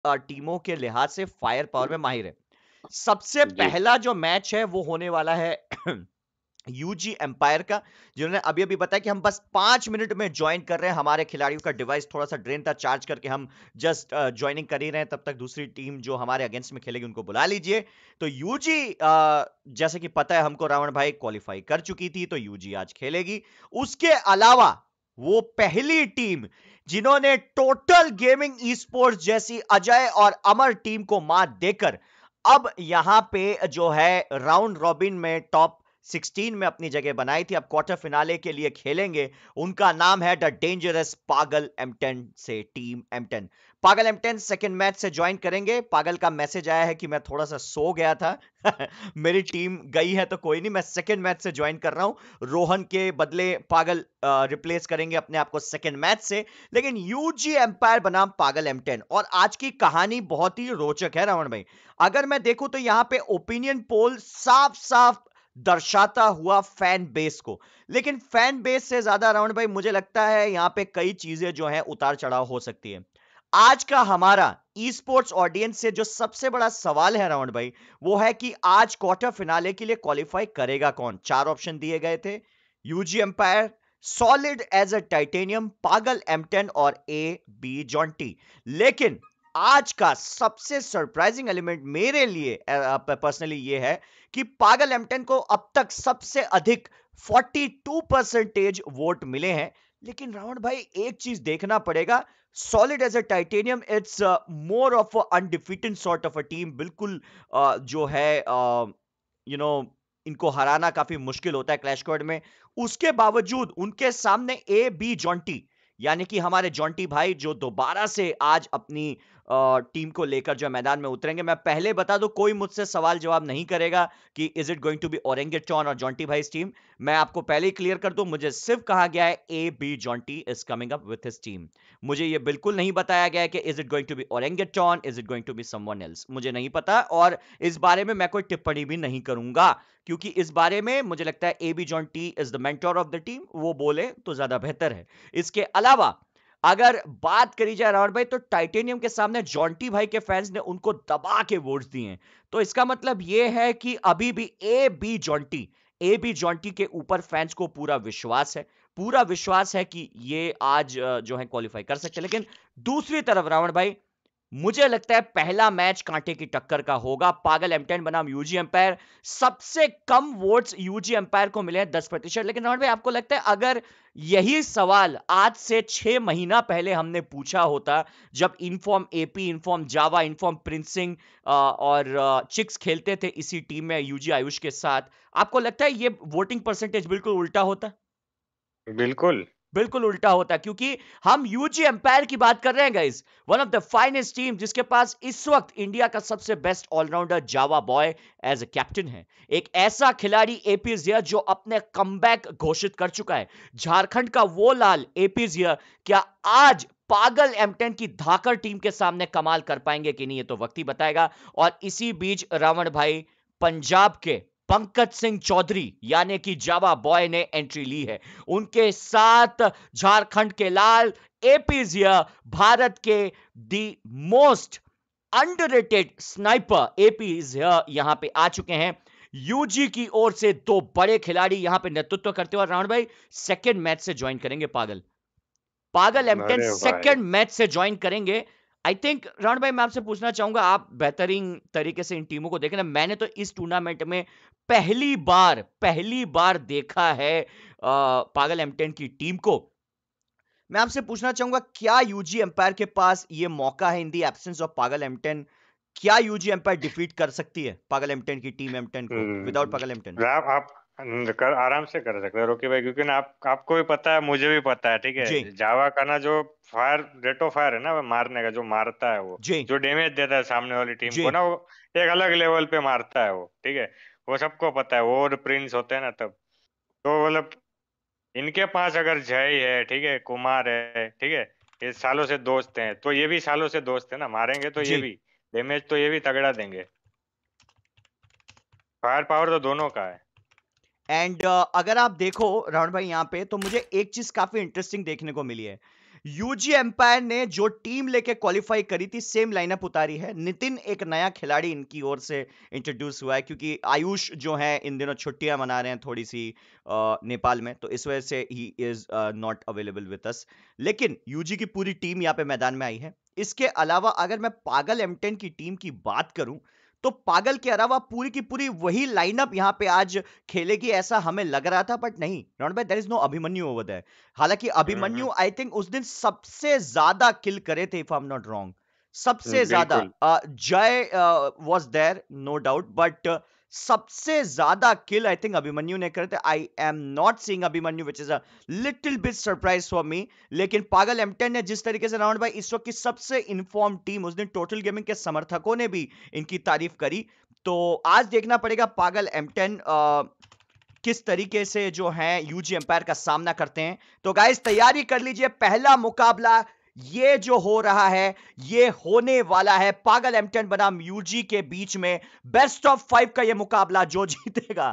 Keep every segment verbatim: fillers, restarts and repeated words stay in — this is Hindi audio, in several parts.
अ, टीमों के लिहाज से फायर पावर में माहिर है। सबसे जी। पहला जो मैच है वो होने वाला है यूजी एम्पायर का, जिन्होंने अभी-अभी बताया कि हम बस पाँच मिनट में जॉइन कर रहे हैं, हमारे खिलाड़ियों का डिवाइस थोड़ा-सा ड्रेन था, चार्ज करके हम जस्ट अ, जॉइनिंग कर ही रहे हैं, तब तक दूसरी टीम जो हमारे अगेंस्ट में खेलेगी उनको बुला लीजिए। तो यूजी अ, जैसे कि पता है हमको रावण भाई क्वालीफाई कर चुकी थी, तो यूजी आज खेलेगी। उसके अलावा वो पहली टीम जिन्होंने टोटल गेमिंग ई-स्पोर्ट्स जैसी अजय और अमर टीम को मात देकर अब यहां पे जो है राउंड रॉबिन में टॉप सोलह में अपनी जगह बनाई थी, अब क्वार्टर फिनाले के लिए खेलेंगे। उनका नाम है the dangerous Pagal M ten से टीम एम टेन। पागल एम टेन सेकंड मैच से ज्वाइन करेंगे। पागल का मैसेज आया है कि मैं थोड़ा सा सो गया था मेरी टीम गई है तो कोई नहीं, मैं सेकंड मैच से ज्वाइन कर रहा हूं। रोहन के बदले पागल रिप्लेस करेंगे अपने आप को सेकंड मैच से। लेकिन यूजी एम्पायर बनाम पागल एम टेन, और आज की कहानी बहुत ही रोचक है रावण भाई। अगर मैं देखूं तो यहां पे ओपिनियन पोल साफ साफ दर्शाता हुआ फैन बेस को, लेकिन फैन बेस से ज्यादा राउंड भाई मुझे लगता है यहां पे कई चीजें जो है उतार चढ़ाव हो सकती है। आज का हमारा ई स्पोर्ट्स ऑडियंस से जो सबसे बड़ा सवाल है राउंड भाई, वो है कि आज क्वार्टर फिनाले के लिए क्वालिफाई करेगा कौन। चार ऑप्शन दिए गए थे, UG empire, solid as a titanium, Pagal M ten और ए बी जॉन्टी। लेकिन आज का सबसे सरप्राइजिंग एलिमेंट मेरे लिए पर्सनली ये है कि पागल एम टेन को अब तक सबसे अधिक बयालीस परसेंटेज वोट मिले हैं। लेकिन रावण भाई एक चीज देखना पड़ेगा, solid as a titanium it's more of a undefeated sort of a team. बिल्कुल uh, जो है यू नो इनको हराना काफी मुश्किल होता है क्लैश स्क्वाड में। उसके बावजूद उनके सामने ए बी जॉन्टी, यानी कि हमारे जॉन्टी भाई जो दोबारा से आज अपनी टीम को लेकर जो मैदान में उतरेंगे। मैं पहले बता दूं, कोई मुझसे सवाल जवाब नहीं करेगा कि is it going to be Orangutan और जॉन्टी भाई टीम। मैं आपको पहले ही क्लियर कर दूं, मुझे सिर्फ कहा गया है A B Jonty is coming up with his team. मुझे यह बिल्कुल नहीं बताया गया है कि is it going to be Orangutan, is it going to be someone else. मुझे नहीं पता, और इस बारे में मैं कोई टिप्पणी भी नहीं करूंगा, क्योंकि इस बारे में मुझे लगता है A B Jonty is the mentor of the team, वो बोले तो ज्यादा बेहतर है। इसके अलावा अगर बात करी जाए रावण भाई, तो टाइटेनियम के सामने जॉन्टी भाई के फैंस ने उनको दबा के वोट्स दिए हैं। तो इसका मतलब यह है कि अभी भी A B Jonty A B Jonty के ऊपर फैंस को पूरा विश्वास है, पूरा विश्वास है कि ये आज जो है क्वालिफाई कर सकते हैं। लेकिन दूसरी तरफ रावण भाई, मुझे लगता है पहला मैच कांटे की टक्कर का होगा। पागल एम टेन बनाम यूजी एम्पायर, सबसे कम वोट्स यूजी एम्पायर को मिले हैं दस प्रतिशत। लेकिन रावण भाई आपको लगता है अगर यही सवाल आज से छह महीना पहले हमने पूछा होता, जब in form AP, in form Java, in form प्रिंसिंग और चिक्स खेलते थे इसी टीम में यूजी आयुष के साथ, आपको लगता है ये वोटिंग परसेंटेज बिल्कुल उल्टा होता? बिल्कुल। बिल्कुल उल्टा होता, क्योंकि हम यूजी एम्पायर की बात कर रहे हैं guys, one of the finest team, जिसके पास इस वक्त इंडिया का सबसे best allrounder Java boy as a captain है। एक ऐसा खिलाड़ी एपी जिया जो अपने कमबैक घोषित कर चुका है। झारखंड का वो लाल एपी जिया क्या आज पागल एम टेन की धाकड़ टीम के सामने कमाल कर पाएंगे कि नहीं, ये तो वक्त ही बताएगा। और इसी बीच रावण भाई, पंजाब के पंकज सिंह चौधरी यानी कि जावा बॉय ने एंट्री ली है। उनके साथ झारखंड के लाल एपी जिया, भारत के the most underrated sniper AP Jiya यहां पे आ चुके हैं। यूजी की ओर से दो बड़े खिलाड़ी यहां पे नेतृत्व करते हुए रावण भाई सेकंड मैच से ज्वाइन करेंगे। पागल पागल एम टेन अरे भाई! सेकंड मैच से ज्वाइन करेंगे। आई थिंक रावण भाई मैं आपसे पूछना चाहूंगा, आप बेहतरीन तरीके से इन टीमों को देखें ना। मैंने तो इस टूर्नामेंट में पहली बार पहली बार देखा है आ, पागल एम टेन की टीम को। मैं आपसे पूछना चाहूंगा, क्या यूजी एम्पायर के पास ये मौका है in the absence of Pagal M ten? क्या यूजी एम्पायर डिफीट कर सकती है पागल एम टेन की टीम एम टेन को विदाउट पागल एम टेन? हम्म, आप आप कर आराम से कर सकते हो रोकी भाई, क्योंकि ना आप आपको भी पता है, मुझे भी पता है, ठीक जी है। जावा का ना जो फायर रेट ऑफ फायर है ना, वो मारने का जो मारता है, वो जी जो डैमेज देता है सामने वाली टीम जी को ना, वो एक अलग लेवल पे मारता है वो, ठीक है। वो सबको पता है, वो और प्रिंस होते हैं ना तब। तो मतलब इनके पास अगर जय है, ठीक है, कुमार है, ठीक है, ये सालों से दोस्त हैं, तो ये भी सालों से दोस्त है ना, मारेंगे तो ये जी। भी डैमेज तो ये भी तगड़ा देंगे। फायर पावर तो दोनों का है। एंड uh, अगर आप देखो रावण भाई यहाँ पे, तो मुझे एक चीज काफी इंटरेस्टिंग देखने को मिली है। यूजी एम्पायर ने जो टीम लेके क्वालिफाई करी थी सेम लाइनअप उतारी है। नितिन एक नया खिलाड़ी इनकी ओर से इंट्रोड्यूस हुआ है क्योंकि आयुष जो है इन दिनों छुट्टियां मना रहे हैं थोड़ी सी अ, नेपाल में, तो इस वजह से ही is not available with us. लेकिन यूजी की पूरी टीम यहाँ पे मैदान में आई है। इसके अलावा अगर मैं पागल एम टेन की टीम की बात करूं तो पागल के अलावा पूरी की पूरी वही लाइनअप यहां पे आज खेलेगी ऐसा हमें लग रहा था, बट नहीं, not by, there is no Abhimanyu over there. हालांकि हम्म अभिमन्यु आई थिंक उस दिन सबसे ज्यादा किल करे थे, if I am not wrong, सबसे हम्म, ज्यादा। बिल्कुल। Uh, Jay was there no doubt, but सबसे ज्यादा किल आई थिंक अभिमन्यु ने करे थे। I am not seeing Abhimanyu, which is a little bit surprise for me. लेकिन पागल एम टेन ने जिस तरीके से राउंड भाई इस वक्त की सबसे इन्फॉर्म टीम, उस दिन टोटल गेमिंग के समर्थकों ने भी इनकी तारीफ करी। तो आज देखना पड़ेगा पागल एम टेन किस तरीके से जो है यूजी एम्पायर का सामना करते हैं। तो गाइस तैयारी कर लीजिए, पहला मुकाबला ये जो हो रहा है ये होने वाला है पागल एम टेन बनाम यूजी के बीच में। बेस्ट ऑफ फाइव का ये मुकाबला, जो जीतेगा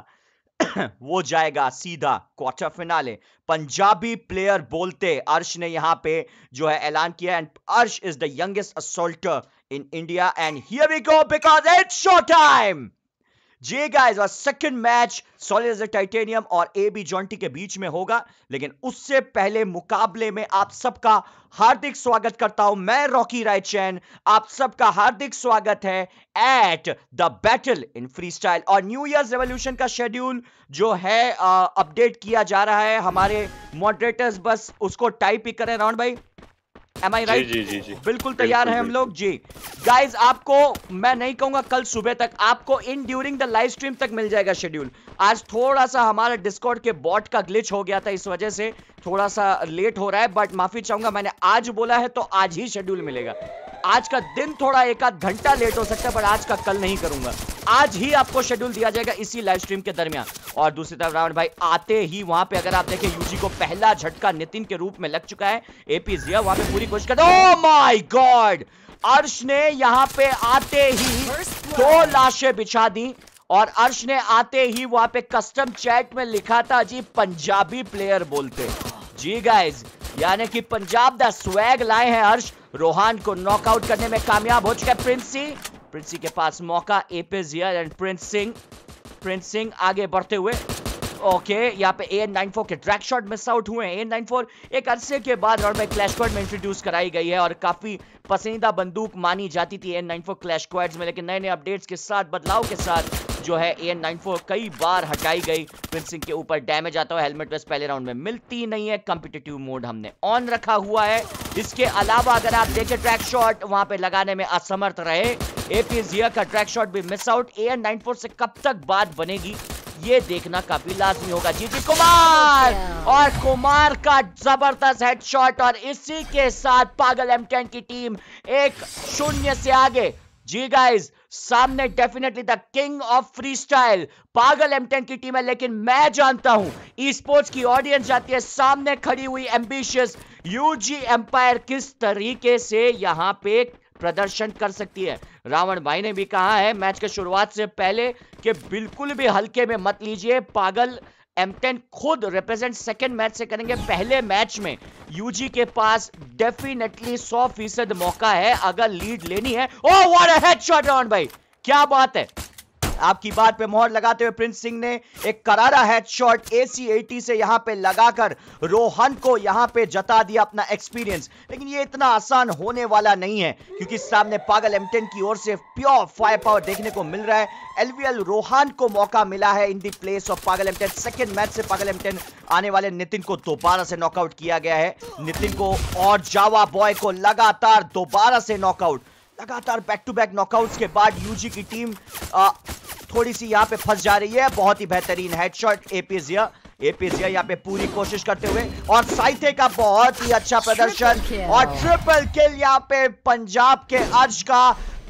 वो जाएगा सीधा क्वार्टर फिनाले। पंजाबी प्लेयर बोलते अर्श ने यहां पे जो है ऐलान किया, and Arsh is the youngest assaulter in India, and here we go because it's show time. जी गाइस, और second match solid as titanium और ए बी जॉन्टी के बीच में होगा। लेकिन उससे पहले मुकाबले में आप सबका हार्दिक स्वागत करता हूं मैं, रॉकी रायचैन। आप सबका हार्दिक स्वागत है at the battle in freestyle. और न्यू ईयर्स रेवोल्यूशन का शेड्यूल जो है अपडेट किया जा रहा है, हमारे मॉडरेटर्स बस उसको टाइप ही करें। राउंड भाई, Am I right? जी जी जी बिल्कुल तैयार हैं हम लोग जी। गाइज आपको मैं नहीं कहूंगा कल सुबह तक, आपको in during the live stream तक मिल जाएगा शेड्यूल। आज थोड़ा सा हमारा डिस्कॉर्ड के बॉट का ग्लिच हो गया था, इस वजह से थोड़ा सा लेट हो रहा है, बट माफी चाहूंगा, मैंने आज बोला है तो आज ही शेड्यूल मिलेगा। आज का दिन थोड़ा एक आध घंटा लेट हो सकता है, पर आज का कल नहीं करूंगा, आज ही आपको शेड्यूल दिया जाएगा इसी लाइव स्ट्रीम के दरमियान। और दूसरी तरफ रावण भाई आते ही वहां पे अगर आप देखें यूजी को पहला झटका नितिन के रूप में लग चुका है। एपी जिया वहां पे पूरी कोशिश कर, ओह माय गॉड, अर्श ने यहां पे आते ही दो लाशें बिछा दी, और अर्श ने आते ही वहां पे कस्टम चैट में लिखा था जी पंजाबी प्लेयर बोलते। जी गाइज, यानी कि पंजाब दा स्वैग लाए हैं अर्श। रोहान को नॉकआउट करने में कामयाब हो चुका है प्रिंसी। प्रिंसी के पास मौका, AP Jiya and Prince Singh. Prince Singh आगे बढ़ते हुए, ओके यहाँ पे ए एन नाइंटी फोर के ट्रैक शॉट मिस आउट हुए हैं। ए एन नाइंटी फोर एक अरसे के बाद राउंड में क्लैश स्क्वाड में इंट्रोड्यूस कराई गई है और काफी पसंदीदा बंदूक मानी जाती थी A N ninety four clash squads में, लेकिन नए नए अपडेट्स के साथ, बदलाव के साथ जो है ए एन नाइंटी फोर कई बार हटाई गई। प्रिंस सिंह के ऊपर डैमेज आता है, हेलमेट वेस्ट पहले राउंड में मिलती नहीं है। कॉम्पिटिटिव मोड हमने ऑन रखा हुआ है। इसके अलावा अगर आप देखें ट्रैक शॉट वहां पे लगाने में असमर्थ रहे। एपी जिया का ट्रैक शॉट भी miss out. A N ninety four से कब तक बात बनेगी ये देखना काफी लाजमी होगा। जीजी कुमार, और कुमार का जबरदस्त हेडशॉट, और इसी के साथ पागल एम टेन की टीम एक शून्य से आगे। जी गाइस, सामने definitely the king of freestyle Pagal M ten की टीम है, लेकिन मैं जानता हूं ई स्पोर्ट्स की ऑडियंस जाती है सामने खड़ी हुई एम्बिशियस यूजी एम्पायर किस तरीके से यहां पे प्रदर्शन कर सकती है। रावण भाई ने भी कहा है मैच के शुरुआत से पहले कि बिल्कुल भी हल्के में मत लीजिए, पागल एम टेन खुद रिप्रेजेंट सेकेंड मैच से करेंगे। पहले मैच में यूजी के पास डेफिनेटली सौ फीसद मौका है अगर लीड लेनी है। Oh what a headshot Ravan भाई, क्या बात है। आपकी बात पे मोहर लगाते हुए प्रिंस सिंह ने एक करारा हेडशॉट ए सी एटी से यहां पे लगाकर रोहन को यहां पे जता दिया अपना एक्सपीरियंस। लेकिन ये इतना आसान होने वाला नहीं है क्योंकि सामने पागल एम टेन की ओर से प्योर फायर पावर देखने को मिल रहा है। एलवीएल रोहन को मौका मिला है in the place of Pagal M ten. Second match से पागल एम टेन आने वाले नितिन को दोबारा से नॉकआउट किया गया है। नितिन को और जावा बॉय को लगातार दोबारा से नॉकआउट, लगातार बैक टू बैक नॉकआउट्स के बाद यूजी की टीम आ, थोड़ी सी यहां पे फंस जा रही है। बहुत ही बेहतरीन headshot AP Jiya, AP Jiya यहां पे पूरी कोशिश करते हुए, और साइथे का बहुत ही अच्छा प्रदर्शन और ट्रिपल किल यहां पे पंजाब के अर्श का।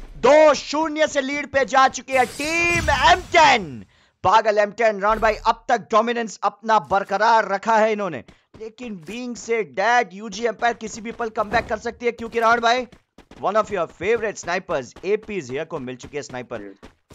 दो शून्य से लीड पे जा चुकी है टीम एम टेन। पागल एम टेन राउंड भाई अब तक डोमिनेंस अपना बरकरार रखा है इन्होंने, लेकिन बीइंग से डेड यूजी एम्पायर किसी भी पल कमबैक कर सकती है क्योंकि राउंड भाई one of your favourite snipers AP Jiya को मिल चुकी है स्नाइपर।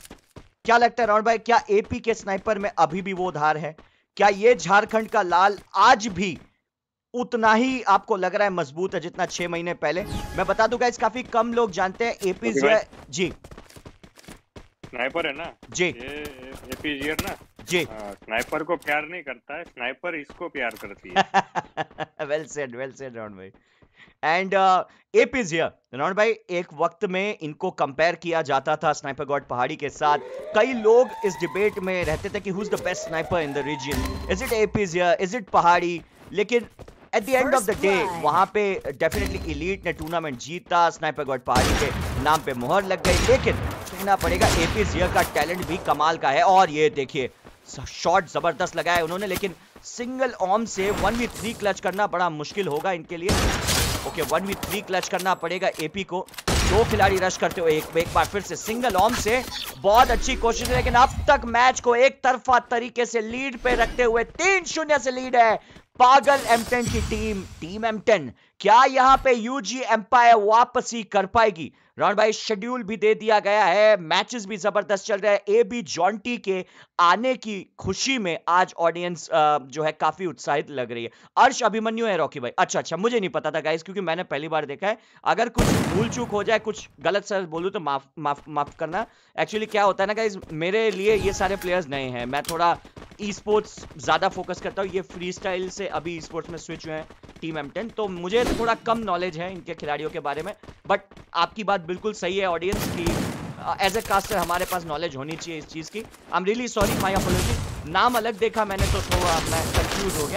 क्या लगता है राउंड भाई, क्या एपी के स्नाइपर में अभी भी वो धार है? क्या ये झारखंड का लाल आज भी उतना ही आपको लग रहा है मजबूत है जितना छह महीने पहले। मैं बता दूंगा इस काफी कम लोग जानते हैं एपीजियर जी स्नाइपर है ना जी ये एपीजियर ना जी स्नाइपर को प्यार नहीं करता है, स्नाइपर इसको प्यार करती है। Well said well said round भाई। एंड एपीजियर राउंड भाई एक वक्त में इनको कंपेयर किया जाता था स्नाइपर गॉड पहाड़ी के साथ। कई लोग इस डिबेट में रहते थे कि who is the best sniper in the region, is it एपीजियर, इज इट पहाड़ी। लेकिन at the end of the day वहां पे डेफिनेटली एलीट ने टूर्नामेंट जीता, स्नाइपर गॉड पहाड़ी के नाम पे मोहर लग गई। लेकिन कहना पड़ेगा एपीजियर का टैलेंट भी कमाल का है। और ये देखिए शॉट जबरदस्त लगाया उन्होंने, लेकिन सिंगल ऑर्म से वन वी थ्री क्लच करना बड़ा मुश्किल होगा इनके लिए। Okay one v three clutch करना पड़ेगा एपी को। दो खिलाड़ी रश करते हुए एक, एक बार फिर से सिंगल ऑर्म से बहुत अच्छी कोशिश है, लेकिन अब तक मैच को एक तरफा तरीके से लीड पे रखते हुए तीन शून्य से लीड है पागल एम टेन की टीम। टीम एम टेन क्या यहां पे यूजी एम्पायर वापसी कर पाएगी? राउंड भाई शेड्यूल भी दे दिया गया है, मैचेस भी जबरदस्त चल रहे हैं। ए बी जॉन्टी के आने की खुशी में आज ऑडियंस जो है काफी उत्साहित लग रही है। अर्श अभिमन्यु है रॉकी भाई? अच्छा अच्छा मुझे नहीं पता था गाइस, क्योंकि मैंने पहली बार देखा है। अगर कुछ भूल चूक हो जाए, कुछ गलत सर बोलूं तो माफ माफ माफ करना। एक्चुअली क्या होता है ना गाइस, मेरे लिए ये सारे प्लेयर्स नए हैं, मैं थोड़ा ई स्पोर्ट्स ज्यादा फोकस करता हूँ। ये फ्री स्टाइल से अभी ई स्पोर्ट्स में स्विच हुए हैं टीम एम टेन, तो मुझे थोड़ा कम नॉलेज है इनके खिलाड़ियों के बारे में। बट आपकी बात बिल्कुल सही है ऑडियंस की, एज ए कास्टर हमारे पास नॉलेज होनी चाहिए इस चीज की। I am really sorry, my apology. नाम अलग देखा मैंने तो थोड़ा मैं कंफ्यूज हो गया।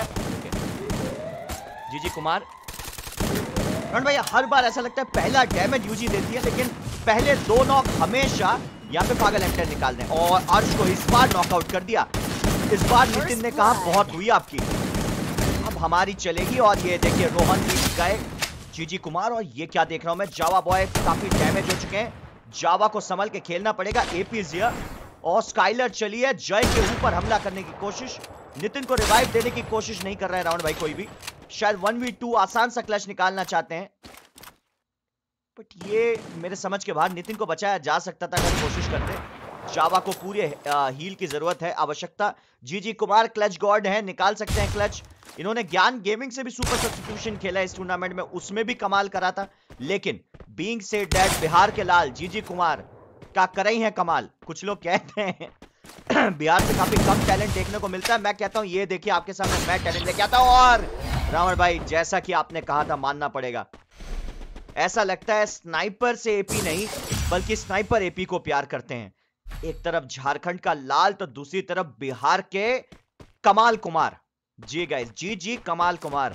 जी जी कुमार राउंड भाई हर बार ऐसा लगता है पहला डैमेज यूजी देती है, लेकिन पहले दो नॉक हमेशा यहाँ पे पागल एम टेन निकाल दें। और अर्श को इस बार नॉकआउट कर दिया। इस बार नितिन ने कहा बहुत हुई आपकी, अब हमारी चलेगी। और ये देखिए रोहन भी गए, जीजी कुमार। और ये क्या देख रहा हूं मैं, जावा बॉय काफी डैमेज हो चुके हैं। जावा को संभल के खेलना पड़ेगा। एपीजियर और स्काइलर चली है जय के ऊपर हमला करने की कोशिश। नितिन को रिवाइव देने की कोशिश नहीं कर रहा है राउंड भाई कोई भी, शायद वन वी टू आसान सा क्लच निकालना चाहते हैं। बट ये मेरे समझ के बाहर, नितिन को बचाया जा सकता था अगर कोशिश करते। जावा को पूरे हील की जरूरत है, आवश्यकता। जीजी कुमार क्लच गॉड है, निकाल सकते हैं क्लच। इन्होंने ज्ञान गेमिंग से भी सुपर सब्स्टिट्यूशन खेला इस टूर्नामेंट में, उसमें भी कमाल करा था। लेकिन बीइंग सेड दैट बिहार के लाल जीजी कुमार का करे ही है कमाल। कुछ लोग कहते हैं बिहार से काफी कम टैलेंट देखने को मिलता है, मैं कहता हूं ये देखिए आपके सामने मैं टैलेंट लेके आता हूं। और रावण भाई जैसा कि आपने कहा था मानना पड़ेगा, ऐसा लगता है स्नाइपर से एपी नहीं बल्कि स्नाइपर एपी को प्यार करते हैं। एक तरफ झारखंड का लाल तो दूसरी तरफ बिहार के कमाल कुमार। जी गाइस, जी जी कमाल कुमार,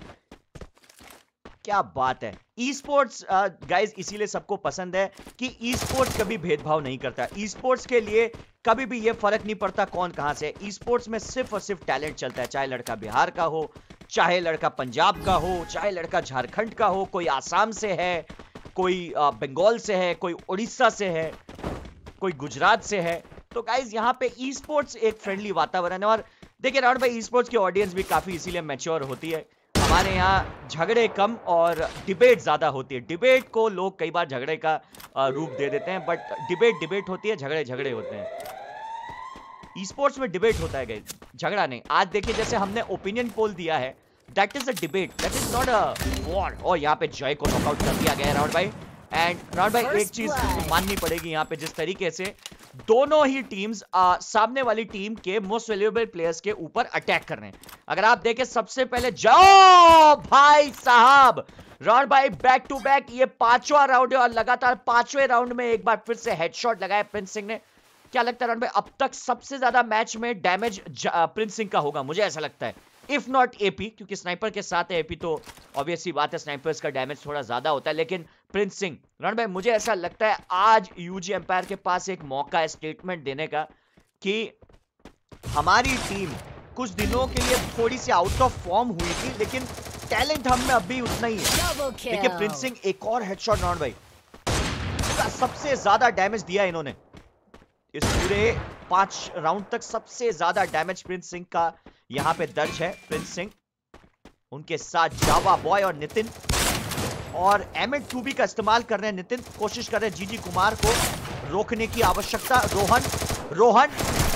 क्या बात है। ई स्पोर्ट्स गाइस इसीलिए सबको पसंद है कि ई स्पोर्ट्स कभी भेदभाव नहीं करता। ई स्पोर्ट्स के लिए कभी भी यह फर्क नहीं पड़ता कौन कहां से। ई स्पोर्ट्स में सिर्फ और सिर्फ टैलेंट चलता है, चाहे लड़का बिहार का हो, चाहे लड़का पंजाब का हो, चाहे लड़का झारखंड का हो, कोई आसाम से है, कोई बंगाल से है, कोई उड़ीसा से है, कोई गुजरात से है। तो गाइज यहाँ पे ई स्पोर्ट्स एक फ्रेंडली वातावरण है। और देखिए राउंड भाई ई स्पोर्ट्स की ऑडियंस भी काफी इसीलिए मैच्योर होती है। हमारे यहाँ झगड़े कम और डिबेट ज्यादा होती है। डिबेट को लोग कई बार झगड़े का रूप दे देते हैं, बट डिबेट डिबेट होती है, झगड़े झगड़े होते हैं। ई स्पोर्ट्स में डिबेट होता है गाइज, झगड़ा नहीं। आज देखिए जैसे हमने ओपिनियन पोल दिया है, that is a debate, that is not a war. और यहाँ पे जय को नॉकआउट कर दिया गया है राउंड भाई। एंड राउंड भाई एक चीज माननी पड़ेगी यहाँ पे, जिस तरीके से दोनों ही टीम्स आ, सामने वाली टीम के मोस्ट वैल्यूएबल प्लेयर्स के ऊपर अटैक कर रहे हैं। अगर आप देखें सबसे पहले जाओ भाई साहब, राउंड भाई बैक टू बैक ये पांचवा राउंड है और लगातार पांचवें राउंड में एक बार फिर से हेडशॉट लगाया प्रिंस सिंह ने। क्या लगता है राउंड भाई अब तक सबसे ज्यादा मैच में डैमेज प्रिंस सिंह का होगा? मुझे ऐसा लगता है, इफ नॉट एपी, क्योंकि स्नाइपर के साथ है एपी तो ऑब्वियसली बात है स्नाइपर्स का डैमेज थोड़ा ज्यादा होता है। लेकिन प्रिंस सिंह राउंड भाई मुझे ऐसा लगता है आज यूजी एम्पायर के पास एक मौका है स्टेटमेंट देने का कि हमारी टीम कुछ दिनों के लिए थोड़ी सी आउट ऑफ फॉर्म हुई थी, लेकिन टैलेंट हम में अभी उतना ही है। देखिए प्रिंस सिंह एक और हेडशॉट राउंड भाई, सबसे ज्यादा डैमेज दिया इन्होंने इस पूरे पांच राउंड तक। सबसे ज्यादा डैमेज प्रिंस सिंह का यहां पे दर्ज है। प्रिंस सिंह, उनके साथ जावा बॉय और नितिन, और एम एड टू बी का इस्तेमाल कर रहे हैं नितिन। कोशिश कर रहे हैं जीजी कुमार को रोकने की आवश्यकता। Rohan Rohan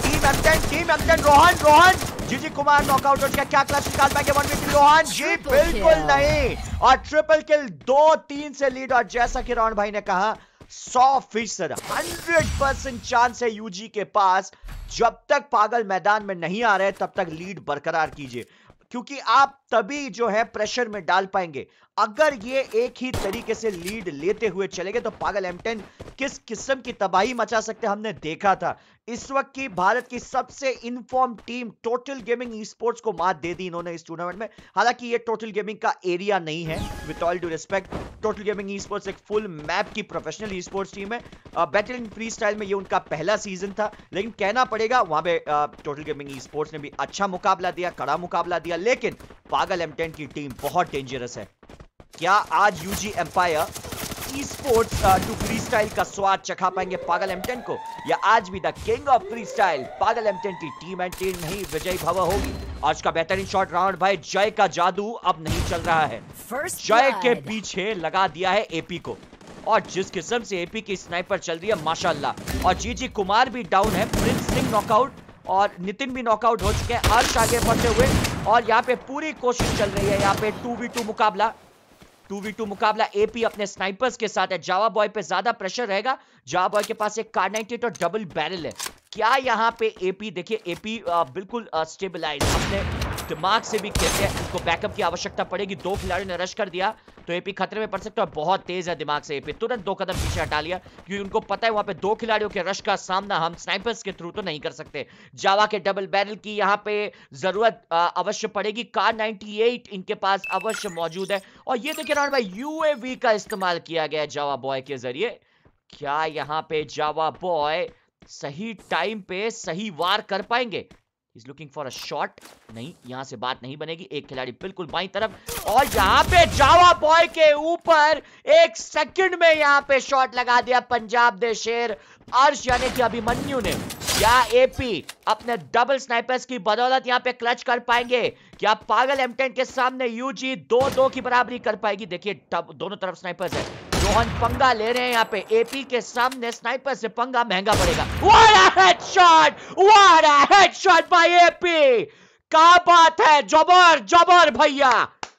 team M ten team M ten Rohan Rohan GG Kumar knockout हो चुका। क्या क्लच निकाल पाएंगे one v three Rohan ji? बिल्कुल नहीं, और ट्रिपल किल, दो तीन से लीड। और जैसा कि रोहन भाई ने कहा, सौ फीसद हंड्रेड परसेंट चांस है यूजी के पास। जब तक पागल मैदान में नहीं आ रहे तब तक लीड बरकरार कीजिए, क्योंकि आप तभी जो है प्रेशर में डाल पाएंगे। अगर ये एक ही तरीके से लीड लेते हुए चलेंगे तो पागल एम टेन किस किस्म की तबाही मचा सकते हैं हमने देखा था। इस वक्त की भारत की सबसे inform team total gaming esports को मात दे दी इन्होंने इस टूर्नामेंट में। हालांकि ये टोटल गेमिंग का एरिया नहीं है, with all due respect. Total gaming esports एक फुल मैप की प्रोफेशनल ई स्पोर्ट्स टीम है। बैटल इन फ्री स्टाइल में ये उनका पहला सीजन था, लेकिन कहना पड़ेगा वहां पे टोटल गेमिंग ई स्पोर्ट्स ने भी अच्छा मुकाबला दिया, कड़ा मुकाबला दिया। लेकिन पागल एम टेन की टीम बहुत डेंजरस है। क्या आज UG empire esports to freestyle का स्वाद चखा पाएंगे पागल एम टेन को, या आज भी the king of freestyle पागल एम टेन की टीम एंड टीम नहीं विजयी भव होगी? आज का बेहतरीन शॉट राउंड भाई, जय का जादू अब नहीं चल रहा है। जय के पीछे लगा दिया है एपी को, और जिस किस्म से एपी की स्नाइपर चल रही है माशाल्लाह। और जीजी कुमार भी डाउन है, प्रिंस सिंह नॉकआउट और नितिन भी नॉकआउट हो चुके हैं। अर्श आगे बढ़ते हुए, और यहाँ पे पूरी कोशिश चल रही है, यहाँ पे टू वी टू मुकाबला टू वी टू मुकाबला एपी अपने स्नाइपर्स के साथ है। जावा बॉय पे ज्यादा प्रेशर रहेगा। जावा बॉय के पास एक कार नाइंटी एट और डबल बैरल है। क्या यहाँ पे एपी, देखिए एपी बिल्कुल स्टेबलाइज अपने दिमाग से भी खेलते हैं, उनको बैकअप की आवश्यकता पड़ेगी। दो खिलाड़ियों ने रश कर दिया तो एपी खतरे में पड़ सकता है। बहुत तेज है दिमाग से एपी, तुरंत दो कदम पीछे हटा लिया, क्योंकि उनको पता है वहां पे दो खिलाड़ियों के रश का सामना हम स्नाइपर्स के थ्रू तो नहीं कर सकते। जावा के डबल बैरल की यहाँ पे जरूरत अवश्य पड़ेगी। कार नाइंटी एट इनके पास अवश्य मौजूद है। और ये देखिए राउंड भाई, यूएवी का इस्तेमाल किया गया है जावा बॉय के जरिए। क्या यहाँ पे जावा बॉय सही टाइम पे सही वार कर पाएंगे? He's looking for a shot। नहीं, यहां से बात नहीं बनेगी। एक खिलाड़ी बिल्कुल बाईं तरफ, और यहां पे जावा बॉय के ऊपर एक सेकंड में यहां पे शॉट लगा दिया पंजाब दे शेर अर्श यानी कि अभिमन्यु ने। क्या एपी अपने डबल स्नाइपर्स की बदौलत यहां पे क्लच कर पाएंगे? क्या पागल एम टेन के सामने यूजी दो दो की बराबरी कर पाएगी? देखिए दोनों तरफ स्नाइपर्स है, रोहन पंगा ले रहे हैं यहाँ पे। एपी के सामने स्नाइपर से पंगा महंगा पड़ेगा। What a headshot! What a headshot by AP! क्या बात है, जबर जबर भैया,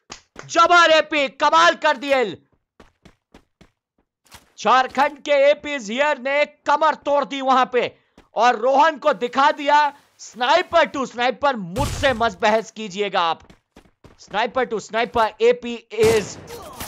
जबर एपी, कमाल कर दिए। झारखंड के एपी हियर ने कमर तोड़ दी वहां पे, और रोहन को दिखा दिया स्नाइपर टू स्नाइपर, मुझसे मत बहस कीजिएगा आप। Sniper to sniper AP is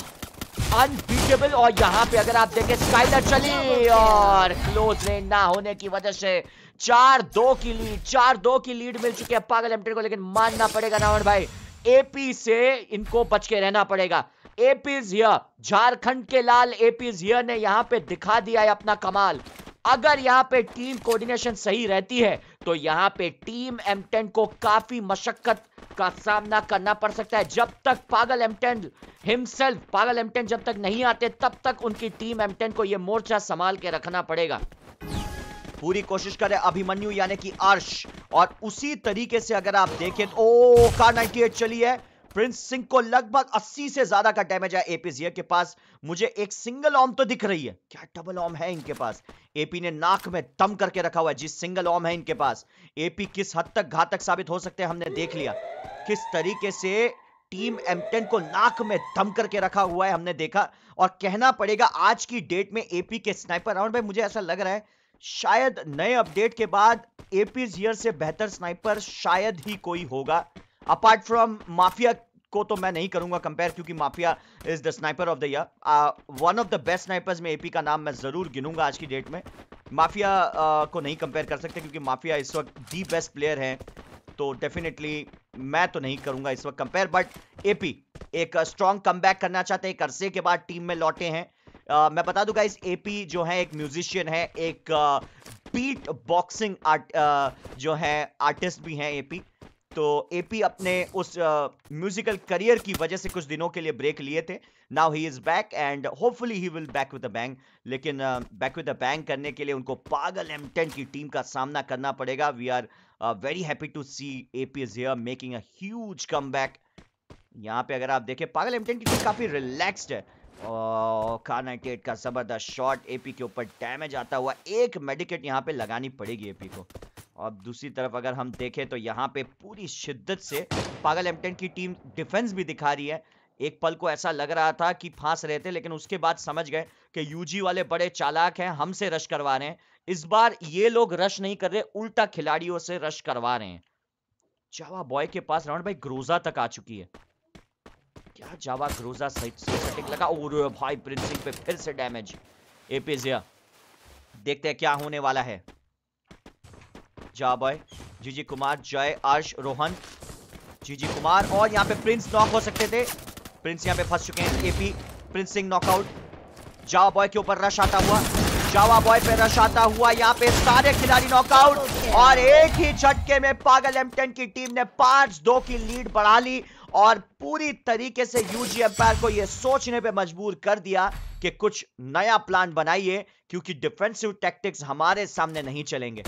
unbeatable. और यहां पे अगर आप देखें स्काइलर चली, और क्लोज रेंज ना होने की वजह से चार दो की लीड चार दो की लीड मिल चुकी है पागल एम टेन को। लेकिन मानना पड़ेगा रावण भाई, एपी से इनको बच के रहना पड़ेगा। एपीज हियर, झारखंड के लाल एपीज हियर ने यहां पे दिखा दिया है अपना कमाल। अगर यहां पे टीम कोऑर्डिनेशन सही रहती है तो यहां पे टीम एम टेन को काफी मशक्कत का सामना करना पड़ सकता है। जब तक Pagal M ten himself Pagal M ten जब तक नहीं आते, तब तक उनकी टीम एम टेन को यह मोर्चा संभाल के रखना पड़ेगा। पूरी कोशिश करे अभिमन्यु यानी कि अर्श, और उसी तरीके से अगर आप देखें तो ओ कार नाइंटी एट चली है। प्रिंस सिंह को लगभग अस्सी से ज्यादा का डैमेज है एपी के पास। मुझे एक सिंगल ऑम तो दिख रही है, क्या डबल ऑम है इनके पास? एपी ने नाक में दम करके रखा हुआ है। जिस सिंगल ऑम है इनके पास, एपी किस हद तक घातक साबित हो सकते हैं हमने देख लिया। किस तरीके से टीम एम टेन को नाक में दम करके रखा हुआ है हमने देखा। और कहना पड़ेगा आज की डेट में एपी के स्नाइपर राउंड में मुझे ऐसा लग रहा है शायद नए अपडेट के बाद एपी हियर से बेहतर स्नाइपर शायद ही कोई होगा। अपार्ट फ्रॉम माफिया को तो मैं नहीं करूंगा कंपेयर, क्योंकि Mafia is the sniper of the year. One of the best snipers में एपी का नाम मैं जरूर गिनूंगा आज की डेट में। माफिया uh, को नहीं कंपेयर कर सकते, क्योंकि माफिया इस वक्त दी बेस्ट प्लेयर है, तो डेफिनेटली मैं तो नहीं करूंगा इस वक्त कंपेयर। बट एपी एक स्ट्रॉन्ग कमबैक करना चाहते हैं, एक अरसे के बाद टीम में लौटे हैं। uh, मैं बता दूंगा, इस एपी जो है एक म्यूजिशियन है, एक बीट बॉक्सिंग आर्ट uh, जो है आर्टिस्ट भी हैं एपी। तो एपी अपने उस म्यूजिकल uh, करियर की वजह से कुछ दिनों के लिए ब्रेक लिए थे। Now he is back and hopefully he will back with a bang. लेकिन बैक विद अ बैंग करने के लिए उनको पागल एम टेन की टीम का सामना करना पड़ेगा। We are very happy to see AP is here making a huge comeback. यहाँ पे अगर आप देखें पागल एम टेन की टीम काफी रिलैक्स्ड है। कार नाइंटी एट का जबरदस्त शॉट, एपी के ऊपर डैमेज आता हुआ। एक मेडिकेट यहाँ पे लगानी पड़ेगी एपी को। अब दूसरी तरफ अगर हम देखें तो यहाँ पे पूरी शिद्दत से पागल एम टेन की टीम डिफेंस भी दिखा रही है। एक पल को ऐसा लग रहा था कि फांस रहे थे, लेकिन उसके बाद समझ गए कि यूजी वाले बड़े चालाक हैं, हमसे रश करवा रहे हैं। इस बार ये लोग रश नहीं कर रहे, उल्टा खिलाड़ियों से रश करवा रहे हैं। जावा बॉय के पास राउंड भाई ग्रोजा तक आ चुकी है। क्या जावा ग्रोजा सही सटिक लगा। और भाई प्रिंसिंग पे फिर से डैमेज। एपीजिया देखते हैं क्या होने वाला है। जावा बॉय, जीजी कुमार, जय, अर्श, रोहन, जीजी कुमार, और यहाँ पे प्रिंस नॉक हो सकते थे। प्रिंस यहाँ पे फंस चुके हैं। AP, Prince Singh knockout. जावा बॉय के ऊपर रश आता हुआ, जावा बॉय पे रश आता हुआ, यहाँ पे सारे खिलाड़ी नॉकआउट, और एक ही झटके में पागल एम टेन की टीम ने पांच दो की लीड बढ़ा ली और पूरी तरीके से यूजी एम्पायर को यह सोचने पे मजबूर कर दिया कि कुछ नया प्लान बनाइए, क्योंकि डिफेंसिव टैक्टिक्स हमारे सामने नहीं चलेंगे।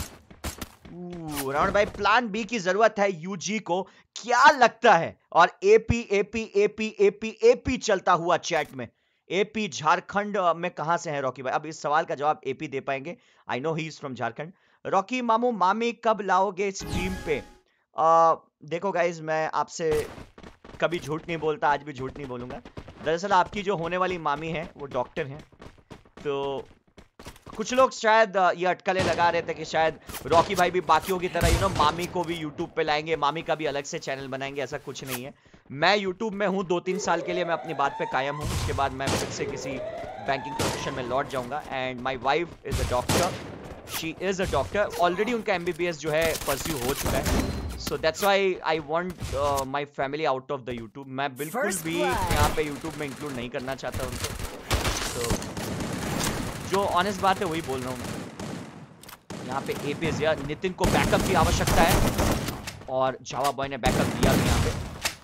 राउंड भाई प्लान बी की जरूरत है यूजी को, क्या लगता है? और AP AP AP AP AP चलता हुआ चैट में। एपी झारखंड में कहां से है रॉकी भाई? अब इस सवाल का जवाब एपी दे पाएंगे। I know he is from Jharkhand. Rocky मामू मामी कब लाओगे स्ट्रीम पे? आ, देखो गाइज, मैं आपसे कभी झूठ नहीं बोलता, आज भी झूठ नहीं बोलूंगा। दरअसल आपकी जो होने वाली मामी है वो डॉक्टर हैं, तो कुछ लोग शायद ये अटकलें लगा रहे थे कि शायद रॉकी भाई भी बाकियों की तरह यू नो मामी को भी यूट्यूब पे लाएंगे, मामी का भी अलग से चैनल बनाएंगे। ऐसा कुछ नहीं है। मैं यूट्यूब में हूँ दो तीन साल के लिए, मैं अपनी बात पे कायम हूँ। उसके बाद मैं फिर से किसी बैंकिंग प्रोफेशन में लौट जाऊंगा। And my wife is a doctor, she is a doctor. Already उनका एम बी बी एस जो है परस्यू हो चुका है। So that's why I want my family out of the YouTube. मैं बिल्कुल भी यहाँ पे यूट्यूब में इंक्लूड नहीं करना चाहता उनको। तो जो ऑनेस्ट बात है वही बोल रहा हूँ मैं। यहाँ पे एपीएस या नितिन को बैकअप की आवश्यकता है, और जावा बॉय ने बैकअप दिया भी यहाँ पे।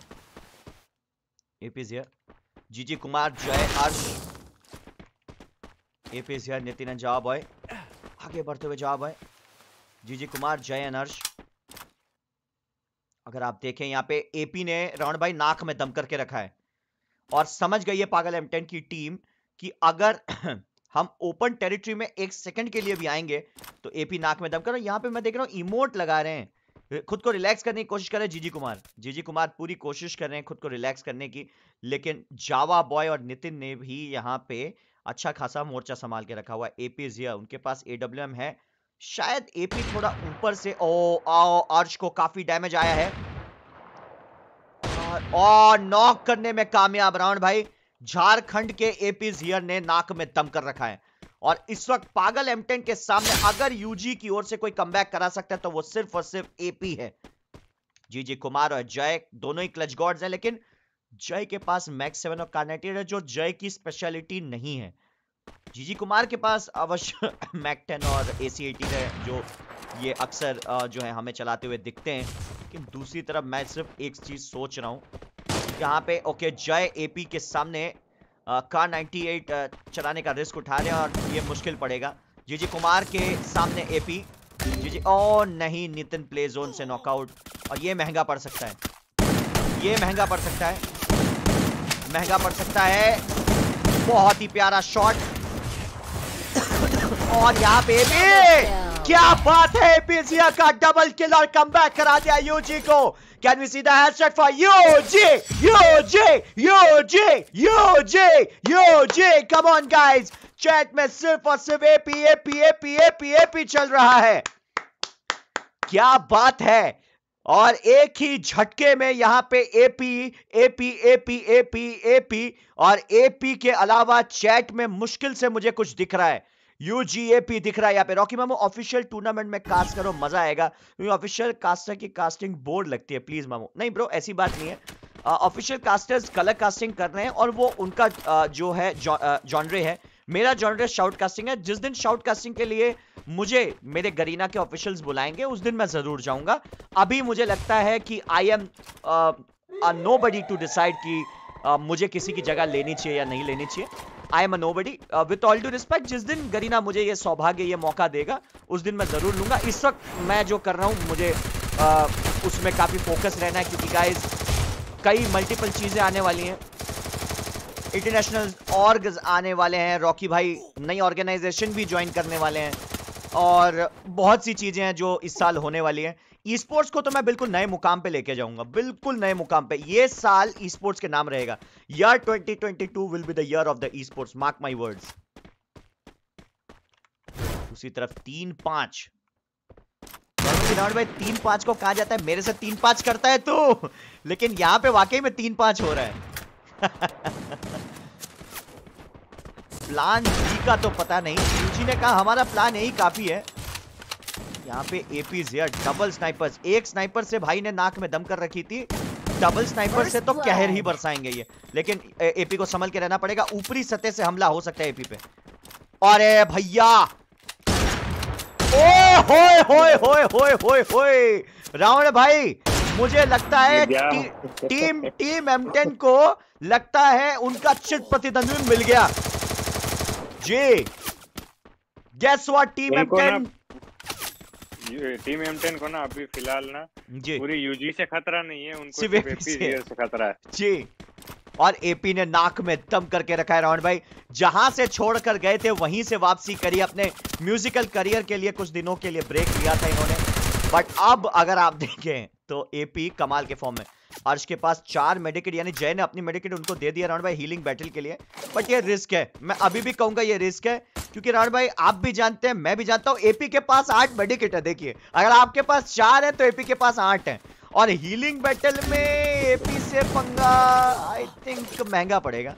एपीएस या जीजी कुमार, जय, अर्श, एपीएस या नितिन एंड जावा बॉय आगे बढ़ते हुए। जावा बॉय, जीजी कुमार, जय एंड अर्श। अगर आप देखें यहाँ पे एपी ने राउंड भाई नाक में दम करके रखा है, और समझ गई है पागल एम टेन की टीम कि अगर हम ओपन टेरिटरी में एक सेकंड के लिए भी आएंगे तो एपी नाक में दम कर। यहाँ पे मैं देख रहा हूँ इमोट लगा रहे हैं, खुद को रिलैक्स करने की कोशिश कर रहे हैं जीजी कुमार। जीजी कुमार पूरी कोशिश कर रहे हैं खुद को रिलैक्स करने की, लेकिन जावा बॉय और नितिन ने भी यहाँ पे अच्छा खासा मोर्चा संभाल के रखा हुआ है। एपी जिया, उनके पास एडब्ल्यूएम है, शायद एपी थोड़ा ऊपर से। ओ आओ, अर्श को काफी डैमेज आया है, और नॉक करने में कामयाब। राउंड भाई झारखंड के एपी जियर ने नाक में दम कर रखा है, और इस वक्त पागल एम टेन के सामने अगर यूजी की ओर से कोई कमबैक करा सकता है तो वो सिर्फ और सिर्फ एपी है। जीजी कुमार और जय दोनों ही क्लच गॉड्स हैं, लेकिन जय के पास मैक्स सेवन और कार्नेटियर है, जो जय की स्पेशलिटी नहीं है। जीजी कुमार के पास अवश्य मैक टेन और एसी एटीन है, जो ये अक्सर जो है हमें चलाते हुए दिखते हैं। लेकिन दूसरी तरफ मैं सिर्फ एक चीज सोच रहा हूं यहाँ पे। ओके, जय एपी के सामने कार नाइंटी एट चलाने का रिस्क उठा रहे हैं, और ये मुश्किल पड़ेगा। जीजी कुमार के सामने एपी, जीजी ओ नहीं, नितिन प्ले जोन से नॉकआउट, और ये महंगा पड़ सकता है, ये महंगा पड़ सकता है, महंगा पड़ सकता है। बहुत ही प्यारा शॉट, और यहाँ पे भी क्या बात है, एपीजिया का डबल किल और कमबैक करा दिया यूजी को। Can we see the hashtag for U G? U G! U G! U G! U G! Come on guys! Chat में सिर्फ और सिर्फ AP AP AP AP AP चल रहा है। क्या बात है, और एक ही झटके में यहां पे AP AP AP AP AP और एपी के अलावा चैट में मुश्किल से मुझे कुछ दिख रहा है। यूजीएपी दिख रहा है यहाँ पे। रॉकी मामू ऑफिशियल टूर्नामेंट में कास्ट करो, मजा आएगा। ऑफिशियल कास्टर की कास्टिंग बोर्ड लगती है, प्लीज मामू। नहीं ब्रो, ऐसी बात नहीं है। ऑफिशियल कास्टर्स कलर कास्टिंग कर रहे हैं, और वो उनका uh, जो है जॉनरे है। मेरा जॉनरे शाउट कास्टिंग है। जिस दिन शाउट कास्टिंग के लिए मुझे मेरे गरीना के ऑफिशियल्स बुलाएंगे उस दिन मैं जरूर जाऊंगा। अभी मुझे लगता है कि I am nobody to decide कि uh, मुझे किसी की जगह लेनी चाहिए या नहीं लेनी चाहिए। I am a nobody, with all due respect. जिस दिन गरीना मुझे ये सौभाग्य, ये मौका देगा उस दिन मैं जरूर लूंगा। इस वक्त मैं जो कर रहा हूं मुझे uh, उसमें काफी फोकस रहना है, क्योंकि गाइस कई मल्टीपल चीजें आने वाली हैं। इंटरनेशनल ऑर्ग्स आने वाले हैं, रॉकी भाई नई ऑर्गेनाइजेशन भी ज्वाइन करने वाले हैं। और बहुत सी चीजें हैं जो इस साल होने वाली हैं। ई स्पोर्ट्स को तो मैं बिल्कुल नए मुकाम पे लेके जाऊंगा, बिल्कुल नए मुकाम पे। ये साल ई स्पोर्ट्स के नाम रहेगा। Year twenty twenty two will be the year of the esports, mark my words. दूसरी तरफ तीन पांच राउंड भाई, तीन पांच को कहा जाता है मेरे से तीन पांच करता है तू, लेकिन यहां पे वाकई में तीन पांच हो रहा है। प्लान बी का तो पता नहीं, यूजी ने कहा हमारा प्लान यही काफी है। यहाँ पे एपीज यार, डबल स्नाइपर्स, एक स्नाइपर से भाई ने नाक में दम कर रखी थी, डबल स्नाइपर से तो कहर ही बरसाएंगे ये। लेकिन एपी को संभल के रहना पड़ेगा, ऊपरी सतह से हमला हो सकता है एपी पे। अरे भैया, ओ होए होए होए होए होए होए रावण भाई, मुझे लगता है टी, टीम टीम एम टेन को लगता है उनका चिट प्रतिद्वंदी मिल गया जी। Guess what, team M ten team M ten को ना अभी फिलहाल ना जी पूरी यूजी से खतरा नहीं है, उनको सिर्फ सिर्फ एपी एपी से से खतरा है जी। और एपी ने नाक में दम करके रखा है रावण भाई, जहां से छोड़कर गए थे वहीं से वापसी करी, अपने म्यूजिकल करियर के लिए कुछ दिनों के लिए ब्रेक लिया था इन्होंने। बट अब अगर आप देखें तो एपी कमाल के फॉर्म में। अर्श के पास चार मेडिकेट, यानी जय ने अपनी मेडिकेट उनको दे दिया रावण भाई हीलिंग बैटल के लिए। बट ये रिस्क है, मैं अभी भी कहूंगा ये रिस्क है, क्योंकि रावण भाई आप भी जानते हैं, मैं भी जानता हूं, एपी के पास आठ मेडिकेट है। देखिए अगर आपके पास चार है तो एपी के पास आठ है, और हीलिंग बैटल में एपी से पंगा आई थिंक महंगा पड़ेगा।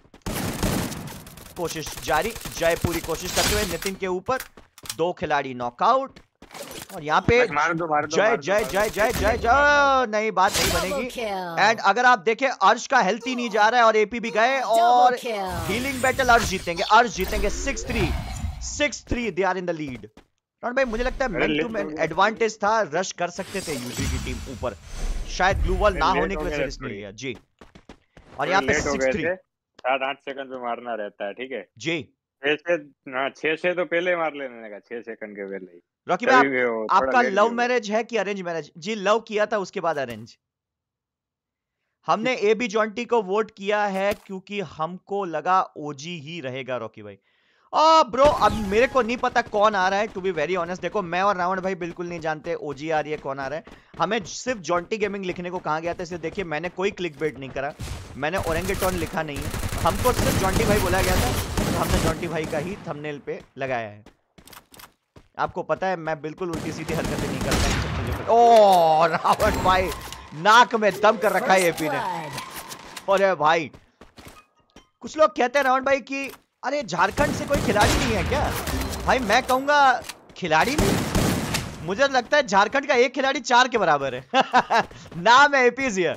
कोशिश जारी, जय पूरी कोशिश करते हुए नितिन के ऊपर, दो खिलाड़ी नॉकआउट। और यहाँ पे मार दो, मार दो, जय मार दो, जय मार जय जय जय जय, नहीं बात नहीं बनेगी। एंड अगर आप देखें अर्श का हेल्थ ही नहीं जा रहा है और एपी भी गए, और हीलिंग बैटल अर्श जीतेंगे, अर्श जीतेंगे six three six three, they are in the lead. Round भाई मुझे लगता है मैन टू मैन एडवांटेज था, रश कर सकते थे यूजी की टीम ऊपर, शायद ग्लू वॉल ना होने की वजह से रिस्क नहीं लिया जी। और यहाँ पे सिक्स थ्री, सात आठ सेकंड पे मारना रहता है, ठीक है जी। छह से हाँ छह से तो पहले मार लेने का, छह सेकंड के पहले ही। रॉकी भाई आप, आपका लव मैरिज है कि अरेंज मैरिज? जी लव किया था, उसके बाद अरेंज। हमने ए बी जॉन्टी को वोट किया है क्योंकि हमको लगा ओजी ही रहेगा रॉकी भाई। आ ब्रो अब मेरे को नहीं पता कौन आ रहा है, टू बी वेरी ऑनेस्ट। देखो मैं और रावण भाई बिल्कुल नहीं जानते ओजी आ रही है कौन आ रहा है, हमें सिर्फ जॉन्टी गेमिंग लिखने को कहा गया था। इसलिए देखिए मैंने कोई क्लिक बेट नहीं करा, मैंने ओरेंगेटॉन लिखा नहीं है, हमको सिर्फ जॉन्टी भाई बोला गया था, तो हमने जॉन्टी भाई का ही थंबनेल पे लगाया है। आपको पता है मैं बिल्कुल उल्टी सीधी हरकतें नहीं करता इन सब चीजों पे। ओ रावण भाई नाक में दम कर रखा है एपी ने। अरे भाई कुछ लोग कहते हैं रावण भाई कि अरे झारखंड से कोई खिलाड़ी नहीं है क्या? भाई मैं कहूंगा खिलाड़ी नहीं, मुझे लगता है झारखंड का एक खिलाड़ी चार के बराबर है। नाम है एपी हियर।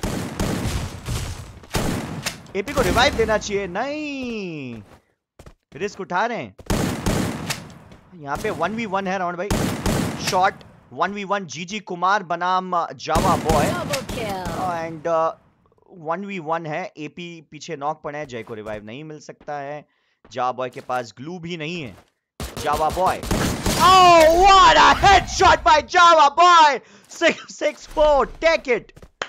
एपी को रिवाइव देना चाहिए, नहीं रिस्क उठा रहे हैं। यहाँ पे वन वी वन है राउंड भाई, shot one v one, GG Kumar बनाम Java boy, and one v one है। एपी पीछे नॉक पड़े हैं, जय को रिवाइव नहीं मिल सकता है, जावा बॉय के पास ग्लू भी नहीं है। Java boy, oh what a headshot by Java boy, six six four, take it.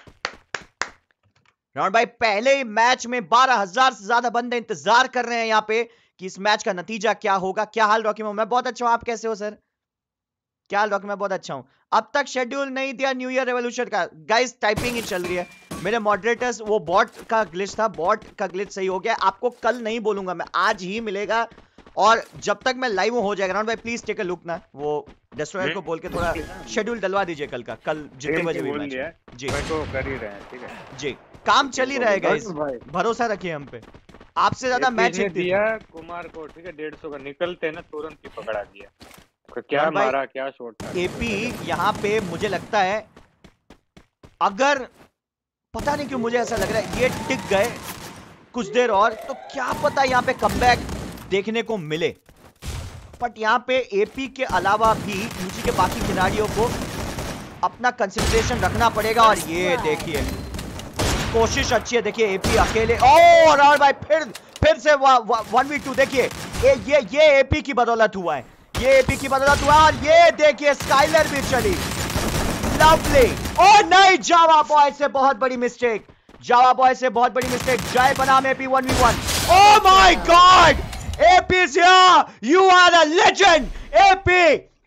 Round भाई पहले ही मैच में बारह हजार से ज्यादा बंदे इंतजार कर रहे हैं यहाँ पे कि इस मैच का नतीजा क्या होगा। क्या हाल रॉकी? मैं बहुत अच्छा हूं, आप कैसे हो सर? क्या हाल रॉकी? मैं बहुत अच्छा हूं। अब तक शेड्यूल नहीं दिया न्यू ईयर रेवोल्यूशन का, गाइस टाइपिंग ही चल रही है। मेरे मॉडरेटर्स, वो बॉट का ग्लिच था, बॉट का ग्लिच सही हो गया। आपको कल नहीं बोलूंगा मैं, आज ही मिलेगा, और जब तक मैं लाइव हो जाएगा। राउंड भाई प्लीज टेक अ लुक ना, वो डिस्ट्रॉयर को बोल के थोड़ा शेड्यूल डलवा दीजिए कल का, कल जितने बजे भी मैच है जी। तो कर ही रहे हैं, ठीक है जी, काम चल ही रहेगा, इस भरोसा रखिए हम पे। आपसे ज्यादा मैच दिया कुमार को, ठीक है डेढ़ सौ का, निकलते ना तुरंत ही पकड़ा दिया, क्या मारा, क्या शॉट था। एपी यहाँ पे मुझे लगता है, अगर पता नहीं क्यों मुझे ऐसा लग रहा है ये टिक गए कुछ देर और तो क्या पता यहाँ पे कमबैक देखने को मिले। बट यहाँ पे एपी के अलावा भी यूजी के बाकी खिलाड़ियों को अपना कंसंट्रेशन रखना पड़ेगा। और ये देखिए कोशिश अच्छी है, देखिए एपी अकेले, और और भाई फिर फिर से वन वी टू। देखिए ये ये ये एपी की बदौलत हुआ है, ये एपी की बदौलत हुआ। और ये देखिए स्काइलर भी चली, लवली। ओ नहीं, जावा बॉय से बहुत बड़ी मिस्टेक, जावा बॉय से बहुत बड़ी मिस्टेक। जय बनाम AP one v one. Oh my God, AP here, you are a legend. AP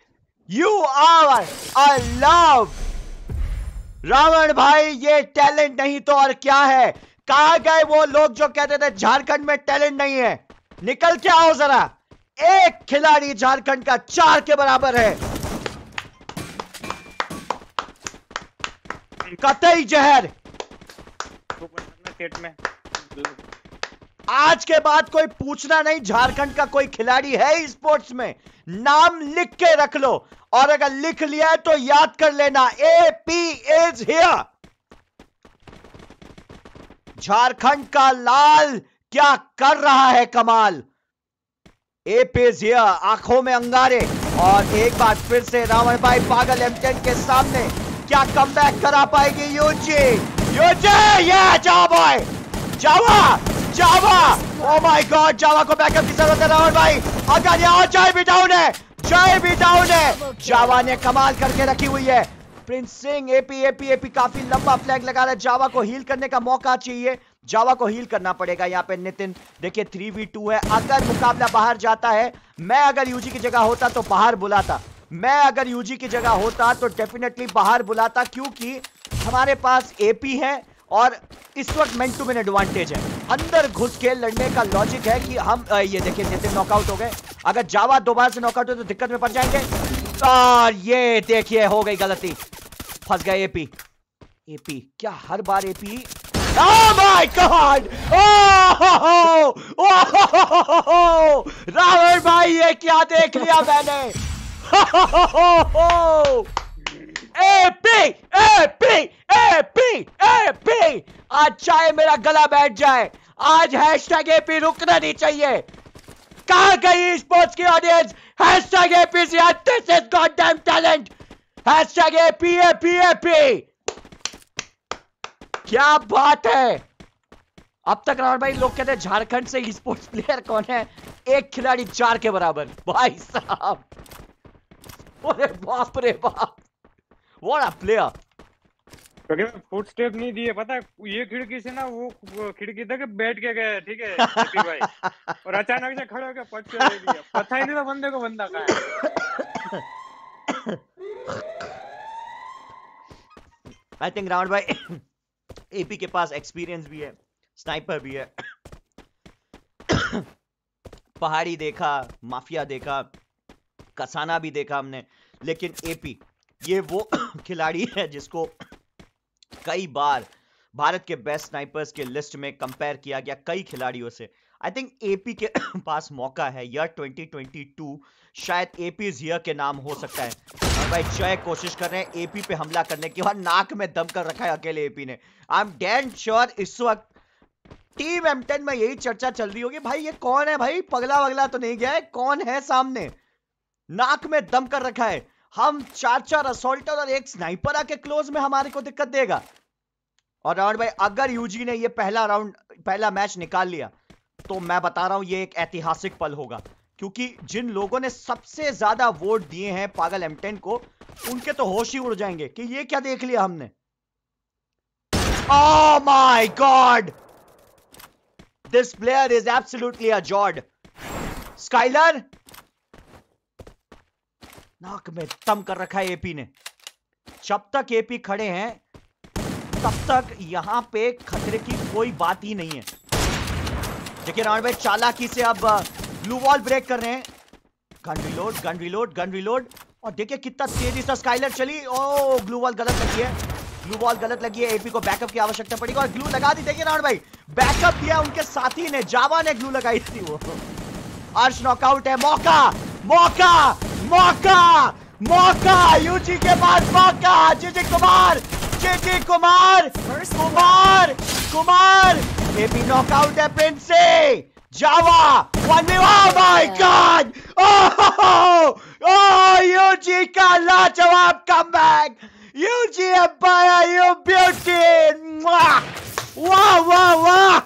you are a love. Ravan भाई ये टैलेंट नहीं तो और क्या है? कहां गए वो लोग जो कहते थे झारखंड में टैलेंट नहीं है? निकल के आओ जरा। एक खिलाड़ी झारखंड का चार के बराबर है। कतई जहर। में आज के बाद कोई पूछना नहीं झारखंड का कोई खिलाड़ी है स्पोर्ट्स में, नाम लिख के रख लो, और अगर लिख लिया है तो याद कर लेना, एपी इज हियर। झारखंड का लाल क्या कर रहा है कमाल। एपी इज हियर, आंखों में अंगारे। और एक बार फिर से रावण भाई पागल एम टेन के सामने क्या कमबैक करा पाएगी यूजी? यूजी ये जाओ boy, Java Java. Oh my God, Java को बैकअप की जरूरत है रावण भाई। अगर यहाँ जय भी डाउन है, जय भी डाउन है। जावा ने कमाल करके रखी हुई है। Prince Singh AP AP AP काफी लंबा फ्लैग लगा रहा है। जावा को हील करने का मौका चाहिए, जावा को हील करना पड़ेगा यहाँ पे। नितिन देखिए थ्री वी टू है, अगर मुकाबला बाहर जाता है, मैं अगर यूजी की जगह होता तो बाहर बुलाता। मैं अगर यूजी की जगह होता तो डेफिनेटली बाहर बुलाता, क्योंकि हमारे पास एपी है और इस वक्त मेन टू मेन एडवांटेज है। अंदर घुस के लड़ने का लॉजिक है कि हम ये देखिए नितिन नॉकआउट हो गए। अगर जावा दोबारा से नॉकआउट हो तो दिक्कत में पड़ जाएंगे। और ये देखिए हो गई गलती, फंस गए एपी। एपी क्या हर बार AP? Oh my God! Oh! Oh! Ravan भाई ये क्या देख लिया मैंने? एपी एपी एपी एपी, आज चाहे मेरा गला बैठ जाए, आज हैशटैग एपी रुकना नहीं चाहिए। कहां गई स्पोर्ट्स की audience? Hashtag AP this is goddamn talent. Hashtag AP AP AP, क्या बात है। अब तक रावण भाई लोग कहते हैं झारखंड से स्पोर्ट्स प्लेयर कौन है, एक खिलाड़ी चार के बराबर। भाई साहब, अरे बाप रे बाप, व्हाट अ प्लेयर। क्योंकि फुट स्टेप नहीं दिए, पता है, ये खिड़की से ना वो, वो खिड़की तक बैठ के गए, ठीक है एपी भाई, और अचानक से खड़े होकर पट के दे दिया। पता ही नहीं था बंदे को बंदा कहाँ है। आई थिंक रावण भाई एपी के पास एक्सपीरियंस भी है, स्नाइपर भी है। पहाड़ी देखा, माफिया देखा, कसाना भी देखा हमने, लेकिन एपी ये वो खिलाड़ी है जिसको कई बार भारत के बेस्ट स्नाइपर्स के लिस्ट में कंपेयर किया गया कई खिलाड़ियों से। आई थिंक एपी के पास मौका है, ईयर ट्वेंटी ट्वेंटी टू शायद एपी हियर के नाम हो सकता है। और भाई जय कोशिश कर रहे हैं एपी पे हमला करने की, और नाक में दम कर रखा है अकेले एपी ने। आई एम डैम श्योर इस वक्त टीम एम टेन में यही चर्चा चल रही होगी, भाई ये कौन है भाई, पगला वगला तो नहीं गया है, कौन है सामने, नाक में दम कर रखा है। हम चार चार असोल्टर और एक स्नाइपर आके क्लोज में हमारे को दिक्कत देगा। और रावण भाई अगर यूजी ने ये पहला राउंड पहला मैच निकाल लिया तो मैं बता रहा हूं ये एक ऐतिहासिक पल होगा, क्योंकि जिन लोगों ने सबसे ज्यादा वोट दिए हैं पागल एम टेन को, उनके तो होश ही उड़ जाएंगे कि ये क्या देख लिया हमने। Oh my God, this player is absolutely a god. Skylar नाक में दम कर रखा है एपी ने। जब तक एपी खड़े हैं तब तक यहां पे खतरे की कोई बात ही नहीं है। देखिए रावण भाई चालाकी से अब ब्लू वॉल ब्रेक कर रहे हैं। Gun reload gun reload gun reload, और देखिए कितना तेजी से स्काइलर चली। ओ ब्लू वॉल गलत लगी है, ब्लू वॉल गलत लगी है। एपी को बैकअप की आवश्यकता पड़ेगी, और ग्लू लगा दी। देखिए रावण भाई बैकअप दिया उनके साथी ने, जावा ने ग्लू लगाई थी। वो अर्श नॉकआउट है, मौका मौका मौका मौका, यूजी के पास मौका। GG Kumar GG Kumar Kumar Kumar, AP knockout है। प्रिंस से Java one v, oh my God, oh UG का लाजवाब comeback. UG empire, you beauty, वाह वाह वाह वाह,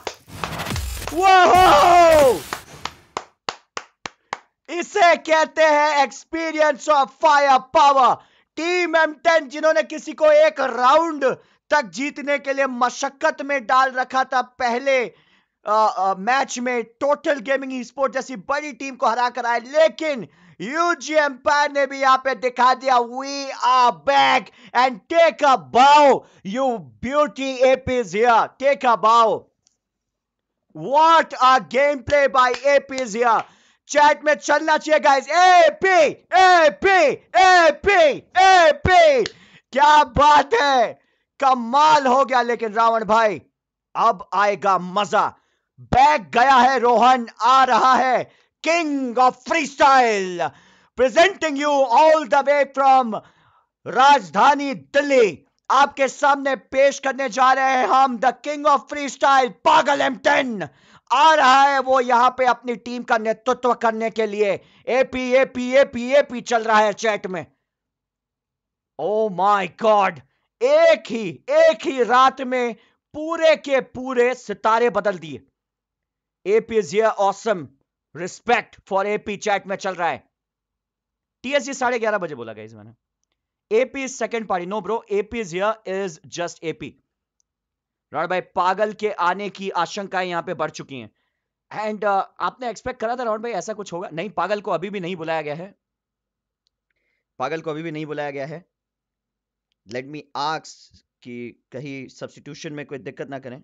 इसे कहते हैं experience of fire power. Team M ten जिन्होंने किसी को एक राउंड तक जीतने के लिए मशक्कत में डाल रखा था, पहले आ, आ, मैच में टोटल गेमिंग स्पोर्ट जैसी बड़ी टीम को हरा कर आए, लेकिन यूजी एम्पायर ने भी यहां पे दिखा दिया we are back and take a bow you beauty AP's here, take a bow. What a game play by AP's here. Chat में चलना चाहिए guys, AP AP AP AP, क्या बात है, कमाल हो गया। लेकिन रावण भाई अब आएगा मजा, बैक गया है रोहन, आ रहा है king of freestyle, presenting you all the way from राजधानी दिल्ली। आपके सामने पेश करने जा रहे हैं हम the king of freestyle, पागल एम टेन। आ रहा है वो यहां पे अपनी टीम का नेतृत्व करने के लिए। एपी एपी एपी एपी चल रहा है चैट में। ओ माय गॉड, एक ही एक ही रात में पूरे के पूरे सितारे बदल दिए। AP is here, awesome, respect for AP chat में चल रहा है। टीएसजी साढ़े ग्यारह बजे बोला गया इस मैंने। AP is second party, no bro, AP is here is just AP. Rana भाई पागल के आने की आशंकाएं यहां पे बढ़ चुकी हैं। एंड uh, आपने एक्सपेक्ट करा था राउंड भाई ऐसा कुछ होगा? नहीं, पागल को अभी भी नहीं बुलाया गया है, पागल को अभी भी नहीं बुलाया गया है। लेट मी आस्क कि कहीं सब्स्टिट्यूशन में कोई दिक्कत ना करें।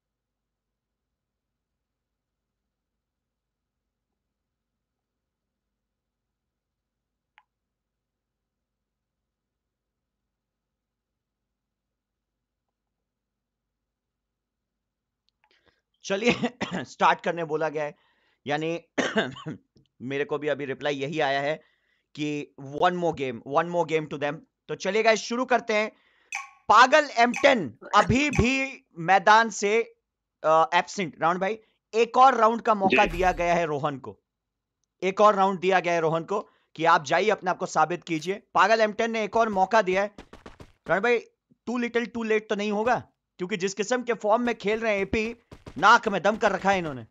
चलिए स्टार्ट करने बोला गया है, यानी मेरे को भी अभी रिप्लाई यही आया है कि one more game, one more game to them. तो चलिए गाइस शुरू करते हैं। पागल एम टेन अभी भी मैदान से एब्सेंट। राउंड भाई एक और राउंड का मौका दिया गया है रोहन को, एक और राउंड दिया गया है रोहन को कि आप जाइए अपने आप को साबित कीजिए। पागल एम टेन ने एक और मौका दिया है। राउंड भाई टू लिटिल टू लेट तो नहीं होगा, क्योंकि जिस किस्म के फॉर्म में खेल रहे हैं एपी, नाक में दम कर रखा है इन्होंने।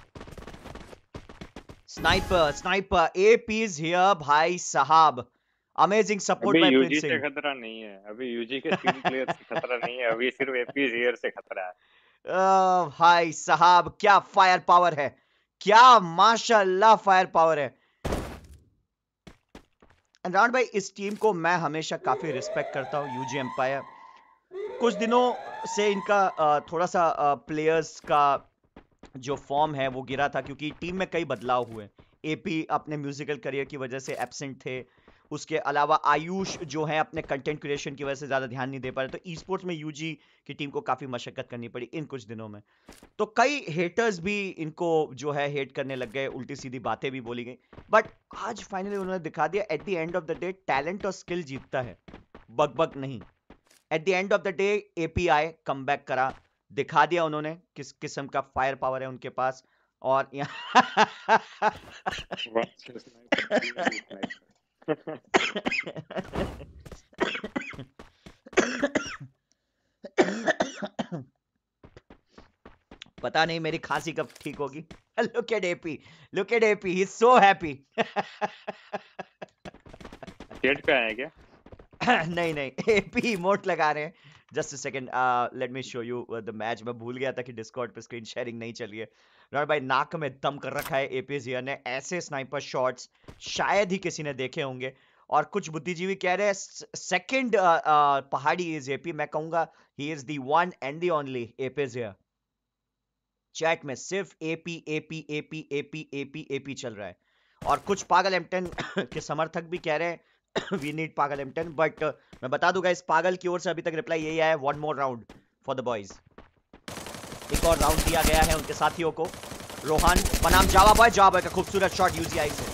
स्नाइपर स्नाइपर एपीज हियर भाई साहब, amazing support by UG Prince से सिंह। खतरा नहीं है, अभी यूजी के तीन प्लेयर से खतरा नहीं है, अभी सिर्फ एपी हियर से खतरा है। अ, भाई साहब क्या फायर पावर है, क्या माशाल्लाह फायर पावर है। राउंड भाई इस टीम को मैं हमेशा काफी रिस्पेक्ट करता हूं, यूजी एम्पायर। कुछ दिनों से इनका अ, थोड़ा सा प्लेयर्स का जो फॉर्म है वो गिरा था, क्योंकि टीम में कई बदलाव हुए। एपी अपने म्यूजिकल करियर की वजह से एब्सेंट थे, उसके अलावा आयुष जो है अपने कंटेंट क्रिएशन की वजह से ज्यादा ध्यान नहीं दे पा रहे। तो ई स्पोर्ट्स में यूजी की टीम को काफी मशक्कत करनी पड़ी इन कुछ दिनों में। तो कई हेटर्स भी इनको जो है हेट करने लग गए, उल्टी सीधी बातें भी बोली गई। बट आज फाइनली उन्होंने दिखा दिया at the end of the day talent और स्किल जीतता है, बक बक नहीं। At the end of the day API comeback करा, दिखा दिया उन्होंने किस किस्म का फायर पावर है उनके पास। और पता नहीं मेरी खांसी कब ठीक होगी। Look at AP, look at AP, he is so happy. Chat पे आए क्या? नहीं नहीं, एपी इमोट लगा रहे हैं। Just a second, let me show you the match. मैं भूल गया था कि डिस्कॉर्ड पे स्क्रीन शेयरिंग नहीं चली है। राणा भाई नाक में दम कर रखा है एपी जियर ने, ऐसे स्नाइपर शॉट्स शायद ही किसी ने देखे होंगे। और कुछ बुद्धिजीवी कह रहे हैं सेकंड पहाड़ी इज एपी। मैं कहूंगा he is the one and the only AP here. Chat में सिर्फ AP AP AP AP AP AP चल रहा है। और कुछ पागल एम टेन के समर्थक भी कह रहे हैं we need Pagal M ten. But मैं बता दूंगा इस पागल की ओर से अभी तक रिप्लाई यही आया है, one more round for the boys. एक और राउंड दिया गया है उनके साथियों को। रोहन बनाम जावा बॉय, जावा बॉय का खूबसूरत शॉट यूजीआई से।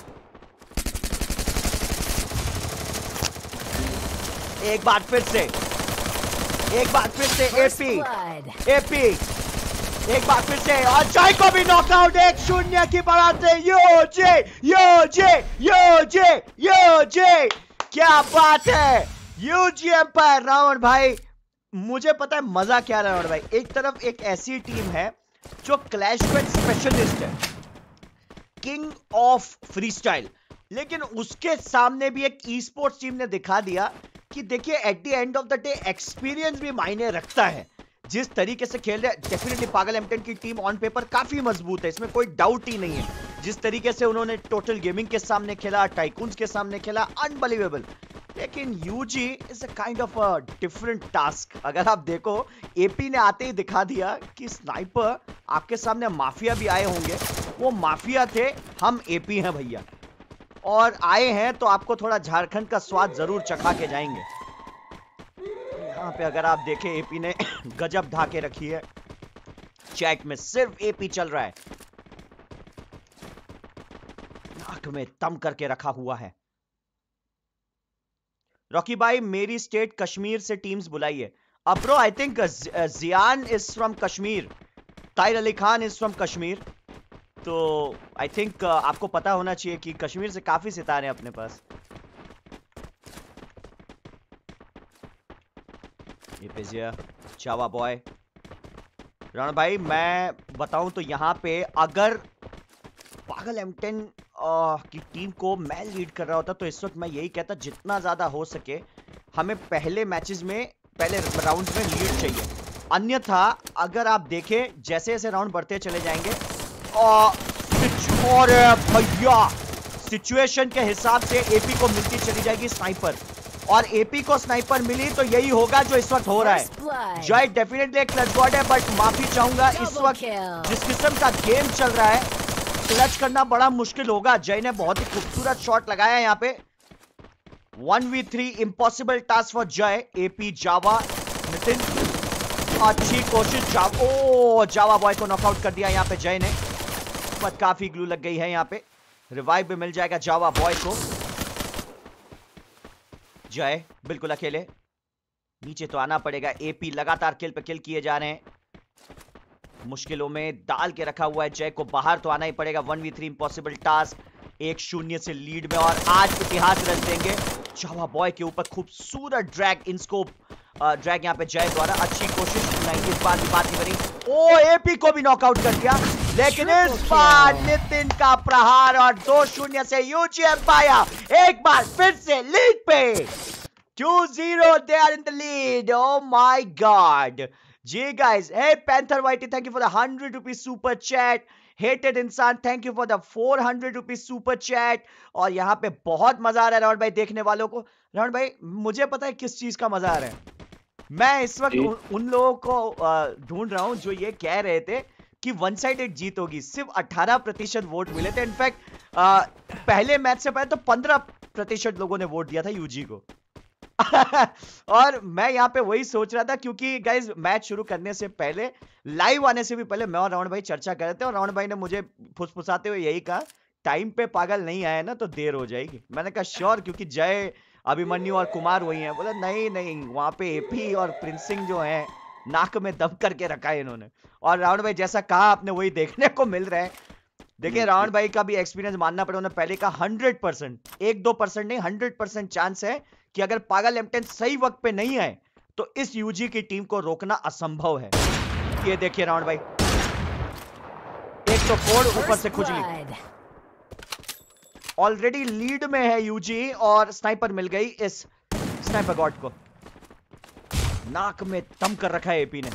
एक बार फिर से, एक बार फिर से एपी एपी, एक बार फिर से, और जय को भी नॉकआउट एक शून्य की बढ़त से। यो जे यो जे यो जे यो जे, क्या बात है यूजी एम्पायर। रावण भाई मुझे पता है मजा क्या रहा है रावण भाई। एक तरफ एक ऐसी टीम है जो क्लैश में स्पेशलिस्ट है, किंग ऑफ फ्री स्टाइल, लेकिन उसके सामने भी एक ई स्पोर्ट्स टीम ने दिखा दिया कि देखिए at the end of the day experience भी मायने रखता है। जिस तरीके से खेल रहे हैं, डेफिनेटली पागल एम टेन की टीम ऑन पेपर काफी मजबूत है, इसमें कोई डाउट ही नहीं है। जिस तरीके से उन्होंने टोटल गेमिंग के सामने खेला, टाइकून्स के सामने खेला, अनबिलीवेबल। लेकिन UG is a kind of a different task. अगर आप देखो, एपी ने आते ही दिखा दिया कि स्नाइपर आपके सामने माफिया भी आए होंगे, वो माफिया थे, हम एपी हैं भैया, और आए हैं तो आपको थोड़ा झारखंड का स्वाद जरूर चखा के जाएंगे। यहाँ पे अगर आप देखें, एपी ने गजब ढा के रखी है, चैट में सिर्फ एपी चल रहा है, नाक में दम करके रखा हुआ है। रॉकी भाई, मेरी स्टेट कश्मीर से टीम्स बुलाइए। अब bro, I think Jiyan is from Kashmir, Tahir Ali Khan is from Kashmir, तो आई थिंक uh, आपको पता होना चाहिए कि कश्मीर से काफी सितारे हैं अपने पास। ये पेजिया चावा बॉय। रण भाई, मैं बताऊं तो यहाँ पे अगर पागल एम टेन की टीम को मैं लीड कर रहा होता तो इस वक्त मैं यही कहता, जितना ज्यादा हो सके हमें पहले मैचेस में, पहले राउंड में लीड चाहिए। अन्यथा अगर आप देखें, जैसे जैसे राउंड बढ़ते चले जाएंगे और भैया सिचुएशन के हिसाब से एपी को मिलती चली जाएगी स्नाइपर, और एपी को स्नाइपर मिली तो यही होगा जो इस वक्त हो रहा है। जय डेफिनेटली एक क्लच गॉड है, बट माफी चाहूंगा, इस वक्त जिस किस्म का गेम चल रहा है, क्लच करना बड़ा मुश्किल होगा। जय ने बहुत ही खूबसूरत शॉट लगाया यहाँ पे। One v three impossible task for Jay. AP Java Nitin, अच्छी कोशिश। जावा, ओ जावा बॉय को नॉकआउट कर दिया यहाँ पे जय ने, बट काफी ग्लू लग गई है यहाँ पे। रिवाइव भी मिल जाएगा जावा बॉय को। जय बिल्कुल अकेले, नीचे तो आना पड़ेगा। एपी लगातार किल पे किल किए जा रहे हैं, मुश्किलों में डाल के रखा हुआ है जय को, बाहर तो आना ही पड़ेगा। One v three impossible task, एक शून्य से लीड में, और आज इतिहास रच देंगे। जावा बॉय के ऊपर खूबसूरत ड्रैग इन स्कोप ड्रैग यहाँ पे जय द्वारा, अच्छी कोशिश, नहीं इस बार भी बात नहीं बनी। ओ एपी को भी नॉकआउट कर दिया, लेकिन इस बार नितिन का प्रहार, और दो शून्य से यूजी एम्पायर एक बार फिर से लीड पे। Two zero they are in the lead. Oh my God जी guys. Hey panther whitey, thank you for the hundred rupees super chat. Hated इंसान, thank you for the four hundred rupees super chat. और यहाँ पे बहुत मजा आ रहा है राहुल भाई देखने वालों को। राहुल भाई, मुझे पता है किस चीज का मजा आ रहा है। मैं इस वक्त उन, उन लोगों को ढूंढ रहा हूं जो ये कह रहे थे कि वन साइडेड जीत होगी। सिर्फ अठारह प्रतिशत वोट मिले थे। इनफैक्ट पहले मैच से पहले तो पंद्रह प्रतिशत लोगों ने वोट दिया था यूजी को। और मैं यहाँ पे वही सोच रहा था, क्योंकि गाइज मैच शुरू करने से पहले, लाइव आने से भी पहले, मैं और रावण भाई चर्चा कर रहे थे, और रावण भाई ने मुझे फुसफुसाते हुए यही कहा, टाइम पे पागल नहीं आया ना तो देर हो जाएगी। मैंने कहा श्योर, क्योंकि जय, अभिमन्यु और कुमार वही हैं। बोला नहीं नहीं, वहां पे एपी और प्रिंस सिंह जो है, नाक में दम करके रखा है इन्होंने। और रावण भाई जैसा कहा आपने वही देखने को मिल रहा है। देखिए रावण भाई का भी एक्सपीरियंस मानना पड़ेगा, उन्होंने पहले का हंड्रेड परसेंट, एक दो परसेंट नहीं, हंड्रेड परसेंट चांस है कि अगर पागल एम टेन सही वक्त पे नहीं आए तो इस यूजी की टीम को रोकना असंभव है। ये देखिए रावण भाई, एक तो फोड़, ऊपर से खुजली। ऑलरेडी लीड में है यूजी, और स्नाइपर मिल गई इस स्नाइपर गॉड को। नाक में दम कर रखा है एपी ने,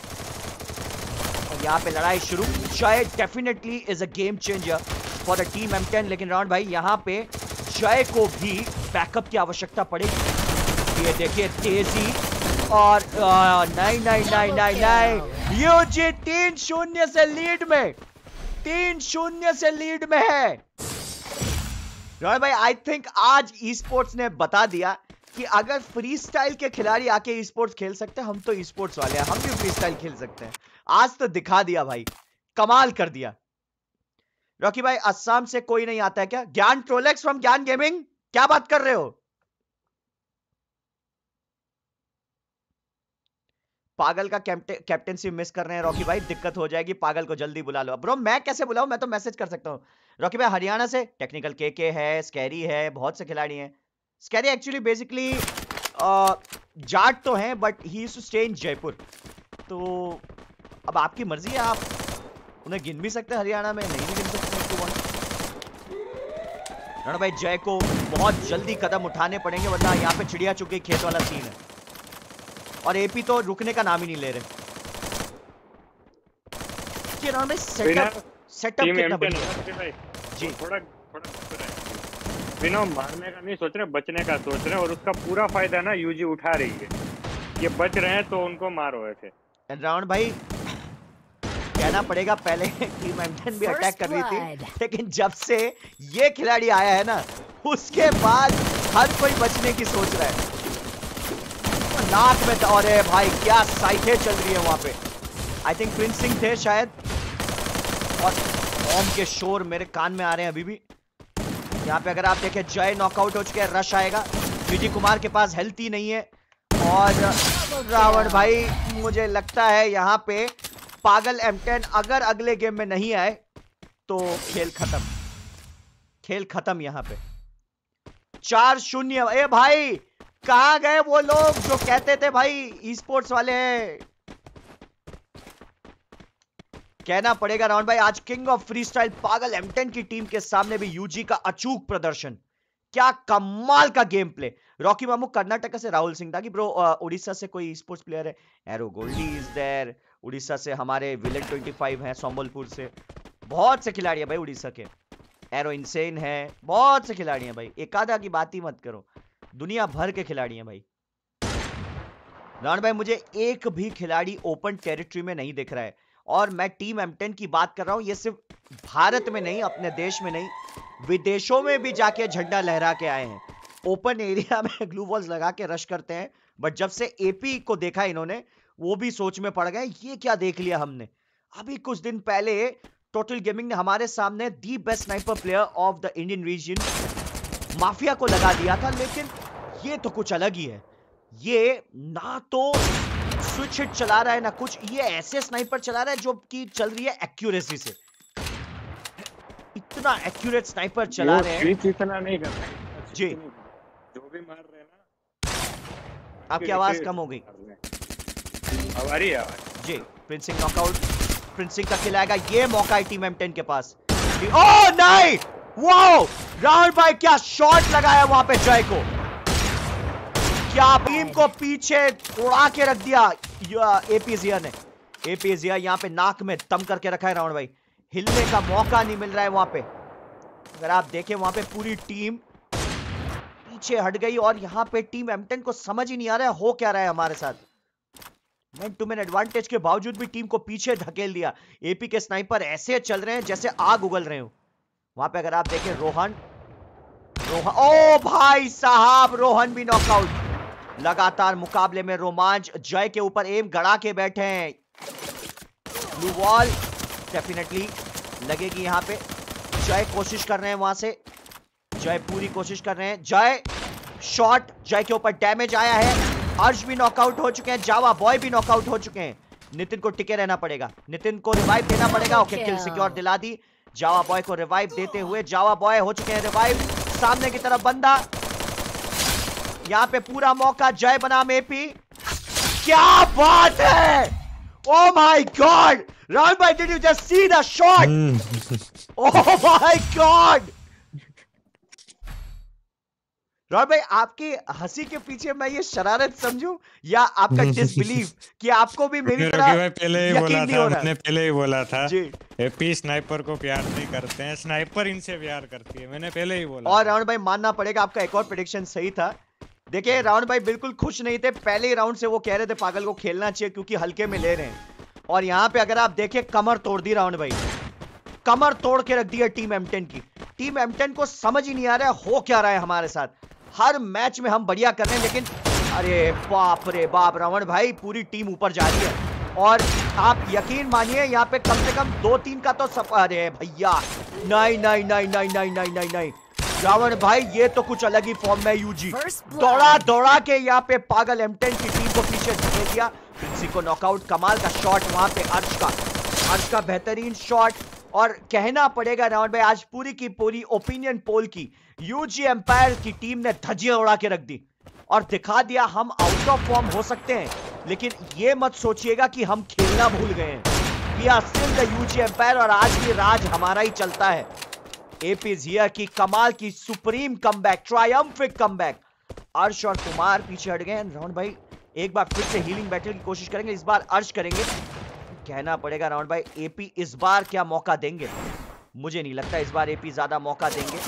और यहां पे लड़ाई शुरू। Jay definitely is a game changer for the team M ten, लेकिन रावण भाई यहां पे जय को भी बैकअप की आवश्यकता पड़ेगी। ये देखिए तेजी, और आ, नहीं नहीं नहीं नहीं नहीं, यूजी तीन शून्य से लीड में, तीन शून्य से लीड में है। रावण भाई आई थिंक आज ई स्पोर्ट्स ने बता दिया कि अगर फ्री स्टाइल के खिलाड़ी आके ई स्पोर्ट्स खेल सकते हैं, हम तो ई स्पोर्ट्स वाले हैं, हम भी फ्री स्टाइल खेल सकते हैं। आज तो दिखा दिया भाई, कमाल कर दिया। रॉकी भाई, असम से कोई नहीं आता है क्या? ज्ञान ट्रोलेक्स फ्रॉम ज्ञान गेमिंग, क्या बात कर रहे हो? पागल का कैप्टेंसी मिस कर रहे हैं रॉकी भाई, दिक्कत हो जाएगी, पागल को जल्दी बुला लो। ब्रो मैं कैसे बुलाऊं, मैं तो मैसेज कर सकता हूं। रॉकी भाई हरियाणा से टेक्निकल के के है, स्कैरी है, बहुत से खिलाड़ी हैं। स्कैरी एक्चुअली बेसिकली जाट तो हैं, but he used to stay in Jaipur. तो अब आपकी मर्जी है, आप उन्हें गिन भी सकते हैं हरियाणा में, नहीं भी गिन सकते। रण भाई जय को बहुत जल्दी कदम उठाने पड़ेंगे, वरना यहाँ पे चिड़िया चुग गई खेत वाला सीन है। और एपी तो रुकने का नाम ही नहीं ले रहे। देखिए राउंड भाई सेटअप सेटअप कितना बढ़िया भाई जी। थोड़ा थोड़ा बिना मारने का नहीं सोच रहे, बचने का सोच रहे, और उसका पूरा फायदा ना यूजी उठा रही है। ये बच रहे हैं तो उनको मारो ऐसे। राउंड भाई कहना पड़ेगा पहले टीम एम टेन भी अटैक कर रही थी, लेकिन जब से ये खिलाड़ी आया है ना उसके बाद हर कोई बचने की सोच रहा है। नाक में तो अरे भाई क्या साइटें चल रही है वहां पे। आई थिंक प्रिंस सिंह थे शायद, और बॉम्ब के शोर मेरे कान में आ रहे हैं अभी भी। यहाँ पे अगर आप देखें जय नॉकआउट हो चुके हैं, रश आएगा। विजय कुमार के पास हेल्थ ही नहीं है, और रावण भाई मुझे लगता है यहाँ पे पागल एम टेन अगर अगले गेम में नहीं आए तो खेल खत्म, खेल खत्म। यहाँ पे चार शून्य। ए भाई कहां गए वो लोग जो कहते थे भाई ई स्पोर्ट्स वाले हैं। कहना पड़ेगा राउंड भाई आज किंग ऑफ फ्री स्टाइल पागल एम टेन की टीम के सामने भी यूजी का अचूक प्रदर्शन। क्या कमाल का गेम प्ले। रॉकी मामू कर्नाटक से राहुल सिंह था कि ब्रो उड़ीसा से कोई स्पोर्ट्स प्लेयर है। Aero Goldie is there. Orissa से हमारे विलेन पच्चीस है, संबलपुर से बहुत से खिलाड़ी है भाई उड़ीसा के। एरो इंसेन है, बहुत से खिलाड़ी हैं भाई, एक आधा की बात ही मत करो, दुनिया भर के खिलाड़ी हैं भाई। राउंड भाई मुझे एक भी खिलाड़ी ओपन टेरिटरी में नहीं दिख रहा है, और मैं टीम एम टेन की बात कर रहा हूं। ये सिर्फ भारत में नहीं, अपने देश में नहीं, विदेशों में भी जाके झंडा लहरा के आए हैं। ओपन एरिया में ग्लू वॉल्स लगा के रश करते हैं, बट जब से एपी को देखा इन्होंने वो भी सोच में पड़ गए, ये क्या देख लिया हमने। अभी कुछ दिन पहले टोटल गेमिंग ने हमारे सामने दी best sniper player of the Indian region Mafia को लगा दिया था, लेकिन ये तो कुछ अलग ही है। ये ना तो स्विच हिट चला रहा है ना कुछ, ये ऐसे स्नाइपर चला रहा है जो कि चल रही है एक्यूरेसी से। इतना एक्यूरेट स्नाइपर चला रहे हैं, इतना नहीं कर रहे जी। जो भी मार रहे हैं ना। आपकी आवाज कम हो गई हमारी आवाज जी। Prince Singh knockout, Prince Singh का किल आएगा, ये मौका है टीम एम टेन के पास। ओह नहीं, वाओ राहुल भाई क्या शॉट लगाया वहां पे जय को, क्या टीम को पीछे उड़ा के रख दिया एपीजिया ने। एपीजिया यहाँ पे नाक में दम करके रखा है राउंड भाई, हिलने का मौका नहीं मिल रहा है वहां पे। अगर आप देखें वहां पे पूरी टीम पीछे हट गई, और यहाँ पे टीम एम टेन को समझ ही नहीं आ रहा है हो क्या रहा है हमारे साथ। मैन टू मैन एडवांटेज के बावजूद भी टीम को पीछे धकेल दिया। एपी के स्नाइपर ऐसे चल रहे हैं जैसे आग उगल रहे हो वहां पे। अगर आप देखें रोहन, रोहन ओ भाई साहब, रोहन भी नॉकआउट। लगातार मुकाबले में रोमांच, जय के ऊपर एम गड़ा के बैठे हैं। ब्लू वॉल डेफिनेटली लगेगी यहाँ पे। जय कोशिश कर रहे हैं वहां से, जय पूरी कोशिश कर रहे हैं। जय शॉट, जय के ऊपर डैमेज आया है। अर्श भी नॉकआउट हो चुके हैं, जावा बॉय भी नॉकआउट हो चुके हैं। नितिन को टिके रहना पड़ेगा, नितिन को रिवाइव देना पड़ेगा। ओके किल सिक्योर दिला दी। जावा बॉय को रिवाइव देते हुए जावा बॉय हो चुके हैं रिवाइव। सामने की तरफ बंदा, यहां पे पूरा मौका जय बनाम एपी। क्या बात है, ओ माय गॉड राहुल भाई, did you just see the shot? Oh my God Rahul भाई, आपकी हंसी के पीछे मैं ये शरारत समझूं या आपका डिसबिलीफ कि आपको भी मेरी तरह भाई पहले ही बोला था, मैंने पहले ही बोला था एपी स्नाइपर को प्यार नहीं करते हैं, स्नाइपर इनसे प्यार करती है, मैंने पहले ही बोला। और राहुल भाई मानना पड़ेगा आपका एक और प्रेडिक्शन सही था। देखिए राहुल भाई बिल्कुल खुश नहीं थे, पहले ही राउंड से वो कह रहे थे पागल को खेलना चाहिए क्योंकि हल्के में ले रहे हैं, और यहाँ पे अगर आप देखें कमर तोड़ दी राहुल भाई, कमर तोड़ के रख दी है टीम एम टेन की। टीम एम टेन को समझ ही नहीं आ रहा है हो क्या रहा है हमारे साथ। हर मैच में हम बढ़िया कर रहे हैं, लेकिन अरे बाप रे बाप रावण भाई, पूरी टीम ऊपर जा रही है, और आप यकीन मानिए यहाँ पे कम से कम दो तीन का तो सब। अरे भैया नहीं नहीं नहीं नहीं नहीं नहीं नहीं नहीं रावण भाई, ये तो कुछ अलग ही फॉर्म में यूजी। दौड़ा दौड़ा के यहाँ पे पागल एम टेन की टीम को पीछे धकेल दिया। प्रिंसी को नॉकआउट, कमाल का शॉट वहां पे अर्श का, अर्श का बेहतरीन शॉट। और कहना पड़ेगा रावण भाई आज पूरी की पूरी ओपिनियन पोल की यूजी एम्पायर की टीम ने धज्जियां उड़ा के रख दी और दिखा दिया हम आउट ऑफ फॉर्म हो सकते हैं, लेकिन ये मत सोचिएगा कि हम खेलना भूल गए हैं। We are still the UG empire, और आज भी राज हमारा ही चलता है। एपीज हियर की कमाल की सुप्रीम कमबैक, ट्रायम्फिक कमबैक। अर्श और कुमार पीछे हट गए। रावण भाई एक बार फिर से हीलिंग बैटल की कोशिश करेंगे, इस बार अर्श करेंगे। कहना पड़ेगा रावण भाई, एपी इस बार क्या मौका देंगे? मुझे नहीं लगता इस बार एपी ज्यादा मौका देंगे।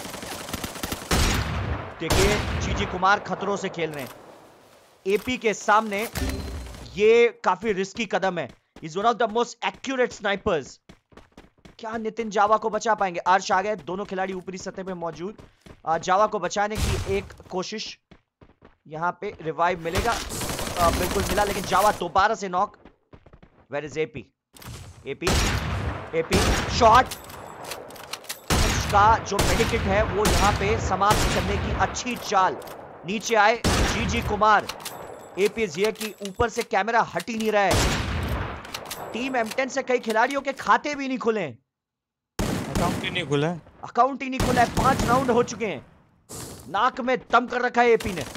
देखिए जीजी कुमार खतरों से खेल रहे हैं एपी के सामने। ये काफी रिस्की कदम है। Is one of the most accurate snipers. क्या नितिन जावा को बचा पाएंगे? अर्श आ गए, दोनों खिलाड़ी ऊपरी सतह पे मौजूद। आ, जावा को बचाने की एक कोशिश, यहां पे रिवाइव मिलेगा। आ, बिल्कुल मिला, लेकिन जावा दोबारा से knock. Where is AP? AP AP shot का जो मेडिकेट है वो यहां पे समाप्त करने की अच्छी चाल। नीचे आए जीजी कुमार। एपी ये की ऊपर से कैमरा हट ही नहीं रहा है। टीम एम टेन से कई खिलाड़ियों के खाते भी नहीं खुले, अकाउंट ही नहीं खुला है। अकाउंट ही नहीं खुला है। पांच राउंड हो चुके हैं, नाक में दम कर रखा है एपी ने।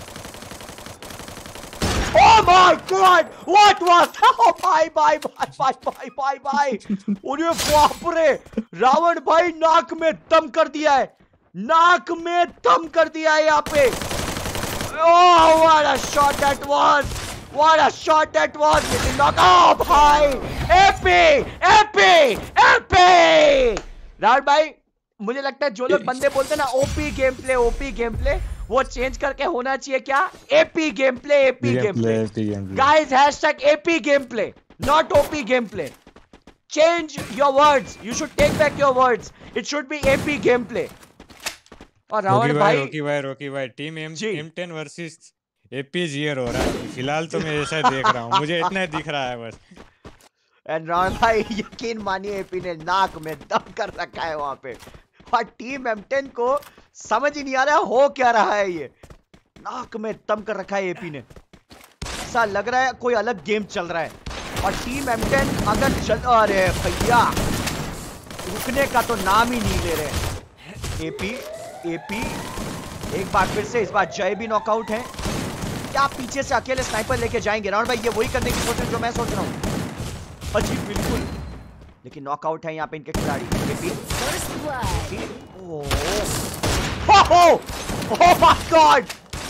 Oh my God! What was? Oh bye bye bye bye bye bye bye! अरे बाप रे! रावण भाई नाक में दम कर दिया है, नाक में दम कर दिया है यहाँ पे। Oh what a shot that was! What a shot that was! लेकिन नॉक। Oh भाई! AP AP AP! रावण भाई मुझे लगता है जो लोग बंदे बोलते हैं ना OP game play OP game play, वो चेंज करके होना चाहिए क्या? AP game play AP game play. Guys hashtag AP game play, not OP game play. Change your words, you should take back your words, it should be AP game play. और रावण भाई रोकी भाई रोकी भाई team M M ten versus AP here हो रहा है फिलहाल, तो मैं ऐसा देख रहा हूं, मुझे इतना ही दिख रहा है बस। एंड रावण भाई यकीन मानिए एपी ने नाक में दम कर रखा है वहां पे, और टीम एम टेन को समझ ही नहीं आ रहा हो क्या रहा है। ये नाक में दम कर रखा है एपी ने, ऐसा लग रहा है कोई अलग गेम चल रहा है। और टीम एम टेन अगर चल, अरे भैया रुकने का तो नाम ही नहीं ले रहे। एपी एपी एक बार फिर से, इस बार जय भी नॉकआउट है। क्या पीछे से अकेले स्नाइपर लेके जाएंगे? रावण भाई ये वही करने की सोच जो मैं सोच रहा हूँ। अजीब बिल्कुल, लेकिन नॉकआउट है यहाँ पे इनके खिलाड़ी। एपी ओह माय गॉड,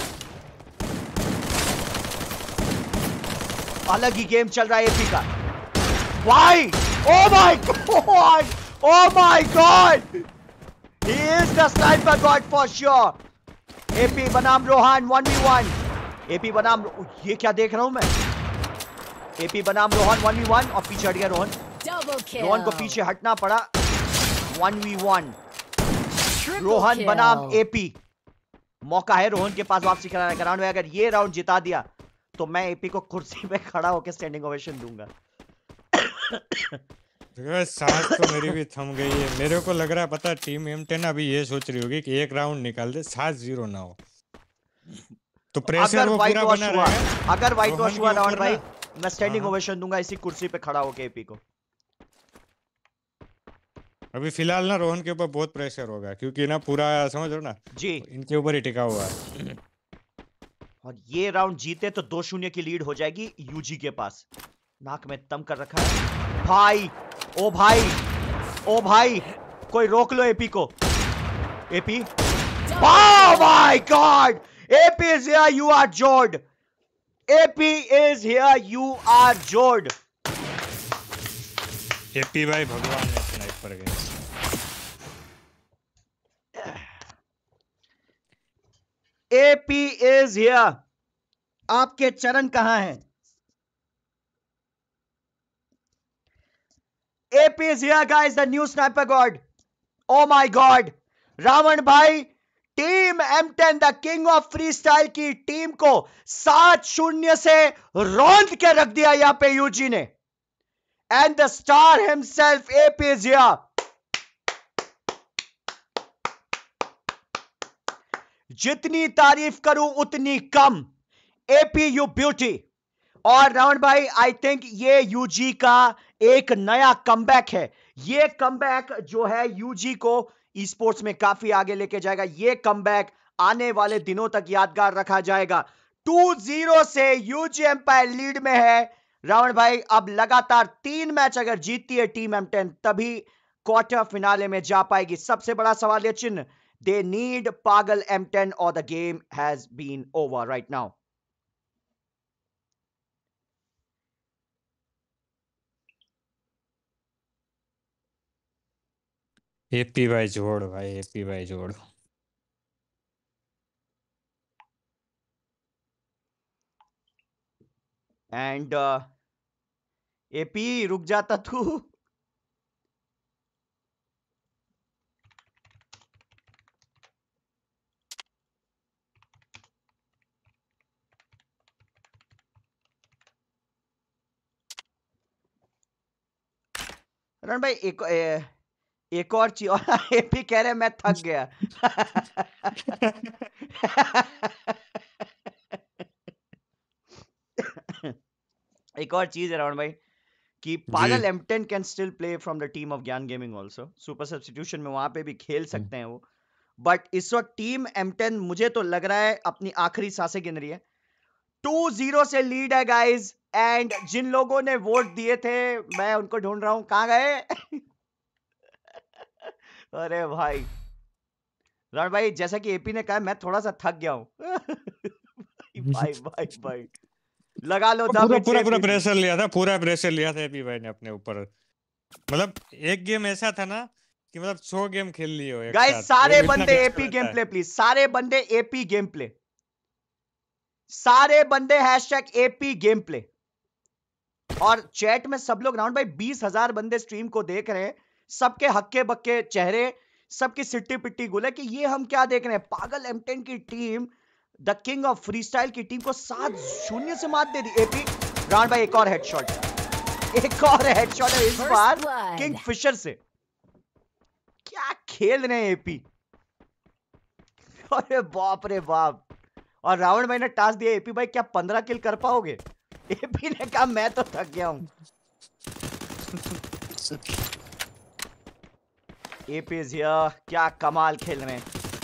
अलग ही गेम चल रहा है एपी का। भाई oh my God, oh my God, he is the sniper god for sure. AP बनाम Rohan one v one. AP बनाम, ये क्या देख रहा हूं मैं? एपी बनाम रोहन वन वी वन, और पीछे हट गया रोहन। रोहन को पीछे हटना पड़ा। वन वी वन, रोहन बनाम एपी। मौका है रोहन के पास वापसी कराने का। राउंड में अगर ये राउंड जिता दिया तो मैं एपी को कुर्सी पे खड़ा होकर स्टैंडिंग ओवेशन दूंगा। सांस तो मेरी भी थम गई है। मेरे को लग रहा है पता, टीम एम टेन अभी ये सोच रही होगी कि एक राउंड निकाल दे, सात जीरो ना हो, तो प्रेशर वो पूरा बना रहेगा। अगर व्हाइट वॉश हुआ राउंड भाई, मैं स्टैंडिंग ओवेशन दूंगा इसी कुर्सी पे खड़ा होकर एपी को। अभी फिलहाल ना रोहन के ऊपर बहुत प्रेशर होगा, क्योंकि ना पूरा समझ रहे हो ना जी, इनके ऊपर ही टिका हुआ है। और ये राउंड जीते तो दो शून्य की लीड हो जाएगी यूजी के पास। नाक में दम कर रखा है भाई। ओ भाई ओ भाई, कोई रोक लो एपी को। AP, oh my God, AP is here, you are Jord. AP is here, you are Jord. AP भाई भगवान है स्नाइपर के। AP is here. आपके चरण कहां हैं? A P is here guys, the new sniper god. Oh my god, Ravan भाई team M ten the king of freestyle की टीम को सात शून्य से रौंद के रख दिया यहां पे यूजी ने। And the star himself A P is here. जितनी तारीफ करूं उतनी कम। A P you beauty. और रावण भाई आई थिंक ये यूजी का एक नया कमबैक है। ये कमबैक जो है यूजी को ई स्पोर्ट्स में काफी आगे लेके जाएगा। ये कमबैक आने वाले दिनों तक यादगार रखा जाएगा। टू जीरो से यूजी एम्पायर लीड में है। रावण भाई अब लगातार तीन मैच अगर जीतती है टीम एम टेन तभी क्वार्टर फिनाले में जा पाएगी। सबसे बड़ा सवाल ये चिन्ह, they need Pagal M ten और the game has been over right now. AP भाई जोड़ भाई, एपी भाई जोड़। एंड एपी रुक जाता तू। भाई एक ए, एक और चीज और एपी कह रहे मैं थक गया। एक और चीज है रावण भाई कि Pagal M ten can still play from the team of Gyan gaming also. Super substitution में वहां पे भी खेल सकते हैं वो, बट इस वक्त टीम एम टेन मुझे तो लग रहा है अपनी आखिरी सांसें गिन रही है। टू जीरो से लीड है गाइस, एंड जिन लोगों ने वोट दिए थे मैं उनको ढूंढ रहा हूं, कहां गए? अरे भाई रण भाई, जैसा कि एपी ने कहा मैं थोड़ा सा थक गया हूं। भाई भाई भाई लगा लो पूरा पूरा पूरा प्रेशर लिया था, पूरा प्रेशर लिया था एपी भाई ने अपने ऊपर। मतलब एक गेम ऐसा था ना कि मतलब सौ गेम खेल लिए हो एक गाइस। साथ। सारे बंदे एपी गेम प्ले प्लीज, सारे बंदे एपी गेम प्ले, सारे बंदे हैशटैग एपी गेम प्ले। और चैट में सब लोग राउंड भाई बीस हजार बंदे स्ट्रीम को देख रहे हैं, सबके हक्के बक्के चेहरे, सबकी सिट्टी पिट्टी गुले कि ये हम क्या देख रहे हैं। पागल एम टेन की team the king of freestyle की टीम को सात शून्य से मात दे दी एपी। राउंड भाई एक और हेडशॉट, एक और हेडशॉट है इस बार किंग फिशर से। क्या खेल रहे हैं एपी, अरे बाप रे बाप। और रावण भाई ने टास्क दिया एपी भाई क्या पंद्रह किल कर पाओगे? एपी ने कहा मैं तो थक गया हूं। एपी इज हियर, क्या कमाल खेल रहे हैं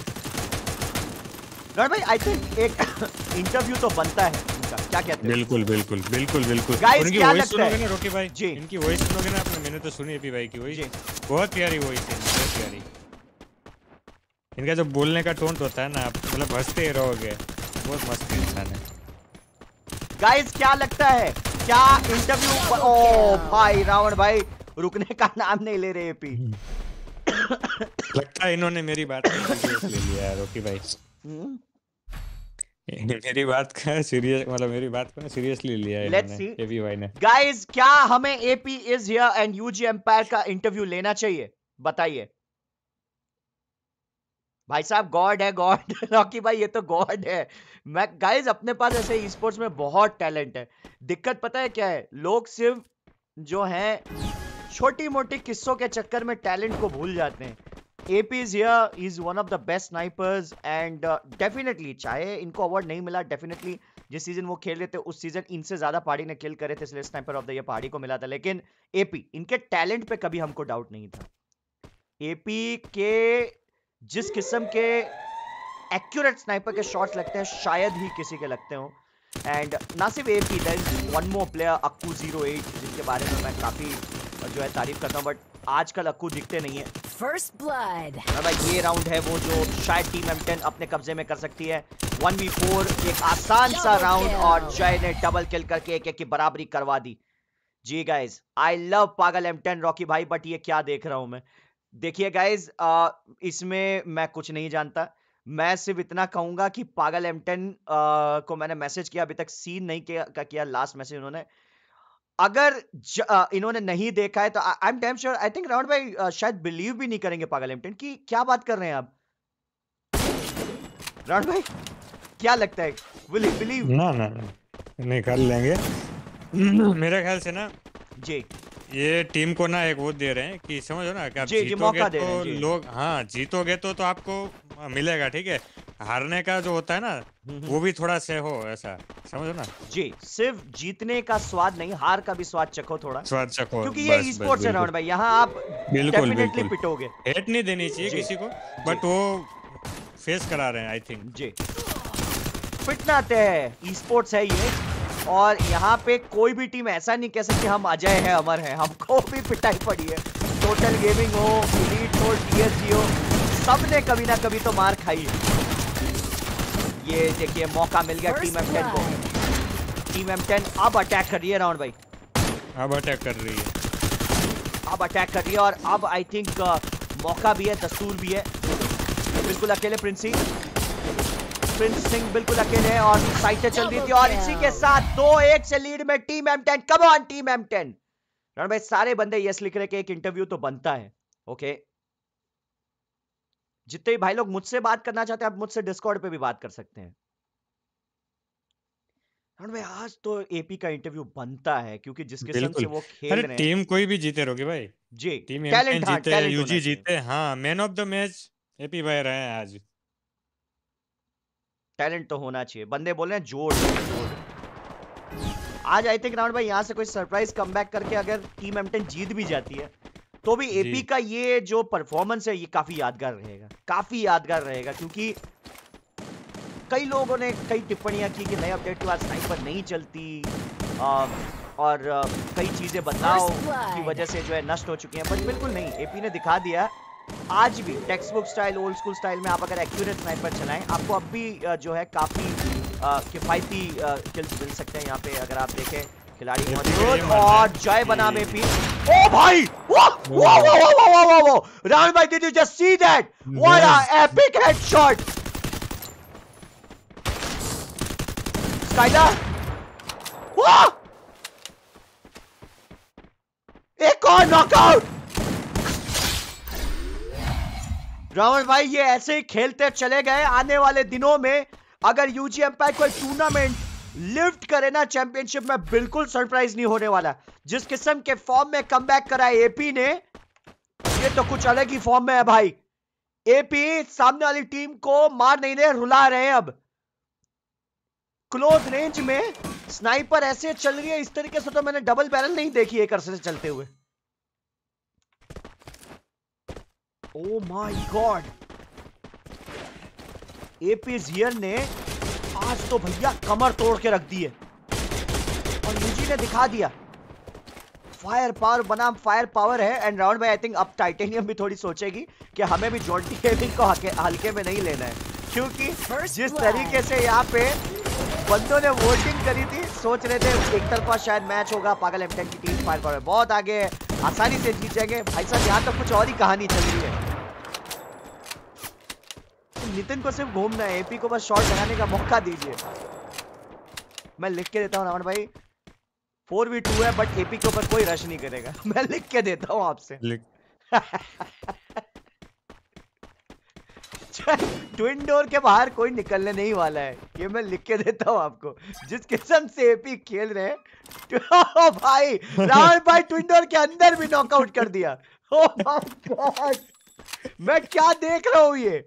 रावण भाई। आई थिंक एक इंटरव्यू तो बनता है इनका, क्या कहते हैं? बिल्कुल बिल्कुल बिल्कुल बिल्कुल। गाइस उनकी क्या वॉइस लगता है सुनोगे ना रॉकी भाई जी, इनकी वॉइस सुनोगे ना आपने, मैंने तो सुनी एपी भाई की वॉइस, बहुत प्यारी वॉइस है, बहुत प्यारी। इनका जो बोलने का टोन होता है ना, आप मतलब हंसते ही रहोगे, बहुत मस्त इंसान है। गाइस क्या लगता है, क्या इंटरव्यू? ओ भाई रावण भाई रुकने का नाम नहीं ले रहे एपी। लगता है इन्होंने मेरी बात को सीरियस ले लिया है रॉकी भाई। मेरी बात का सीरियस मतलब मेरी बात को सीरियसली लिया है इन्होंने, एपी भाई ने। गाइस क्या हमें AP is here and UG empire का इंटरव्यू लेना चाहिए? बताइए भाई साहब। गॉड है गॉड। रॉकी भाई ये तो गॉड है। मैं गाइस अपने पास ऐसे ई स्पोर्ट्स में बहुत टैलेंट है। दिक्कत पता है क्या है, लोग सिर्फ जो है छोटी मोटी किस्सों के चक्कर में टैलेंट को भूल जाते हैं। AP is here, he is one of the best snipers and definitely चाहे इनको अवार्ड नहीं मिला, डेफिनेटली जिस सीजन वो खेल रहे थे उस सीजन इनसे ज्यादा पहाड़ी ने किल करे थे, इसलिए स्नाइपर ऑफ द ईयर पहाड़ी को मिला था। लेकिन एपी, इनके टैलेंट पे कभी हमको डाउट नहीं था। एपी के जिस किस्म के एक्यूरेट स्नाइपर के शॉट्स लगते हैं शायद ही किसी के लगते हो। एंड ना सिर्फ AP, there is one more player Akku zero eight, जिसके बारे में मैं काफी जो है तारीफ करता हूं, बट आजकल अक्कू दिखते नहीं है। फर्स्ट ब्लड भाई ये राउंड है वो जो शायद टीम एम टेन अपने कब्जे में कर सकती है। वन वी फोर एक आसान सा राउंड और जय ने डबल किल करके एक एक की बराबरी करवा दी। जी guys, I love Pagal M ten Rocky भाई, बट ये क्या देख रहा हूं मैं। देखिए गाइज, इसमें मैं कुछ नहीं जानता, मैं सिर्फ इतना कहूंगा कि पागल एम टेन को मैंने मैसेज किया, अभी तक सीन नहीं किया, किया लास्ट मैसेज उन्होंने। अगर ज, आ, इन्होंने नहीं देखा है तो I am damn sure, I think राउंड भाई आ, शायद बिलीव भी नहीं करेंगे पागल एम टेन की। क्या बात कर रहे हैं आप राउंड भाई, क्या लगता है, विल ही बिलीव? ना ना नहीं कर लेंगे मेरे ख्याल से ना जी। ये टीम को ना एक वो दे रहे हैं कि समझो ना कि आप जी, जीतोगे जी, तो लोग हाँ जीतोगे तो तो आपको मिलेगा, ठीक है। हारने का जो होता है ना वो भी थोड़ा से हो, ऐसा समझो ना जी। सिर्फ जीतने का स्वाद नहीं, हार का भी स्वाद चखो, थोड़ा स्वाद चखो, क्योंकि ये ई स्पोर्ट्स है राउंड भाई, यहाँ आप डेफिनेटली पिटोगे। हेट नहीं देनी चाहिए किसी को, बट वो फेस करा रहे हैं आई थिंक जी। पिटना तय है, ई स्पोर्ट्स है ये, और यहाँ पे कोई भी टीम ऐसा नहीं कह सकती हम अजय है अमर है, हमको भी पिटाई पड़ी है। टोटल गेमिंग हो, एलीट हो, टीएसजी हो, सबने कभी ना कभी तो मार खाई है। ये देखिए मौका मिल गया टीम एम टेन को। टीम एम टेन अब अटैक कर रही है राउंड भाई, अब अटैक कर रही है अब अटैक कर रही है और अब आई थिंक मौका भी है, दस्तूर भी है। बिल्कुल अकेले प्रिंस सिंह, प्रिंस सिंह बिल्कुल अकेले है और साइटें चल रही थी और इसी के साथ दो एक से लीड में team M ten. Come on team M ten. Rahul भाई सारे बंदे यस लिख रहे कि एक इंटरव्यू तो बनता है। ओके, जितने भी भाई लोग मुझसे बात करना चाहते हैं आप मुझसे डिस्कॉर्ड पे भी बात कर सकते हैं। राहुल भाई आज तो एपी का इंटरव्यू बनता है क्योंकि जिस किस्म से बिल्कुल। वो खेल अरे रहे हैं। टीम कोई भी जीते रोके भाई, जी, टीम एम टैलेंट, टेन हाँ जीते, टैलेंट होना यूजी चाहिए। जीते, हाँ man of the match AP भाई रहे हैं आज। टैलेंट तो होना चाहिए। बंदे बोल रहे हैं जोड़ जोड़। आज आई थिंक राउंड भाई यहाँ से कोई सरप्राइज कमबैक करके अगर टीम एम टेन जीत भी जाती है तो भी एपी जी। का ये जो परफॉर्मेंस है ये काफी यादगार रहेगा, काफी यादगार रहेगा क्योंकि कई लोगों ने कई टिप्पणियां की कि नए अपडेट के बाद स्नाइपर नहीं चलती आ, और आ, कई चीजें बदलाव की वजह से जो है नष्ट हो चुकी हैं, पर बिल्कुल नहीं। एपी ने दिखा दिया आज भी textbook style, old school style में आप अगर एक्यूरेट स्नाइपर चलाएं आपको अब भी आ, जो है काफी आ, किफायती किल्स मिल सकते हैं। यहाँ पे अगर आप देखें खिलाड़ी मौजूद और जय बनाम एपी। ओ भाई वाह वाह वाह वाह वाह वाह वाह राहुल भाई, did you just see that? What a epic headshot. Skyler वाह, एक और नॉकआउट। रावण भाई ये ऐसे ही खेलते चले गए। आने वाले दिनों में अगर यूजी एम्पायर कोई टूर्नामेंट लिफ्ट करे ना चैंपियनशिप में, बिल्कुल सरप्राइज नहीं होने वाला। जिस किस्म के फॉर्म में कमबैक करा है एपी ने, ये तो कुछ अलग ही फॉर्म में है भाई। एपी सामने वाली टीम को मार नहीं रहे, रुला रहे हैं। अब क्लोज रेंज में स्नाइपर ऐसे चल रही है, इस तरीके से तो मैंने डबल बैरल नहीं देखी एक अरसे से चलते हुए। Oh my God, AP here ने आज तो भैया कमर तोड़ के रख दी है और यूजी ने दिखा दिया फायर पावर बनाम फायर पावर है। एंड राउंड में आई थिंक अब टाइटेनियम भी थोड़ी सोचेगी कि हमें भी जॉन्टी गेमिंग को हल्के में नहीं लेना है, क्योंकि जिस तरीके से यहाँ पे बंदों ने वोटिंग करी थी, सोच रहे थे एक तरफा शायद मैच होगा, पागल एम टेन की टीम फायर पावर बहुत आगे, आसानी से जीत जाएंगे। भाई साहब यहाँ तो कुछ और ही कहानी चल रही है। नितिन को सिर्फ घूमना है, एपी को बस शॉट लगाने का मौका दीजिए। मैं लिख के देता हूँ रावण भाई, फोर वी टू है बट एपी के ऊपर कोई रश नहीं करेगा। मैं लिख के देता हूँ आपसे। ट्विन डोर के बाहर कोई निकलने नहीं वाला है, ये मैं लिख के देता हूँ आपको। जिस किस्म से एपी खेल रहे हैं भाई, रावण भाई ट्विन डोर के अंदर भी नॉकआउट कर दिया। ओह माय गॉड, मैं क्या देख रहा हूँ ये।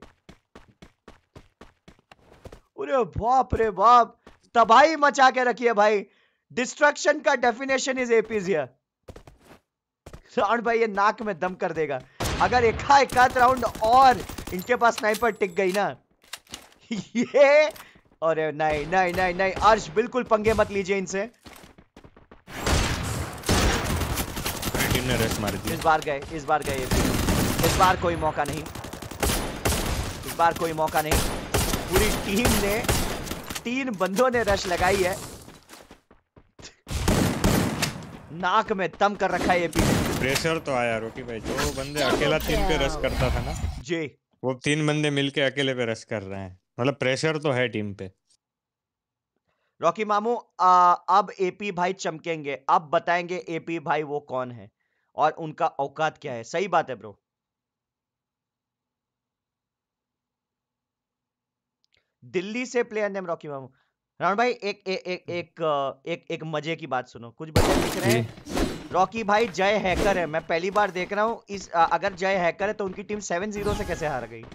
अरे बाप रे बाप, तबाही मचा के रखी है भाई। डिस्ट्रक्शन का definition is AP's here. Round भाई ये नाक में दम कर देगा अगर एका एकाध राउंड और इनके पास स्नाइपर टिक गई ना। ये अरे नहीं नहीं नहीं नहीं अर्श, बिल्कुल पंगे मत लीजिए इनसे। टीम ने रेस मार दी। इस बार गए, इस बार गए एपी, इस बार कोई मौका नहीं, इस बार कोई मौका नहीं। पूरी टीम ने, तीन बंदों ने रश लगाई है, नाक में दम कर रखा है एपी ने। प्रेशर तो आया रोकी भाई, जो बंदे अकेला तीन पे रश करता था ना जी, वो तीन बंदे मिलके अकेले पे रश कर रहे हैं, मतलब प्रेशर तो है टीम पे। रॉकी मामू आ, अब एपी भाई चमकेंगे, अब बताएंगे एपी भाई वो कौन है और उनका औकात क्या है। सही बात है ब्रो। दिल्ली से प्लेयर नेम रॉकी मामू। राउंड भाई एक एक एक एक एक, एक मजे की बात सुनो। कुछ बच्चे लिख रहे हैं रॉकी भाई जय हैकर है, मैं पहली बार देख रहा हूं इस, अगर जय हैकर है तो उनकी टीम सेवन जीरो से कैसे हार गई?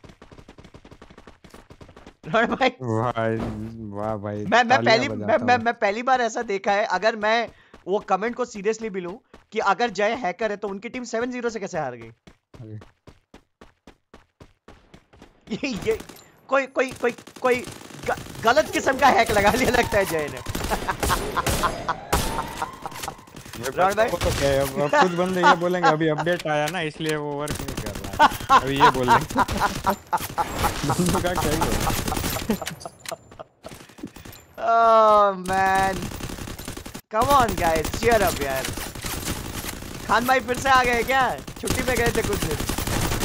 राउंड भाई वाह वाह भाई, मैं मैं पहली मैं, मैं मैं पहली बार ऐसा देखा है। अगर मैं वो कमेंट को सीरियसली भी लूं कि अगर जय हैकर है तो उनकी टीम सेवन जीरो से कैसे हार गई? ये, ये कोई कोई कोई कोई ग, गलत किस्म का हैक लगा लिया लगता है जय ने। राउंड भाई वो तो क्या है, अब कुछ बंदे ये बोलेंगे अभी अपडेट आया ना इसलिए वो वर्क नहीं कर रहा है, अभी ये बोलेंगे। बंदों का क्या ही होगा। Oh man, come on guys, cheer up यार। खान भाई फिर से आ गए क्या? छुट्टी पे गए थे कुछ दिन।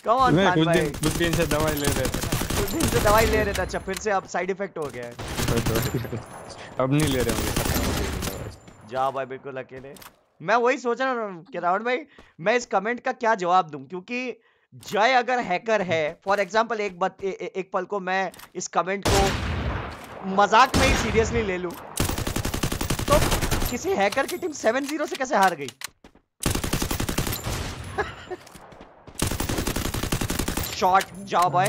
कम ऑन नहीं, खान कुछ भाई, दिन कुछ दिन से दवाई ले रहे थे ना। कुछ दिन से दवाई ले रहे थे, अच्छा फिर से अब साइड इफेक्ट हो गया है। अब नहीं ले रहे होंगे, खत्म हो गई दवाई। जाओ भाई बिल्कुल अकेले। मैं वही सोच रहा हूँ कि राहुल भाई मैं इस कमेंट का क्या जवाब दूं, क्योंकि जय अगर हैकर है, फॉर एग्जांपल एक बत, ए, ए, एक पल को मैं इस कमेंट को मजाक में ही सीरियसली ले लूं, तो किसी हैकर की टीम सेवन जीरो से कैसे हार गई? शॉट जाओ बॉय।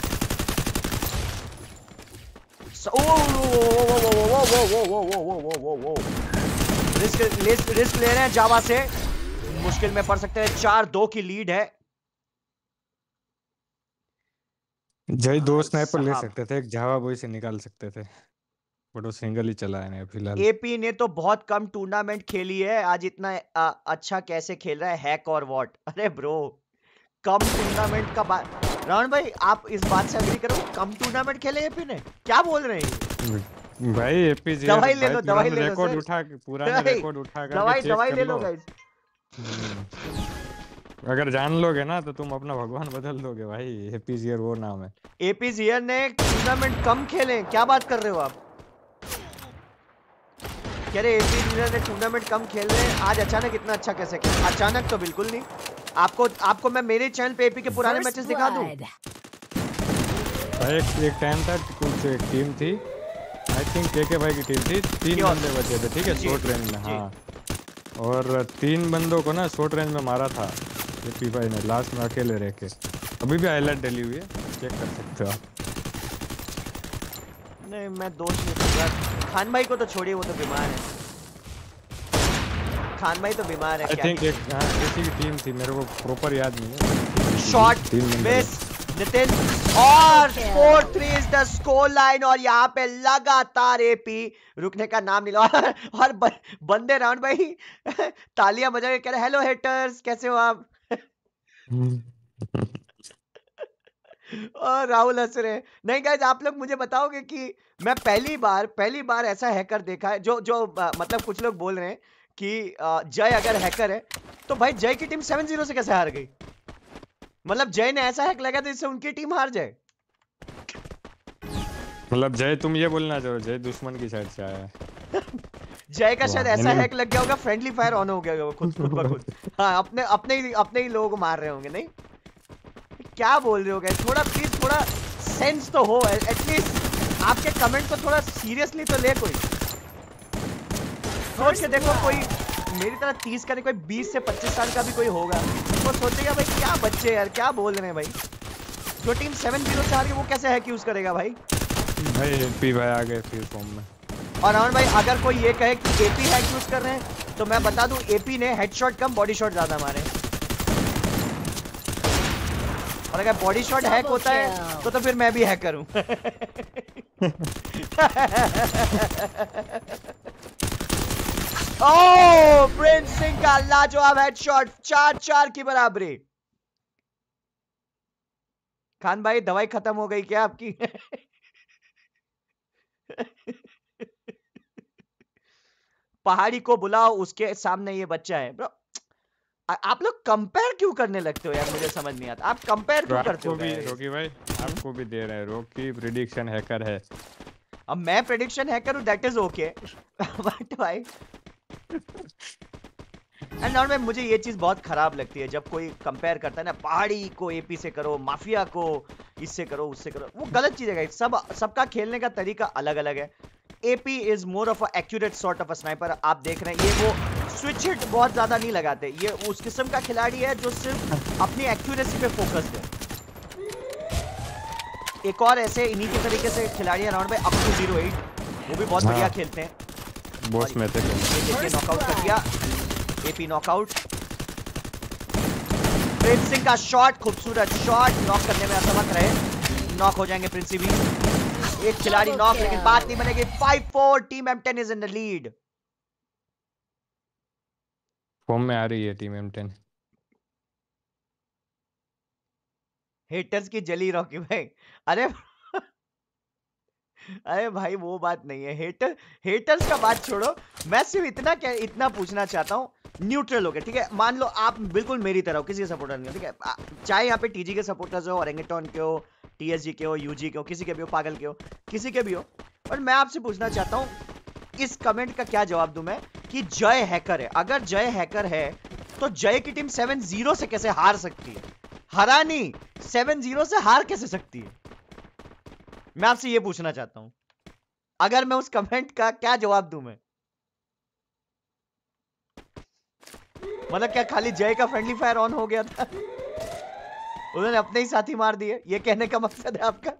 रिस्क रिस्क ले रहे हैं जावा से, मुश्किल में पड़ सकते हैं। चार दो की लीड है। जय दो भाई स्नाइपर ले साहब, सकते थे, एक जावा बॉय से निकाल सकते थे, बट वो सिंगल ही चला है फिलहाल। एपी ने तो बहुत कम टूर्नामेंट खेली है, आज इतना आ, अच्छा कैसे खेल रहा है हैक और वॉट? अरे ब्रो कम टूर्नामेंट का बात, रावण भाई आप इस बात से एग्री करो, कम टूर्नामेंट खेले एपी ने? क्या बोल रहे हैं भाई एपी जी दवाई ले लो, दवाई ले लो रिकॉर्ड सर, उठा के पुराने रिकॉर्ड उठा करके दवाई चेक दवाई कर ले लो लो। गाइस। हम्म। अगर जान लोगे ना तो तुम अपना भगवान बदल दोगे भाई। एपी जी वो नाम है। एपी जियर ने टूर्नामेंट कम खेले, क्या बात कर रहे हो आप? कह रहे एपी जियर ने टूर्नामेंट कम खेल रहे हैं, आज अचानक इतना अच्छा कैसे खेला? अचानक तो बिल्कुल नहीं। आपको आपको मैं मेरे चैनल पे एपी के पुराने मैचेस दिखा दूं? भाई एक एक टाइम था, कुछ एक टीम थी, आई थिंक केके भाई की टीम थी, तीन क्यों? बंदे बचे थे, ठीक है, जी, शॉर्ट रेंज में। जी। हाँ, और तीन बंदों को ना शॉर्ट रेंज में मारा था एपी भाई ने, लास्ट में अकेले रह के। अभी भी हाईलाइट डली हुई है, चेक कर सकते हो आप। नहीं मैं दोस्त नहीं दूंगा खान भाई को, तो छोड़िए वो तो बीमार है। खान भाई तो बीमार है। आई थिंक एक हाँ, किसी की टीम थी, मेरे को प्रॉपर याद नहीं है। शॉट मिस नितिन, और four three is the score line, और यहाँ पे लगातार एपी रुकने का नाम नहीं लिया। और ब, बंदे राउंड भाई तालियां बजा के कह रहे हेलो हेटर्स, कैसे हो आप? और राहुल हंस रहे। नहीं गाइस, आप लोग मुझे बताओगे कि मैं पहली बार पहली बार ऐसा हैकर देखा है, जो जो आ, मतलब कुछ लोग बोल रहे हैं कि आ, जय अगर हैकर है तो भाई जय की टीम सेवन जीरो से कैसे हार गई? मतलब जय ने ऐसा हैक लगा था जिससे उनकी टीम हार जाए? मतलब जय तुम ये बोलना चाहो जय दुश्मन की साइड से आया है? जय का शायद ऐसा यानी- हैक लग गया होगा, फ्रेंडली फायर ऑन हो गया होगा खुद खुद ब खुद। हाँ, अपने अपने ही अपने ही लोगों को मार रहे होंगे। नहीं क्या बोल रहे हो गाइस, थोड़ा प्लीज थोड़ा सेंस तो हो एटलीस्ट। आपके कमेंट को थोड़ा सीरियसली तो ले कोई। सोच के देखो, कोई मेरी तरह तीस का नहीं, कोई बीस से पच्चीस साल का भी कोई होगा, वो सोचेगा भाई क्या बच्चे यार क्या बोल रहे हैं भाई। जो टीम सेवन जीरो से हार गई वो कैसे हैक यूज करेगा भाई? भाई एपी भाई आ गए फिर फॉर्म में। और रावण भाई अगर कोई ये कहे कि एपी हैक यूज कर रहे हैं तो मैं बता दूं एपी ने हेडशॉट कम बॉडी शॉट ज्यादा मारे। और अगर बॉडी शॉट हैक होता है तो तो फिर मैं भी हैकर हूं। ओह प्रिंस सिंह का लाजवाब हेडशॉट, चार चार की बराबरी। खान भाई दवाई खत्म हो गई क्या आपकी? पहाड़ी को बुलाओ, उसके सामने ये बच्चा है। ब्रो आप लोग कंपेयर क्यों करने लगते हो यार, मुझे समझ नहीं आता। आप कंपेयर क्यों करते हो? भी रोकी भाई आपको भी दे रहे हैं, रोकी प्रेडिक्शन हैकर है। अब मैं प्रेडिक्शन हैकर हूं, दैट इज ओके, बट भाई एंड नॉट में मुझे ये चीज बहुत खराब लगती है जब कोई कंपेयर करता है ना, पहाड़ी को एपी से करो, माफिया को इससे करो उससे करो, वो गलत चीज है। सब सबका खेलने का तरीका अलग अलग है। AP is more of a accurate sort of a sniper. आप देख रहे हैं ये वो स्विच हिट बहुत ज्यादा नहीं लगाते, ये उस किस्म का खिलाड़ी है जो सिर्फ अपनी एक्यूरेसी पे फोकस्ड है। एक और ऐसे इन्हीं के तरीके से खिलाड़ी है राउंड में अप टू जीरो एट, वो भी बहुत बढ़िया खेलते हैं। बॉस में थे, देखिए नॉकआउट कर दिया, एपी नॉकआउट। प्रिंस सिंह का शॉट, खूबसूरत शॉट, नॉक करने में असमर्थ रहे, नॉक हो जाएंगे प्रिंसी भी। एक खिलाड़ी नॉक, लेकिन बात नहीं बनेगी। Five four team M ten is in the lead. Form में आ रही है टीम एम टेन। हेटर्स की जली रॉकी भाई, अरे अरे भाई वो बात नहीं है, हेटर हेटर्स का बात छोड़ो, मैं सिर्फ इतना क्या इतना पूछना चाहता हूँ, न्यूट्रल हो गया ठीक है, मान लो आप बिल्कुल मेरी तरह हो, किसी के सपोर्टर नहीं हो ठीक है, आ- चाहे यहाँ पे टीजी के सपोर्टर्स हो, ओरेंगेटॉन के हो, टीएसजी के हो, यूजी के हो, किसी के भी हो, पागल के हो, किसी के भी हो, और मैं आपसे पूछना चाहता हूँ इस कमेंट का क्या जवाब दूं मैं कि जय हैकर है। अगर जय हैकर है तो जय की टीम सेवन जीरो से कैसे हार सकती है? हरानी सेवन जीरो से हार कैसे सकती है? मैं आपसे ये पूछना चाहता हूं, अगर मैं उस कमेंट का क्या जवाब दूं मैं? मतलब क्या खाली जय का फ्रेंडली फायर ऑन हो गया था, उन्होंने अपने ही साथी मार दिए, ये कहने का मकसद है आपका?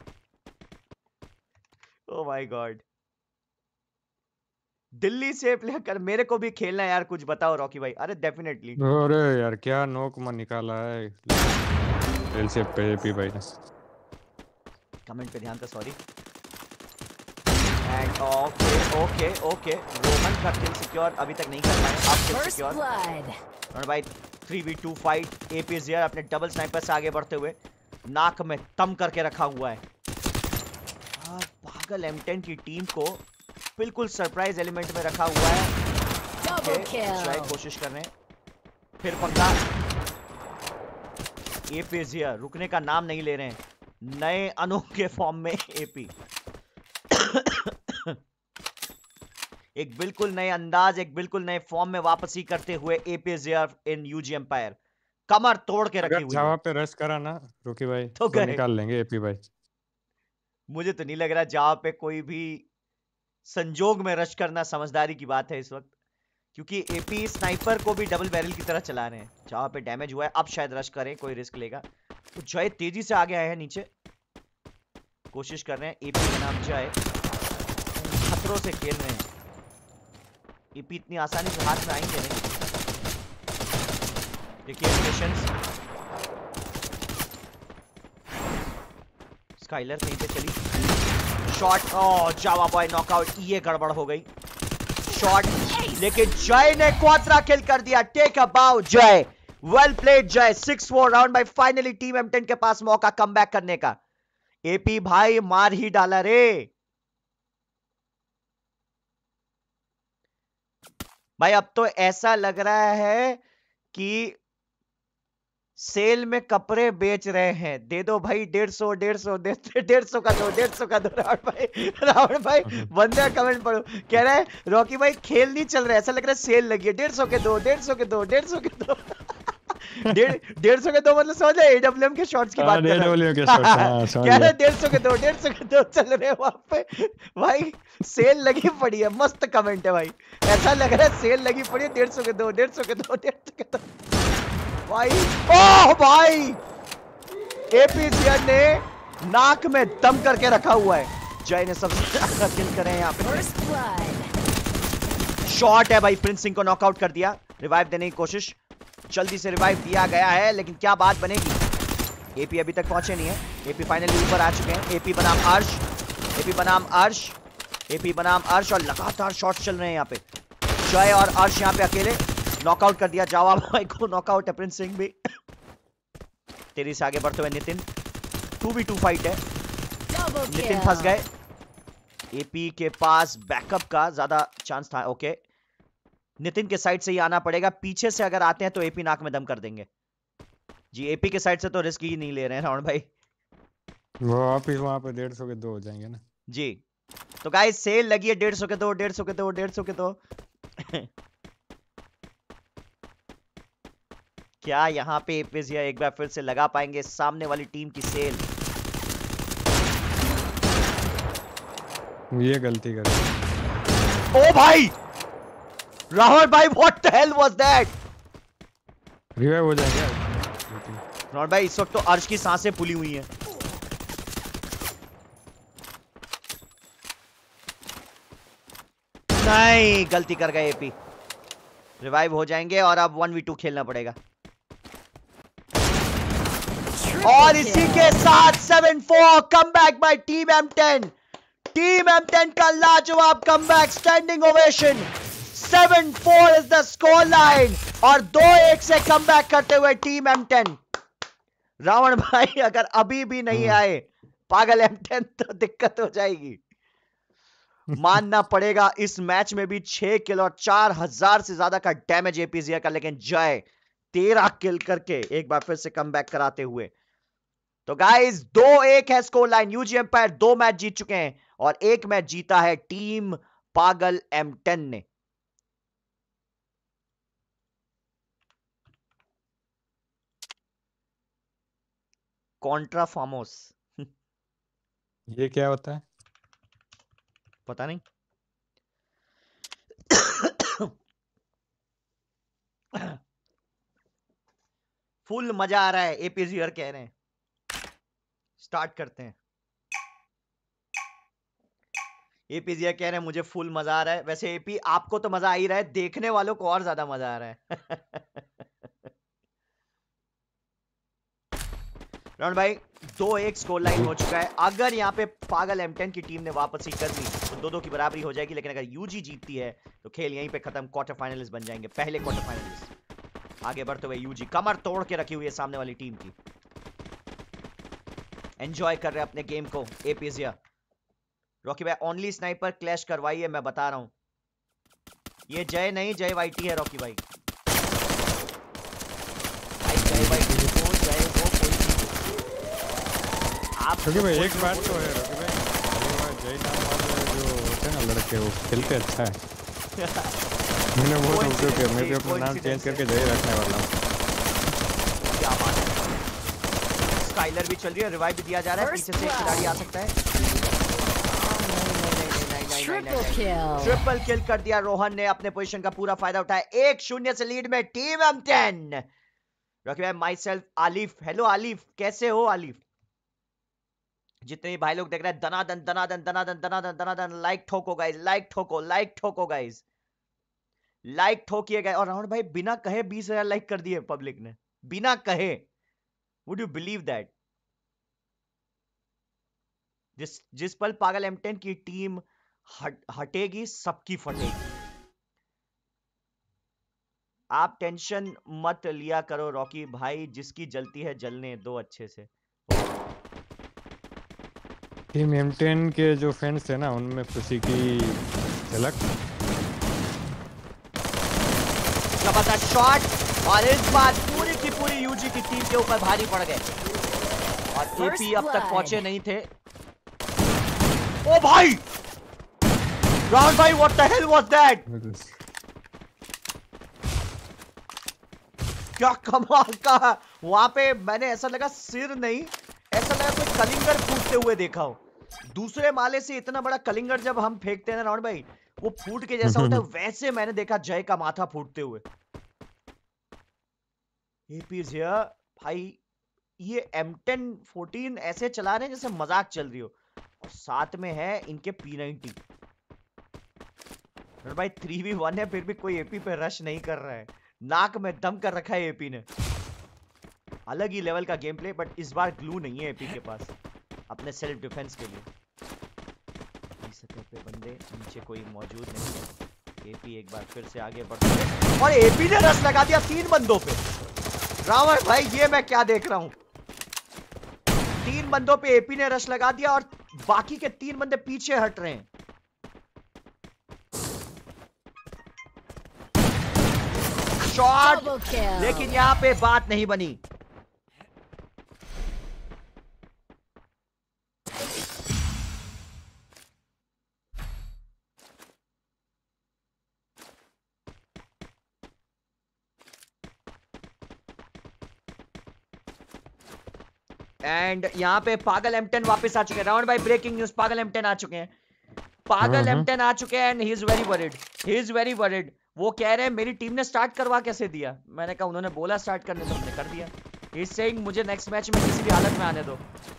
ओ माय गॉड, दिल्ली से प्ले कर, मेरे को भी खेलना है यार, कुछ बताओ रॉकी भाई। अरे डेफिनेटली। अरे यार क्या नोक में निकाला है एलसी पे एपी भाई ने। कमेंट पे ध्यान था, sorry. And okay okay okay, Roman का किल सिक्योर अभी तक नहीं कर पाए, अब किल सिक्योर। और भाई थ्री वी टू फाइट, एपीजीआर अपने डबल स्नाइपर से आगे बढ़ते हुए नाक में तम करके रखा हुआ है। आ, पागल एम टेन की टीम को बिल्कुल सरप्राइज एलिमेंट में रखा हुआ है। okay, कोशिश कर रहे हैं, फिर पंगा। एपीजीआर रुकने का नाम नहीं ले रहे हैं, नए अनोखे फॉर्म में एपी एक बिल्कुल नए अंदाज, एक बिल्कुल नए फॉर्म में वापसी करते हुए एपीजीआर इन यूजी एम्पायर कमर तोड़ के रखी हुई है। जावा पे रश करा ना रुकी भाई तो, तो निकाल लेंगे एपी भाई। मुझे तो नहीं लग रहा जावा पे कोई भी संजोग में रश करना समझदारी की बात है इस वक्त, क्योंकि एपी स्नाइपर को भी डबल बैरल की तरह चला रहे हैं। जहां पे डैमेज हुआ है, अब शायद रश करें, कोई रिस्क लेगा तो जय तेजी से आगे आए हैं, नीचे कोशिश कर रहे हैं। एपी का नाम जय खतरों से खेल रहे हैं, एपी इतनी आसानी से हाथ में आएंगे नहीं। देखिए पेशेंस, स्काइलर कहीं पे चली, shot, oh Java boy knockout, ये गड़बड़ हो गई। शॉट, लेकिन जय ने क्वाड्रा किल कर दिया। Take a bow Jay, well played Jay. Six four round by, finally team M ten के पास मौका कमबैक करने का। एपी भाई मार ही डाला रे भाई। अब तो ऐसा लग रहा है कि सेल में कपड़े बेच रहे हैं। दे दो भाई, डेढ़ सौ डेढ़ सौ डेढ़ सौ का दो, डेढ़ सौ का दो। रावण भाई, रावण भाई बंदा कमेंट पढ़ो, कह रहा है रॉकी भाई खेल नहीं चल रहा है, ऐसा लग रहा है सेल लगी है। डेढ़ सौ के दो, डेढ़ सौ के दो, डेढ़ सौ के दो, डेढ़ डेढ़ सौ के दो, मतलब समझ रहे एडब्ल्यूएम के शॉट्स की बात कर रहा है। कह रहे डेढ़ सौ के दो, डेढ़ सौ के दो चल रहे हैं वहां पे। भाई सेल लगी पड़ी है, मस्त कमेंट है भाई, ऐसा लग रहा है सेल लगी पड़ी है। डेढ़ सौ के दो, डेढ़ सौ के दो, डेढ़ सौ के दो भाई। ओह भाई, एपीजीआर ने नाक में दम करके रखा हुआ है। जय ने सबसे ज्यादा किल करे हैं यहाँ पे। शॉट है भाई, प्रिंस सिंह को नॉकआउट कर दिया। रिवाइव देने की कोशिश, जल्दी से रिवाइव दिया गया है, लेकिन क्या बात बनेगी। एपी अभी तक पहुंचे नहीं है। एपी फाइनली ऊपर आ चुके हैं। एपी बनाम अर्श, एपी बनाम अर्श, एपी बनाम अर्श, और लगातार शॉट चल रहे हैं यहाँ पे। जय और अर्श यहाँ पे अकेले, नॉकआउट कर दिया जावा भाई को, नॉकआउट है प्रिंस सिंह भी। तेरी से आगे बढ़ते हुए Nitin, two v two fight है, नितिन फंस गए। एपी के पास बैकअप का ज्यादा चांस था। ओके, नितिन के साइड से ही आना पड़ेगा, पीछे से अगर आते हैं तो एपी नाक में दम कर देंगे जी। एपी के साइड से तो रिस्क ही नहीं ले रहे हैं रावण भाई, वो आप ही वहां पे डेढ़ सौ के दो हो जाएंगे ना जी। तो गाइस सेल लगी है, डेढ़ सौ के दो, डेढ़ सौ के दो, डेढ़ सौ के दो। क्या यहाँ पे एपीजीआर एक बार फिर से लगा पाएंगे सामने वाली टीम की सेल? ये गलती कर। ओ भाई राहुल भाई, what the hell was that? Revive हो जाएगा राहुल भाई, इस वक्त तो अर्श की सांसें फूली हुई हैं। नहीं, गलती कर गए एपी। रिवाइव हो जाएंगे और अब वन वी टू खेलना पड़ेगा। और इसी के साथ seven four comeback by team M ten. Team M ten का लाजवाब comeback, standing ovation. Seven four is the score line, और दो एक से कमबैक करते हुए टीम एम टेन। रावण भाई अगर अभी भी नहीं आए पागल एम टेन तो दिक्कत हो जाएगी। मानना पड़ेगा इस मैच में भी छह किल और चार हजार से ज्यादा का डैमेज एपीजिया का, लेकिन जय तेरह किल करके एक बार फिर से कमबैक कराते हुए। तो गाइस दो एक है स्कोर लाइन। यूजी एम्पायर दो मैच जीत चुके हैं और एक मैच जीता है टीम पागल एम टेन ने। कॉन्ट्रा फामोस ये क्या होता है? पता नहीं। फुल मजा आ रहा है एपीजीआर कह रहे हैं। स्टार्ट करते हैं। एपीजीआर कह रहे हैं मुझे फुल मजा आ रहा है। वैसे एपी आपको तो मजा आ ही रहा है, देखने वालों को और ज्यादा मजा आ रहा है। राउंड भाई दो एक स्कोर लाइन हो चुका है। अगर यहाँ पे पागल एम टेन की टीम ने वापसी कर ली तो दो दो की बराबरी हो जाएगी, लेकिन अगर यूजी जीतती है तो खेल यहीं पे खत्म। क्वार्टर फाइनलिस्ट बन जाएंगे, पहले क्वार्टर फाइनलिस्ट। आगे बढ़ते हुए यूजी कमर तोड़ के रखी हुई है सामने वाली टीम की। एंजॉय कर रहे हैं अपने गेम को एपीजिया। रॉकी भाई ओनली स्नाइपर क्लैश करवाइए, मैं बता रहा हूं। ये जय नहीं, जय वाईटी है रॉकी भाई। भाई जय वाईटी हो, जय हो कोई आप। क्योंकि भाई एक बात तो है रॉकी भाई, जय नाम वाले जो होते हैं ना लड़के, वो खेलते अच्छा है। मैंने वो सोचा कि मैं भी अपना नाम चेंज करके जय रखने वाला हूँ। क्या बात है। स्काइलर भी चल रही है, रिवाइव भी दिया जा रहा है, पीछे से एक खिलाड़ी आ सकता है। ट्रिपल किल कर दिया रोहन ने, अपने पोजीशन का पूरा फायदा उठाया। एक शून्य से लीड में टीम एम टेन। रॉकी भाई myself Alif. Hello Alif, कैसे हो आलिफ? जितने भी भाई लोग देख रहे हैं दनादन दनादन दनादन दनादन दनादन लाइक ठोको गाइस, लाइक ठोको, लाइक ठोको गाइस, लाइक ठोकिए गाइस। और राहुल भाई बिना कहे बीस हजार लाइक कर दिए पब्लिक ने, बिना कहे। Would you believe that? जिस जिस पल पागल एम टेन की टीम हट, हटेगी सबकी फटेगी। आप टेंशन मत लिया करो रॉकी भाई, जिसकी जलती है जलने दो अच्छे से। टीम एम टेन के जो फैंस थे ना, उनमें खुशी की झलक। जबरदस्त शॉट, और इस बार पूरी की पूरी यूजी की टीम के ऊपर भारी पड़ गए और एपी अब तक पहुंचे नहीं थे। ओ भाई राहुल भाई, what the hell was that? क्या कमाल का। वहां पे मैंने ऐसा लगा सिर नहीं, ऐसा लगा कोई कलिंगर फूटते हुए देखा हो। दूसरे माले से इतना बड़ा कलिंगर जब हम फेंकते हैं ना राहुल भाई, वो फूट के जैसा होता है, वैसे मैंने देखा जय का माथा फूटते हुए। एपीजिया भाई ये एम टेन फोर्टीन ऐसे चला रहे हैं जैसे मजाक चल रही हो, और साथ में है इनके पी नाइंटी। भाई थ्री वी वन है, फिर भी कोई एपी पे रश नहीं कर रहा है। नाक में दम कर रखा है एपी ने। अलग ही लेवल का गेम प्ले, बट इस बार ग्लू नहीं है एपी के पास अपने सेल्फ डिफेंस के लिए। इस सतह पे बंदे नीचे कोई मौजूद नहीं है। एपी एक बार फिर से आगे बढ़ रहे और एपी ने रश लगा दिया तीन बंदों पे। रावण भाई ये मैं क्या देख रहा हूं, तीन बंदों पे एपी ने रश लगा दिया और बाकी के तीन बंदे पीछे हट रहे हैं। शॉट, लेकिन यहां पे बात नहीं बनी। एंड यहां पे पागल एम टेन वापस आ चुके हैं। Round by breaking news, Pagal M ten आ चुके हैं। पागल एम टेन आ चुके हैं and he is very worried, he is very worried. वो कह रहे हैं मेरी टीम ने स्टार्ट करवा कैसे दिया। मैंने कहा उन्होंने बोला स्टार्ट करने तो हमने कर दिया। ही इज सेइंग मुझे नेक्स्ट मैच में किसी भी हालत में आने दो।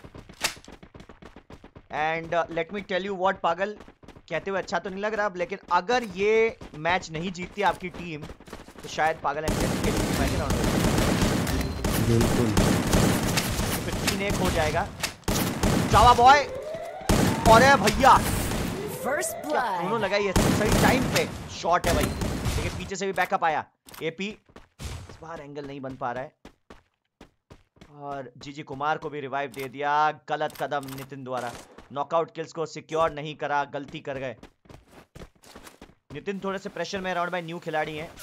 And let me tell you what, Pagal कहते हुए अच्छा तो नहीं लग रहा अब, लेकिन अगर ये मैच नहीं जीतती आपकी टीम तो शायद पागल एम टेन के लिए मैच राउंड बिल्कुल तीन एक हो जाएगा। चावा बॉय और भैया दोनों लगाई है सही टाइम पे। शॉट है भाई, लेकिन पीछे से भी बैकअप आया। एपी इस बार एंगल नहीं बन पा रहा है और जीजी कुमार को भी रिवाइव दे दिया। गलत कदम नितिन द्वारा, नॉकआउट किल्स को सिक्योर नहीं करा, गलती कर गए नितिन। थोड़े से प्रेशर में राउंड बाय न्यू खिलाड़ी हैं।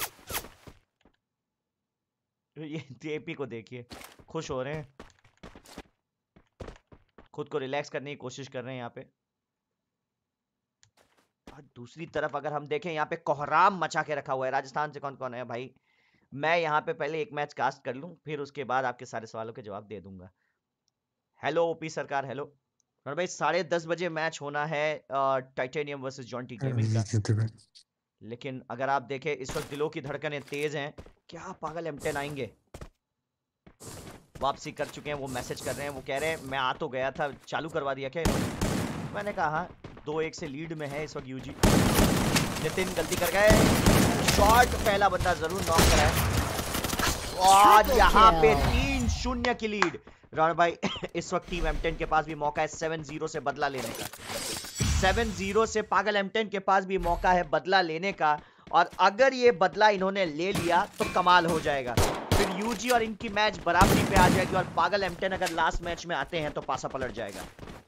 ये एपी को देखिए, खुश हो रहे हैं, खुद को रिलैक्स करने की कोशिश कर रहे हैं यहाँ पे। और दूसरी तरफ अगर हम देखें, यहाँ पे कोहराम मचा के रखा हुआ है। राजस्थान से कौन कौन है भाई? मैं यहाँ पे पहले एक मैच कास्ट कर लूं, फिर उसके बाद आपके सारे सवालों के जवाब दे दूंगा। Hello OP Sarkar, hello. और भाई साढ़े दस बजे मैच होना है टाइटेनियम वर्सेस जॉन्टी गेमिंग का। लेकिन अगर आप देखें इस वक्त दिलों की धड़कनें तेज हैं। क्या पागल एम टेन आएंगे? वापसी कर चुके हैं, वो मैसेज कर रहे हैं, वो कह रहे हैं मैं आ तो गया था, चालू करवा दिया क्या? मैंने कहा दो एक से लीड में है इस वक्त यूजी। नितिन गलती कर गए, शॉट पहला बंदा जरूर नॉक करा है और यहाँ पे तीन शून्य की लीड। राउंड भाई इस वक्त टीम एम टेन के पास भी मौका है सेवन जीरो से बदला लेने का। सेवन जीरो से पागल एम टेन के पास भी मौका है बदला लेने का, और अगर ये बदला इन्होंने ले लिया तो कमाल हो जाएगा। फिर यूजी और इनकी मैच बराबरी पे आ जाएगी, और पागल एम टेन अगर लास्ट मैच में आते हैं तो पासा पलट जाएगा।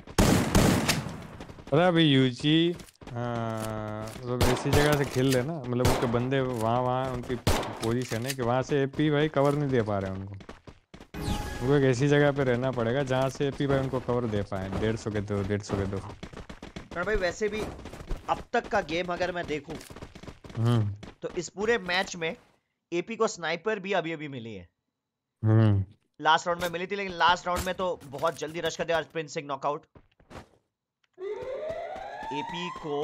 अरे अभी यूजी मतलब ऐसी जगह से खेल रहे ना, मतलब उनके बंदे वहाँ वहाँ उनकी पोजीशन है कि वहाँ से एपी भाई कवर नहीं दे पा रहे हैं उनको। उनको एक ऐसी जगह पे रहना पड़ेगा जहाँ से एपी भाई उनको कवर दे पाए। डेढ़ सौ के दो डेढ़ सौ के दो भाई वैसे भी अब तक का गेम अगर मैं देखूं तो इस पूरे मैच में एपी को स्नाइपर भी अभी अभी मिली है। लास्ट राउंड में मिली थी, लेकिन लास्ट राउंड में तो बहुत जल्दी रश कर दिया प्रिंस सिंह नॉकआउट। एपी को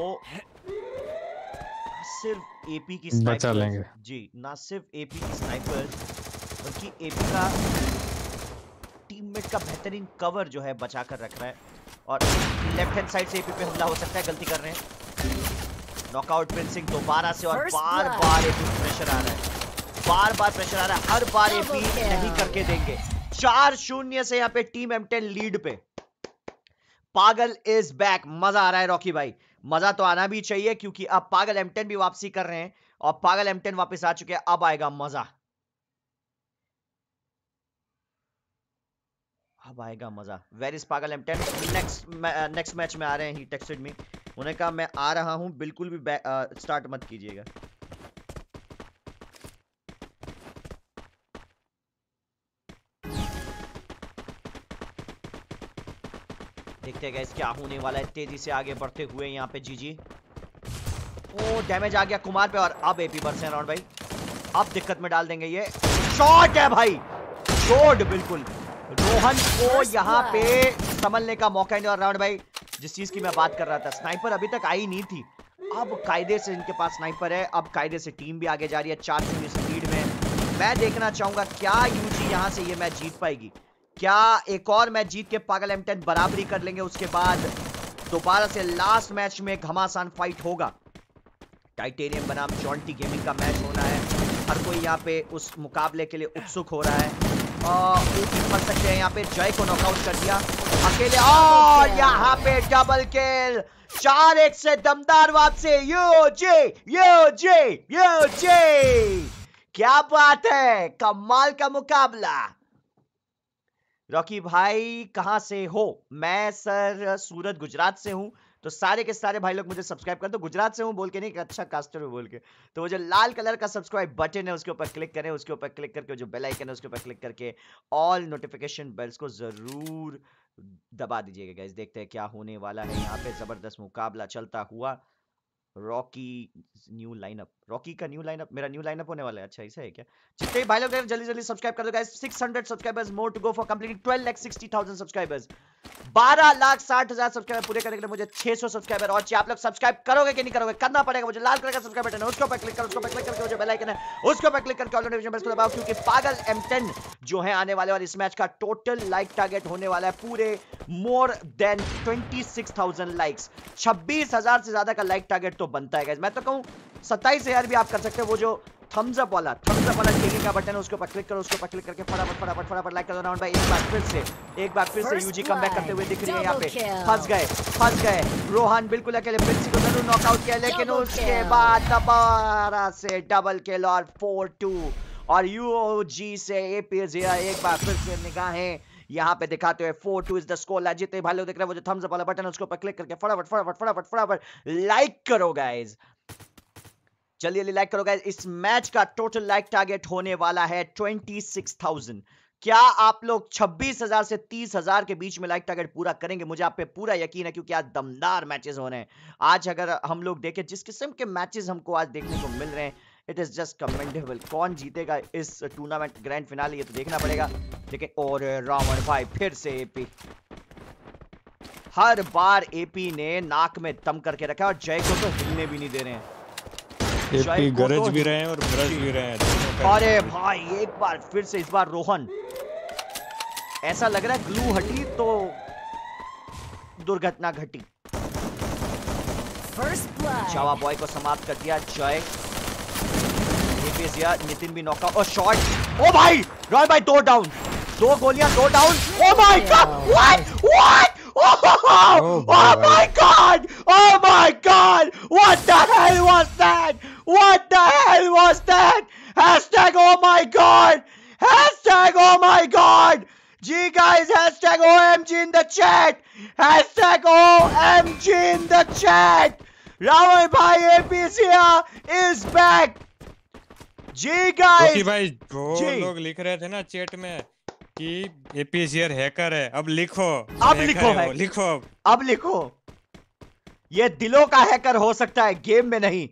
सिर्फ एपी की बचा लेंगे जी, ना सिर्फ एपी की स्नाइपर बल्कि एपी का टीममेट का बेहतरीन कवर जो है बचा कर रख रहा है। और लेफ्ट हैंड साइड से एपी पे हमला हो सकता है, गलती कर रहे हैं। नॉकआउट प्रिंस सिंह दोबारा से, और बार बार एपी प्रेशर आ रहा है, बार बार प्रेशर आ रहा है, हर बार एपी नहीं करके देंगे। चार शून्य से यहाँ पे टीम एम टेन लीड पे। पागल इज बैक। मजा आ रहा है रॉकी भाई, मजा तो आना भी चाहिए क्योंकि अब पागल एम टेन भी वापसी कर रहे हैं और पागल एम टेन वापस आ चुके हैं। अब आएगा मजा, अब आएगा मजा। वेर इज पागल M ten? Next next match में आ रहे हैं, ही टेक्स्टेड मी, उन्होंने कहा मैं आ रहा हूं, बिल्कुल भी स्टार्ट मत कीजिएगा। देखते हैं गाइस क्या होने वाला है। तेजी से आगे बढ़ते हुए यहाँ पे जीजी, ओ डैमेज आ गया कुमार पे, और अब एपी बरसे राउंड भाई, अब दिक्कत में डाल देंगे। ये शॉट है भाई, शॉट बिल्कुल रोहन को यहाँ पे संभलने का मौका नहीं। और राउंड भाई जिस चीज की मैं बात कर रहा था, स्नाइपर अभी तक आई नहीं थी, अब कायदे से इनके पास स्नाइपर है, अब कायदे से टीम भी आगे जा रही है चार शून्य से लीड में। मैं देखना चाहूंगा क्या यूजी यहाँ से ये मैच जीत पाएगी, क्या एक और मैच जीत के पागल एम टेन बराबरी कर लेंगे, उसके बाद दोबारा से लास्ट मैच में घमासान फाइट होगा। टाइटेनियम बनाम जॉन्टी गेमिंग का मैच होना है, हर कोई यहाँ पे उस मुकाबले के लिए उत्सुक हो रहा है। कर सकते हैं यहाँ पे, जय को नॉकआउट कर दिया अकेले, और यहाँ पे डबल किल, चार एक से दमदार वापसी। यो जे यो जे यो जे, क्या बात है, कमाल का मुकाबला। रॉकी भाई कहां से हो? मैं सर सूरत गुजरात से हूं, तो सारे के सारे भाई लोग मुझे सब्सक्राइब कर दो। गुजरात से हूं बोल के नहीं, अच्छा कास्टर में बोल के। तो वो जो लाल कलर का सब्सक्राइब बटन है उसके ऊपर क्लिक करें, उसके ऊपर क्लिक करके जो बेल आइकन है उसके ऊपर क्लिक करके ऑल नोटिफिकेशन बेल्स को जरूर दबा दीजिएगा गाइस। देखते हैं क्या होने वाला है यहाँ पे, जबरदस्त मुकाबला चलता हुआ। रॉकी न्यू लाइनअप, रॉकी का न्यू लाइनअप, मेरा न्यू लाइनअप होने वाला है। अच्छा ऐसा है क्या? जितने भाई लोग जल्दी जल्दी सब्सक्राइब कर दो guys. Six hundred subscribers more to go for completing twelve lakh sixty thousand subscribers. बारह लाख साठ हजार सब्सक्राइबर पूरे करने के लिए मुझे छह सौ सब्सक्राइबर और चाहिए। आप लोग सब्सक्राइब करोगे कि नहीं करोगे? करना पड़ेगा। मुझे लाल कलर का सब्सक्राइब बटन है उसके ऊपर क्लिक करो, उसके ऊपर क्लिक करके जो बेल आइकन है उसके ऊपर क्लिक करके ऑल नोटिफिकेशन बेल को दबाओ, क्योंकि पागल एम टेन जो है आने वाले, और इस मैच का टोटल लाइक टारगेट होने वाला है पूरे मोर देन छब्बीस हज़ार लाइक्स। छब्बीस हज़ार से ज्यादा का लाइक टारगेट तो बनता है गाइस। मैं तो कहूं सत्ताईस हज़ार भी आप कर सकते हो। वो जो थम्स अप वाला थम्स अप वाला टीवी का बटन है उसके ऊपर क्लिक करो, उसके ऊपर क्लिक करके फटाफट फटाफट फटाफट लाइक कर दो। राउंड भाई एक बार फिर से एक बार फिर से यूजी कमबैक करते हुए दिख रही है यहाँ पे। फंस गए फंस गए रोहन बिल्कुल अकेले, प्रिंसी को जरूर नॉकआउट किया, लेकिन उसके बाद दोबारा से डबल किल और फोर टू। और यूओजी से एपी एक बार फिर से निगाहें यहाँ पे दिखाते हुए four two is the score line. जितने भाई लोग देख रहे हैं वो जो थम्स अप वाला बटन है उसके ऊपर क्लिक करके फटाफट फटाफट फटाफट फटाफट लाइक करो गाइस। चलिए लाइक करो गाइस। इस मैच का टोटल लाइक टारगेट होने वाला है छब्बीस हज़ार। क्या आप लोग छब्बीस हज़ार से तीस हज़ार के बीच में लाइक टारगेट पूरा करेंगे? मुझे आप पे पूरा यकीन है क्योंकि आज दमदार मैचेस हो रहे हैं। आज अगर हम लोग देखें जिस किस्म के मैचेस हमको आज देखने को मिल रहे हैं, इट इज जस्ट कमेंडेबल। कौन जीतेगा इस टूर्नामेंट ग्रैंड फिनाले ये तो देखना पड़ेगा। लेकिन और रावण भाई फिर से एपी, हर बार एपी ने नाक में दम करके रखा और जय को तो हिलने भी नहीं दे रहे हैं। एपी गरज भी रहे हैं और गरज भी रहे हैं। अरे भाई एक बार फिर से, इस बार रोहन, ऐसा लग रहा है ग्लू हटी तो दुर्घटना घटी। चावा बॉय को समाप्त कर दिया जय। नितिन भी नॉकआउट और शॉट। ओ भाई रॉय भाई दो डाउन, दो गोलियां दो डाउन। Oh my God, what what Oh, oh my God! Oh my God! What the hell was that? What the hell was that? Hashtag oh my God! Hashtag oh my God! Gee guys, hashtag O M G in the chat! Hashtag O M G in the chat! Ravan Bhai A P C is back! Gee guys! भाई जो लोग लिख रहे थे ना चैट में कि एपीसीआर हैकर है, अब लिखो, अब लिखो है, लिखो, अब लिखो। ये दिलों का हैकर हो सकता है, गेम में नहीं।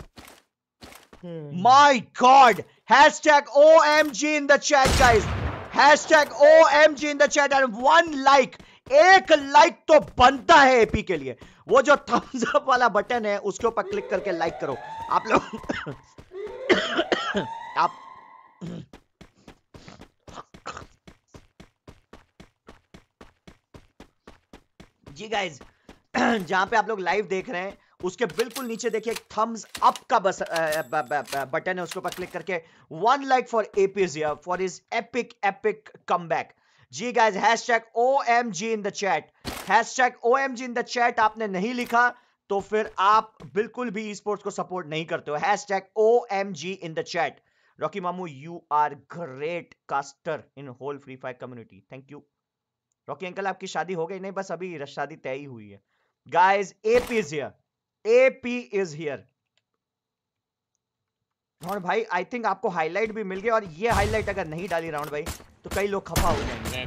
My God, hashtag O M G in the chat guys, hashtag O M G in the chat and one like, एक लाइक तो बनता है एपी के लिए। वो जो थम्स अप वाला बटन है उसके ऊपर क्लिक करके लाइक करो आप लोग। आप जी गाइज, जहां पे आप लोग लाइव देख रहे हैं उसके बिल्कुल नीचे देखिए एक थम्स अप का बस बटन है, उसके ऊपर क्लिक करके वन लाइक फॉर एपीजिया for his epic epic comeback. जी guys, hashtag O M G in the chat, hashtag O M G in the chat आपने नहीं लिखा तो फिर आप बिल्कुल भी स्पोर्ट्स को सपोर्ट नहीं करते हो। Hashtag O M G in the chat. Rocky मामू, you are great caster in whole free fire community, thank you. Rocky uncle आपकी शादी हो गई? नहीं, बस अभी शादी तय ही हुई है। Guys, AP is here, AP is here. Round भाई, आई थिंक आपको हाईलाइट भी मिल गया, और ये हाईलाइट अगर नहीं डाली राउंड भाई तो कई लोग खफा हो जाएंगे।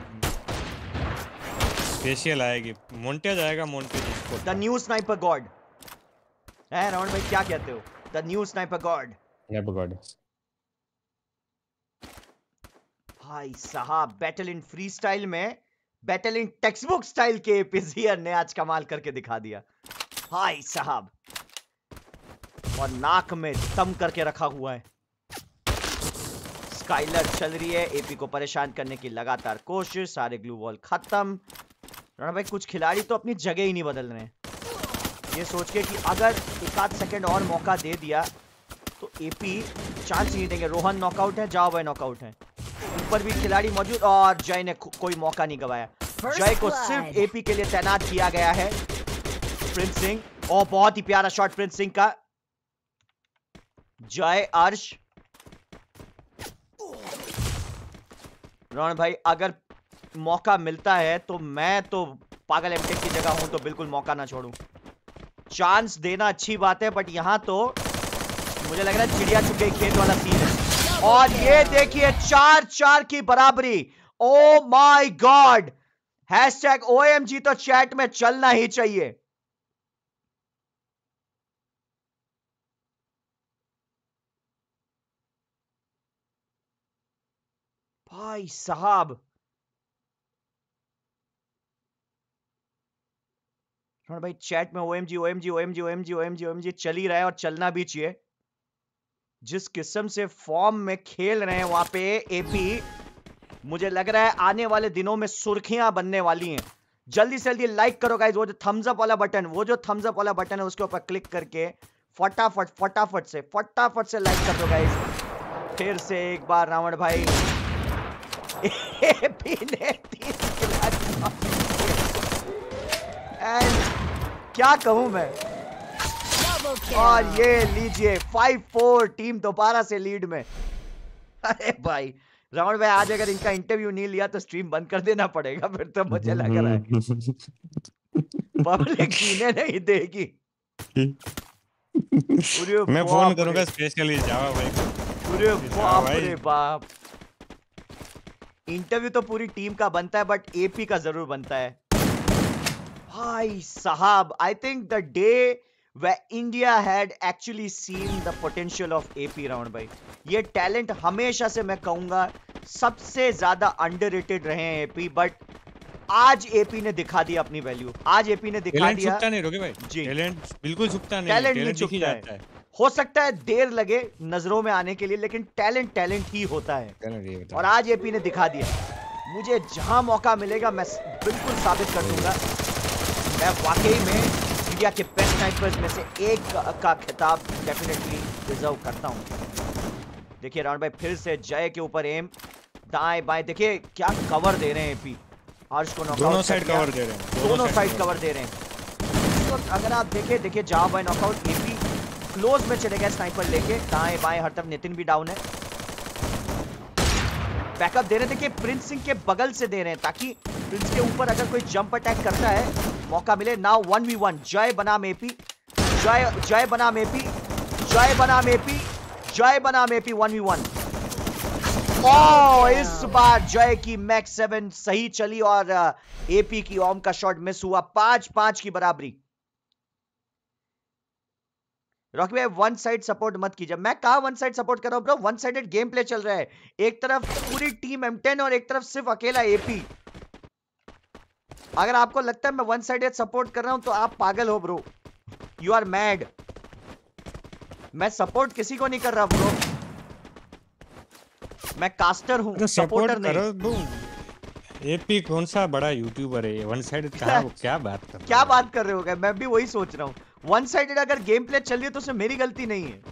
स्पेशल आएगी, मोंटेज आएगा, montage. The new sniper god है राउंड भाई, क्या कहते हो? The new sniper god, sniper god. भाई साहब, बैटल इन फ्री स्टाइल में, battle in textbook style के एपीजियर ने आज कमाल करके दिखा दिया भाई साहब, और नाक में दम करके रखा हुआ है। स्काइलर चल रही है, एपी को परेशान करने की लगातार कोशिश। सारे ग्लू वॉल खत्म। राणा भाई, कुछ खिलाड़ी तो अपनी जगह ही नहीं बदल रहे हैं, ये सोच के कि अगर एक आध सेकंड और मौका दे दिया तो एपी चांस नहीं देंगे। रोहन नॉकआउट है, जाओ भाई नॉकआउट है, ऊपर भी खिलाड़ी मौजूद, और जय ने कोई मौका नहीं गवाया। जय को सिर्फ एपी के लिए तैनात किया गया है। प्रिंस सिंह, और बहुत ही प्यारा शॉट प्रिंस सिंह का। जय, अर्श, रोहन भाई अगर मौका मिलता है तो मैं तो पागल एमटेक की जगह हूं तो बिल्कुल मौका ना छोड़ूं। चांस देना अच्छी बात है, बट यहां तो मुझे लग रहा है चिड़िया चुप गई खेत वाला सीन है। और ये देखिए चार चार की बराबरी। Oh my God, hashtag O M G तो चैट में चलना ही चाहिए। भाई साहब, भाई चैट में O M G O M G O M G O M G O M G O M G चल ही रहा है, और चलना भी चाहिए। जिस किस्म से फॉर्म में खेल रहे हैं वहां पे एपी, मुझे लग रहा है आने वाले दिनों में सुर्खियां बनने वाली हैं। जल्दी से जल्दी लाइक करो गाइस, वो जो थम्स अप वाला बटन, वो जो थम्स अप वाला बटन है उसके ऊपर क्लिक करके फटाफट फटाफट से फटाफट से लाइक कर दो गाइस। फिर से एक बार रावण भाई, एपी ने तीन एंड क्या कहूं मैं। और ये लीजिए फाइव फोर, टीम दोबारा से लीड में। अरे भाई रावण भाई आज अगर इनका इंटरव्यू नहीं लिया तो स्ट्रीम बंद कर देना पड़ेगा, फिर तो मुझे लग रहा है पब्लिक जीने नहीं देगी। मैं फोन करूंगा स्पेशली जावा भाई को। अरे बाप रे बाप, इंटरव्यू तो पूरी टीम का बनता है बट एपी का जरूर बनता है भाई साहब। I think the day where India had actually seen the potential of A P Ravan भाई, ये टैलेंट हमेशा से मैं कहूंगा सबसे ज्यादा अंडररेटेड रहे हैं एपी, बट आज एपी ने दिखा दिया अपनी वैल्यू। आज एपी ने दिखा दिया छुपता नहीं रोके भाई जी, टैलेंट बिल्कुल छुपता नहीं, टैलेंट नहीं छुपता है। हो सकता है देर लगे नजरों में आने के लिए, लेकिन टैलेंट टैलेंट ही होता है और आज एपी ने दिखा दिया। मुझे जहां मौका मिलेगा मैं बिल्कुल साबित कर दूंगा मैं वाकई में इंडिया के बेस्ट स्नाइपर्स में से एक का खिताब डेफिनेटली डिजर्व करता हूं। देखिए रावण भाई फिर से जय के ऊपर एम, दाएं बाएं, देखिए क्या कवर दे रहे हैं एपी। आर्श को नॉकआउट, दोनों साइड कवर दे रहे हैं, दोनों साइड कवर दे रहे हैं। तो अगर आप देखें देखिए Java boy knockout, AP close में चले गए स्नाइपर लेके, दाएं बाएं हर तरफ। नितिन भी डाउन है, बैकअप दे रहे हैं। देखिए प्रिंस सिंह के बगल से दे रहे हैं ताकि प्रिंस के ऊपर अगर कोई जंप अटैक करता है मौका मिले। नाउ वन वी वन, जय बनाम एपी, जय जय बनाम एपी, जय बनाम एपी, जय बनाम AP, one v one. Oh इस बार जय की मैक्स सेवन सही चली और एपी की ओम का शॉट मिस हुआ। पांच पांच की बराबरी। रॉकी भाई वन साइड सपोर्ट मत कीजिए। मैं कहा वन साइड सपोर्ट कर रहा हूं bro, one sided game play चल रहा है। एक तरफ पूरी टीम एम टेन और एक तरफ सिर्फ अकेला एपी। अगर आपको लगता है मैं वन साइडेड सपोर्ट कर रहा हूं तो आप पागल हो ब्रो, यू आर मैड। मैं सपोर्ट किसी को नहीं कर रहा ब्रो, मैं कास्टर हूं, तो सपोर्टर नहीं। एपी कौन सा बड़ा यूट्यूबर है, वन साइडेड कहां, क्या बात कर रहे हो, क्या बात कर रहे हो? मैं भी वही सोच रहा हूं। वन साइडेड अगर गेम प्ले चल रही है तो उसमें मेरी गलती नहीं है।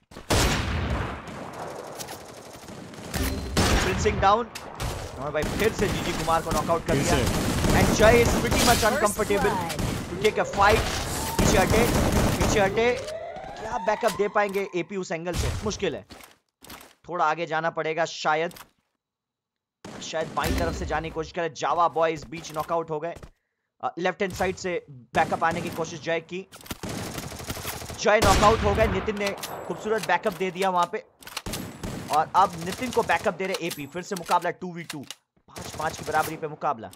प्रिंसिंग डाउन और भाई फिर से जीजी कुमार को नॉकआउट कर दिया। And Jay is pretty much uncomfortable to take a fight. पीछे हटे, पीछे हटे, क्या बैकअप दे पाएंगे एपी उस एंगल से? मुश्किल है, थोड़ा आगे जाना पड़ेगा शायद। शायद बाईं तरफ से जाने की कोशिश करे। जावा बॉयज बीच नॉकआउट हो गए। लेफ्ट हैंड साइड से बैकअप आने की कोशिश जय की, जय नॉकआउट हो गए। नितिन ने खूबसूरत बैकअप दे दिया वहां पे और अब नितिन को बैकअप दे रहे एपी। फिर से मुकाबला टू वी टू, पांच पांच की बराबरी पे मुकाबला।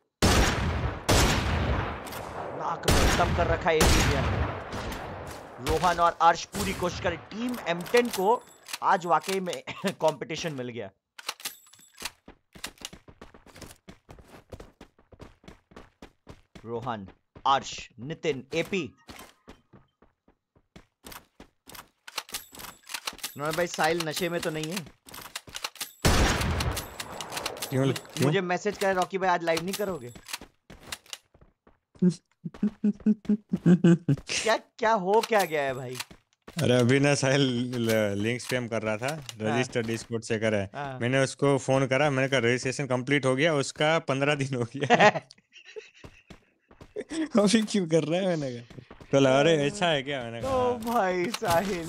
नाक में दम कर रखा है एपी ने। रोहन और अर्श पूरी कोशिश करे। टीम एम टेन को आज वाकई में कंपटीशन मिल गया। रोहन, अर्श, नितिन, एपी। नॉन भाई साहिल नशे में तो नहीं है? क्यों, क्यों? मुझे मैसेज करे रॉकी भाई आज लाइव नहीं करोगे? क्या क्या हो क्या गया है भाई? अरे अभी ना साहिल लिंक स्पैम कर रहा था, रजिस्टर डिस्कॉर्ड से करा है। मैंने उसको फोन करा, मैंने कहा रजिस्ट्रेशन कंप्लीट हो गया, उसका पंद्रह दिन हो गया। अभी क्यों कर रहा है? मैंने कहा तो अरे ऐसा है क्या? मैंने कहा ओ भाई साहिल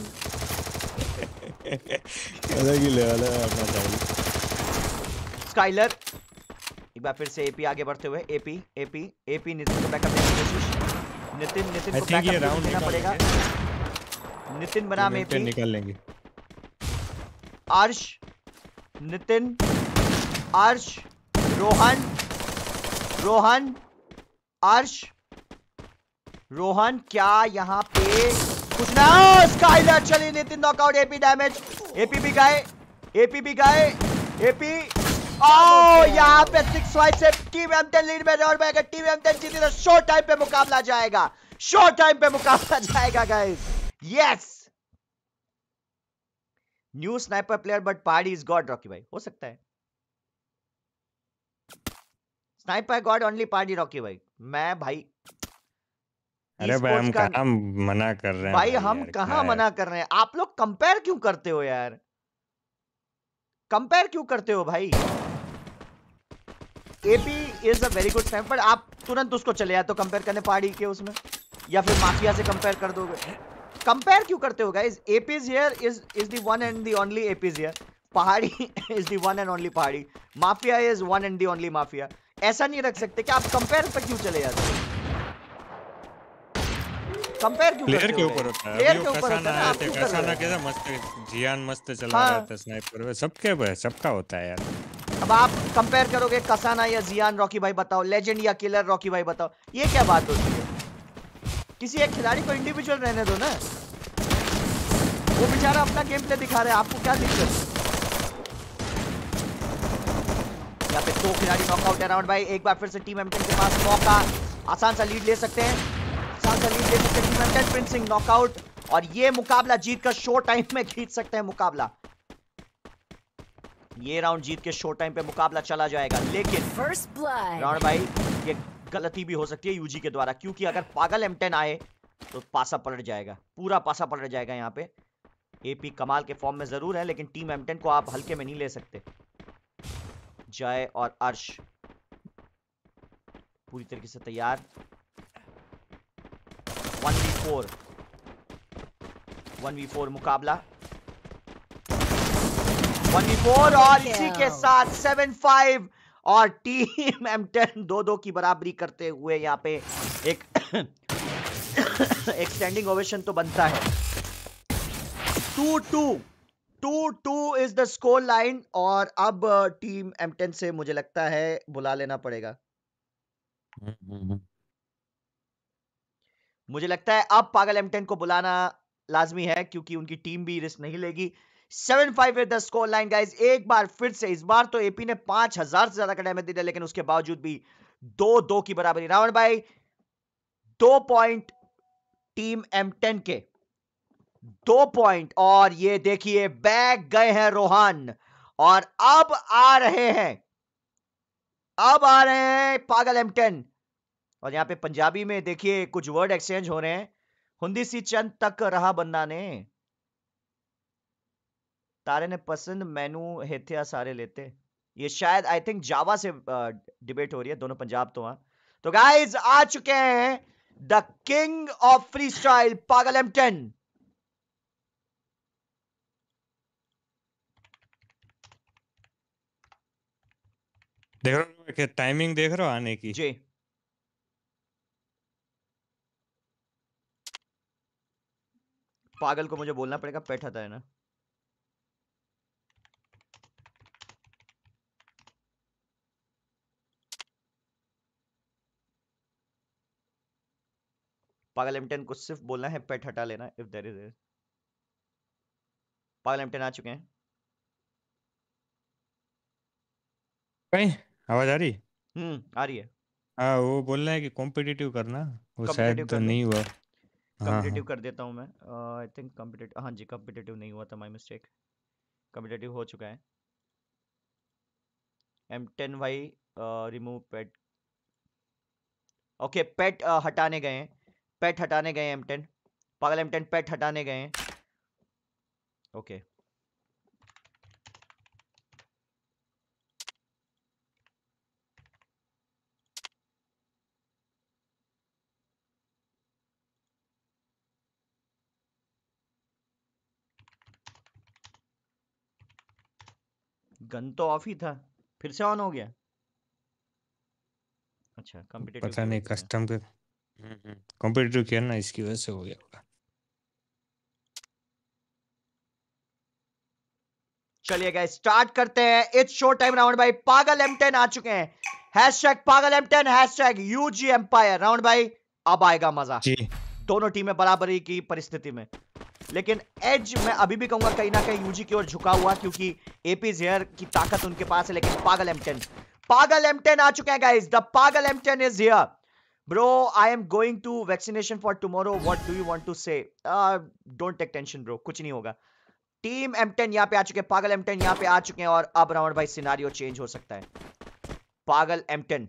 अलग ही लेवल है अपना साहिल। स्काइलर एक बार फिर से एपी आगे बढ़ते हुए। एपी एपी एपी नितिन को बैकअप देने की कोशिश। नितिन नितिन को बैकअप देना पड़ेगा। नितिन बनाम एपी निकाल लेंगे। अर्श, नितिन, अर्श, रोहन, रोहन, अर्श, रोहन। क्या यहाँ पे कुछ ना? स्काइलर चली, Nitin knockout, AP damage. AP भी गए, एपी भी गए, एपी। ओ यहाँ पे सिक्स फाइव से टीम एम टेन लीड में। और अगर टीम एम टेन जीती तो शॉर्ट टाइम पे मुकाबला जाएगा, शॉर्ट टाइम पे मुकाबला जाएगा guys. Yes, new sniper player but party is god. Rocky भाई हो सकता है sniper god only party. Rocky भाई मैं भाई, अरे भाई हम कहाँ मना कर रहे हैं भाई, भाई हम कहाँ मना कर रहे हैं? आप लोग कंपेयर क्यों करते हो यार? कंपेयर क्यों करते हो भाई? AP is a very good sniper. आप तुरंत उसको चले जाते हो कंपेयर करने पार्टी के उसमें, या फिर माफिया से कंपेयर कर दोगे। कंपेयर क्यों करते हो guys? AP is here, is is the one and the only AP is here. Pahadi is the one and only Pahadi, mafia is one and the only mafia. ऐसा नहीं रख सकते कि आप कंपेयर पे क्यों चले जाते हैं? कंपेयर क्यों प्लेयर करते के हो? ऊपर होता है। प्लेयर अभी के वो ऊपर होता कसाना है ना, आए आप थे, क्यों कर रहे कसाना हो? कैसा मस्त जियान मस्त चला हाँ। रहा था स्नाइपर पे, सबके पे सबका होता है यार। अब आप कंपेयर करोगे कसाना या जियान, रॉकी भाई बताओ, लेजेंड या किलर, रॉकी भाई बताओ, ये क्या बात होती है? किसी एक खिलाड़ी को इंडिविजुअल रहने दो ना, वो बेचारा अपना गेम प्ले दिखा रहा है, आपको क्या दिक्कत है? यहाँ पे दो खिलाड़ी नॉकआउट है राउंड भाई। एक बार फिर से टीम एम टेन के पास मौका, आसान सा लीड ले सकते हैं, आसान सा लीड ले सकते हैं team M ten. Prince Singh knockout, और ये मुकाबला जीत कर शो टाइम में खींच सकते हैं मुकाबला। ये राउंड जीत के शो टाइम पे मुकाबला चला जाएगा, लेकिन राउंड भाई ये गलती भी हो सकती है यूजी के द्वारा, क्योंकि अगर पागल एम टेन आए तो पासा पलट जाएगा, पूरा पासा पलट जाएगा। यहाँ पे एपी कमाल के फॉर्म में जरूर है, लेकिन टीम एम टेन को आप हल्के में नहीं ले सकते। जय और अर्श पूरी तरीके से तैयार। One v four one v four मुकाबला, वन वी फोर, और इसी के साथ सेवन फाइव, और टीम एम टेन दो दो की बराबरी करते हुए यहाँ पे एक एक स्टैंडिंग ओवेशन तो बनता है। Two two two two is the score line, और अब टीम एम टेन से मुझे लगता है बुला लेना पड़ेगा। मुझे लगता है अब पागल एम टेन को बुलाना लाजमी है, क्योंकि उनकी टीम भी रिस्क नहीं लेगी। Seven five is the score line guys. एक बार फिर से, इस बार तो एपी ने पांच हजार से ज्यादा का डैमेज दिया, लेकिन उसके बावजूद भी दो दो की बराबरी। राउंड भाई दो पॉइंट टीम एम टेन के, दो पॉइंट, और ये देखिए बैग गए हैं रोहान, और अब आ रहे हैं अब आ रहे हैं पागल एम टेन। और यहां पे पंजाबी में देखिए कुछ वर्ड एक्सचेंज हो रहे हैं। हुंदी सी चंद तक रहा बंदा ने, तारे ने पसंद मैनू हेथिया सारे लेते। ये शायद आई थिंक जावा से डिबेट हो रही है, दोनों पंजाब तो वहां। तो गाइज आ चुके हैं the king of freestyle पागल एम टेन। देख रहे हो टाइमिंग, देख रहे हो आने की जी। पागल को मुझे बोलना पड़ेगा, पेट आता है ना। पागल एम टेन को सिर्फ बोलना है पेट हटा लेना, इफ देयर इज। पागल एम टेन आ चुके हैं। कहीं आवाज आ रही? हम्म आ रही है। हाँ, वो बोल रहे हैं कि कॉम्पिटिटिव करना, वो कॉम्पिटिटिव शायद कर दूं? नहीं हुआ। हाँ कॉम्पिटिटिव हाँ कर देता हूं मैं। आई थिंक कॉम्पिटिटिव, हाँ जी कॉम्पिटिटिव नहीं हुआ था, माय मिस्टेक। कॉम्पिटिटिव हो चुका है। एम टेन भाई रिमूव पेट। ओके पेट हटाने गए हैं, पेट हटाने गए एम टेन। पागल एम टेन पेट हटाने गए हैं। ओके गन तो ऑफ ही था, फिर से ऑन हो गया। अच्छा कॉम्पिटिटिव पता नहीं कस्टम के कॉम्पिटिटिव किया ना, इसकी वजह से हो गया होगा। चलिए गाइस स्टार्ट करते हैं। इट्स शो टाइम राउंड भाई। पागल एम टेन आ चुके हैं। Hashtag Paagal M ten, hashtag UG empire. राउंड भाई अब आएगा मजा, जी दोनों टीमें बराबरी की परिस्थिति में। लेकिन एज मैं अभी भी कहूंगा कहीं ना कहीं यूजी की ओर झुका हुआ, क्योंकि एपी जेयर की ताकत उनके पास है। लेकिन पागल एम टेन पागल एम टेन आ चुके हैं guys. The Paagal M ten is here. Bro I am going to vaccination for tomorrow, what do you want to say? Don't take tension bro, कुछ नहीं होगा। टीम एम टेन यहां पे आ चुके हैं, पागल एम टेन यहां पे आ चुके हैं, और अब राउंड भाई सिनारियो चेंज हो सकता है। पागल एम टेन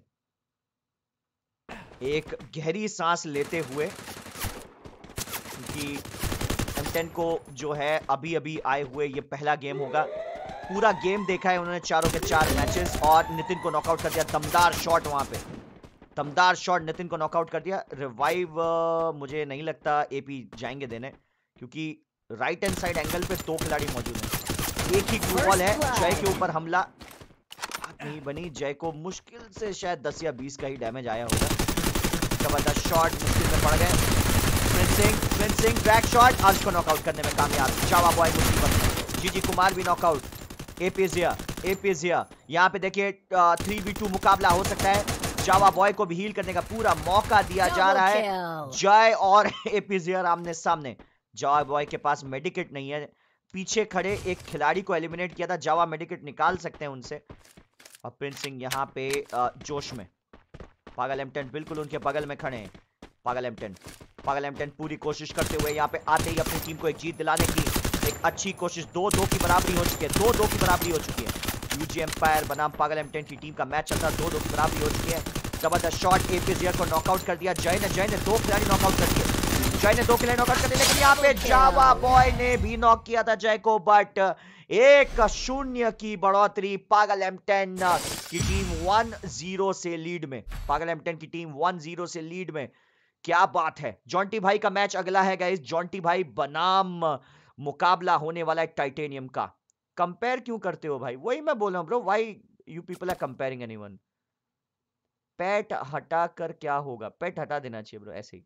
एक गहरी सांस लेते हुए, क्योंकि एम टेन को जो है अभी अभी आए हुए ये पहला गेम होगा। पूरा गेम देखा है उन्होंने, चारों के चार मैचेस, और नितिन को नॉकआउट कर दिया। दमदार शॉट वहां पे, दमदार शॉट, नितिन को नॉकआउट कर दिया। रिवाइव मुझे नहीं लगता एपी जाएंगे देने, क्योंकि राइट हैंड साइड एंगल पे दो खिलाड़ी मौजूद हैं। एक ही ग्लू वॉल है, जय के ऊपर हमला नहीं बनी। जय को मुश्किल से शायद दस या बीस का ही डैमेज आया होगा। जबरदस्त शॉट, मुश्किल में पड़ गए। प्रिंसिंग प्रिंसिंग ड्रैग शॉट, अर्श को नॉकआउट करने में कामयाब। जावा बॉय मुसीबत में, जीजी कुमार भी नॉकआउट। एपीजिया एपीजिया यहाँ पे देखिए थ्री वी टू मुकाबला हो सकता है। जावा बॉय को भी हील करने का पूरा मौका दिया जा रहा है। जय और एपीजिया आमने सामने। जावा बॉय के पास मेडिकेट नहीं है, पीछे खड़े एक खिलाड़ी को एलिमिनेट किया था, जावा मेडिकेट निकाल सकते हैं उनसे। और प्रिंस सिंह यहाँ पे जोश में। पागल एम टेन बिल्कुल उनके बगल में खड़े हैं। पागल एम टेन पागल एम टेन पूरी कोशिश करते हुए यहाँ पे आते ही अपनी टीम को एक जीत दिलाने की एक अच्छी कोशिश। दो दो की बराबरी हो चुकी है, दो दो की बराबरी हो चुकी है। यूजी एम्पायर बनाम पागल एम टेन की टीम का मैच चलता है, दो दो की बराबरी हो चुकी है। जबरदस्त शॉट, एपीजियर को नॉकआउट कर दिया जय ने। जय ने दो खिलाड़ी नॉकआउट कर दिए। जय ने दो खिलाड़ी नॉकआउट कर दिए, लेकिन यहाँ पे जावा बॉय ने भी नॉक किया था जय को। बट एक शून्य की बढ़ोतरी, पागल एम टेन की टीम वन जीरो से लीड में। पागल एम टेन की टीम वन जीरो से लीड में। क्या बात है। जॉन्टी भाई का मैच अगला है गाइस। जॉन्टी भाई बनाम मुकाबला होने वाला है टाइटेनियम का। कंपेयर क्यों करते हो भाई? वही मैं बोल रहा हूं bro, why you people are comparing anyone. Pet हटा कर क्या होगा? पेट हटा देना चाहिए ब्रो, ऐसे ही।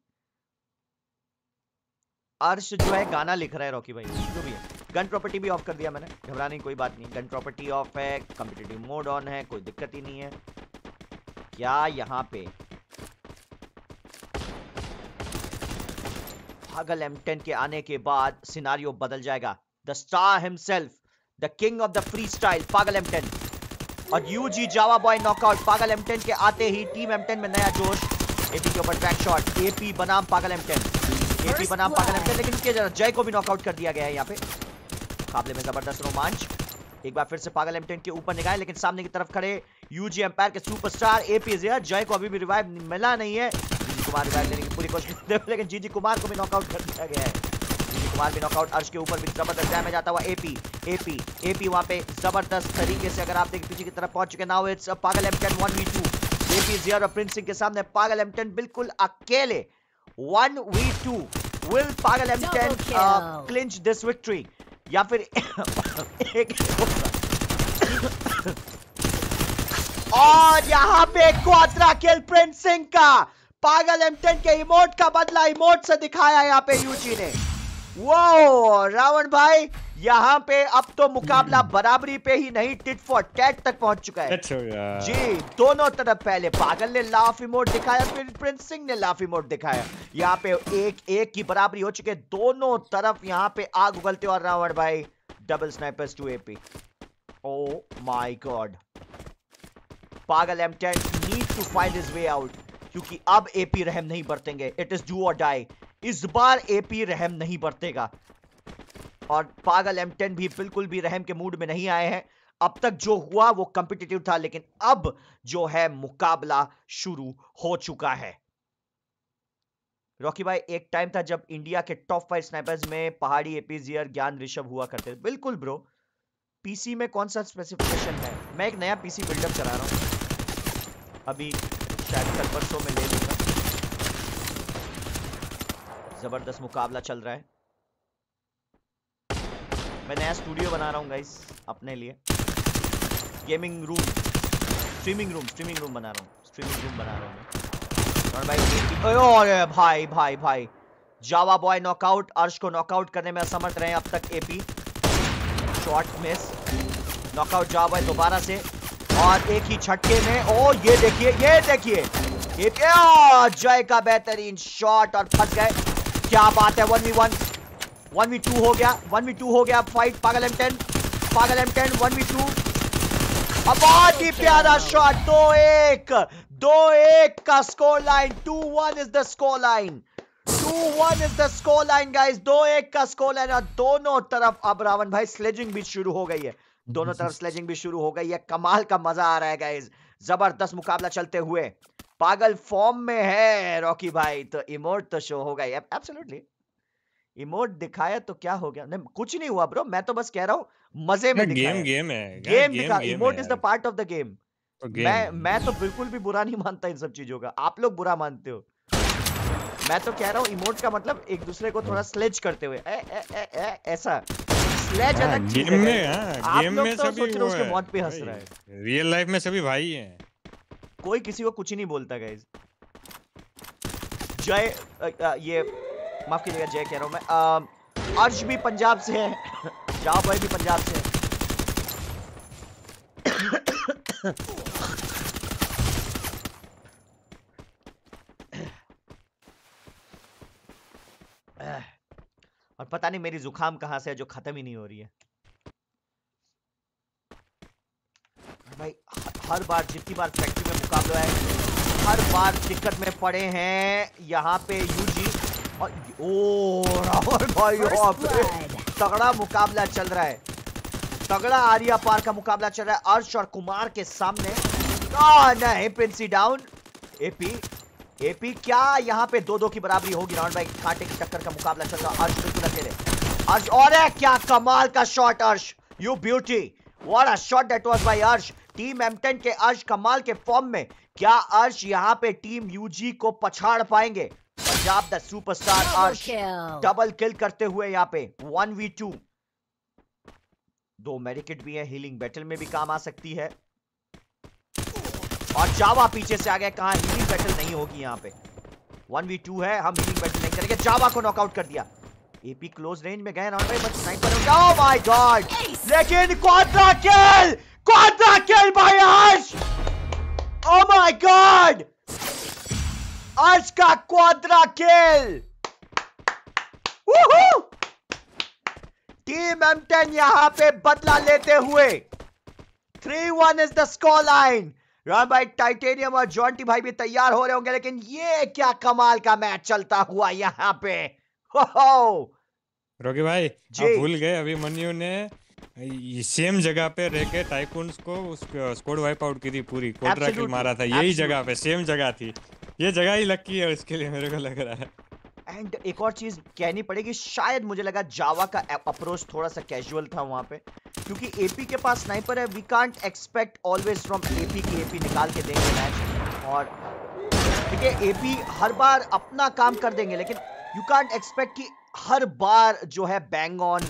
अर्श जो है गाना लिख रहा है रॉकी भाई, जो भी है। गन प्रॉपर्टी भी ऑफ कर दिया मैंने, घबराने की कोई बात नहीं। गन प्रॉपर्टी ऑफ है, कॉम्पिटिटिव मोड ऑन है, कोई दिक्कत ही नहीं है। क्या यहाँ पे पागल एम टेन के आने के बाद सिनारियो बदल जाएगा। The star himself, the king of the freestyle, पागल एम टेन और UG java boy knockout. Paagal M ten के आते ही टीम एम टेन में नया जोश। एपी के ऊपर ट्रैक शॉट, एपी बनाम पागल एम टेन, एपी बनाम पागल एम टेन, लेकिन इसके जय को भी नॉकआउट कर दिया गया है यहाँ पे। मुकाबले में जबरदस्त रोमांच। एक बार फिर से पागल एम टेन के ऊपर निगाह, लेकिन सामने की तरफ खड़े यूजी एम्पायर के सुपरस्टार एपी जय को अभी भी रिवाइव मिला नहीं है। जीजी कुमार रिवाइव देने की पूरी कोशिश करते हुए, लेकिन जीजी कुमार को भी नॉकआउट कर दिया गया है। जीजी कुमार भी नॉकआउट। अर्श के ऊपर भी जबरदस्त डैमेज आता हुआ। एपी एपी एपी वहां पे जबरदस्त तरीके से, अगर आप देखें पीछे की तरफ पहुंच चुके। Now it's Paagal M ten one v two. AP Jiyar और प्रिंस सिंह के सामने पागल एम टेन बिल्कुल अकेले। One v two. Will Paagal M ten clinch this victory या फिर एक और यहाँ पे क्वाड्रा किल प्रिंस सिंह का। पागल एम टेन के इमोट का बदला इमोट से दिखाया यहाँ पे यूजी ने। वो रावण भाई यहाँ पे अब तो मुकाबला बराबरी पे ही नहीं, टिट फॉर टैट तक पहुंच चुका है जी। दोनों तरफ पहले पागल ने लाफ इमोट दिखाया, फिर प्रिंस सिंह ने लाफ इमोट दिखाया। यहाँ पे एक एक की बराबरी हो चुकी है, दोनों तरफ यहाँ पे आग उगलते। और रावण भाई double snipers to AP. Oh my god, Paagal M ten need to find his way out, क्योंकि अब एपी रहम नहीं बरतेंगे। It is do or die. इस बार एपी रहम नहीं बरतेगा और पागल एम टेन भी बिल्कुल भी रहम के मूड में नहीं आए हैं। अब तक जो हुआ वो कॉम्पिटिटिव था, लेकिन अब जो है मुकाबला शुरू हो चुका है। रॉकी भाई, एक टाइम था जब इंडिया के टॉप फाइव स्नाइपर्स में पहाड़ी, एपीजियर, ज्ञान, ऋषभ हुआ करते थे। बिल्कुल ब्रो। पीसी में कौन सा स्पेसिफिकेशन है? मैं एक नया पीसी बिल्डअप करा रहा हूं, अभी शायद कल परसों में ले लूंगा। जबरदस्त मुकाबला चल रहा है। मैं नया स्टूडियो बना रहा हूँ गाइस अपने लिए। Gaming room, streaming room streaming room बना रहा हूँ स्ट्रीमिंग रूम बना रहा हूँ और भाई और भाई भाई भाई जावा बॉय नॉकआउट। अर्श को नॉकआउट करने में असमर्थ रहे अब तक एपी। Shot miss. नॉकआउट जावा बॉय दोबारा से और एक ही झटके में। ओ ये देखिए ये देखिए जय का बेहतरीन शॉट और फंस गए। क्या बात है। One v one one v two हो गया। वन वी टू हो गया फाइट। पागल एम टेन पागल M ten one v two. बहुत ही प्यारा शॉट। दो एक दो एक का score line. Two one is the score line. Two one is the score line guys. दो एक का स्कोर लाइन और दोनों तरफ अब रावण भाई स्लेजिंग भी शुरू हो गई है। दोनों तरफ स्लेजिंग भी शुरू हो गई है। कमाल का मजा आ रहा है गाइस। जबरदस्त मुकाबला चलते हुए। पागल फॉर्म में है रॉकी भाई, तो इमोट तो शो होगा ही। एब्सोल्युटली इमोट दिखाया तो क्या हो गया? नहीं कुछ नहीं हुआ ब्रो, मैं तो बस कह रहा हूँ मजे में दिखाया। गेम गेम है गेम दिखा। Emote is the part of the game. मैं मैं तो बिल्कुल भी बुरा नहीं मानता इन सब चीजों का, आप लोग बुरा मानते हो। मैं तो कह रहा हूँ इमोट का मतलब एक दूसरे को थोड़ा स्लेज करते हुए ए, ए, ए, ए, ऐसा स्लेज अलग चीज गेम है में, guys। हाँ आप गेम लोग में तो सभी सोच रहे हो वो उसके है मौत पे हंस भाई, रहा है। रियल लाइफ में सभी भाई हैं। कोई किसी को कुछ ही नहीं बोलता गाइस। जय अ, अ, ये माफ कीजिएगा, जय कह रहा हूं मैं। अ, अर्श भी पंजाब से है, जाओ भाई भी पंजाब से है। और पता नहीं मेरी जुकाम कहां से है जो खत्म ही नहीं हो रही है भाई। हर बार जितनी बार फैक्ट्री में मुकाबला है, हर बार दिक्कत में पड़े हैं यहाँ पे यूजी। और ओ राहुल भाई, यहाँ पे तगड़ा मुकाबला चल रहा है, तगड़ा आर्या पार का मुकाबला चल रहा है अर्श और कुमार के सामने। आ, नहीं, पिंसी डाउन। एपी एपी क्या यहाँ पे दो दो की बराबरी होगी। राउंड भाई कांटे की टक्कर का मुकाबला चल रहा है, अर्श बिल्कुल अकेले। अर्श, और है क्या कमाल का shot Arsh, you beauty, what a shot that was by Arsh. Team M ten के अर्श कमाल के फॉर्म में। क्या अर्श यहाँ पे टीम यूजी को पछाड़ पाएंगे? Punjab the superstar Arsh double kill करते हुए यहाँ पे वन वी टू। दो मेडिकेट भी है, हीलिंग बैटल में भी काम आ सकती है। और जावा पीछे से आ गया, कहां हीलिंग बैटल नहीं होगी यहाँ पे। वन वी टू है, हम हीलिंग बैटल नहीं करेंगे। जावा को नॉकआउट कर दिया। एपी क्लोज रेंज में गए राउंड भाई, बस स्नाइपर हो गया। ओह माय गॉड, लेकिन quadra kill, quadra kill by Arsh. Oh my god, Arsh का quadra kill. Woohoo, team M ten यहां पे बदला लेते हुए three one is the score line. Ram भाई, टाइटेनियम और जॉन्टी भाई भी तैयार हो रहे होंगे, लेकिन ये क्या कमाल का मैच चलता हुआ यहाँ पे। हो हो रोकी भाई आप भूल गए, अभी मन्यू ने सेम जगह पे रह के टाइकून्स को स्क्वाड वाइप आउट की थी पूरी, क्वाड्रा किल मारा था यही जगह पे, सेम जगह थी। ये जगह ही लकी है उसके लिए, मेरे को लग रहा है। एंड एक और चीज कहनी पड़ेगी, शायद मुझे लगा जावा का अप्रोच थोड़ा सा कैजुअल था वहां पे, क्योंकि एपी के पास स्नाइपर है। We can't expect always from AP की एपी निकाल के देंगे मैच। और देखिए एपी हर बार अपना काम कर देंगे, लेकिन यू कांट एक्सपेक्ट कि हर बार जो है बैंग ऑन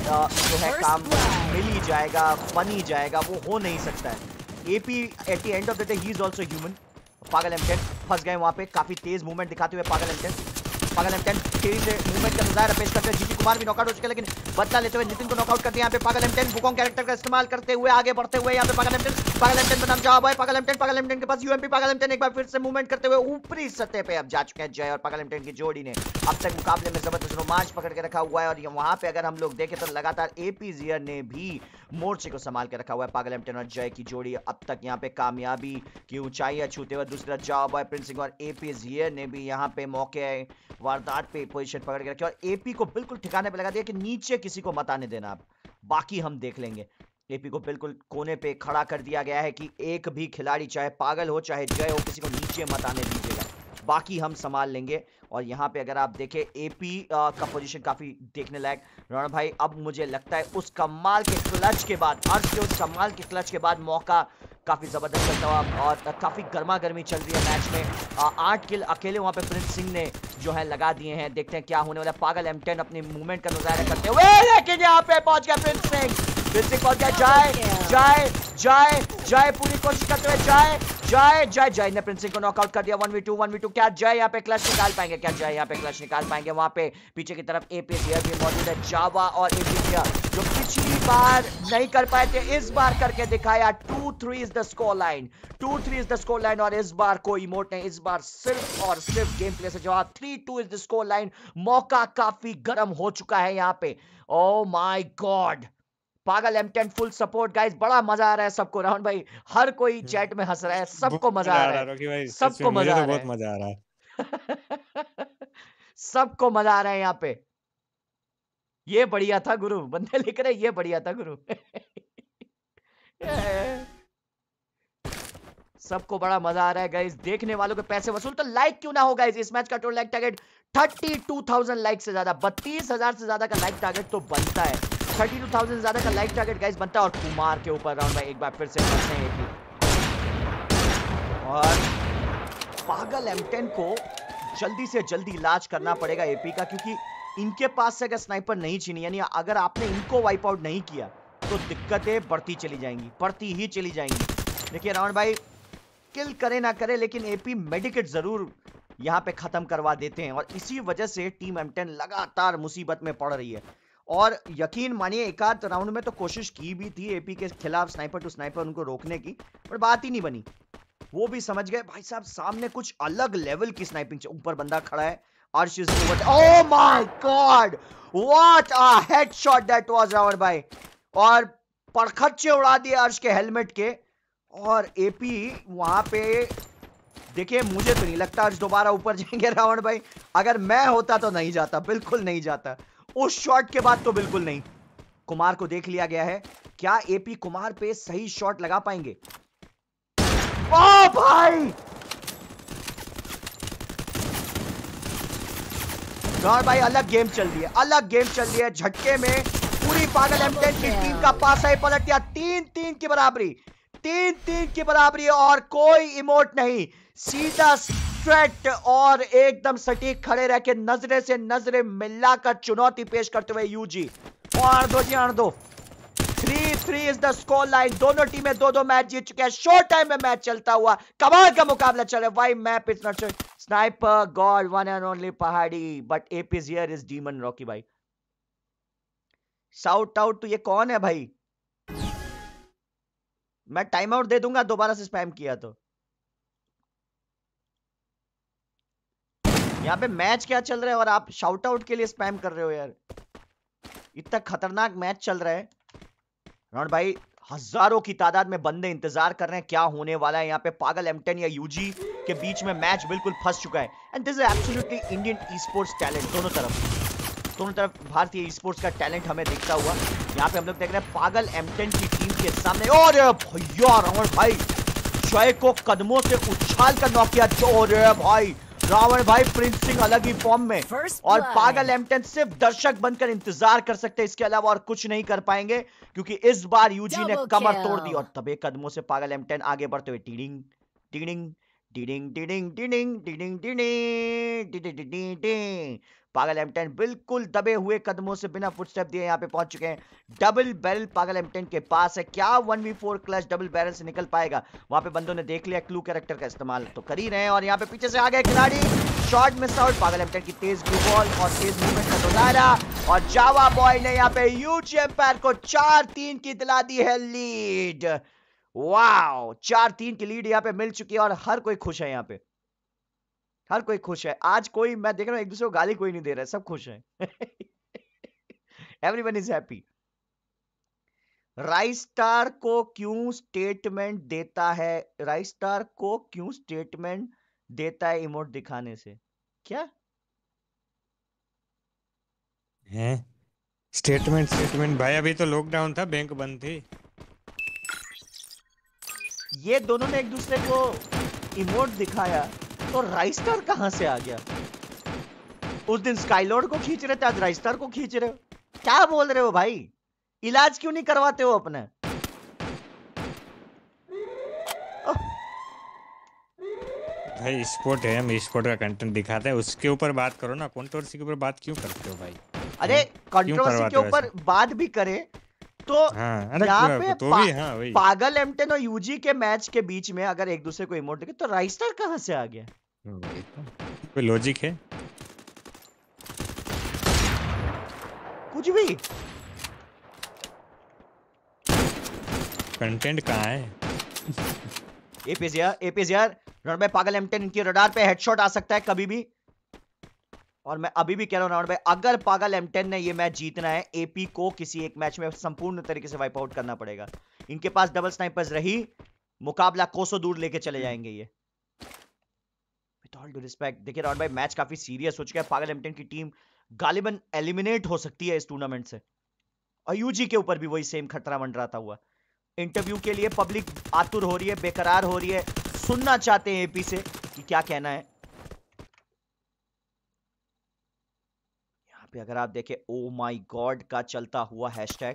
जो है काम मिल ही जाएगा, बन ही जाएगा, वो हो नहीं सकता है। AP at the end of the day he is also human. Paagal M ten फंस गए वहां पे, काफी तेज मूवमेंट दिखाते हुए पागल एम टेन। पागल एम टेन तेजी से मूवमेंट का मुजाहरा पेश करते हुए जीटी कुमार भी नॉकआउट हो चुके हैं, लेकिन बदला लेते हुए नितिन को नॉकआउट कर दिया यहाँ पे Paagal M ten. Wukong character का इस्तेमाल करते हुए आगे बढ़ते हुए यहाँ पे पागल एम टेन, पागल एम टेन बनाम जवाब है। पागल एम टेन, पागल एम टेन के पास यूएमपी। पागल एम टेन एक बार फिर से मूवमेंट करते हुए ऊपरी सतह पे अब जा चुके हैं जय और पागल एम टेन की जोड़ी ने अब तक मुकाबले में जबरदस्त रोमांच पकड़ के रखा हुआ है। और वहां पे अगर हम लोग देखें तो लगातार एपी जियर ने भी मोर्चे को संभाल के रखा हुआ है। पागल एम टेन और जय की जोड़ी अब तक यहाँ पे कामयाबी की ऊंचाइयां छूते हुए दूसरा जॉब बॉय प्रिंसिंग और एपी जियर ने भी यहाँ पे मौके वारदात पे पोजीशन पकड़ के रखी और एपी को बिल्कुल ठिकाने पे लगा दिया कि नीचे किसी को मत आने देना, आप बाकी हम देख लेंगे। एपी को बिल्कुल कोने पे खड़ा कर दिया गया है कि एक भी खिलाड़ी चाहे पागल हो चाहे जय हो, किसी को नीचे मत आने दीजिएगा, बाकी हम संभाल लेंगे। और यहाँ पे अगर आप देखें एपी का पोजीशन काफी देखने लायक। राणा भाई, अब मुझे लगता है उस कमाल के क्लच के बाद, अर्श के उस कमाल के क्लच के बाद मौका काफी जबरदस्त चलता हुआ और काफी गर्मा गर्मी चल रही है मैच में। आ, आठ किल अकेले वहां पे प्रिंस सिंह ने जो है लगा दिए हैं। देखते हैं क्या होने वाला। पागल एम टेन अपनी मूवमेंट का मुजाहरा करते हुए, लेकिन यहाँ पे पहुंच गया प्रिंस सिंह। प्रिंस सिंह पहुंच गया। जाए जाए जाए जाए पूरी कोशिश करते हुए जाए जाए जाए जय ने प्रिंस सिंह को नॉकआउट कर दिया। One v two one v two. क्या जय यहाँ पे क्लच निकाल पाएंगे? क्या जय यहाँ पे क्लच निकाल पाएंगे? वहां पे पीछे की तरफ एपी जियर भी मौजूद है। जावा और एपी जियर जो पिछली बार नहीं कर पाए थे, इस बार करके दिखाया। Two three is the score line, two three is the score line. और इस बार कोई इमोट नहीं, इस बार सिर्फ और सिर्फ गेम प्ले से जवाब। Three two is the score line. मौका काफी गर्म हो चुका है यहाँ पे। Oh my god, Paagal M ten full support guys. बड़ा मजा आ रहा है सबको। राहुल भाई, हर कोई चैट में हंस रहा है, सबको मजा आ रहा है, सबको मजा आ रहा है, बहुत मजा आ रहा है। सबको मजा आ रहा है यहाँ पे। ये बढ़िया था गुरु, बंदे लिख रहे ये बढ़िया था गुरु। सबको बड़ा मजा आ रहा है गाइस। देखने वालों के पैसे वसूल। तो लाइक क्यों ना हो गाइस। इस मैच का total like target thirty two thousand like से ज्यादा, बत्तीस हजार से ज्यादा का लाइक टारगेट तो बनता है। थर्टी टू थाउजेंड से ज्यादा का लाइक टारगेट गाइस बनता है। और कुमार के ऊपर राउंड में एक बार फिर से फंसे हैं। और पागल एम टेन को जल्दी से जल्दी इलाज करना पड़ेगा एपी का, क्योंकि इनके पास से अगर स्नाइपर नहीं छीनी, यानी अगर आपने इनको वाइप आउट नहीं किया तो दिक्कतें बढ़ती चली जाएंगी, बढ़ती ही चली जाएंगी। देखिए रावण भाई किल करे ना करे, लेकिन एपी मेडिकेट जरूर यहां पे खत्म करवा देते हैं, और इसी वजह से टीम एम टेन लगातार मुसीबत में पड़ रही है। और यकीन मानिए एक आध राउंड में तो कोशिश की भी थी एपी के खिलाफ स्नाइपर टू स्नाइपर उनको रोकने की, पर बात ही नहीं बनी। वो भी समझ गए भाई साहब सामने कुछ अलग लेवल की स्नाइपिंग, ऊपर बंदा खड़ा है, Arsh is over. Oh my God, what a headshot that was Ravan भाई, और परखच्चे उड़ा दिए अर्श के हेलमेट के। और एपी वहां पे देखिए, मुझे तो नहीं लगता अर्श दोबारा ऊपर जाएंगे रावण भाई, अगर मैं होता तो नहीं जाता, बिल्कुल नहीं जाता, उस शॉट के बाद तो बिल्कुल नहीं। कुमार को देख लिया गया है, क्या एपी कुमार पे सही शॉट लगा पाएंगे? ओ भाई रावण भाई अलग गेम चल रही है, अलग गेम चल रही है। झटके में पूरी पागल एम टेन की टीम का पासा ही पलट दिया। तीन तीन की बराबरी, तीन तीन की बराबरी, और कोई इमोट नहीं, सीधा स्ट्रेट और एकदम सटीक खड़े रह के नजरे से नजरे मिलाकर चुनौती पेश करते हुए यूजी। और दो जी आर दो, three three is the score line. दोनों टीमें दो दो मैच जीत चुके हैं। शॉर्ट टाइम में मैच चलता हुआ कमाल का मुकाबला चल रहा है। Why map is not sniper god one and only Pahadi, but AP's here is demon Rocky भाई। शाउट आउट तो ये कौन है भाई? मैं टाइम आउट दे दूंगा दोबारा से स्पैम किया तो। यहां पे मैच क्या चल रहा है और आप शाउट आउट के लिए स्पैम कर रहे हो यार? इतना खतरनाक मैच चल रहा है रावण भाई, हजारों की तादाद में बंदे इंतजार कर रहे हैं क्या होने वाला है यहाँ पे। पागल एम टेन या यूजी के बीच में मैच बिल्कुल फंस चुका है, and this is absolutely Indian esports talent. दोनों तरफ दोनों तरफ भारतीय ई स्पोर्ट्स का टैलेंट हमें दिखता हुआ यहाँ पे हम लोग देख रहे हैं। पागल एम टेन की टीम के सामने, और भैया रावण भाई जय को कदमों से उछाल कर नॉक किया। और भाई रावण भाई प्रिंस सिंह अलग ही फॉर्म में, और पागल एम टेन सिर्फ दर्शक बनकर इंतजार कर सकते हैं, इसके अलावा और कुछ नहीं कर पाएंगे, क्योंकि इस बार यूजी ने कमर तोड़ दी। और तबे कदमों से पागल एम टेन आगे बढ़ते हुए टीडिंग टीडिंग टीडिंग टीडिंग टीडिंग टीडिंग टीडिंग टीडिंग टीडिंग। पागल एम टेन बिल्कुल दबे हुए कदमों से बिना फुटस्टेप दिए यहाँ पे पहुंच चुके हैं। Double barrel Paagal M ten के पास है, क्या one v four clutch double barrel से निकल पाएगा? वहां पे बंदों ने देख लिया, क्लू कैरेक्टर का इस्तेमाल तो कर ही रहे हैं, और यहाँ पे पीछे से आ गए खिलाड़ी। Shot miss out, Paagal M ten की तेज ब्लू बॉल और तेज मूवमेंट का दोबारा, और जावा बॉय ने यहाँ पे यूजी एम्पायर को चार तीन की दिला दी है लीड। वाओ, चार तीन की लीड यहाँ पे मिल चुकी है, और हर कोई खुश है यहाँ पे, हर कोई खुश है। आज कोई, मैं देख रहा हूं एक दूसरे को गाली कोई नहीं दे रहा है, सब खुश है। Everyone is happy. राइस्टार को क्यों स्टेटमेंट देता है, राइस्टार को क्यों स्टेटमेंट देता है इमोट दिखाने से? क्या है स्टेटमेंट? स्टेटमेंट भाई अभी तो लॉकडाउन था, बैंक बंद थी। ये दोनों ने एक दूसरे को इमोट दिखाया, तो राइस्टार कहां से आ गया? उस दिन स्काईलॉर्ड को खींच रहे थे, आज राइस्टार को खींच रहे हो, क्या बोल रहे हो भाई? इलाज क्यों नहीं करवाते हो अपना? भाई स्पोर्ट है, हम स्पोर्ट का कंटेंट दिखाते हैं, उसके ऊपर बात करो ना, कंट्रोवर्सी के ऊपर बात क्यों करते हो भाई? अरे कंट्रोवर्सी के ऊपर बात भी करे तो हाँ, यहाँ पे तो पा, भी, हाँ, वही। पागल एम टेन और यूजी के मैच के बीच में अगर एक दूसरे को इमोट देखे तो राइस्टार कहां से आ गया? कोई लॉजिक है? कुछ भी कंटेंट कहाँ है? एपीजिया एपीजिया रण भाई, पागल एम टेन इनकी रडार पे हेडशॉट आ सकता है कभी भी, और मैं अभी भी कह रहा हूं रावण भाई, अगर पागल एम टेन ने ये मैच जीतना है, एपी को किसी एक मैच में संपूर्ण तरीके से वाइप आउट करना पड़ेगा। इनके पास डबल स्नाइपर्स रही, मुकाबला कोसों दूर लेके चले जाएंगे ये। विद ऑल ड्यू रिस्पेक्ट, देखिए रावण भाई मैच काफी सीरियस हो चुका है। पागल एम टेन की टीम गालिबन एलिमिनेट हो सकती है इस टूर्नामेंट से, और यूजी के ऊपर भी वही सेम खतरा मंडराता हुआ। इंटरव्यू के लिए पब्लिक आतुर हो रही है, बेकरार हो रही है, सुनना चाहते हैं एपी से कि क्या कहना है। यहाँ पे अगर आप देखें, ओ माय गॉड का चलता हुआ हैशटैग,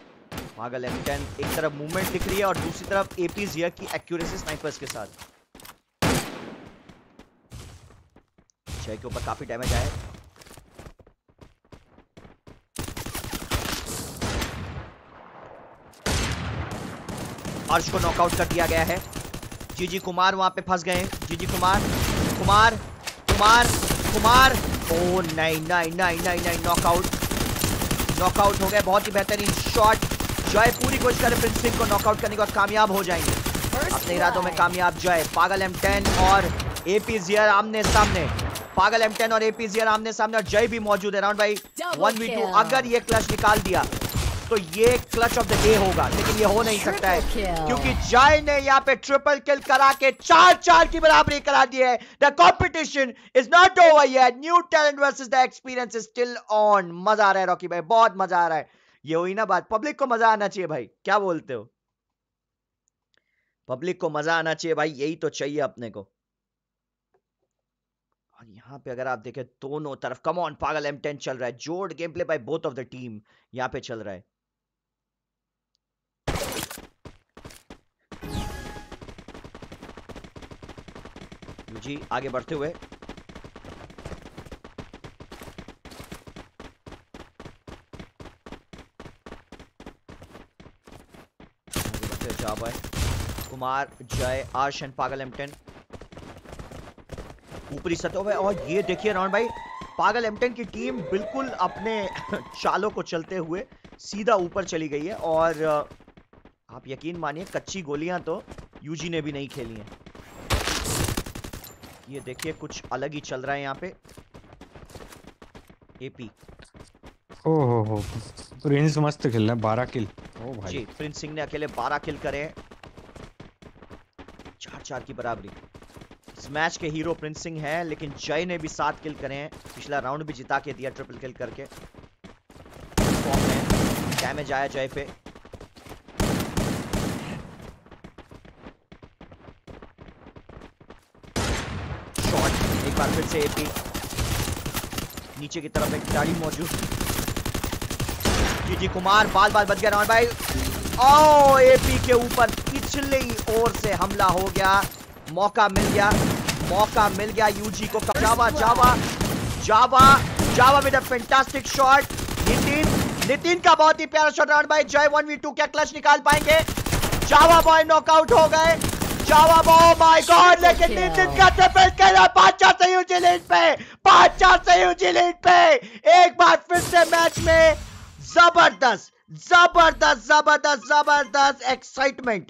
पागल एम टेन एक तरफ मूवमेंट दिख रही है और दूसरी तरफ एपी जिया की एक्यूरेसी स्नाइपर्स के साथ। जय के ऊपर काफी डैमेज आया। हर्ष को नॉकआउट कर दिया गया है। जीजी कुमार वहां पे फंस गए। जीजी कुमार कुमार कुमार कुमार ओ नहीं नहीं नहीं नहीं नहीं नॉकआउट नॉकआउट हो गए। बहुत ही बेहतरीन शॉट। जय पूरी कोशिश करे प्रिंस सिंह को नॉकआउट करने के बाद कामयाब हो जाएंगे, अपने इरादों में कामयाब। जय पागल एम टेन और एपी ज़ियर आमने सामने। पागल एम टेन और एपी ज़ियर आमने सामने और जय भी मौजूद है। राउंड भाई वन वी टू। अगर ये क्लच निकाल दिया तो ये क्लच ऑफ द डे होगा, लेकिन ये हो नहीं सकता है क्योंकि जय ने यहाँ पे ट्रिपल किल करा के चार चार की बराबरी करा दी है। The competition is not over yet. New talent versus the experience is still on. मजा आ रहा है रॉकी भाई, बहुत मजा आ रहा है। ये हुई ना बात, पब्लिक को मजा आना चाहिए भाई, क्या बोलते हो? पब्लिक को मजा आना चाहिए भाई, यही तो चाहिए अपने को। और यहाँ पे अगर आप देखें दोनों तरफ come on Paagal M ten चल रहा है। जोड़ game play by both of the team यहाँ पे चल रहा है। जी आगे बढ़ते हुए जाबाई कुमार Jai Arsh and Paagal M ten ऊपरी सतह पे। और ये देखिए राउंड भाई पागल एम टेन की टीम बिल्कुल अपने चालों को चलते हुए सीधा ऊपर चली गई है। और आप यकीन मानिए कच्ची गोलियां तो यूजी ने भी नहीं खेली हैं। ये देखिए कुछ अलग ही चल रहा है यहाँ पे। एपी ओ हो हो प्रिंस मस्त खेल रहा है, बारह किल। ओ भाई जी प्रिंस सिंह ने अकेले बारह किल करे, चार चार की बराबरी। इस मैच के हीरो प्रिंस सिंह है, लेकिन जय ने भी सात किल करे हैं। पिछला राउंड भी जिता के दिया ट्रिपल किल करके। डैमेज आया जय पे। एक बार फिर से एपी नीचे की तरफ एक खिलाड़ी मौजूद। जीजी कुमार बाल बाल बच गया राउंड भाई। ओ एपी के ऊपर पिछली ओर से हमला हो गया। मौका मिल गया, मौका मिल गया यूजी को। Java java java java with a fantastic shot. Nitin Nitin का बहुत ही प्यारा शॉट राउंड भाई। जय वन वी टू क्या क्लच निकाल पाएंगे? जावा बॉय नॉकआउट हो गए। जावा बॉय माय गॉड, लेकिन नितिन का ट्रिपल किल। पांच चार से यूजी लीड पे, पांच चार से यूजी लीड पे। एक बार फिर से मैच में जबरदस्त जबरदस्त जबरदस्त जबरदस्त एक्साइटमेंट।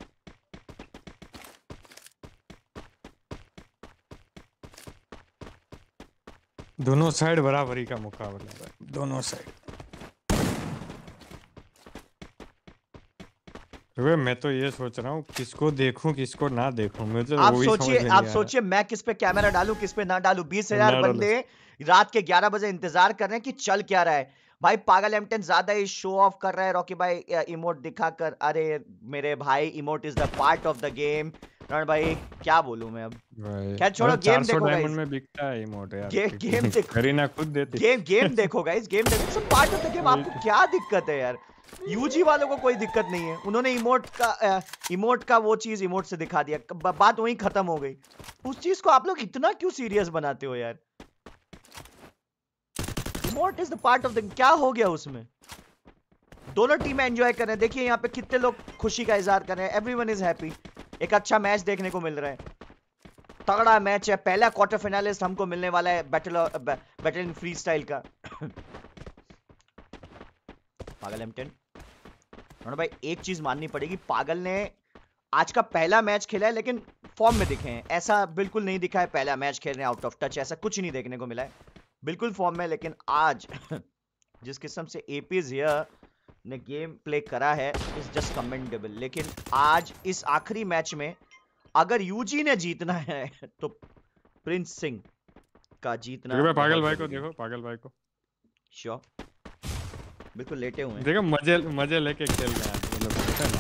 दोनों साइड बराबरी का मुकाबला है, दोनों साइड। मैं तो ये सोच रहा हूँ किसको देखूं किसको ना देखूं। मुझे आप सोचिए आप सोचिए मैं किस पे कैमरा डालूं किस पे ना डालूं। बीस हजार बंदे रात के ग्यारह बजे इंतजार कर रहे हैं कि चल क्या रहा है। भाई पागल एम टेन ज्यादा ही शो ऑफ कर रहा है रॉकी भाई इमोट दिखाकर। अरे मेरे भाई emote is the part of the game. रण भाई क्या बोलूं मैं अब। खैर छोड़ो, गेम देखो गाइस। में बिकता है इमोट यार। गे, गेम देखो, करीना खुद देती। गेम गेम देखो गाइस, गेम देखो, सब पार्ट ऑफ द गेम। आपको क्या दिक्कत है यार? यूजी वालों को कोई दिक्कत नहीं है, उन्होंने इमोट का इमोट का वो चीज इमोट से दिखा दिया, बात वहीं खत्म हो गई। उस चीज को आप लोग इतना क्यों सीरियस बनाते हो यार? Emote is the part of the, क्या हो गया उसमें? दोनों टीमें एंजॉय कर रहे हैं। देखिए यहाँ पे कितने लोग खुशी का इजहार कर रहे हैं। Everyone is happy. एक अच्छा मैच देखने को मिल रहा है, तगड़ा मैच है। पहला क्वार्टर फाइनलिस्ट हमको मिलने वाला है battle battle in free style का। पागल एम टेन भाई एक चीज माननी पड़ेगी, पागल ने आज का पहला मैच खेला है लेकिन फॉर्म में दिखे हैं। ऐसा बिल्कुल नहीं दिखा है पहला मैच खेल रहे हैं आउट ऑफ टच, ऐसा कुछ नहीं देखने को मिला है। बिल्कुल फॉर्म में। लेकिन आज जिस किस्म से एपी ज़ियर ने गेम प्ले करा है इज जस्ट कमेंडेबल। लेकिन आज इस आखिरी मैच में अगर यूजी ने जीतना है तो प्रिंस सिंह का जीतना। पागल भाई को देखो, पागल भाई को श्योर बिल्कुल लेटे हुए हैं। देखो मजे मजे लेके खेल रहे हैं मतलब।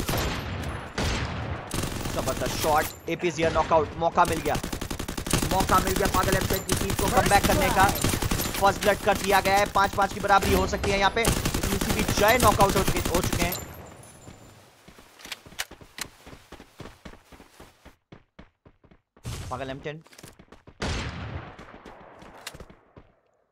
जबरदस्त शॉट। AP ज़ियर knockout. मौका मिल गया, मौका मिल गया पागल एम टेन की टीम को कमबैक करने का। फर्स्ट ब्लड कर दिया गया है। पांच पांच की बराबरी हो सकती है यहाँ पे। इसी बीच जय नॉकआउट हो चुके हो चुके हैं। पागल M ten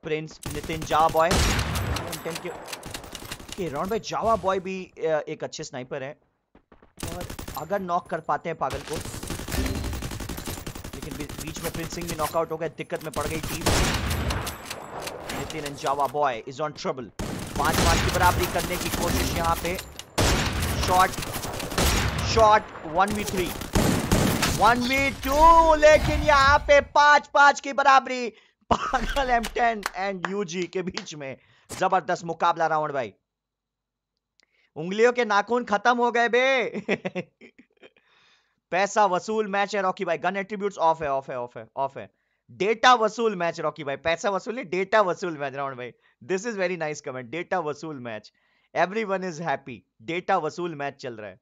prince, Nitin, java boy के, के राउंड भाई जावा बॉय भी एक अच्छे स्नाइपर है और अगर नॉक कर पाते हैं पागल को, लेकिन बीच में प्रिंस सिंह भी नॉकआउट हो गया, दिक्कत में पड़ गई team. Nitin and java boy is on trouble, पांच पांच की बराबरी करने की कोशिश यहाँ पे। Shot shot one v three one v two, लेकिन यहाँ पे पांच पांच की बराबरी पागल एम टेन एंड यूजी के बीच में। जबरदस्त मुकाबला राउंड भाई, उंगलियों के नाखून खत्म हो गए बे। पैसा वसूल मैच है रॉकी भाई, गन एट्रीब्यूट्स ऑफ है ऑफ है ऑफ है ऑफ है। डेटा वसूल मैच रॉकी भाई, पैसा वसूल नहीं, डेटा वसूल मैच राउंड भाई। This is very nice comment, data वसूल match, everyone is happy, data वसूल मैच चल रहा है।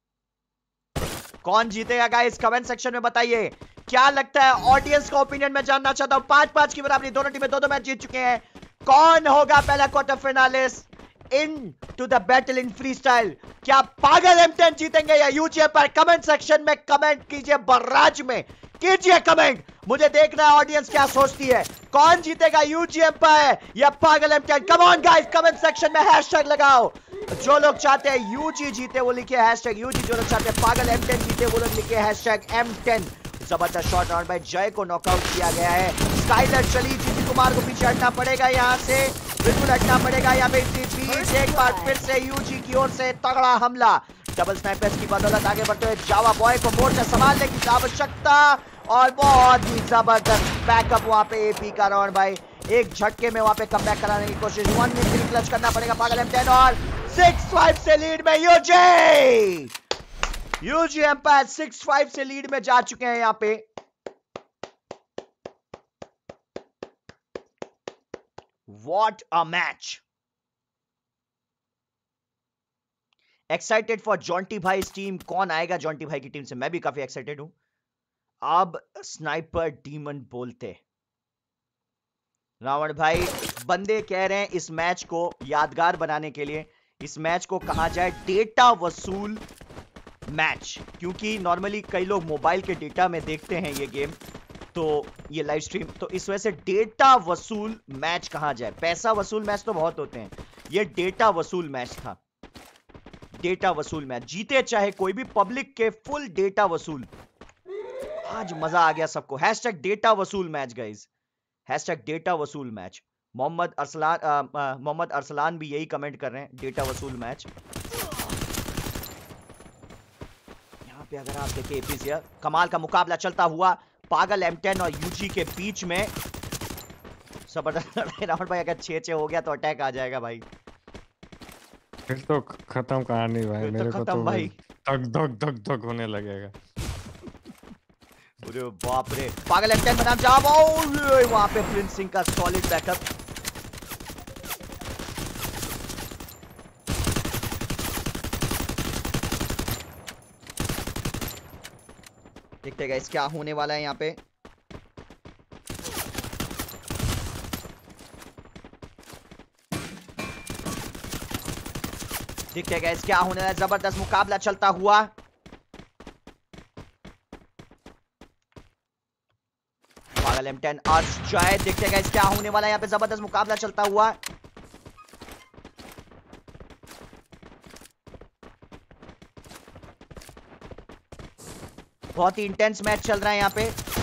कौन जीतेगा गाइस कमेंट सेक्शन में बताइए, क्या लगता है ऑडियंस का ओपिनियन में जानना चाहता हूं। पांच पांच की बराबरी, दोनों टीमें दो दो मैच जीत चुके हैं। कौन होगा पहला quarter finalist in to the battle in free style? क्या पागल एम टेन जीतेंगे या यूजी पर? कमेंट सेक्शन में कमेंट कीजिए, बर्राज में कीजिए कमेंट, मुझे देखना है ऑडियंस क्या सोचती है। कौन जीतेगा, यूजी एम्पायर या Paagal M ten? Come on guys, comment section में हैशटैग लगाओ। जो लोग चाहते हैं यूजी जीते वो लिखिए हैशटैग यूजी, जो लोग चाहते हैं पागल एम टेन जीते वो लोग लिखिए हैशटैग एम टेन। जबरदस्त शॉट राउंड भाई, जय को नॉकआउट किया गया है। स्काइलर चली, जीजी कुमार को पीछे हटना पड़ेगा, यहाँ से बिल्कुल हटना पड़ेगा। यहाँ पे बीच एक बार फिर से यूजी की ओर से तगड़ा हमला, डबल स्नाइपर्स की बदौलत आगे बढ़ते हुए जावा बॉय को मोर्चा संभालने की आवश्यकता और बहुत ही जबरदस्त बैकअप वहां पे एपी का राउंड भाई, एक झटके में वहां पे कमबैक कराने की कोशिश। वन में थ्री क्लच करना पड़ेगा पागल एम टेन और सिक्स फाइव से लीड में UG UG empire six five से लीड में जा चुके हैं यहाँ पे। What a match! Excited for Jonty भाई टीम, कौन आएगा जॉन्टी भाई की टीम से? मैं भी काफी एक्साइटेड हूं। अब स्नाइपर डीमन बोलते रावण भाई, बंदे कह रहे हैं इस मैच को यादगार बनाने के लिए इस मैच को कहा जाए डेटा वसूल मैच, क्योंकि नॉर्मली कई लोग मोबाइल के डेटा में देखते हैं ये गेम, तो ये लाइव स्ट्रीम, तो इस वजह से डेटा वसूल मैच कहा जाए। पैसा वसूल मैच तो बहुत होते हैं, ये डेटा वसूल मैच था। डेटा वसूल मैच, जीते चाहे कोई भी, पब्लिक के फुल डेटा वसूल। आज मजा आ गया सबको। हैशटैग डेटा वसूल मैच गाइज, हैशटैग डेटा वसूल मैच। मोहम्मद अरसलान मोहम्मद अरसलान भी यही कमेंट कर रहे हैं, डेटा वसूल मैच। यहाँ पे अगर आप देखें एपीसी, कमाल का मुकाबला चलता हुआ पागल एम टेन और यूजी के बीच में। जबरदस्त राउंड भाई, अगर छह छह हो गया तो अटैक आ जाएगा भाई, फिर तो खत्म कहानी भाई, फिर मेरे तो को खत्म तो भाई, धक धक धक धक होने लगेगा। अरे बाप रे, पागल एम टेन बनाम जावा, वहां पे प्रिंस सिंह का सॉलिड बैकअप। देखते हैं गाइस क्या होने वाला है यहाँ पे। देखते हैं गाइस क्या होने वाला है, जबरदस्त मुकाबला चलता हुआ। पागल एम टेन अर्श जय, देखते हैं गाइस क्या होने वाला है यहाँ पे, जबरदस्त मुकाबला चलता हुआ। बहुत ही इंटेंस मैच चल रहा है यहाँ पे।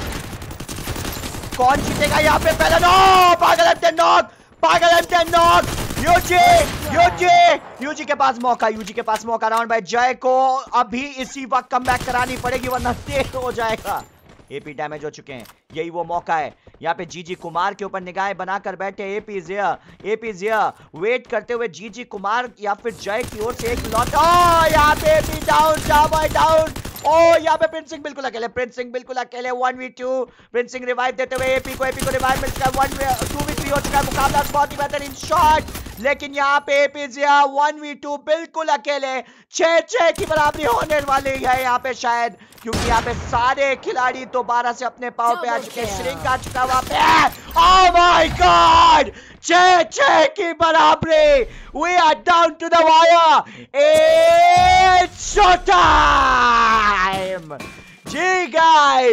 कौन जीतेगा यहाँ पे? पहले knock, Pagal M ten knock, Pagal M ten knock. UG UG UG के पास मौका, यूजी के पास मौका। राउंड भाई जय को अभी इसी वक्त कमबैक करानी पड़ेगी वरना देर हो जाएगा। एपी डैमेज हो चुके हैं, यही वो मौका है। यहाँ पे जीजी कुमार के ऊपर निगाहें बनाकर बैठे AP Jiya, AP Jiya wait करते हुए जीजी कुमार या फिर जय की ओर से एक लॉट। ओ यहाँ पे एपी डाउन, जावा डाउन। ओ यहाँ पे प्रिंस सिंह बिल्कुल अकेले, प्रिंस सिंह बिल्कुल अकेले। One v two, Prince Singh revive देते हुए एपी को, एपी को रिवाइव मिल चुका है। वन टू वी थ्री हो चुका है मुकाबला, बहुत ही बेहतरीन शॉट, लेकिन यहाँ पे AP Jiya one v two बिल्कुल अकेले। छह छह की बराबरी होने वाली है यहाँ पे शायद, क्योंकि यहाँ पे सारे खिलाड़ी दोबारा से अपने पाव पे आ चुके हैं। श्रिंक आ चुका वहां पे। ओह माय गॉड, छह छह की बराबरी। We are down to the wire, it's show time. जी guys,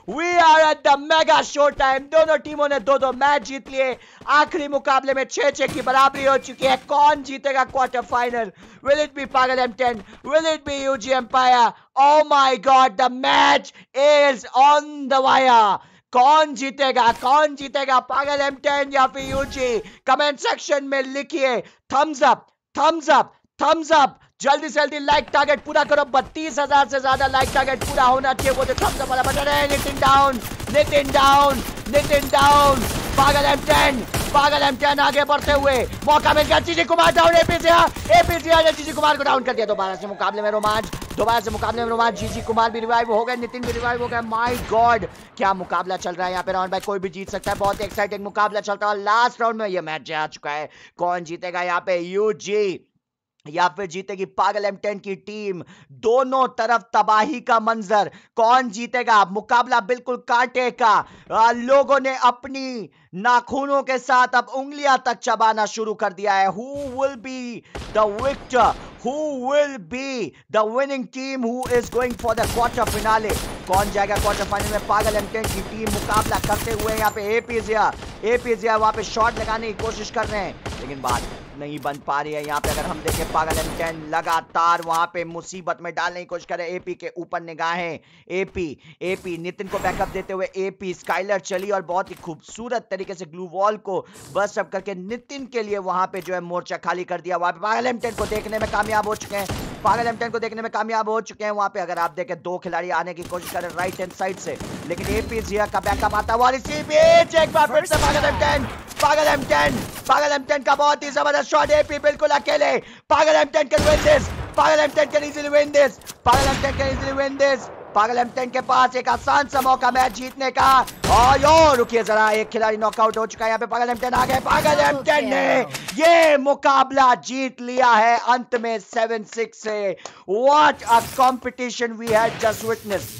we are at the mega show time. दोनों टीमों ने दो दो मैच जीत लिए। आखिरी मुकाबले में छह छह की बराबरी हो चुकी है। कौन जीतेगा quarter final? Will it be Pagal M ten? Will it be UG empire? Oh my god, the match is on the wire. कौन जीतेगा? कौन जीतेगा? पागल एम टेन या फिर यूजी? कमेंट सेक्शन में लिखिए। Thumbs up, thumbs up, thumbs up. जल्दी से जल्दी लाइक टारगेट पूरा करो। बत्तीस हजार से ज्यादा लाइक टारगेट पूरा होना चाहिए। वो जो थम्स अप वाला बटन है। Nitin down, Nitin down, Nitin down. Pagal M ten, पागल एम टेन आगे बढ़ते हुए मौका मिल गया। जीजी कुमार डाउन। एपीसीआ, एपीसीआ ने जीजी कुमार को डाउन कर दिया। दोबारा से मुकाबले में रोमांच, दोबारा से मुकाबले में रोमांच। जीजी कुमार भी रिवाइव हो गए, नितिन भी रिवाइव हो गए। माय गॉड, क्या मुकाबला चल रहा है यहाँ पे। राउंड भाई कोई भी जीत सकता है। बहुत एक्साइटिंग मुकाबला चलता है। लास्ट राउंड में ये मैच आ चुका है। कौन जीतेगा यहाँ पे? यूजी या फिर जीतेगी पागल एम टेन की टीम? दोनों तरफ तबाही का मंजर। कौन जीतेगा? मुकाबला बिल्कुल कांटे का। आ, लोगों ने अपनी नाखूनों के साथ अब उंगलियां तक चबाना शुरू कर दिया है। Who will be the victor? Who will be the winning team? Who is going for the quarter finale? कौन जाएगा क्वार्टर फाइनल में? पागल एम टेन की टीम मुकाबला करते हुए यहाँ पे एपीजिया, एपीजिया वहां पे शॉट लगाने की कोशिश कर रहे हैं, लेकिन बात नहीं बन पा रही है। यहाँ पे अगर हम देखें पागल एम टेन लगातार वहां पे मुसीबत में डालने की कोशिश कर रहे हैं। एपी के ऊपर निगाहें। एपी, एपी नितिन को बैकअप देते हुए एपी स्काइलर चली और बहुत ही खूबसूरत तरीके से ग्लू वॉल को बस्ट अप करके नितिन के लिए वहां पे जो है मोर्चा खाली कर दिया। वहां पे पागल एम टेन को देखने में कामयाब हो चुके हैं। पागल एम टेन को देखने में कामयाब हो चुके हैं। वहां पे अगर आप देखें दो खिलाड़ी आने की कोशिश कर रहे हैं राइट हैंड साइड से, लेकिन एपी जिया का बैकअप आता हुआ। इसी बीच एक बार फिर से पागल एम टेन, पागल एम टेन, पागल एम टेन का बहुत ही जबरदस्त शॉट। एपी बिल्कुल अकेले। Pagal M ten can win this, Pagal M ten can easily win this, Pagal M ten can easily win this. Pagal M ten के पास एक आसान सा मौका मैच जीतने का। और यो रुकिए जरा, एक खिलाड़ी नॉकआउट हो चुका है यहाँ पे। पागल एम टेन आ गए। पागल एम टेन ने ये मुकाबला जीत लिया है अंत में सेवन सिक्स से। What a competition we had just witnessed.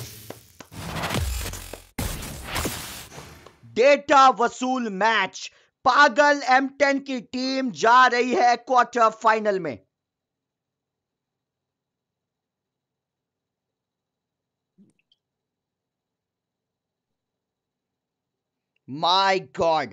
Data वसूल मैच। पागल एम टेन की टीम जा रही है क्वार्टर फाइनल में। माय गॉड,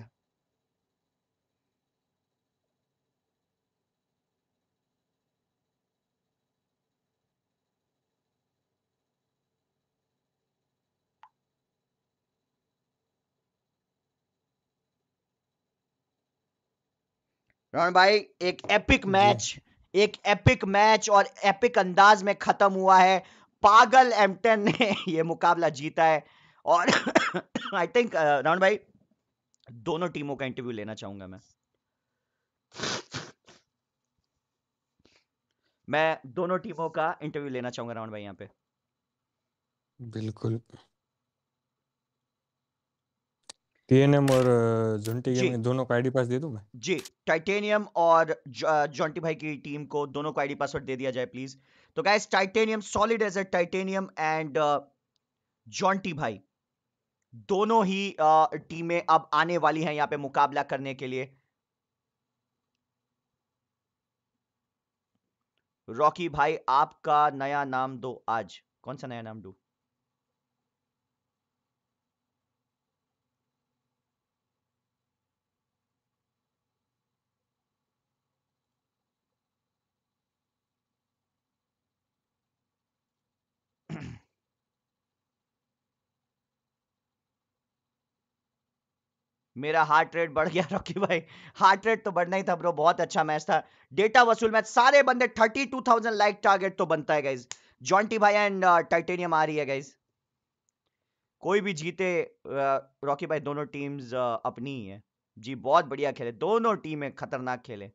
राहुल भाई एक एपिक मैच, एक एपिक मैच और एपिक अंदाज में खत्म हुआ है। पागल एम टेन ने ये मुकाबला जीता है। और आई थिंक राहुल भाई दोनों टीमों का इंटरव्यू लेना चाहूंगा मैं मैं दोनों टीमों का इंटरव्यू लेना चाहूंगा राहुल भाई यहाँ पे। बिल्कुल। टीएनएम और जॉन्टी जी गेमिंग दोनों को आईडी पास दे दूं मैं? जी, टाइटेनियम और जॉन्टी भाई की टीम को दोनों को आईडी पासवर्ड दे दिया जाए प्लीज। तो guys titanium solid as a titanium and Jonty भाई दोनों ही टीमें अब आने वाली हैं यहाँ पे मुकाबला करने के लिए। रॉकी भाई आपका नया नाम दो आज। कौन सा नया नाम दो? मेरा हार्ट रेट बढ़ गया रॉकी भाई। हार्ट रेट तो बढ़ना ही था ब्रो, बहुत अच्छा मैच था। डेटा वसूल मैच, सारे बंदे thirty two thousand like target तो बनता है गाइज। जॉन्टी भाई एंड टाइटेनियम आ रही है गाइज। कोई भी जीते रॉकी भाई, दोनों टीम्स अपनी ही है जी। बहुत बढ़िया खेले दोनों टीमें, खतरनाक खेले।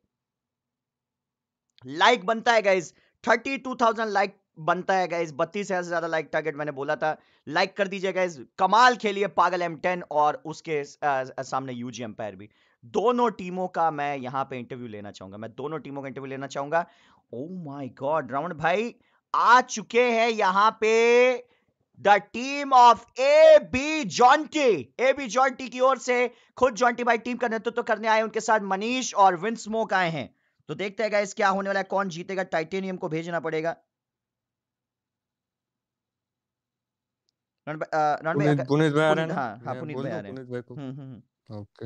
लाइक बनता है guys, thirty two thousand like बनता है गाइज। बत्तीस हजार से ज्यादा लाइक टारगेट मैंने बोला था। लाइक कर दीजिए गाइज। कमाल खेलिए पागल एम टेन और उसके आ, सामने यूजी एम्पायर भी। दोनों टीमों का मैं यहां पे इंटरव्यू लेना चाहूंगा। मैं दोनों टीमों का इंटरव्यू लेना चाहूंगा। ओ माय गॉड, रावण भाई आ चुके हैं यहां पे the team of A B Jonty. A B Jonty की ओर से खुद जॉन्टी भाई टीम का नेतृत्व तो करने आए। उनके साथ मनीष और विंस स्मोक आए हैं। तो देखते हैं गाइस क्या होने वाला है, कौन जीतेगा। टाइटेनियम को भेजना पड़ेगा। नॉन भाई अ, नॉन भाई पुनीत अगर पुनीत भाई आ रहे पुनीत हैं ना? हाँ हाँ मैं पुनीत बोल भाई आ दूं रहे हैं। पुनीत भाई को? Hmm hmm hmm. ओके।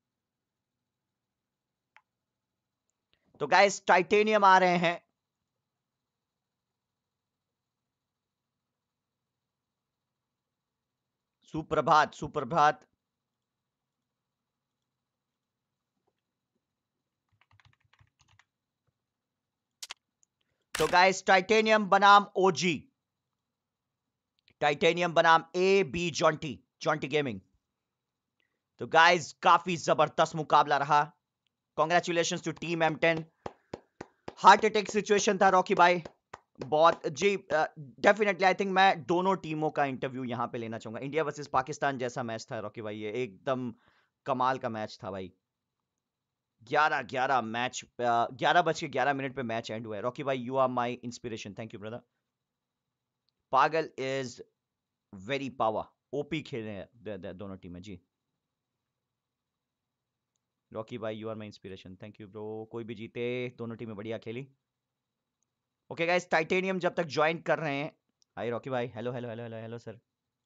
तो गाइस टाइटेनियम आ रहे हैं। सुप्रभात सुप्रभात। तो गाइस टाइटेनियम बनाम ओजी, टाइटेनियम बनाम A B Jonty, Jonty gaming. तो गाइस काफी जबरदस्त मुकाबला रहा। Congratulation to team M ten. Heart attack situation था रॉकी भाई, बहुत जी। डेफिनेटली आई थिंक मैं दोनों टीमों का इंटरव्यू यहां पे लेना चाहूंगा। इंडिया वर्सेस पाकिस्तान जैसा मैच था रॉकी भाई, ये एकदम कमाल का मैच था भाई। ग्यारह ग्यारह मैच, ग्यारह बज के ग्यारह मिनट पे मैच एंड हुआ है। रॉकी भाई you are my inspiration, thank you brother. पागल इज वेरी पावर, ओपी खेल रहे हैं दे, दे, दोनों टीमें जी। रॉकी भाई you are my inspiration, thank you bro. कोई भी जीते, दोनों टीमें बढ़िया खेली। ओके गाइस टाइटेनियम जब तक ज्वाइन कर रहे हैं। हाय रॉकी भाई, hello hello hello hello hello sir.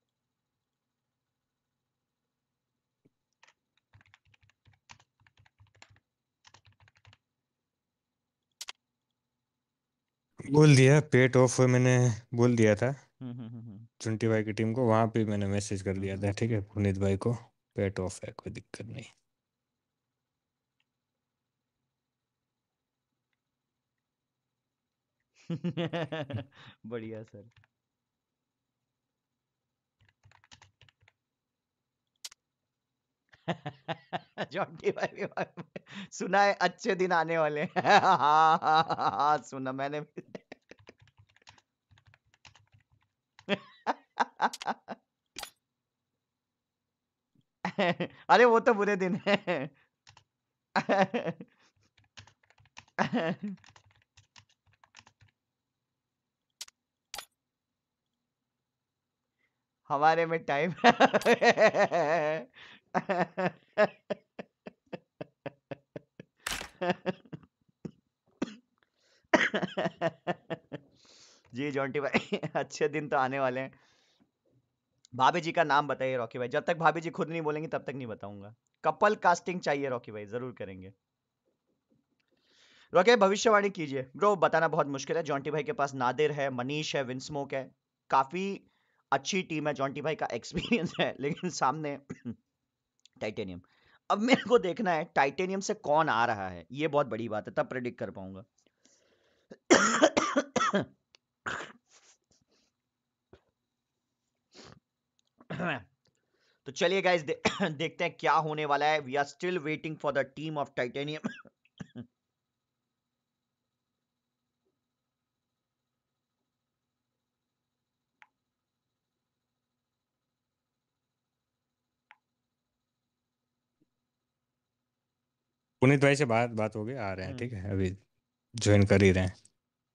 बोल दिया पेट ऑफ है, मैंने बोल दिया था हम्म हम्म हम्म हम्म। ट्वेंटी भाई की टीम को, वहां पे मैंने मैसेज कर दिया हम्म। था, ठीक है, पुनीत भाई को पेट ऑफ है, कोई दिक्कत नहीं। बढ़िया सर। जॉन्टी भाई भी सुना है अच्छे दिन आने वाले हैं। हाँ हाँ हाँ हाँ, सुना मैंने भी। अरे वो तो बुरे दिन है। हमारे में टाइम। जी जॉन्टी भाई अच्छे दिन तो आने वाले हैं। भाभी जी का नाम बताइए रॉकी भाई, जब तक भाभी जी खुद नहीं बोलेंगी तब तक नहीं बताऊंगा। कपल कास्टिंग चाहिए रॉकी भाई, जरूर करेंगे। रॉकी भाई भविष्यवाणी कीजिए। ब्रो बताना बहुत मुश्किल है, जॉन्टी भाई के पास नादिर है, मनीष है, विंस्मोक है, काफी अच्छी टीम है। जॉन्टी भाई का एक्सपीरियंस है, लेकिन सामने टाइटेनियम। अब मेरे को देखना है टाइटेनियम से कौन आ रहा है, ये बहुत बड़ी बात है, तब प्रेडिक्ट कर पाऊंगा। तो चलिए गाइस दे, देखते हैं क्या होने वाला है। We are still waiting for the team of titanium. Puneet भाई से बात बात हो गई, आ रहे हैं, ठीक है, अभी ज्वाइन कर ही रहे हैं।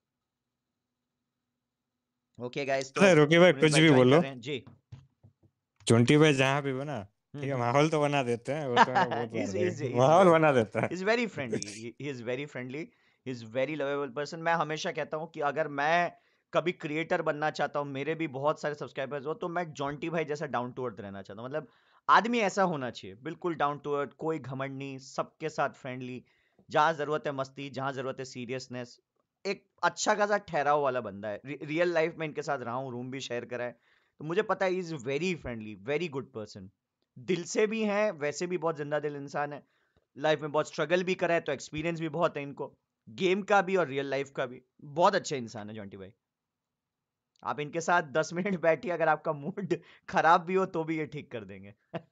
ओके गाइस तो अरे रोकी भाई पुनीत कुछ भाई भी ज्वाइन कर बोलो, रहे हैं जी। ट्वेंटी भाई जहाँ भी बना, ठीक है, हम्म। माहौल तो बना देते हैं, वो तो मैंने बहुत बार he's he's देखा, he's माहौल very बना देता है। he's very friendly, he, he is very friendly, he is very lovable person। मैं हमेशा कहता हूँ कि अगर मैं कभी क्रिएटर बनना चाहता हूँ, मेरे भी बहुत सारे सब्सक्राइबर्स हो, तो मैं जॉन्टी भाई जैसा डाउन टू अर्थ रहना चाहता हूँ। मतलब आदमी ऐसा होना चाहिए, बिल्कुल डाउन टू अर्थ, कोई घमंड नहीं, सबके साथ फ्रेंडली, जहाँ जरूरत है मस्ती, जहाँ जरूरत है सीरियसनेस। एक अच्छा खासा ठहराव वाला बंदा है। रि, रियल लाइफ में इनके साथ रहा हूँ, रूम भी शेयर करा है, तो मुझे पता है is very friendly, very good person. दिल से भी है, वैसे भी बहुत जिंदा दिल इंसान है। लाइफ में बहुत स्ट्रगल भी करा है, तो एक्सपीरियंस भी बहुत है इनको, गेम का भी और रियल लाइफ का भी। बहुत अच्छे इंसान है जॉन्टी भाई। आप इनके साथ दस मिनट बैठिए, अगर आपका मूड खराब भी हो तो भी ये ठीक कर देंगे।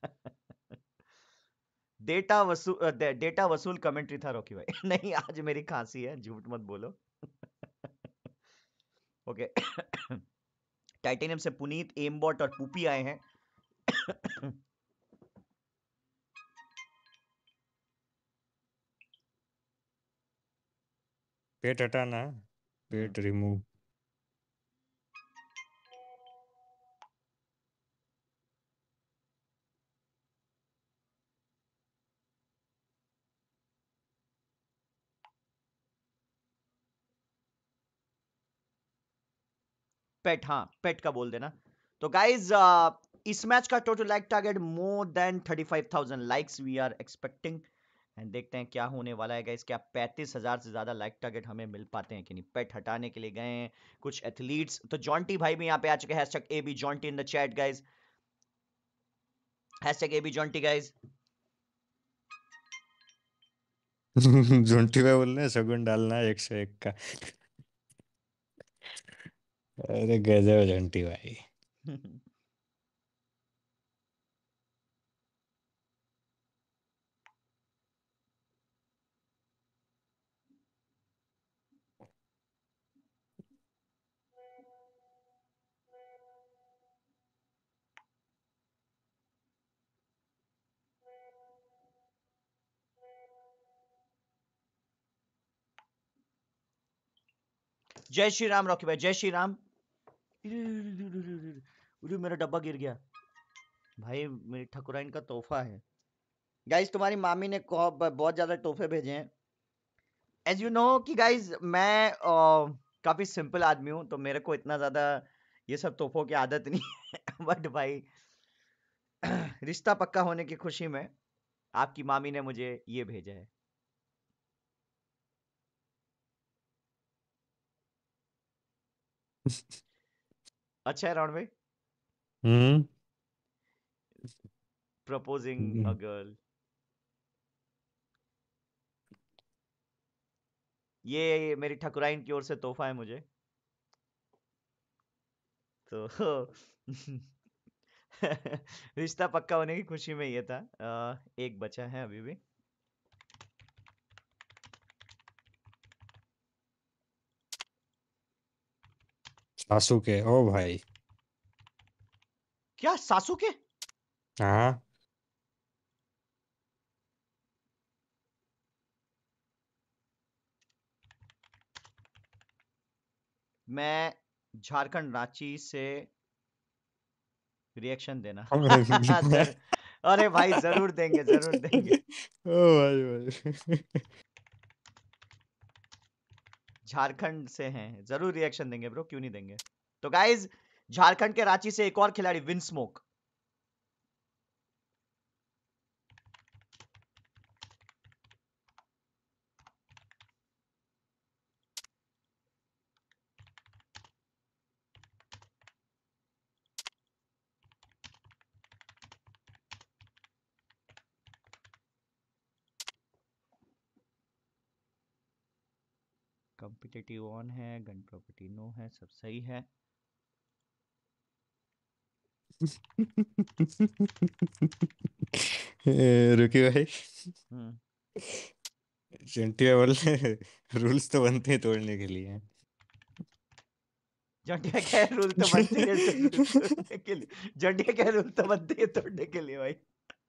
डेटा वसूल डेटा वसूल कमेंट्री था रॉकी भाई। नहीं आज मेरी खांसी है, झूठ मत बोलो। ओके। टाइटेनियम से पुनीत, एमबॉट और पुपी आए हैं। पेट हटाना है, पेट रिमूव। पेट, हाँ पेट का बोल देना। तो गाइज इस मैच का total like target more than thirty five thousand likes we are expecting, and देखते हैं क्या होने वाला है गाइस। क्या पैंतीस हजार से ज्यादा लाइक टारगेट हमें मिल पाते हैं कि नहीं। पेट हटाने के लिए गए हैं कुछ एथलीट्स, तो जॉन्टी भाई भी यहाँ पे आ चुके हैं। Hashtag A B Jonty in the chat guys, hashtag A B Jonty guys. झुंटी में बोलने शगुन डालना है एक सौ एक का। अरे गजब झंटी भाई। जय श्री राम रॉकी भाई, जय श्री राम। अरे मेरा डब्बा गिर गया भाई, मेरी ठकुराइन का तोहफा है गाइस। तुम्हारी मामी ने बहुत ज्यादा तोहफे भेजे हैं। एज यू नो कि गाइस मैं uh, काफी सिंपल आदमी हूं, तो मेरे को इतना ज्यादा ये सब तोहफों की आदत नहीं है। बट भाई रिश्ता पक्का होने की खुशी में आपकी मामी ने मुझे ये भेजा है। अच्छा है राउंड भाई, हम्म प्रपोजिंग अ गर्ल। ये मेरी ठकुराइन की ओर से तोहफा है मुझे, तो रिश्ता पक्का होने की खुशी में ये था। अ, एक बचा है अभी भी। सासू के ओ भाई। क्या सासू के? हाँ मैं झारखंड रांची से रिएक्शन देना। जर, अरे भाई जरूर देंगे, जरूर देंगे। ओ भाई भाई। झारखंड से हैं, जरूर रिएक्शन देंगे ब्रो, क्यों नहीं देंगे। तो गाइज झारखंड के रांची से एक और खिलाड़ी विन स्मोक। कॉम्पिटिटिव ऑन है, गन प्रॉपर्टी नो है, सब सही है। ए, रुकी भाई। हम्म चिंटी बोल रूल्स तो बनते हैं तोड़ने के लिए। जंडिया क्या रूल तो बनते हैं तोड़ने के लिए। जंडिया क्या रूल तो बनते हैं तोड़ने के लिए भाई।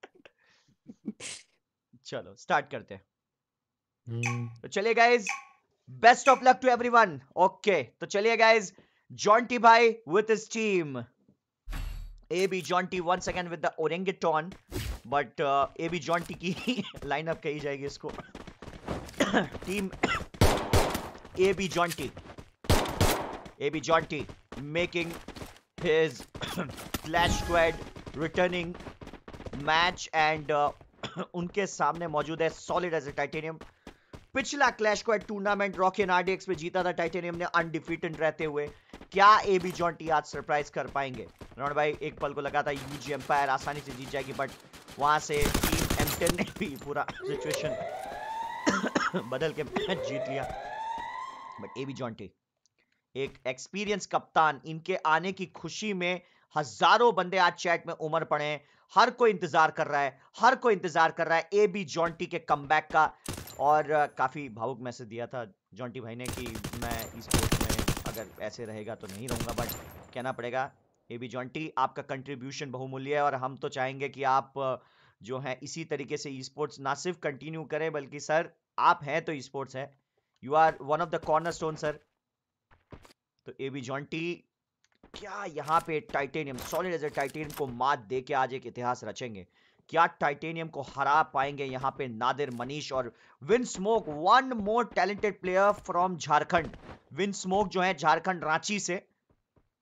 चलो स्टार्ट करते हैं। हम्म तो चलिए guys, best of luck to everyone. Okay तो चलिए गाइज, जॉन्टी भाई with his team. A B Jonty once again with the Orangutan, but A B Jonty की लाइनअप कही जाएगी इसको। Team A B Jonty, A B Jonty making his clash squad returning match, and uh, उनके सामने मौजूद है सॉलिड एज ए टाइटेनियम। पिछला clash squad tournament Rocky and RDX में जीता था टाइटेनियम ने अनडिफीटेड रहते हुए। क्या ए बी जॉन्टी आज सरप्राइज कर पाएंगे? राउंड भाई एक पल को लगा था यूजी एम्पायर आसानी से जीत जाएगी, बट वहां से टीम एम टेन ने भी पूरा सिचुएशन बदल के मैच जीत लिया। बट ए बी जॉन्टी एक एक्सपीरियंस कप्तान, इनके आने की खुशी में हजारों बंदे आज चैट में उमड़ पड़े हैं। हर कोई इंतजार कर रहा है, हर कोई इंतजार कर रहा है ए बी जॉन्टी के कमबैक का। और काफी भावुक मैसेज दिया था जॉन्टी भाई ने कि मैं इस स्पोर्ट्स में अगर ऐसे रहेगा तो नहीं रहूंगा, बट कहना पड़ेगा ए बी जॉन्टी आपका कंट्रीब्यूशन बहुमूल्य है, और हम तो चाहेंगे कि आप जो है इसी तरीके से ई स्पोर्ट्स ना सिर्फ कंटिन्यू करें, बल्कि सर आप हैं तो ई स्पोर्ट्स है, you are one of the cornerstone sir. तो ए बी जॉन्टी क्या यहाँ पे titanium solid as a titanium को मात दे के आज एक इतिहास रचेंगे? क्या टाइटेनियम को हरा पाएंगे यहाँ पे नादिर, मनीष और Vinsmoke? One more talented player from Jharkhand, Vinsmoke जो है झारखंड रांची से।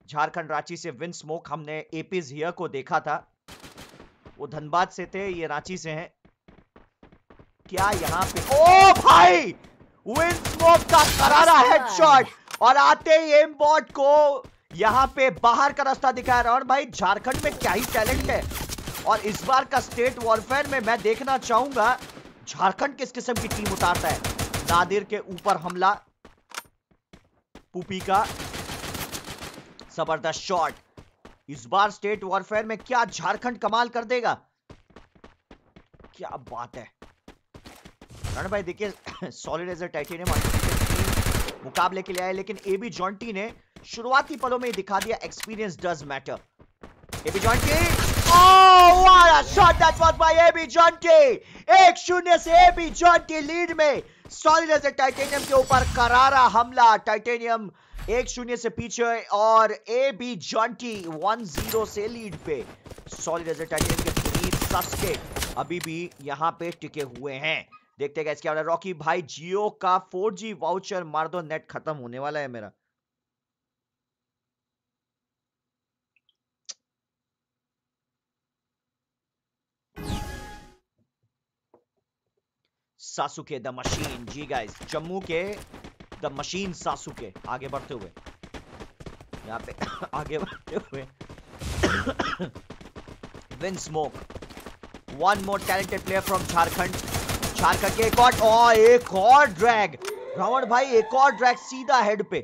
झारखंड रांची से विन स्मोक, हमने एपीज हियर को देखा था, वो धनबाद से थे, ये रांची से हैं। क्या यहाँ पे ओ भाई विन स्मोक का करारा हेडशॉट, और आते ही एम बॉट को यहाँ पे बाहर का रास्ता दिखाया। और भाई झारखंड में क्या ही टैलेंट है, और इस बार का स्टेट वॉरफेयर में मैं देखना चाहूंगा झारखंड किस किस्म की टीम उतारता है। नादिर के ऊपर हमला, पुपी का जबरदस्त शॉट। इस बार स्टेट वॉरफेयर में क्या झारखंड कमाल कर देगा, क्या बात है। रण भाई देखिए सॉलिड एज अ टाइटेनियम मुकाबले के लिए आए, लेकिन एबी जॉन्टी ने शुरुआती पलों में दिखा दिया experience does matter. AB Jonty, oh what a shot that was by AB Jonty. एक शून्य से एबी जॉन्टी लीड में, सॉलिड एज अ टाइटेनियम के ऊपर करारा हमला। टाइटेनियम एक शून्य से पीछे और एबी जॉन्टी वन जीरो से लीड पे। सॉलिड एज अ टाइटेनियम के पुनीत सस्के अभी भी यहां पे टिके हुए हैं। देखते हैं क्या हो रहा है। रॉकी भाई जियो का फोर जी वाउचर मार दो, नेट खत्म होने वाला है मेरा। सासुके द मशीन, जी गाइस, जम्मू के द मशीन सासुके आगे बढ़ते हुए, यहाँ पे आगे बढ़ते हुए Vinsmoke, one more talented player from Jharkhand. Jharkhand के एक और ओ, एक और ड्रैग, रावण भाई एक और ड्रैग सीधा हेड पे,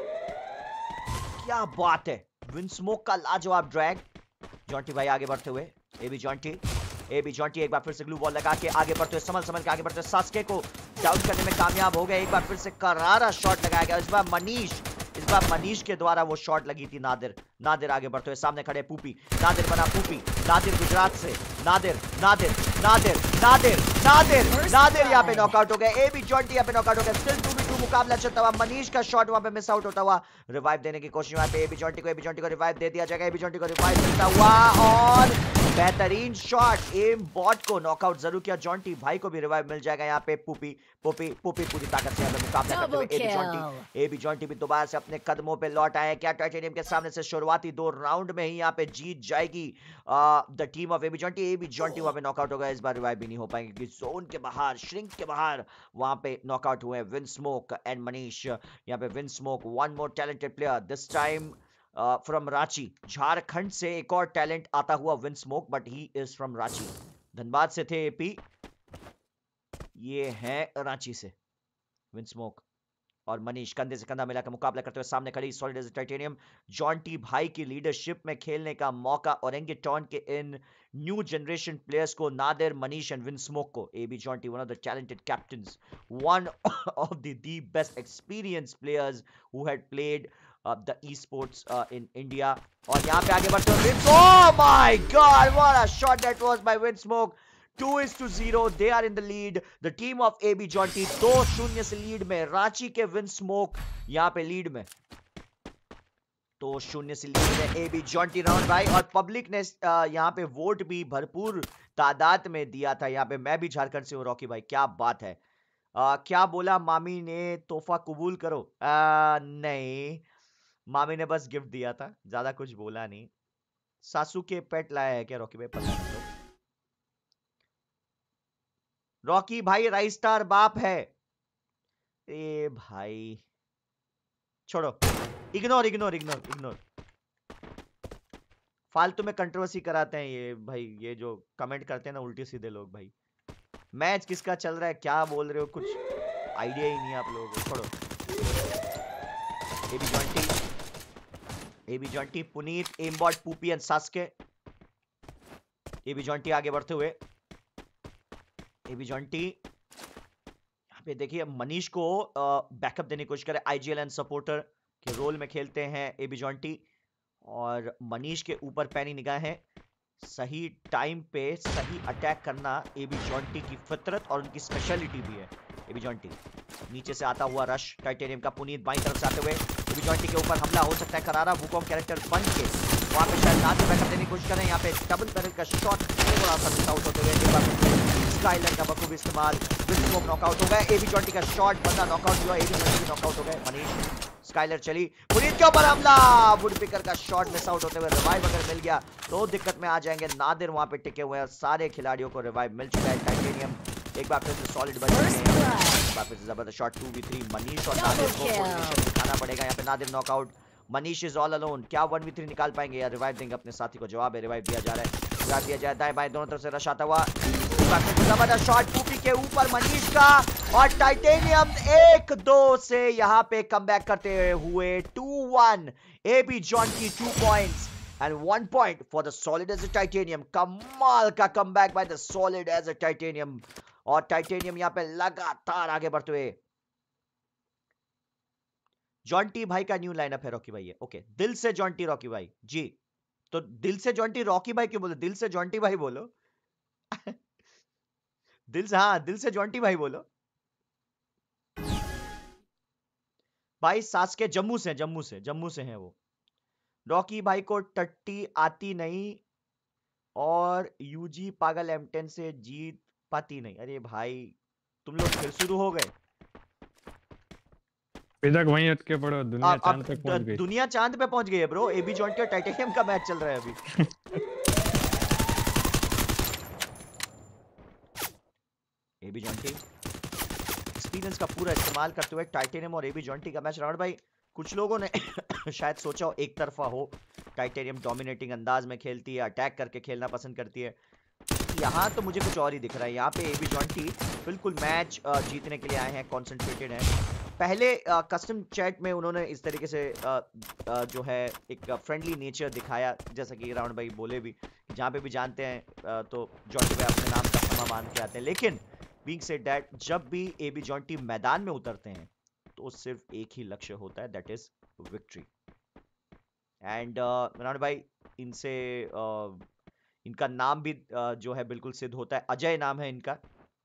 क्या बात है। विन स्मोक का लाजवाब ड्रैग। जॉन्टी भाई आगे बढ़ते हुए, एबी जॉन्टी, एबी जॉन्टी एक बार फिर से ग्लू बॉल लगा के आगे बढ़ते हुए, समझ समझ के आगे बढ़ते हुए सास्के को डाउन करने में कामयाब हो गए। एक बार फिर से करारा शॉट लगाया गया, इस बार मनीष इस बार मनीष के द्वारा वो शॉट लगी थी। नादिर नादिर आगे बढ़ते हुए, सामने खड़े पुपी, नादिर बना पुपी, नादिर गुजरात से, नादिर नादिर नादिर नादिर नादिर नादिर यहाँ पे नॉकआउट हो गए। एबी जॉन्टी यहाँ पे नॉकआउट हो गए। स्टिल टू बी टू मुकाबला चलता हुआ, मनीष का शॉट वहां पे मिस आउट होता हुआ, रिवाइव देने की कोशिश वहां पे एबी जॉन्टी को एबी जॉन्टी को रिवाइव दे दिया जाएगा। एबी जॉन्टी को रिवाइव देता हुआ और बेहतरीन शॉट, एम बॉट को नॉकआउट जरूर किया। जॉन्टी भाई को भी रिवाइव मिल जाएगा। यहाँ पे पुपी पुपी पुपी पूरी ताकत से मुकाबला करते हुए एबी जॉन्टी एबी जॉन्टी भी दोबारा से अपने कदमों पे लौट आए। क्या टाइटेनियम के सामने से शुरुआती दो राउंड में ही यहाँ पे जीत जाएगी the team of AB Jonty. AB Jonty वहां पे नॉकआउट हो गया, इस बार रिवाइव भी नहीं हो पाएंगे क्योंकि जोन के बाहर, श्रिंक के बाहर वहां पे नॉकआउट हुए विन स्मोक एंड मनीष। यहाँ पे Vinsmoke, one more talented player, this time from Ranchi. Jharkhand से एक और टैलेंट आता हुआ Vinsmoke, but he is from Ranchi. Dhanbad से थे एपी, ये है रांची से विन स्मोक और मनीष कंधे से कंधा मिलाकर मुकाबला करते हुए सामने खड़ी सॉलिड एज टाइटेनियम। जॉन्टी भाई की लीडरशिप में खेलने का मौका ओरेंगेटॉन के इन न्यू जनरेशन प्लेयर्स को, Nadir, Manish and Vinsmoke को। AB Jonty one of the talented captains, one of the the best experience players who had played the esports in India. और यहाँ पे आगे बढ़ते हुए, oh my God what a shot that was by Vinsmoke. Two is to zero. They are in the lead. The team of AB Jonty दो शून्य से लीड में। रांची के विन स्मोक यहाँ पे लीड में, दो शून्य से लीड में एबी जॉन्टी। राउंड भाई और पब्लिक ने यहाँ पे वोट भी भरपूर तादाद में दिया था। यहाँ पे मैं भी झारखंड से हूँ रॉकी भाई, क्या बात है। आ, क्या बोला मामी ने, तोहफा कबूल करो? आ, नहीं, मामी ने बस गिफ्ट दिया था, ज्यादा कुछ बोला नहीं। सासू के पेट लाया है क्या रॉकी भाई? पता नहीं। रॉकी भाई राइस स्टार बाप है। ए भाई छोड़ो, इग्नोर इग्नोर इग्नोर इग्नोर। फालतू में कंट्रोवर्सी कराते हैं ये भाई, ये जो कमेंट करते हैं ना उल्टे सीधे लोग। भाई मैच किसका चल रहा है, क्या बोल रहे हो, कुछ आइडिया ही नहीं है आप लोगों को। छोड़ो। AB Jonty AB Jonty Puneet, Mbot, Puppy and Sasuke. AB Jonty आगे बढ़ते हुए, एबी जॉन्टी यहाँ पे देखिए मनीष को बैकअप देने की कोशिश करे। आईजीएल एंड सपोर्टर के रोल में खेलते हैं एबी जॉन्टी और मनीष के ऊपर पैनी निगाहें। सही टाइम पे सही अटैक करना एबी जॉन्टी की फितरत और उनकी स्पेशलिटी भी है। एबी जॉन्टी नीचे से आता हुआ रश टाइटेनियम का, पुनीत बाईं तरफ से आते हुए एबी जॉन्टी के ऊपर हमला हो सकता है करारा। वुकोंग कैरेक्टर बन के वहां पे शायद नादिर बैकअप देने की कोशिश करें। यहाँ पे डबल बैरल का शॉट थोड़ा सा मिस आउट होते हुए, स्काईलाइन का बखूबी इस्तेमाल, विन स्मोक नॉकआउट हो गए। एबी जॉन्टी का शॉट बंदा नॉकआउट हुआ, एबी जॉन्टी नॉकआउट हो गए। मनीष स्काइलर चली, पुनीत के ऊपर हमला, वुडपिकर का शॉट मिस आउट होते हुए रिवाइव अगर मिल गया तो दिक्कत में आ जाएंगे। नादिर वहां पे टिके हुए हैं, सारे खिलाड़ियों को रिवाइव मिल चुका है। टाइटेनियम एक बार फिर से सॉलिड बच गए हैं, एक बार फिर से जबरदस्त shot. Two v three Manish और नादिर को कोऑर्डिनेशन दिखाना पड़ेगा यहाँ पे। Nadir knockout, Manish is all alone, क्या वन वी थ्री निकाल पाएंगे या रिवाइव देंगे अपने साथी को? जवाब है रिवाइव दिया जा रहा है, रिवाइव दिया जाता है। बाएं दोनों तरफ से रश आता हुआ, जबरदस्त शॉट टूपी के ऊपर मनीष का, और टाइटेनियम एक दो से यहाँ पे कमबैक करते हुए two one. AB Jonty two points and one point for the solid as a titanium. कमाल का comeback by the solid as a titanium, और टाइटेनियम यहाँ पे लगातार आगे बढ़ते हुए। जॉन्टी भाई का न्यू लाइनअप है रॉकी भाई है, ओके। दिल से जॉन्टी रॉकी भाई जी, तो दिल से जॉन्टी रॉकी भाई क्यों बोलो? दिल से जॉन्टी भाई बोलो। दिल से, हाँ दिल से जॉन्टी भाई बोलो भाई। सासके जम्मू से, जम्मू से, जम्मू से हैं वो। रॉकी भाई को टट्टी आती नहीं और यूजी पागल एम टेन से जीत पाती नहीं। अरे भाई तुम लोग फिर शुरू हो गए, तक वहीं अटके पड़ो, दुनिया चांद पे पहुंच गई। दुनिया चांद पे पहुंच गई है ब्रो। एबी जॉन्टी और टाइटेनियम का मैच चल रहा है अभी। एबी जॉन्टी एक्सपीरियंस का पूरा इस्तेमाल करते हुए टाइटेनियम और एबी जॉन्टी का मैच। राउंड भाई कुछ लोगों ने शायद सोचा हो एक तरफा हो, टाइटेनियम डोमिनेटिंग अंदाज में खेलती है, अटैक करके खेलना पसंद करती है। यहाँ तो मुझे कुछ और ही दिख रहा है। यहाँ पे एबी जॉन्टी बिल्कुल मैच जीतने के लिए आए हैं, कॉन्सेंट्रेटेड हैं। पहले कस्टम चैट में उन्होंने इस तरीके से आ, आ, जो है एक फ्रेंडली नेचर दिखाया, जैसा कि राउंड भाई बोले भी, जहाँ पे भी जानते हैं आ, तो जॉन्टी भाई अपने नाम का समा मान के आते हैं। लेकिन बीइंग सेड दैट, जब भी एबी जॉन्टी मैदान में उतरते हैं तो सिर्फ एक ही लक्ष्य होता है, that is victory. And round भाई इनसे uh, इनका नाम भी uh, जो है बिल्कुल सिद्ध होता है। अजय नाम है इनका।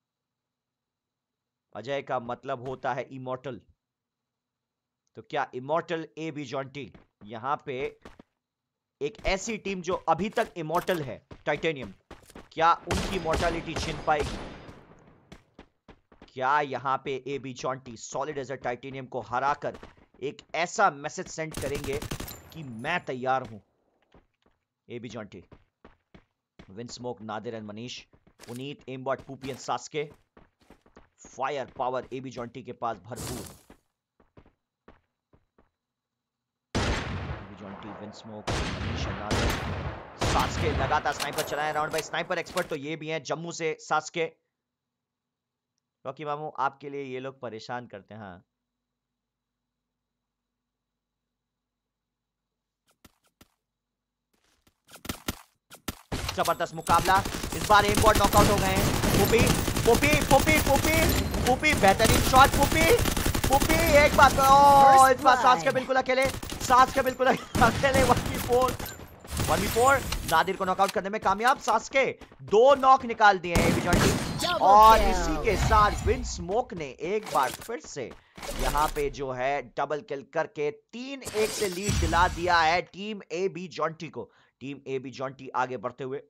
अजय का मतलब होता है इमॉर्टल। तो क्या इमॉर्टल एबी जॉन्टी यहां पे एक ऐसी टीम जो अभी तक इमॉर्टल है, टाइटेनियम, क्या उनकी मॉर्टलिटी छीन पाएगी? क्या यहां पे AB Jonty solid as a titanium को हराकर एक ऐसा मैसेज सेंड करेंगे कि मैं तैयार हूं? AB Jonty, विंस्मोक, Nadir and Manish, Puneet, Mbot, Puppy and Sasuke. Fire power AB Jonty के पास भरपूर। AB Jonty, Vinsmoke, Manish and Nadir, Sasuke लगातार स्नाइपर चलाए राउंड भाई। स्नाइपर एक्सपर्ट तो ये भी हैं जम्मू से, सास्के। रॉकी मामू आपके लिए ये लोग परेशान करते हैं। हाँ जबरदस्त मुकाबला, इस बार एम बॉट नॉकआउट हो गए हैं। पुपी पुपी पुपी पुपी पुपी बेहतरीन शॉट। पुपी पुपी एक बार ओ, इस बार सास के बिल्कुल अकेले, सास के बिल्कुल अकेले। One v four one v four Nadir को नॉकआउट करने में कामयाब। सास के दो नॉक निकाल दिए हैं एबी जॉन्टी, और इसी के साथ विंस्मोक ने एक बार फिर से यहाँ पे जो है डबल किल करके तीन एक से लीड दिला दिया है टीम एबी जॉन्टी को। टीम एबी जॉन्टी आगे बढ़ते हुए।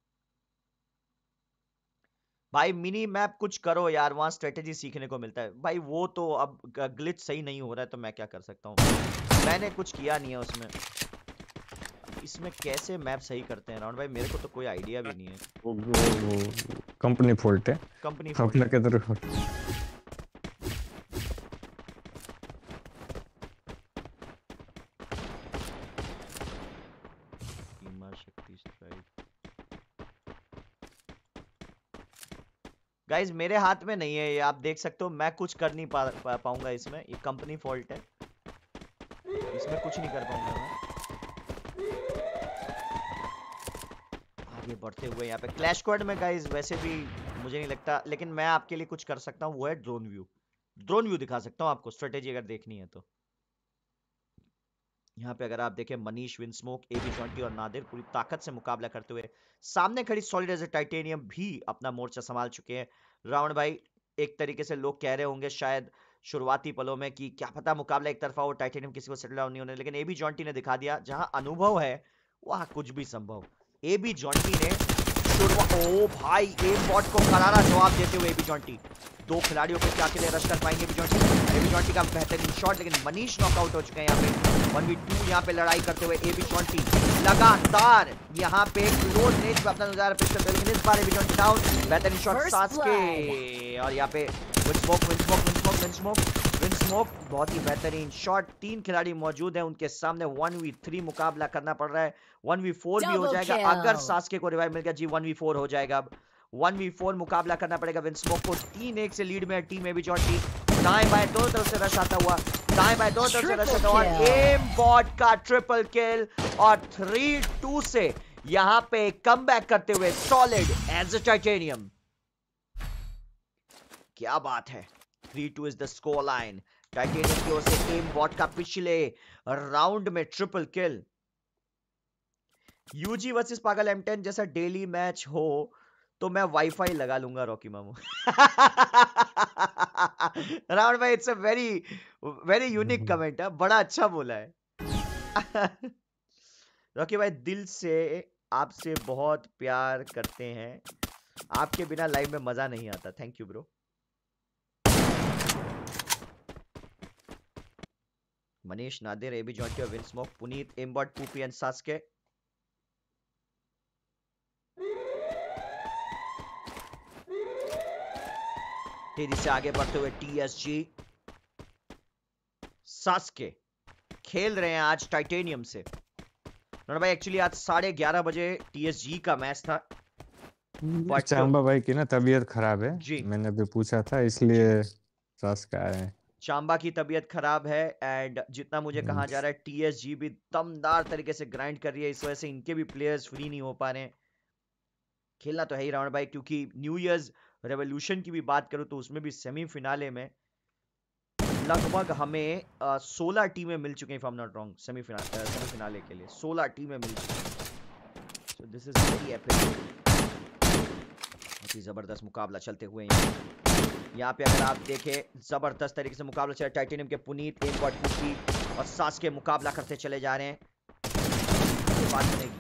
भाई मिनी मैप कुछ करो यार, वहां स्ट्रेटेजी सीखने को मिलता है भाई। वो तो अब ग्लिच सही नहीं हो रहा है तो मैं क्या कर सकता हूँ, मैंने कुछ किया नहीं है उसमें। इसमें कैसे मैप सही करते हैं राउंड भाई, मेरे को तो कोई आइडिया भी नहीं है। वो, वो, वो कंपनी फॉल्ट है, कंपनी अपना के तरफ। गाइस मेरे हाथ में नहीं है ये, आप देख सकते हो। मैं कुछ कर नहीं पा, पा, पाऊंगा इसमें, ये कंपनी फॉल्ट है, इसमें कुछ नहीं कर पाऊंगा मैं। आगे बढ़ते हुए यहाँ पे क्लैश स्क्वाड में गाइस वैसे भी मुझे नहीं लगता, लेकिन मैं आपके लिए कुछ कर सकता हूँ, वो है ड्रोन व्यू। ड्रोन व्यू दिखा सकता हूँ आपको, स्ट्रेटेजी अगर देखनी है तो। यहाँ पे अगर आप देखें, मनीष, विंस्मोक, एबी जॉन्टी और नादिर पूरी ताकत से मुकाबला करते हुए, सामने खड़ी सॉलिड एज अ टाइटेनियम भी अपना मोर्चा संभाल चुके हैं। राउंड भाई एक तरीके से लोग कह रहे होंगे शायद शुरुआती पलों में कि क्या पता मुकाबला एक तरफा हो, टाइटेनियम किसी को सेटल डाउन नहीं होने, लेकिन एबी जॉन्टी ने दिखा दिया जहां अनुभव है वहां कुछ भी संभव। एबी जॉन्टी ने शुरुआत, ओ भाई एम बॉट को करारा जवाब देते हुए एबी जॉन्टी दो खिलाड़ियों पे क्या अकेले रश कर पाएंगे एबी जॉन्टी? एबी जॉन्टी का बेहतरीन शॉट, लेकिन मनीष नॉकआउट हो चुके हैं यहाँ पे। वन वी टू यहाँ पे लड़ाई करते हुए एबी जॉन्टी लगातार यहाँ पे क्लोज रेंज पे अपना नजारा पेश करते हैं, लेकिन इस बार एबी जॉन्टी डाउन। बेहतरीन शॉट सास्के, और यहाँ पे Winsmoke Winsmoke Winsmoke Winsmoke Winsmoke बहुत ही बेहतरीन शॉट। तीन खिलाड़ी मौजूद हैं उनके सामने, वन वी थ्री मुकाबला करना पड़ रहा है। वन वी फोर भी हो जाएगा अगर सास्के को रिवाइव मिल गया। जी वन वी फोर हो जाएगा, अब वन वी फोर मुकाबला करना पड़ेगा विन स्मोक को। तीन एक से लीड में है टीम एबी जॉन्टी। दाएं बाएं दोनों तरफ से रश आता हुआ, दाएं बाएं दोनों तरफ से रश आता हुआ, एम बॉट का ट्रिपल किल, और थ्री टू से यहां पे कमबैक करते हुए सॉलिड एज अ टाइटेनियम। क्या बात है, three two is the score line. Titanium की ओर से एम बॉट का पिछले राउंड में ट्रिपल किल। यूजी वर्सेस पागल एम टेन जैसा डेली मैच हो तो मैं वाईफाई लगा लूंगा रॉकी मामू। राउंड भाई, it's a very very unique comment है, बड़ा अच्छा बोला है। रॉकी भाई दिल से आपसे बहुत प्यार करते हैं, आपके बिना लाइव में मजा नहीं आता। Thank you bro. Manish Nadir, AB Jonty और win smoke, Puneet, Mbot, Poopy and Saske. तेजी से आगे बढ़ते हुए टीएसजी, सास्के खेल रहे हैं आज टाइटेनियम से। भाई एक्चुअली आज साढ़े ग्यारह बजे टीएसजी का मैच था, बट चांबा भाई की ना तबीयत खराब है जी, मैंने अभी पूछा था, इसलिए सास्के आए हैं। चांबा की तबीयत खराब है, एंड जितना मुझे कहा जा रहा है टीएसजी भी दमदार तरीके से ग्राइंड कर रही है, इस वजह से इनके भी प्लेयर्स फ्री नहीं हो पा रहे हैं। खेलना तो है ही राउंड भाई, क्योंकि न्यू ईयर्स रेवोल्यूशन की भी बात करूं तो उसमें भी सेमीफिनाले में लगभग हमें सोलह टीमें मिल चुकी हैं, if I am not wrong, semifinal semifinale के लिए सोलह टीमें मिल चुकी हैं। So this is very epic, बहुत ही जबरदस्त मुकाबला चलते हुए यहाँ यहाँ पे अगर आप देखें जबरदस्त तरीके से मुकाबला चल रहा है। टाइटेनियम के पुनीत, एम्बॉट, पूपी और सास के मुकाबला करते चले जा रहे हैं। बात बनेगी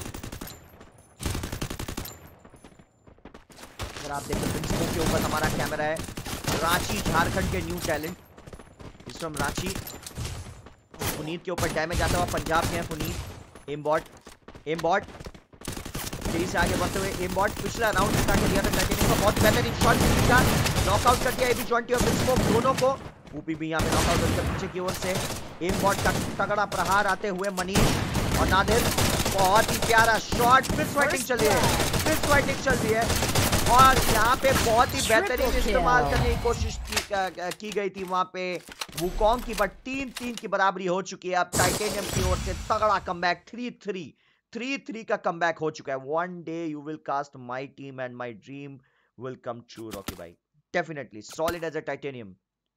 अगर आप देखें के ऊपर हमारा कैमरा है, रांची झारखंड के new talent is from Ranchi. Puneet के ऊपर डैमेज आता हुआ पंजाब के हैं पुनीत। एम्बॉट एम्बॉट तेजी से आगे बढ़ते हुए, एम्बॉट पिछला राउंड स्टार्ट कर दिया था टाइटेनियम का, बहुत बेहतरीन शॉट का नॉकआउट कर दिया एबी जॉन्टी और विन स्मोक दोनों को। ऊपी भी यहाँ पे नॉकआउट करके पीछे की ओर से एम्बॉट का तगड़ा प्रहार आते हुए मनीष और नादिर, बहुत ही प्यारा शॉट। फिर फाइटिंग चल रही है, फिर फाइटिंग चल रही है, और यहाँ पे बहुत ही बेहतरीन इस्तेमाल करने की कोशिश की, की गई थी वहां पे वुकोंग की, बट तीन तीन की बराबरी हो चुकी है। अब टाइटेनियम की ओर से तगड़ा comeback, three three three three का कमबैक हो चुका है। One day you will cast my team and my dream will come true Rocky भाई, definitely solid as a Titanium.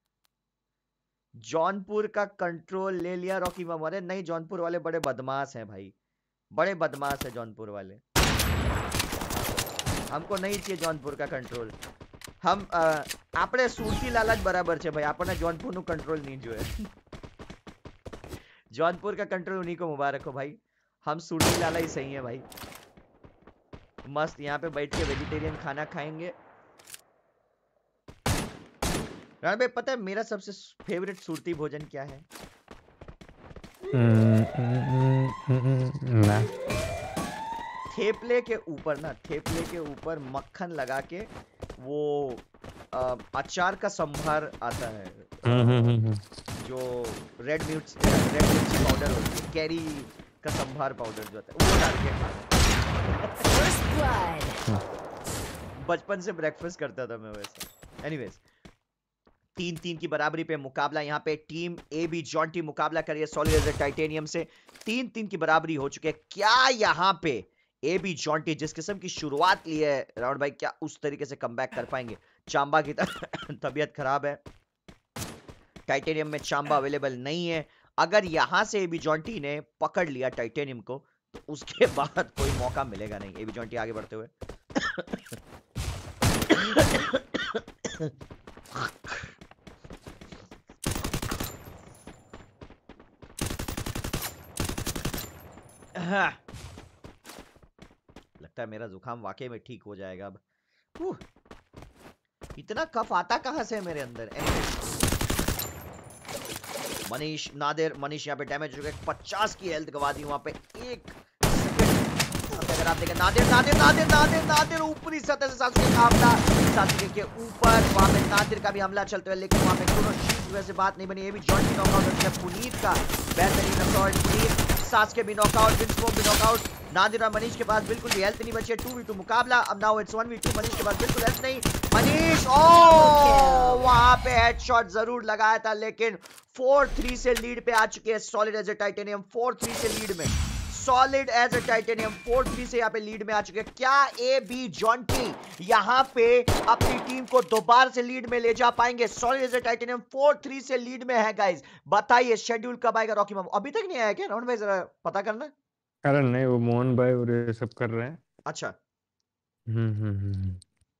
Jaunpur का कंट्रोल ले लिया रॉकी मामा? अरे नहीं, जौनपुर वाले बड़े बदमाश हैं भाई, बड़े बदमाश है जौनपुर वाले, हमको नहीं चाहिए जौनपुर का कंट्रोल। हम આપણે સુરતી લાલા જ બરાબર છે ભાઈ, આપણને जौनपुर નું कंट्रोल नहीं जो है। जौनपुर का कंट्रोल उन्हीं को मुबारक हो भाई, हम सुरती लाला ही सही है भाई। मस्त यहाँ पे बैठ के वेजिटेरियन खाना खाएंगे। राण भाई पता है मेरा सबसे फेवरेट सुरती भोजन क्या है? ना थेपले के ऊपर ना, थेपले के ऊपर मक्खन लगा के वो आ, अचार का संभार आता है, जो रेड मिर्च रेड मिर्ची पाउडर होती है, कैरी का संभार पाउडर जो होता है, वो डाल के खाना। बचपन से ब्रेकफास्ट करता था मैं वैसे। एनीवेज, तीन तीन की बराबरी पे मुकाबला, यहाँ पे टीम एबी जॉन्टी मुकाबला कर रही है सॉलिड टाइटेनियम से। तीन तीन की बराबरी हो चुकी है। क्या यहाँ पे एबी जॉन्टी जिस किस्म की शुरुआत ली है राउंड भाई, क्या उस तरीके से कमबैक कर पाएंगे? चांबा की तबीयत खराब है, टाइटेनियम में चांबा अवेलेबल नहीं है। अगर यहां से एबी जॉन्टी ने पकड़ लिया टाइटेनियम को तो उसके बाद कोई मौका मिलेगा नहीं। एबी जॉन्टी आगे बढ़ते हुए लगता है मेरा जुकाम वाकई में ठीक हो जाएगा अब। इतना कफ आता कहां से है मेरे अंदर? मनीष नादिर, मनीष यहाँ पे डैमेज हो गया, पचास की हेल्थ गवा दी वहां पे। एक अगर आप देखें नादिर नादिर नादिर नादिर नादिर ऊपरी सतह से सासुके का हमला, सासुके के ऊपर वहां पे नादिर का भी हमला चलते हुए, लेकिन वहां पे दोनों शीट की वजह से बात नहीं बनी। ये भी जॉन की नॉकआउट होती है, पुनीत का बेहतरीन असॉल्ट, पुनीत सासुके भी नॉकआउट, विंस्मोक भी नॉकआउट। नादिर और मनीष के पास बिल्कुल भी हेल्थ नहीं बची है। टू वी टू मुकाबला, अब now it's one v two. Manish के पास बिल्कुल हेल्थ नहीं। मनीष ओ वहां पे हेडशॉट जरूर लगाया था, लेकिन फोर थ्री से लीड पे आ चुके हैं solid as a Titanium. Four three से लीड में, solid as a Titanium four three से यहाँ पे लीड में आ चुके हैं। क्या ए बी जॉन्टी यहाँ पे अपनी टीम को दोबारा से लीड में ले जा पाएंगे? Solid as a Titanium four three से लीड में है गाइस। बताइए शेड्यूल कब आएगा रॉकी मामू? अभी तक नहीं आया क्या राउंड भाई? जरा पता करना। अरे नहीं, वो मोहन भाई और ये सब कर रहे हैं। अच्छा हम्म हम्म हम्म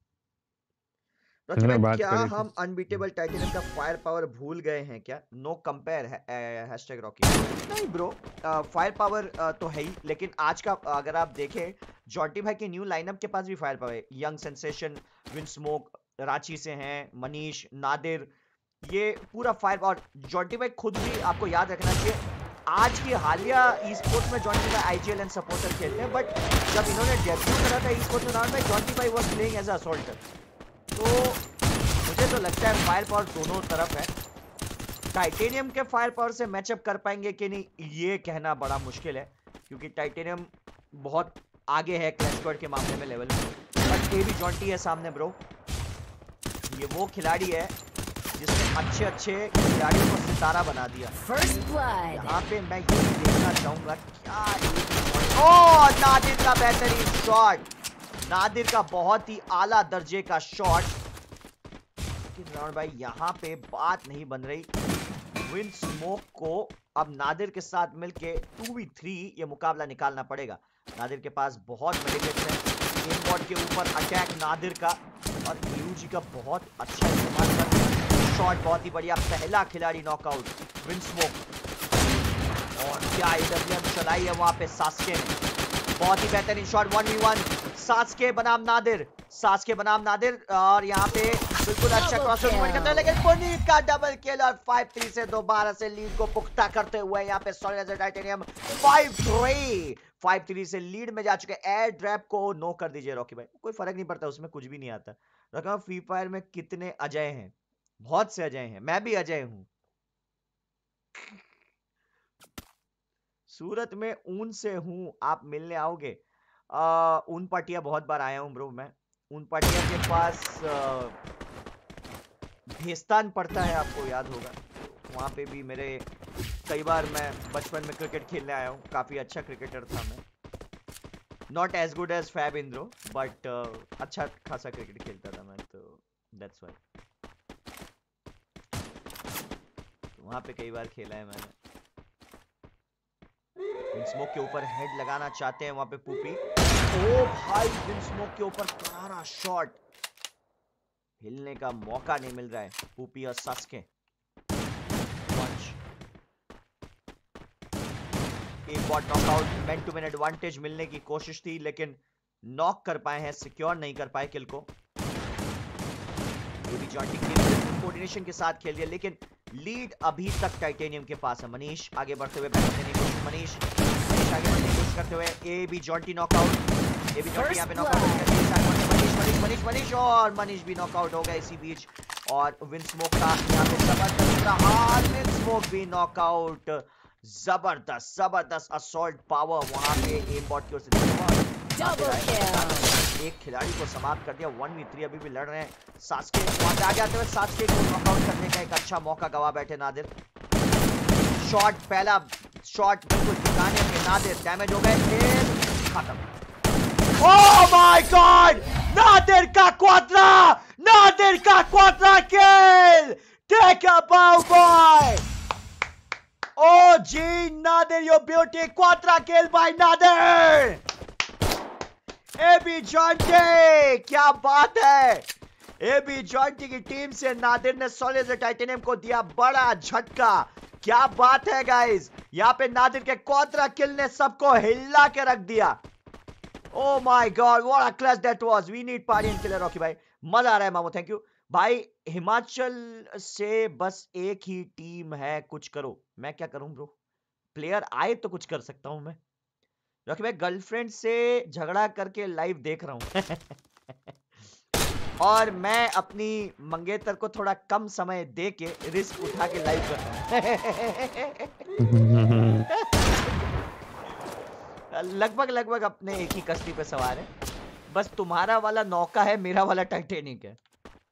रॉकी हमने भाई, बात क्या करी थी। हम अनबीटेबल टाइटेनियम का फायर पावर भूल गए हैं क्या? नो कंपेयर है हैशटैग रॉकी। नहीं ब्रो, फायर पावर तो है ही, लेकिन आज का अगर आप देखें जॉन्टी भाई के न्यू लाइनअप के पास भी फायर पावर है। यंग सेंसेशन, विंस्मोक रांची से हैं, मनीष, नादिर, ये पूरा फायर पावर। जॉन्टी भाई खुद भी आपको याद रखना चाहिए, आज की हालिया ई स्पोर्ट्स में जॉन्टी भाई आईजीएल एंड सपोर्टर खेलते हैं, बट जब इन्होंने डेब्यू करा था ई स्पोर्ट्स राउंड में, जॉन्टी भाई was playing as a assaulter. तो मुझे तो लगता है फायर पावर दोनों तरफ है। टाइटेनियम के फायर पावर से मैचअप कर पाएंगे कि नहीं, ये कहना बड़ा मुश्किल है, क्योंकि टाइटेनियम बहुत आगे है क्लैश स्क्वाड के मामले में लेवल में। बट ये भी जॉन्टी है सामने ब्रो, ये वो खिलाड़ी है जिसने अच्छे अच्छे खिलाड़ियों को सितारा बना दिया। यहाँ पे मैं ये देखना चाहूंगा क्या ओ नादिर का बेहतरीन शॉट, नादिर का बहुत ही आला दर्जे का शॉट। लेकिन राउंड भाई यहाँ पे बात नहीं बन रही। विंस्मोक को अब नादिर के साथ मिलके टू वी थ्री ये मुकाबला निकालना पड़ेगा। नादिर के पास बहुत मेडिकेट्स हैं। एमबॉट के ऊपर अटैक नादिर का, और यूजी का बहुत अच्छा इस्तेमाल कर रहे हैं। शॉट बहुत ही बढ़िया, पहला खिलाड़ी नॉकआउट विंस्मोक। और क्या एडब्ल्यूएम चलाई है वहां पे सास्के ने, बहुत ही बेहतरीन shot. One v one Saske बनाम नादिर, सास्के बनाम नादिर, और यहाँ पे बिल्कुल अच्छा क्रॉस मूवमेंट करता है, लेकिन पुनीत का डबल किल और फाइव थ्री से दोबारा से लीड को पुख्ता करते हुए यहाँ पे solid as a Titanium five three five three से लीड में जा चुके। एयर ड्रैप को नो कर दीजिए रॉकी भाई, कोई फर्क नहीं पड़ता, उसमें कुछ भी नहीं आता। रखा फ्री फायर में कितने अजय हैं, बहुत से अजय हैं, मैं भी अजय हूं। सूरत में ऊन से हूं, आप मिलने आओगे? आ, ऊन पाटिया बहुत बार आया हूं ब्रो मैं। ऊन पाटिया के पास भेस्तान पड़ता है, आपको याद होगा, वहां पे भी मेरे कई बार मैं बचपन में क्रिकेट खेलने आया हूं। काफी अच्छा क्रिकेटर था मैं, not as good as Fab Indro, but अच्छा खासा क्रिकेट खेलता था मैं, तो दैट्स व्हाई वहां पे कई बार खेला है मैंने। विंस्मोक के ऊपर हेड लगाना चाहते हैं वहां पे पूपी। ओ भाई, विंस्मोक के ऊपर करारा शॉट, हिलने का मौका नहीं मिल रहा है पूपी और सास्के। एक bot knockout, man to man advantage मिलने की कोशिश थी, लेकिन नॉक कर पाए हैं, सिक्योर नहीं कर पाए किल को। ये भी जॉन्टी कोऑर्डिनेशन के साथ खेल दिया, लेकिन लीड अभी तक टाइटेनियम के पास है। मनीष आगे बढ़ते हुए बैक देने की कोशिश, मनीष मनीष आगे बढ़ने की कोशिश करते हुए, ए भी जॉन्टी नॉकआउट, ए भी जॉन्टी यहां पे नॉकआउट हो गया। मनीष मनीष मनीष मनीष और मनीष भी नॉकआउट हो गया इसी बीच। और विंस्मोक का यहां पे जबरदस्त रहा, विंस्मोक भी नॉकआउट। जबरदस्त जबरदस्त असॉल्ट पावर वहां पे एम बॉट की ओर से, एक खिलाड़ी को समाप्त कर दिया। वन वी थ्री अभी भी लड़ रहे हैं। सास्के वहां पे आगे आते हुए सास्के को नॉकआउट करने का एक अच्छा मौका गवा बैठे नादिर। शॉट, पहला शॉट बिल्कुल ठिकाने पे, नादिर डैमेज हो गए, फिर खत्म। ओह माय गॉड, नादिर का क्वाड्रा, नादिर का quadra kill, take a bow boy. Oh gee, Nadir, your beauty, quadra kill by Nadir. A B Jonty, क्या बात है। ए बी जॉन्टी की टीम से नादिर ने सॉलिड टाइटेनियम को दिया बड़ा झटका। क्या बात है गाइस, यहाँ पे नादिर के क्वाड्रा किल ने सबको हिला के रख दिया। Oh my God, what a clash that was. We need party and killer Rocky भाई। मजा आ रहा है मामू, थैंक यू भाई। हिमाचल से बस एक ही टीम है, कुछ करो। मैं क्या करूं ब्रो, प्लेयर आए तो कुछ कर सकता हूं मैं। क्योंकि मैं गर्लफ्रेंड से झगड़ा करके लाइव देख रहा हूं और मैं अपनी मंगेतर को थोड़ा कम समय दे के रिस्क उठा के लाइव कर रहा हूं लगभग लगभग अपने एक ही कश्ती पे सवार है, बस तुम्हारा वाला नौका है, मेरा वाला टाइटेनिक है।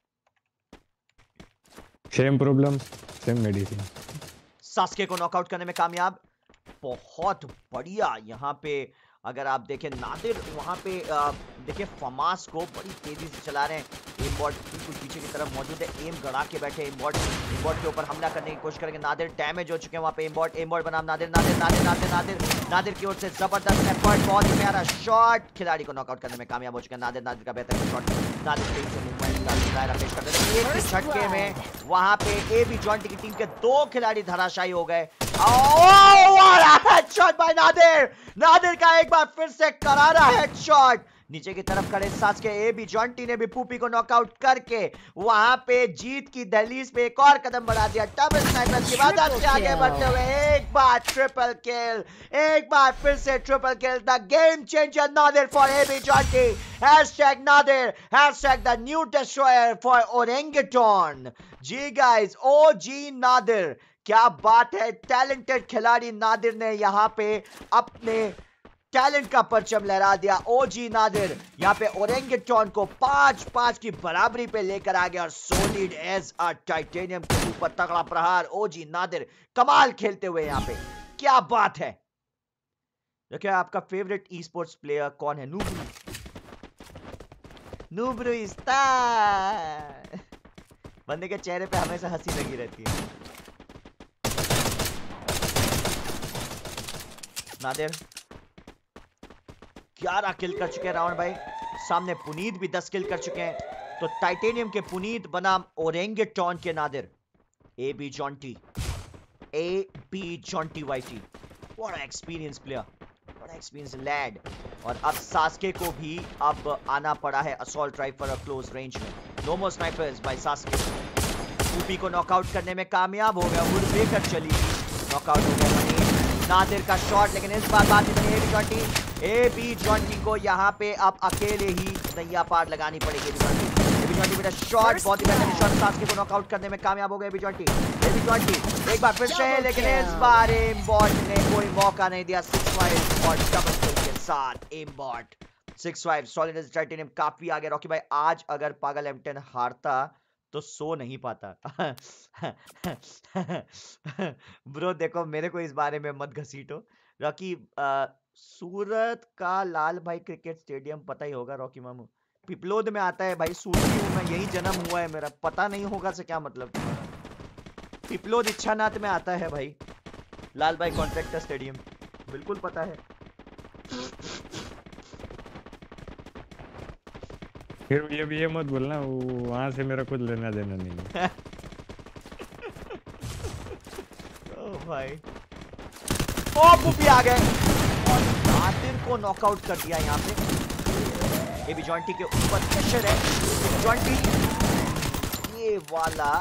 Same problem same medicine. Saske को नॉकआउट करने में कामयाब, बहुत बढ़िया। यहाँ पे अगर आप देखें नादिर वहां पे देखिए फमास को बड़ी तेजी से चला रहे हैं। एम बॉट बिल्कुल पीछे की तरफ मौजूद है, एम गड़ा के बैठे एम बॉट एम बॉट के ऊपर हमला करने की कोशिश करेंगे। नादिर डैमेज हो चुके हैं वहां पे। एम बॉट एम बॉट बनाम नादिर नादिर नादिर नादिर नादिर नादिर की ओर से जबरदस्त एफर्ट, बहुत ही प्यारा शॉट, खिलाड़ी को नॉकआउट करने में कामयाब हो चुके हैं नादिर। नादिर का बेहतर शॉट, नादिर टीम से मूवमेंट दायरा पेश करते हैं। एक ही झटके में वहां पे ए बी जॉन्टी की टीम के दो खिलाड़ी धराशायी हो गए। हेडशॉट बाय नादिर, नादिर का एक बार फिर से करारा हेडशॉट। नीचे की तरफ खड़े सास्के ए बी जॉन्टी ने भी पूपी को नॉकआउट करके वहां पे जीत की दहलीज पे एक और कदम बढ़ा दिया। डबल स्नाइपर की मदद से आगे बढ़ते हुए एक बार ट्रिपल किल, एक बार फिर से triple kill. The game changer Nadir for A B Jonty, hashtag Nadir, hashtag the new destroyer for Orangutan. Gee guys, oh gee Nadir, क्या बात है। टैलेंटेड खिलाड़ी नादिर ने यहां पे अपने टैलेंट का परचम लहरा दिया। ओजी नादिर यहाँ पे ओरेंगटन को पांच पांच की बराबरी पे लेकर आ गया और सोलिड एज अ टाइटेनियम के ऊपर तगड़ा प्रहार। ओजी नादिर कमाल खेलते हुए यहाँ पे, क्या बात है। देखिए आपका फेवरेट ई स्पोर्ट्स प्लेयर कौन है? नूब्रू, नूब्रू स्टार। बंदे के चेहरे पे हमेशा हंसी लगी रहती है। नादिर ग्यारह किल कर चुके हैं राउंड भाई। सामने पुनीत भी दस किल कर चुके हैं। तो टाइटेनियम के पुनीत बनाम ओरेंगटन के Nadir. A B Jonty, A B Jonty YT, बड़ा एक्सपीरियंस प्लेयर, बड़ा एक्सपीरियंस लैड। और अब सास्के को भी अब आना पड़ा है असॉल्ट राइफल और क्लोज रेंज में। No more snipers by Saske. Poopy को नॉकआउट करने में कामयाब हो गया, वुड ब्रेकर चली, नॉकआउट हो गया मनी। नादिर का शॉट, लेकिन इस बार बात बनी A B Jonty A B Jonty को यहाँ पे अब अकेले ही नैया पार लगानी पड़ेगी। ए बी जॉन्टी मेरा शॉट, बहुत ही बेहतरीन शॉट, सास्के को नॉकआउट करने में कामयाब हो गए A B Jonty. A B Jonty एक बार फिर से, लेकिन इस बार एम बॉट ने कोई मौका नहीं दिया। सिक्स फाइव और डबल किल के साथ Mbot six five. Solid Titanium काफी आगे। रॉकी भाई आज अगर पागल एम टेन हारता तो सो नहीं पाता ब्रो देखो मेरे को इस बारे में मत घसीटो। रॉकी सूरत का लाल भाई क्रिकेट स्टेडियम पता ही होगा रॉकी मामू, पिपलोद में आता है भाई। सूरती हूँ मैं, यही जन्म हुआ है मेरा, पता नहीं होगा से क्या मतलब तुम्हारा। पिपलोद इच्छानाथ में आता है भाई लाल भाई कॉन्ट्रैक्टर स्टेडियम, बिल्कुल पता है। फिर ये भी ये मत बोलना वहां से मेरा कुछ लेना देना नहीं है। ओ भाई, ओ पुपी आ गए और नादिर को नॉकआउट कर दिया यहाँ पे। ए बी जॉन्टी के ऊपर प्रेशर है, जॉन्टी ये वाला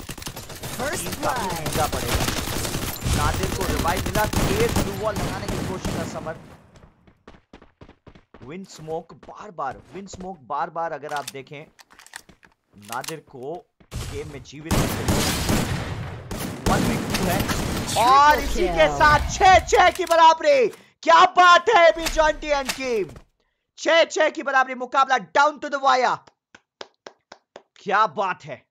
महंगा पड़ेगा। नादिर को रिवाइव मिला, तेज ब्लू वॉल लगाने की कोशिश का समर। विंड स्मोक बार बार विंड स्मोक बार बार अगर आप देखें नादिर को गेम में जीवित वन वीक टू है और इसी के साथ छह छह की बराबरी। क्या बात है बी जॉन्टी एंड टीम, छह छह की बराबरी, मुकाबला डाउन टू द वायर। क्या बात है।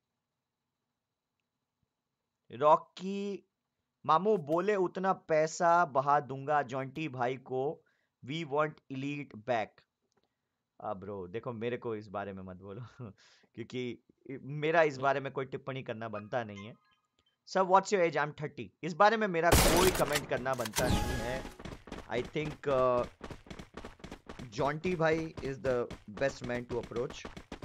रॉकी मामू बोले उतना पैसा बहा दूंगा जॉन्टी भाई को, वी वॉन्ट इलीट बैक। अब ब्रो देखो मेरे को इस बारे में मत बोलो क्योंकि मेरा इस बारे में कोई टिप्पणी करना बनता नहीं है। Sir what's your age? I am thirty. इस बारे में मेरा कोई कमेंट करना बनता नहीं है। आई थिंक जॉन्टी भाई is the best man to approach.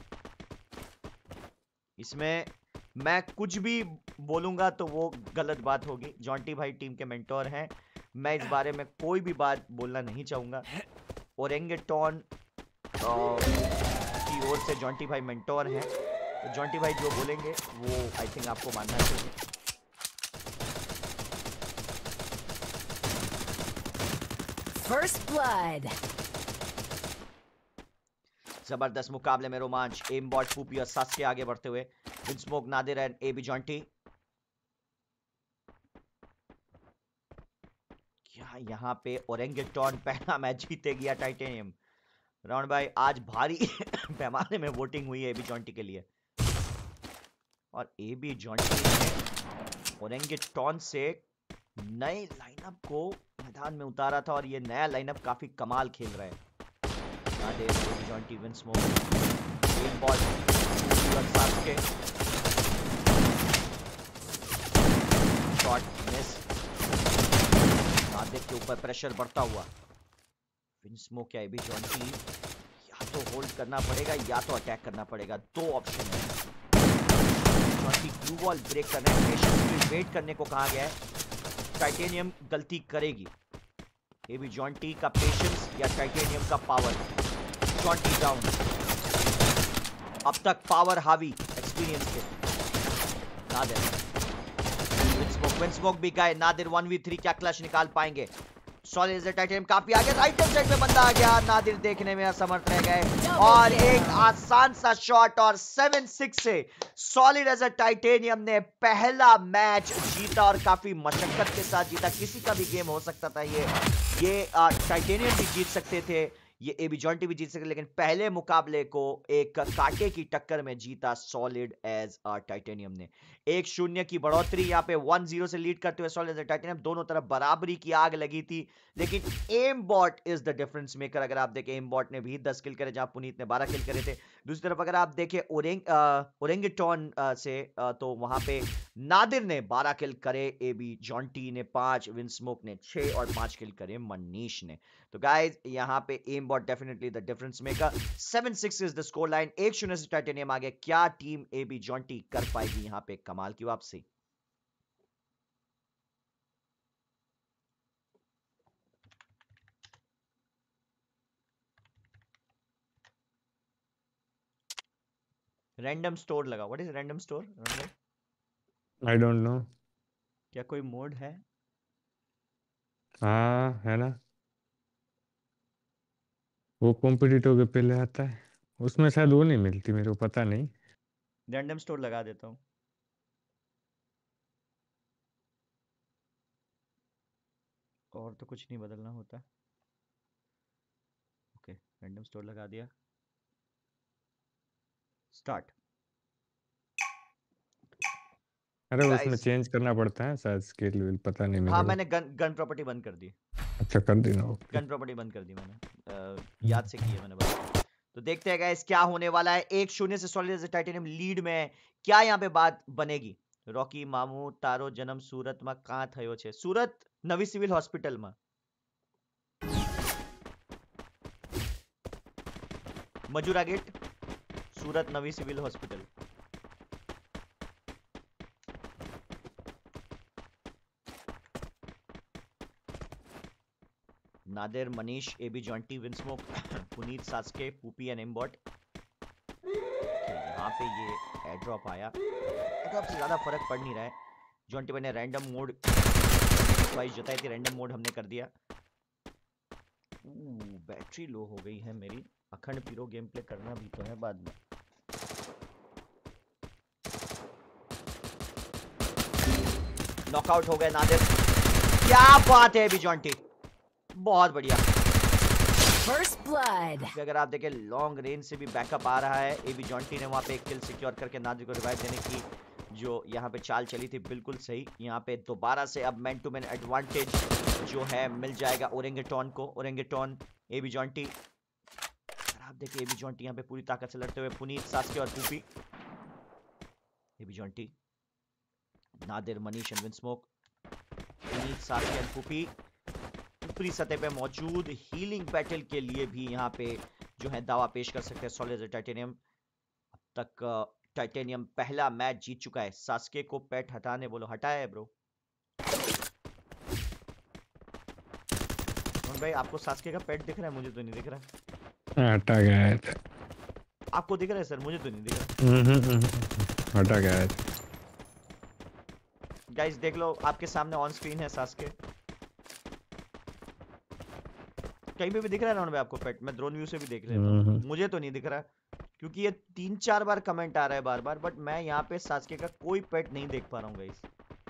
इसमें मैं कुछ भी बोलूंगा तो वो गलत बात होगी। जॉन्टी भाई टीम के मेंटोर हैं, मैं इस बारे में कोई भी बात बोलना नहीं चाहूंगा। ओरेंगटन की ओर से जॉन्टी भाई मेंटोर हैं, तो जॉन्टी भाई जो बोलेंगे वो आई थिंक आपको मानना चाहिए। First blood. जबरदस्त मुकाबले में रोमांच, एम बॉट, पूपी और सास्के आगे बढ़ते हुए, Winsmoke, Nadir and AB Jonty. क्या यहाँ पे ओरेंगेटॉन पहला मैच जीते गया टाइटेनियम। राउंड भाई आज भारी पैमाने में वोटिंग हुई है एबी जॉन्टी के लिए, और एबी जॉन्टी ने ओरेंगेटॉन से नए लाइनअप को मैदान में उतारा था, और ये नया लाइनअप काफी कमाल खेल रहा है। Nadir, AB Jonty, Winsmoke, Mbot, Poopy और सास्के। शॉट मिस, नादिर के ऊपर प्रेशर बढ़ता हुआ। विंस्मोक या एबी जॉन्टी, या तो होल्ड करना पड़ेगा या तो अटैक करना पड़ेगा, दो ऑप्शन है। जॉन्टी ग्लू वॉल ब्रेक करना है, पेशेंस वेट करने को कहा गया है। टाइटेनियम गलती करेगी, एबी जॉन्टी का पेशेंस या टाइटेनियम का पावर। जॉन्टी डाउन, अब तक पावर हावी एक्सपीरियंस के। नादिर, विंस्मोक, विंस्मोक भी गए। नादिर वन वी थ्री क्या क्लच निकाल पाएंगे? सॉलिड टाइटेनियम काफी आगे, राइट हैंड साइड पे बंदा आ गया, नादिर देखने में असमर्थ रह गए, और एक आसान सा शॉट और सेवन सिक्स से सॉलिड एज अ टाइटेनियम ने पहला मैच जीता, और काफी मशक्कत के साथ जीता। किसी का भी गेम हो सकता था ये ये टाइटेनियम भी जीत सकते थे, ये एबी जॉन्टी भी जीत सकते, लेकिन पहले मुकाबले को एक कांटे की टक्कर में जीता सॉलिड एज अ टाइटेनियम ने। एक शून्य की बढ़ोतरी, यहाँ पे वन जीरो से लीड करते हुए सॉलिड एज अ टाइटेनियम, दोनों तरफ बराबरी की आग लगी थी, लेकिन Mbot is the difference maker. अगर आप देखें, एम बॉट ने भी दस किल करे जहां पुनीत ने बारह किल करे थे। दूसरी तरफ अगर आप देखें ओरेंग ओरेंगेटॉन से, आ, तो वहां पे नादिर ने बारह किल करे, एबी जॉन्टी ने पांच, विंस्मोक ने छह, और पांच किल करे मनीष ने। तो गाइज यहाँ पे M bot definitely the difference maker. Seven six is the score line, एक शून्य से टाइटेनियम आ गया। क्या टीम एबी जॉन्टी कर पाएगी यहाँ पे कमाल की वापसी? रैंडम स्टोर लगा, what is random store? I don't know. क्या कोई मोड है? हाँ है ना, वो कॉम्पिटिटिव के पहले आता है, उसमें शायद वो नहीं मिलती, मेरे को पता नहीं। रैंडम स्टोर लगा देता हूँ। और तो कुछ नहीं बदलना होता। ओके, रैंडम स्टोर लगा दिया, स्टार्ट। अरे उसमें गाइस, चेंज करना पड़ता है शायद, स्केल विल पता नहीं मेरे हाँ को। मैंने गन गन प्रॉपर्टी बंद कर दी। अच्छा कर देना, ओके। गन प्रॉपर्टी बंद कर दी मैंने, अ, याद से की है मैंने बस। तो देखते हैं गाइस क्या होने वाला है। एक शून्य से solid as a Titanium lead में है। क्या यहाँ पे बात बनेगी? रॉकी मामू तारो जन्म सूरत में कहाँ थयो छे? सूरत नवी सिविल हॉस्पिटल में। Majura gate, Surat Navi civil hospital. Nadir, Manish, AB Jonty, Winsmoke, Puneet, Sasuke, पूपी and Mbot. यहाँ पे ये एयर ड्रॉप आया, एयर ड्रॉप से ज्यादा फर्क पड़ नहीं रहा है। जॉन्टी भाई ने रैंडम मोड वाइज जताई थी, रैंडम मोड हमने कर दिया। बैटरी लो हो गई है मेरी, अखंड पीरो गेम प्ले करना भी तो है बाद में। नॉकआउट हो गए नादिर, क्या बात है एबी जॉन्टी, बहुत बढ़िया। First blood. अगर आप देखें लॉन्ग रेंज से भी बैकअप आ रहा है। एबी जॉन्टी ने वहां पे एक किल सिक्योर करके नादिर को रिवाइव देने की जो यहाँ पे चाल चली थी बिल्कुल सही। यहाँ पे दोबारा से अब मैन टू मैन एडवांटेज जो है मिल जाएगा ओरेंगेटॉन को। ओरेंगेटॉन, एबी जॉन्टी, अगर आप देखें एबी जॉन्टी यहाँ पे पूरी ताकत से लड़ते हुए, पुनीत, सास्के और Poopy. AB Jonty, Nadir, Manish and विंस्मोक, Puneet, Sasuke and Poopy ऊपरी सतह पे मौजूद हीलिंग बैटल के लिए भी यहाँ पे जो है दावा पेश कर सकते हैं सॉलिड टाइटेनियम। अब तक टाइटेनियम पहला मैच जीत चुका है। सास्के को पेट हटाने बोलो, हटाया है ब्रो। भाई आपको सास्के का पेट दिख रहा है? मुझे तो नहीं दिख रहा। हटा गया है। आपको दिख रहा है सर? मुझे तो नहीं दिख रहा। हम्म, हम्म, हटा गया है। गाइस देख लो, आपके सामने ऑन स्क्रीन है सास्के। कहीं पे भी दिख रहा है राउंड में आपको पेट? मैं ड्रोन व्यू से भी देख लेता हूँ, हम्म, मुझे तो नहीं दिख रहा क्योंकि ये तीन चार बार कमेंट आ रहा है बार बार, बट मैं यहाँ पे सास्के का कोई पेट नहीं देख पा रहा हूँ गाइस।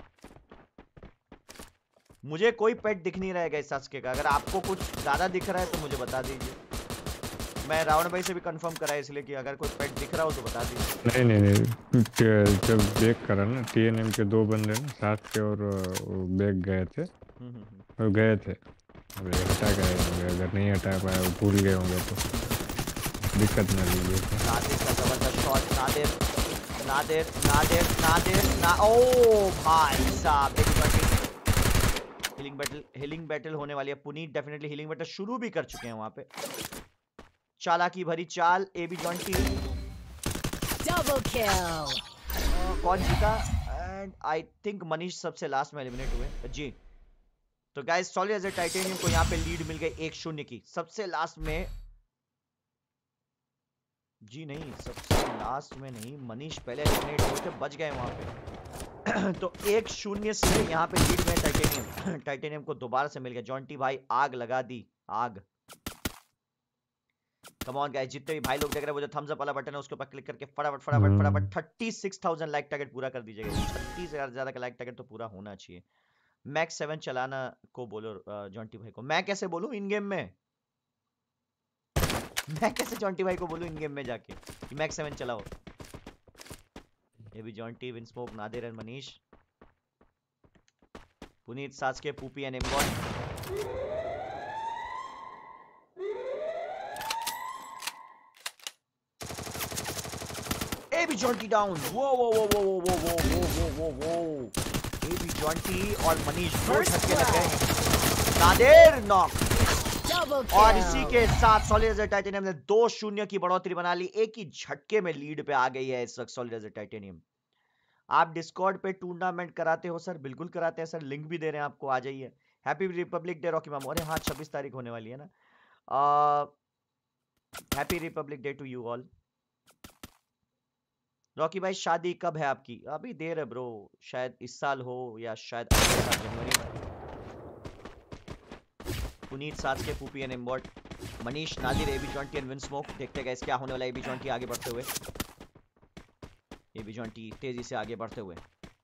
मुझे कोई पेट दिख नहीं रहा है गाइस सास्के का। अगर आपको कुछ ज्यादा दिख रहा है तो मुझे बता दीजिए। मैं रावण भाई से भी कंफर्म करा है इसलिए कि अगर कोई पेट दिख रहा हो तो बता दीजिए। नहीं नहीं नहीं, ट- जब देख करा ना टीएनएम के दो बंदे ना साथ के और वो बैग गए थे हम्म, हम्म, हम्म। और गए थे। अब ये हटा गए होंगे, अगर नहीं हटा पाया वो भूल गए होंगे तो दिक्कत ना लीजिए। नादिर का जबरदस्त शॉट। नादिर नादिर नादिर नादिर ना ओ भाई साहब, हीलिंग बैटल हीलिंग बैटल होने वाली है। पुनीत डेफिनेटली हीलिंग बैटल शुरू भी कर चुके हैं वहां पे। चालाकी भरी चाल, एबी जॉन्टी। Double kill. कौन जीता? एंड आई थिंक मनीष सबसे लास्ट में एलिमिनेट हुए जी। तो guys solid as a titanium को यहाँ पे लीड मिल गई एक शून्य की सबसे लास्ट में। जी नहीं, सबसे लास्ट में नहीं, मनीष पहले एलिमिनेट हुए थे, बच गए वहां पे। तो एक शून्य से यहाँ पे लीड में टाइटेनियम। टाइटेनियम को दोबारा से मिल गया। जॉन्टी भाई आग लगा दी, आग। कम ऑन गाइस, जितने भी भाई लोग देख रहे हैं वो जो थम्स अप वाला बटन है उसके ऊपर क्लिक करके फटाफट फटाफट फटाफट thirty six thousand like target पूरा कर दीजिएगा। छत्तीस हजार ज्यादा का लाइक टारगेट तो पूरा होना चाहिए। मैक्स सेवन चलाना को बोलो जॉन्टी भाई को। मैं कैसे बोलूं इन गेम में? मैं कैसे जॉन्टी भाई को बोलूं इन गेम में जाके कि मैक्स सेवन चलाओ? ये भी Jonty, विंस्मोक, Nadir and Manish, Puneet, Sasuke, पूपी and Mbot. AB Jonty down. वो वो वो वो वो वो वो वो वो वो वो एबी जॉन्टी और मनीष दो छक्के लग गए। नादिर नॉक। और इसी के साथ सॉलिड एज ए टाइटेनियम ने दो शून्य की बढ़ोतरी बना ली। एक ही झटके में लीड पे आ गई है इस वक्त सॉलिड एज ए टाइटेनियम। आप डिस्कॉर्ड पे टूर्नामेंट कराते हो सर? बिल्कुल कराते हैं सर, लिंक भी दे रहे हैं आपको, आ जाइए। हैप्पी रिपब्लिक डे रॉकी मामू। अरे हाँ, छब्बीस तारीख होने वाली है ना। Happy Republic day to you all. Rocky भाई शादी कब है आपकी? अभी देर है ब्रो, शायद इस साल हो या शायद अगले साल जनवरी में। Puneet, Sasuke, पूपी and Mbot, Manish, Nadir, AB Jonty and Winsmoke. देखते हैं क्या होने वाला है। एबी जॉन्टी आगे बढ़ते हुए, एबी जॉन्टी तेजी से आगे बढ़ते हुए।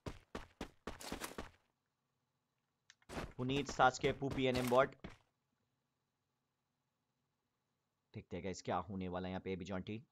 Puneet, Sasuke, पूपी and Mbot. देखते हैं क्या होने वाला है यहाँ पे। AB Jonty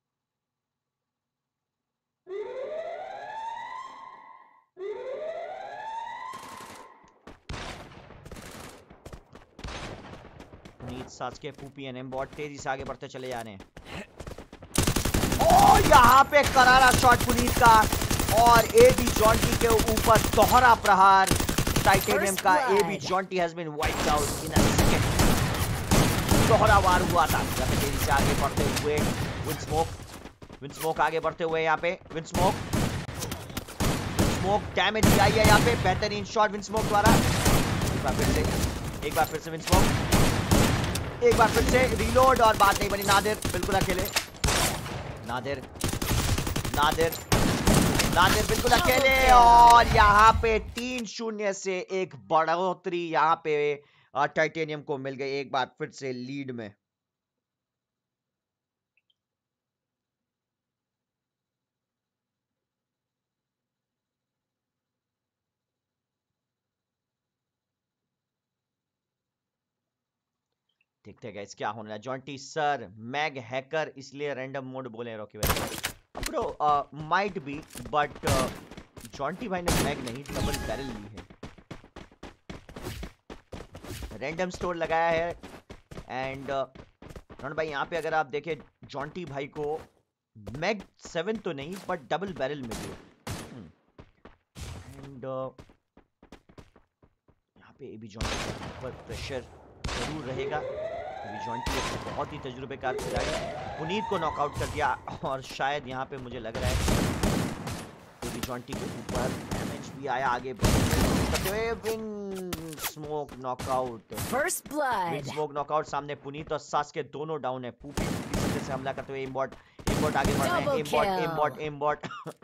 Saske, पूपी and Mbot तेजी से आगे बढ़ते चले जा रहे हैं। और यहाँ पे करारा शॉट पुनीत का और एबी जॉन्टी के ऊपर दोहरा प्रहार टाइटेनियम का। AB Jonty has been wiped out in a second. दोहरा वार हुआ था। तेजी से आगे बढ़ते हुए विंस्मोक विंस्मोक आगे बढ़ते हुए यहाँ पे विंस्मोक विंस्मोक डैमेज दिया है यहाँ पे। बेहतरीन शॉट विंस्मोक द्वारा। एक बार फिर से एक बार फिर से विंस्मोक एक बार फिर से रीलोड और बात नहीं बनी। नादिर बिल्कुल अकेले। नादिर नादिर नादिर बिल्कुल अकेले। और यहाँ पे तीन शून्य से एक बढ़ोतरी यहाँ पे टाइटेनियम को मिल गई एक बार फिर से लीड में। देखते हैं गाइस क्या होने वाला। जॉन्टी सर मैग हैकर इसलिए रैंडम मोड बोले हैं रॉकी भाई। Bro might be, but Jonty भाई ने मैग नहीं डबल बैरल ली है। रैंडम स्टोर लगाया है। एंड uh, भाई यहाँ पे अगर आप देखें जॉन्टी भाई को मैग सेवन तो नहीं बट डबल बैरल मिली है। एंड यहाँ पे एबी जॉन्टी पर प्रेशर जरूर रहेगा। एबी जॉन्टी बहुत ही तजुर्बेकार खिलाड़ी, पुनीत को नॉकआउट कर दिया। और शायद यहाँ पे मुझे लग रहा है एबी जॉन्टी के ऊपर डैमेज भी आया। आगे करते हुए Winsmoke knockout. First blood. Winsmoke knockout. सामने पुनीत और सास्के दोनों डाउन है। पूपी से हमला करते हुए एम्बॉट एमबॉट आगे बढ़ रहे हैं, Double Mbot kill. Mbot Mbot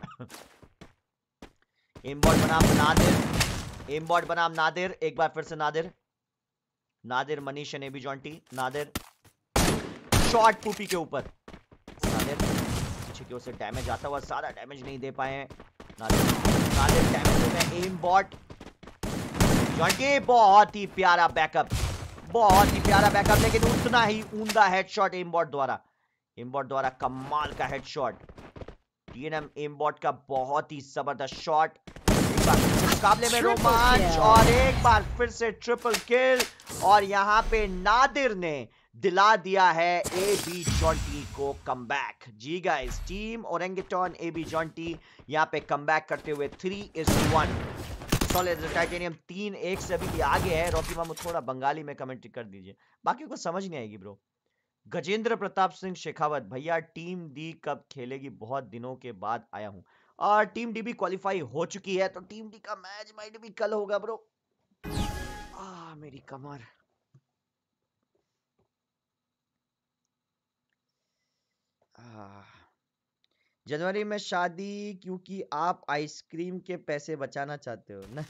Mbot बनाम नादिर, एमबॉट बनाम नादिर, एक बार फिर से Nadir, Nadir Manish and AB Jonty, Nadir shot Poopy के ऊपर, नादिर पीछे की ओर से डैमेज आता हुआ, सारा डैमेज नहीं दे पाए हैं नादिर, नादिर डैमेज हो गए, एमबॉट जॉन्टी बहुत ही प्यारा बैकअप, बहुत ही प्यारा बैकअप, लेकिन उतना ही ऊंधा हेडशॉट एमबॉट द्वारा, एमबॉट द्वारा कमाल का हेडशॉट, टीएनएम एमबॉट का बहुत ही जबरदस्त शॉट, एक बार फिर से मुकाबले में Triple रोमांच kill. और एक बार फिर से ट्रिपल किल, और यहाँ पे नादिर ने दिला दिया है एबी जॉन्टी को कमबैक। जी guys, team Orangutan AB Jonty यहाँ पे कमबैक करते हुए three is one, solid titanium तीन एक से अभी भी आगे है। रॉकी मामू थोड़ा बंगाली में कमेंट कर दीजिए, बाकी को समझ नहीं आएगी ब्रो। गजेंद्र प्रताप सिंह शेखावत, भैया टीम डी कब खेलेगी, बहुत दिनों के बाद आया हूं। और टीम डी भी क्वालिफाई हो चुकी है, तो टीम डी का मैच माइट भी कल होगा ब्रो। आ मेरी कमर, आ, जनवरी में शादी क्योंकि आप आइसक्रीम के पैसे बचाना चाहते हो ना।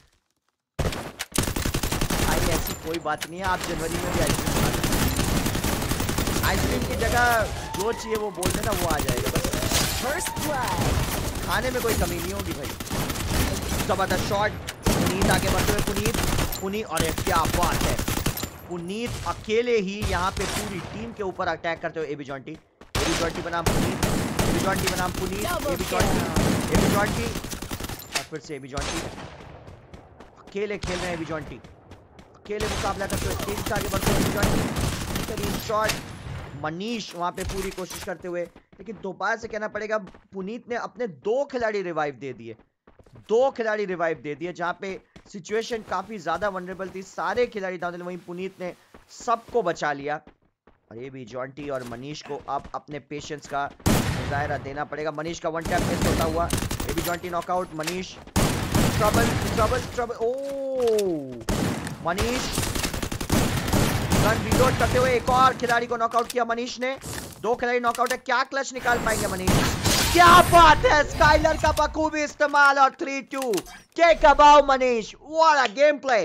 भाई ऐसी कोई बात नहीं है, आप जनवरी में भी आइसक्रीम खा सकते हो। आइसक्रीम की जगह जो चाहिए वो बोल देना, वो आ जाएगा बस। First blood. खाने में कोई कमी नहीं होगी भाई। जबरदस्त शॉट, पुनीत आगे बढ़ते हुए, पुनीत पुनीत अरे क्या बात है, पुनीत अकेले ही यहाँ पे पूरी टीम के ऊपर अटैक करते हुए, एबी जॉन्टी, एबी जॉन्टी बनाम पुनीत, एबी जॉन्टी बनाम Puneet, AB Jonty, AB Jonty और फिर से एबी जॉन्टी, अकेले खेल रहे हैं एबी जॉन्टी, अकेले मुकाबला करते हुए, तेजी से आगे बढ़ते हुए एबी जॉन्टी, बेहतरीन शॉट, मनीष वहां पे पूरी कोशिश करते हुए, लेकिन दोबारा से कहना पड़ेगा पुनीत ने अपने दो खिलाड़ी रिवाइव दे दिए, दो खिलाड़ी रिवाइव दे दिए, जहां पे सिचुएशन काफी ज्यादा वनरेबल थी, सारे खिलाड़ी डाउन, वहीं पुनीत ने सबको बचा लिया। और ये भी जॉन्टी और मनीष को अब अपने पेशेंस का मुजाहरा देना पड़ेगा। मनीष का वन टैप मिस होता हुआ, ये भी Jonty knockout, Manish trouble trouble trouble, ओ मनीष गन रीलोड करते हुए एक और खिलाड़ी को नॉकआउट किया मनीष ने, दो खिलाड़ी नॉकआउट है, क्या क्लच निकाल पाएंगे मनीष, क्या बात है, स्काइलर का बखूबी इस्तेमाल और थ्री टू केक अबाउ Manish, what a game play,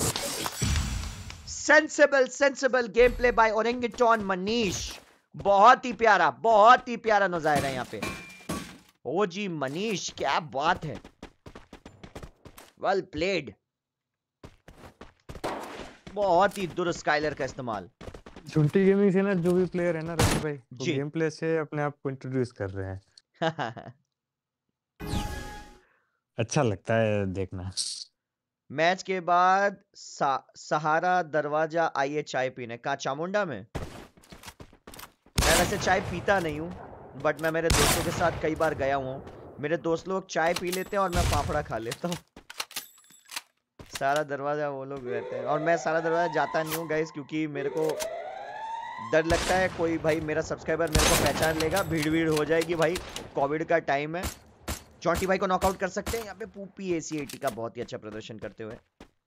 sensible sensible game play by Orangutan Manish, बहुत ही प्यारा, बहुत ही प्यारा नजारा है यहाँ पे। ओ जी मनीष, क्या बात है, वेल प्लेड, बहुत ही दुरुस्त स्काइलर का इस्तेमाल। झुंटी गेमिंग से ना जो भी प्लेयर है ना रवि भाई, वो जी। गेम प्ले से अपने आप को इंट्रोड्यूस कर रहे हैं, अच्छा लगता है देखना। मैच के बाद सा, सहारा दरवाजा आइए चाय पीने, कहा चामुंडा में। मैं वैसे चाय पीता नहीं हूँ, बट मैं मेरे दोस्तों के साथ कई बार गया हूँ, मेरे दोस्त लोग चाय पी लेते हैं और मैं फाफड़ा खा लेता हूँ। सारा दरवाजा वो लोग रहते हैं, और मैं सारा दरवाजा जाता नहीं हूँ गाइस, क्योंकि मेरे को डर लगता है कोई भाई मेरा सब्सक्राइबर मेरे को पहचान लेगा, भीड़ भीड़ हो जाएगी भाई, कोविड का टाइम है। जॉन्टी भाई को नॉकआउट कर सकते हैं यहाँ पे पूपी एसीएटी का बहुत ही अच्छा प्रदर्शन करते हुए।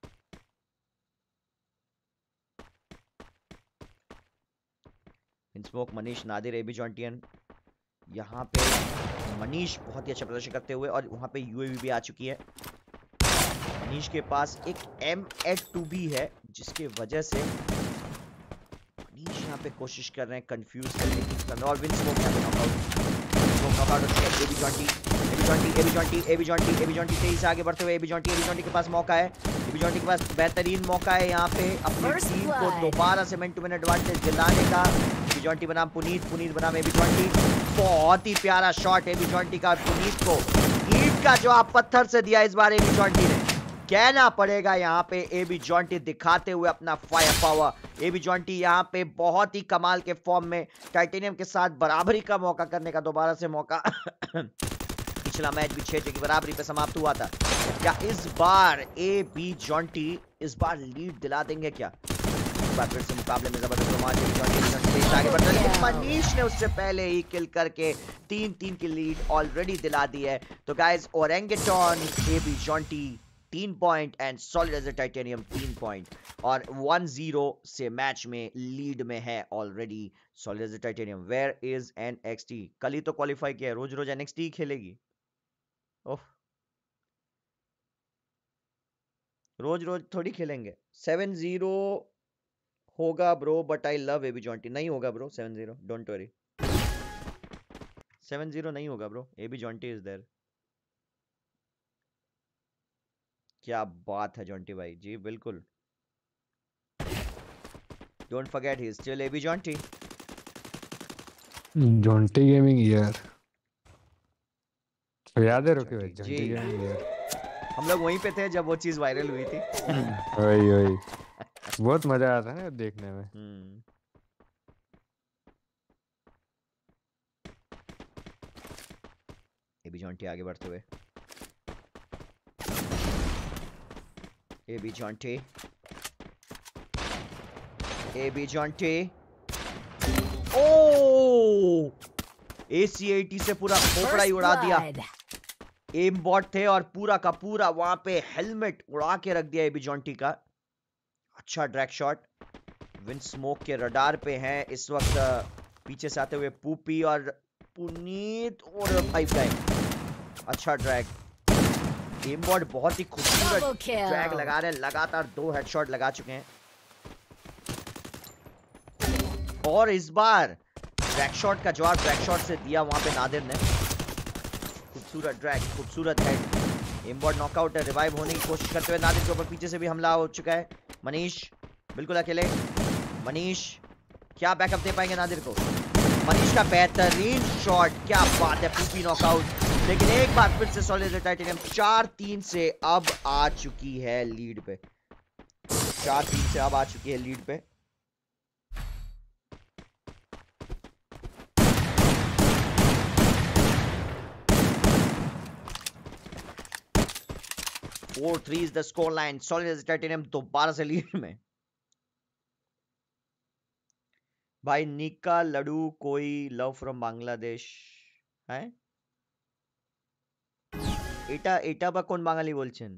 स्मोक मनीष नादिर एबी जॉन्टियन, यहाँ पे मनीष बहुत ही अच्छा प्रदर्शन करते हुए, और वहां पे यूएवी भी आ चुकी है। मनीष के पास एक एम एट टू भी है, जिसके वजह से मनीष यहाँ पे कोशिश कर रहे हैं कंफ्यूज करने की, और विन स्मोक यहाँ पे नॉकआउट, स्मोक नॉकआउट होती है। AB Jonty AB Jonty AB Jonty AB Jonty AB Jonty तेजी से आगे बढ़ते हुए, एबी जॉन्टी एबी जॉन्टी के पास मौका है, एबी जॉन्टी के पास बेहतरीन मौका है यहाँ पे अपनी First टीम को blood. दोबारा से मैन टू मैन एडवांटेज दिलाने का। एबी जॉन्टी बनाम पुनीत, पुनीत बनाम एबी जॉन्टी, बहुत ही प्यारा शॉट एबी जॉन्टी का, पुनीत को ईंट का जवाब पत्थर से दिया इस बार एबी जॉन्टी ने, कहना पड़ेगा यहाँ पे एबी जॉन्टी दिखाते हुए अपना फायर पावर। एबी जॉन्टी यहाँ पे बहुत ही कमाल के फॉर्म में, टाइटेनियम के साथ बराबरी का मौका करने का दोबारा से मौका। पिछला मैच भी छह की बराबरी पे समाप्त हुआ था, क्या इस बार एबी जॉन्टी इस बार लीड दिला देंगे क्या? इस बार फिर से मुकाबले में जबरदस्त रोमांच, एबी जॉन्टी एबी जॉन्टी तेज आगे बढ़ रहा है, लेकिन मनीष ने उससे पहले ही किल करके तीन तीन की लीड ऑलरेडी दिला दी है। तो गाइस ओरेंगेटॉन एबी जॉन्टी तीन point and solid as a titanium तीन पॉइंट और वन जीरो से मैच में लीड में है already solid as a titanium. Where is NXT? कल ही तो क्वालिफाई किया है, रोज रोज एनएक्सटी खेलेगी? ओह, रोज रोज थोड़ी खेलेंगे। सेवन जीरो होगा bro, but I love AB Jonty. नहीं होगा bro seven zero, don't worry. Seven zero नहीं होगा bro, AB Jonty is there. क्या बात है जॉन्टी भाई जी, बिल्कुल। Don't forget he is still AB Jonty. Jonty gaming year याद है? रुके भाई, जी, जॉन्टी गेमिंग ईयर हम लोग वहीं पे थे जब वो चीज वायरल हुई थी। वही वही बहुत मजा आता है ना देखने में। हम्म। एबी जॉन्टी आगे बढ़ते हुए, AB Jonty, AB Jonty, O A C A T से पूरा खोपड़ा ही First उड़ा दिया। blood. एम बॉट थे और पूरा का पूरा वहां पे हेलमेट उड़ा के रख दिया एबी जॉन्टी का। अच्छा ड्रैग शॉट, विंड स्मोक के रडार पे हैं इस वक्त पीछे से आते हुए पूपी और पुनीत और पाइप लाइन। अच्छा ड्रैग, एम बॉट बहुत ही खूबसूरत Double kill. ड्रैग लगा रहे हैं, लगातार दो हेडशॉट लगा चुके हैं और इस बार ड्रैग शॉट का जवाब ड्रैग शॉट से दिया वहां पे नादिर ने। खूबसूरत ड्रैग, खूबसूरत हेड। एमबॉट नॉकआउट है, रिवाइव होने की कोशिश करते हुए नादिर के ऊपर पीछे से भी हमला हो चुका है। मनीष बिल्कुल अकेले, मनीष क्या बैकअप दे पाएंगे नादिर को? मनीष का बेहतरीन शॉट, क्या बात है, पूपी नॉकआउट। लेकिन एक बार फिर से सॉलिड टाइटेनियम चार तीन से अब आ चुकी है लीड पे, चार तीन से अब आ चुकी है लीड पे। Four three is the score line, solid titanium दोबारा से लीड में। भाई निका लड्डू कोई लव फ्रॉम बांग्लादेश है? এটা এটা বা কোন বাঙালি বলছেন?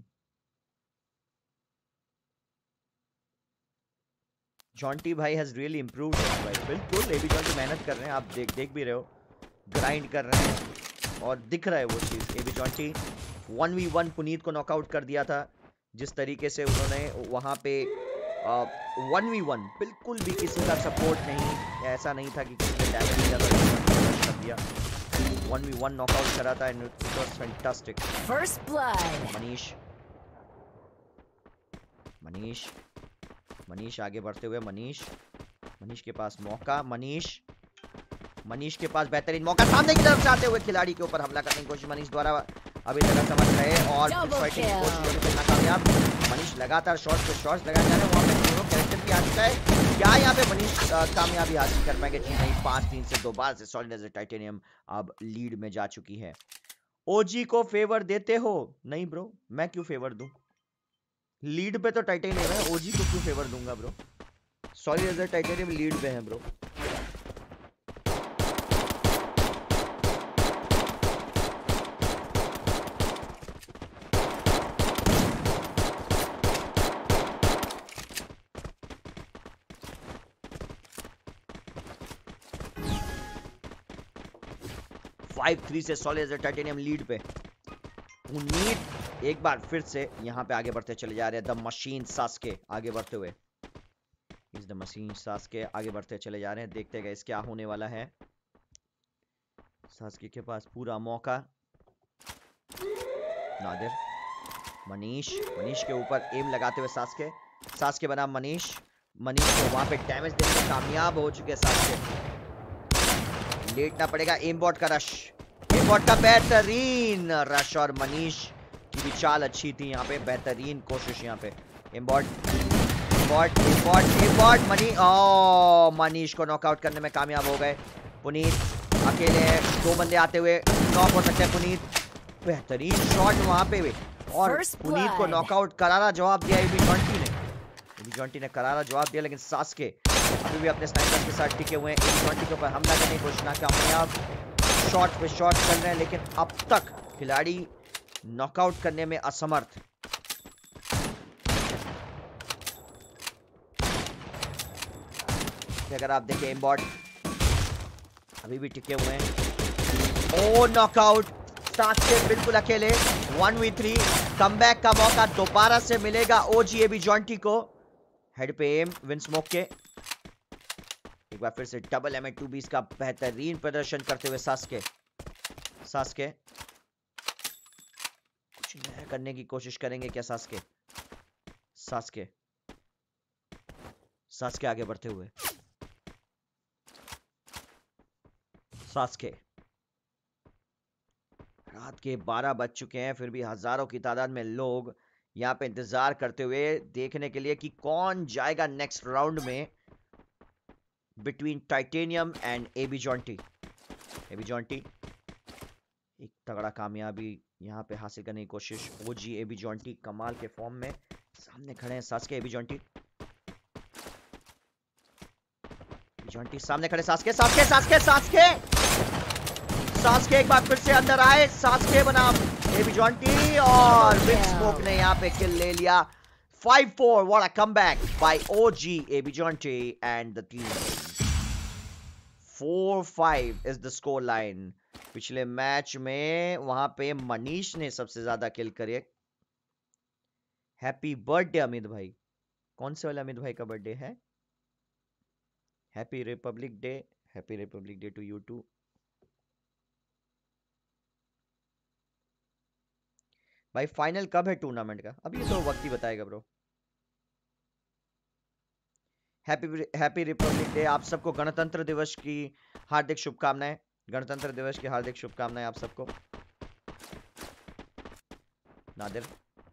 जॉन्टी भाई हैज रियली इम्प्रूव्ड भाई, बिल्कुल एबी जॉन्टी मेहनत कर रहे हैं, आप देख देख भी रहे हो, ग्राइंड कर रहे हैं और दिख रहा है वो चीज। AB Jonty one v one Puneet को नॉकआउट कर दिया था, जिस तरीके से उन्होंने वहां पे वन वी वन बिल्कुल भी किसी का सपोर्ट नहीं, ऐसा नहीं था कि किसी ने डैमेज दिया था कर दिया, वन वी वन नॉकआउट करा था and it was fantastic. First blood. Manish Manish Manish आगे बढ़ते हुए, मनीष मनीष के पास मौका, मनीष मनीष के पास बेहतरीन मौका, सामने की तरफ से आते हुए खिलाड़ी के ऊपर हमला करने की कोशिश मनीष द्वारा अभी तक समझ रहे और फाइटिंग की कोशिश होने पे नाकामयाब। मनीष लगातार शॉट्स पे शॉट्स लगाए जा रहे हैं, वहां पे दोनों कैरेक्टर भी आ चुका है। क्या यहाँ पे मनीष कामयाबी हासिल कर पाएंगे? जी नहीं, पांच तीन से दोबारा से सॉलिड एज टाइटेनियम अब लीड में जा चुकी है। ओजी को फेवर देते हो? नहीं ब्रो, मैं क्यों फेवर दूं? लीड पे तो टाइटेनियम है, ओजी को क्यों फेवर दूंगा bro? Solid as titanium lead पे है ब्रो। फाइव थ्री से सॉलिड टाइटेनियम लीड पे। पुनीत एक बार फिर से यहाँ पे आगे बढ़ते चले जा रहे हैं, द मशीन सास्के आगे बढ़ते हुए, इस द मशीन सास्के आगे बढ़ते चले जा रहे हैं। देखते गए क्या होने वाला है। सास्के के पास पूरा मौका, नादिर, मनीष मनीष के ऊपर एम लगाते हुए सास्के, सास्के बनाम मनीष, मनीष को वहां पे डैमेज देने में कामयाब हो चुके सास्के। लेटना पड़ेगा, एम बॉट का रश, एम बॉट का बेहतरीन रश और मनीष की भी चाल अच्छी थी यहाँ पे, बेहतरीन कोशिश यहाँ पे। M bot bot M bot M bot मनी ओ मनीष को नॉकआउट करने में कामयाब हो गए। पुनीत अकेले हैं, दो बंदे आते हुए नॉक हो सकते हैं। पुनीत बेहतरीन शॉट वहां पे भी, और पुनीत को नॉकआउट करारा जवाब दिया एबी जॉन्टी ने, एबी जॉन्टी ने करारा जवाब दिया। लेकिन सास्के अभी भी अपने स्नाइपर के साथ टिके हुए हैं, एबी जॉन्टी के ऊपर हमला करने की कोशिश कामयाब, शॉट पे शॉट चल रहे हैं लेकिन अब तक खिलाड़ी नॉकआउट करने में असमर्थ। पे अगर आप देखें एम बॉट अभी भी टिके हुए हैं। ओ नॉकआउट, सास्के बिल्कुल अकेले, वन वी थ्री। कमबैक का मौका दोबारा से मिलेगा ओजी एबी जॉन्टी को। हेड पे एम, विन स्मोक के एक बार फिर से डबल एम टू बीस का बेहतरीन प्रदर्शन करते हुए सास्के सास्के कुछ नया करने की कोशिश करेंगे क्या सास्के सास्के सास्के आगे बढ़ते हुए सास्के। रात के बारह बज चुके हैं, फिर भी हजारों की तादाद में लोग यहाँ पे इंतजार करते हुए देखने के लिए कि कौन जाएगा नेक्स्ट राउंड में between titanium and AB Jonty. AB Jonty एक तगड़ा कामयाबी यहाँ पे हासिल करने की कोशिश। ओजी एबी जॉन्टी कमाल के फॉर्म में सामने खड़े हैं सास्के। एबी जॉन्टी जॉन्टी सामने खड़े Sasuke Sasuke Sasuke Sasuke Sasuke एक बार फिर से अंदर आए। सास्के बनाम एबी जॉन्टी और विन स्मोक ने यहाँ पे किल ले लिया। Five four, what a comeback by OG AB Jonty and the team. Four five is the score line. पिछले मैच में वहां पे मनीष ने सबसे ज्यादा किल करे। हैप्पी बर्थडे अमित भाई। कौन से वाले अमित भाई का बर्थडे है? Happy Republic day. Happy Republic day to you too. भाई फाइनल कब है टूर्नामेंट का? अभी तो वक्त ही बताएगा bro. Happy happy Republic day. आप सबको गणतंत्र दिवस की हार्दिक शुभकामनाएं। गणतंत्र दिवस की हार्दिक शुभकामनाएं आप सबको। नादिर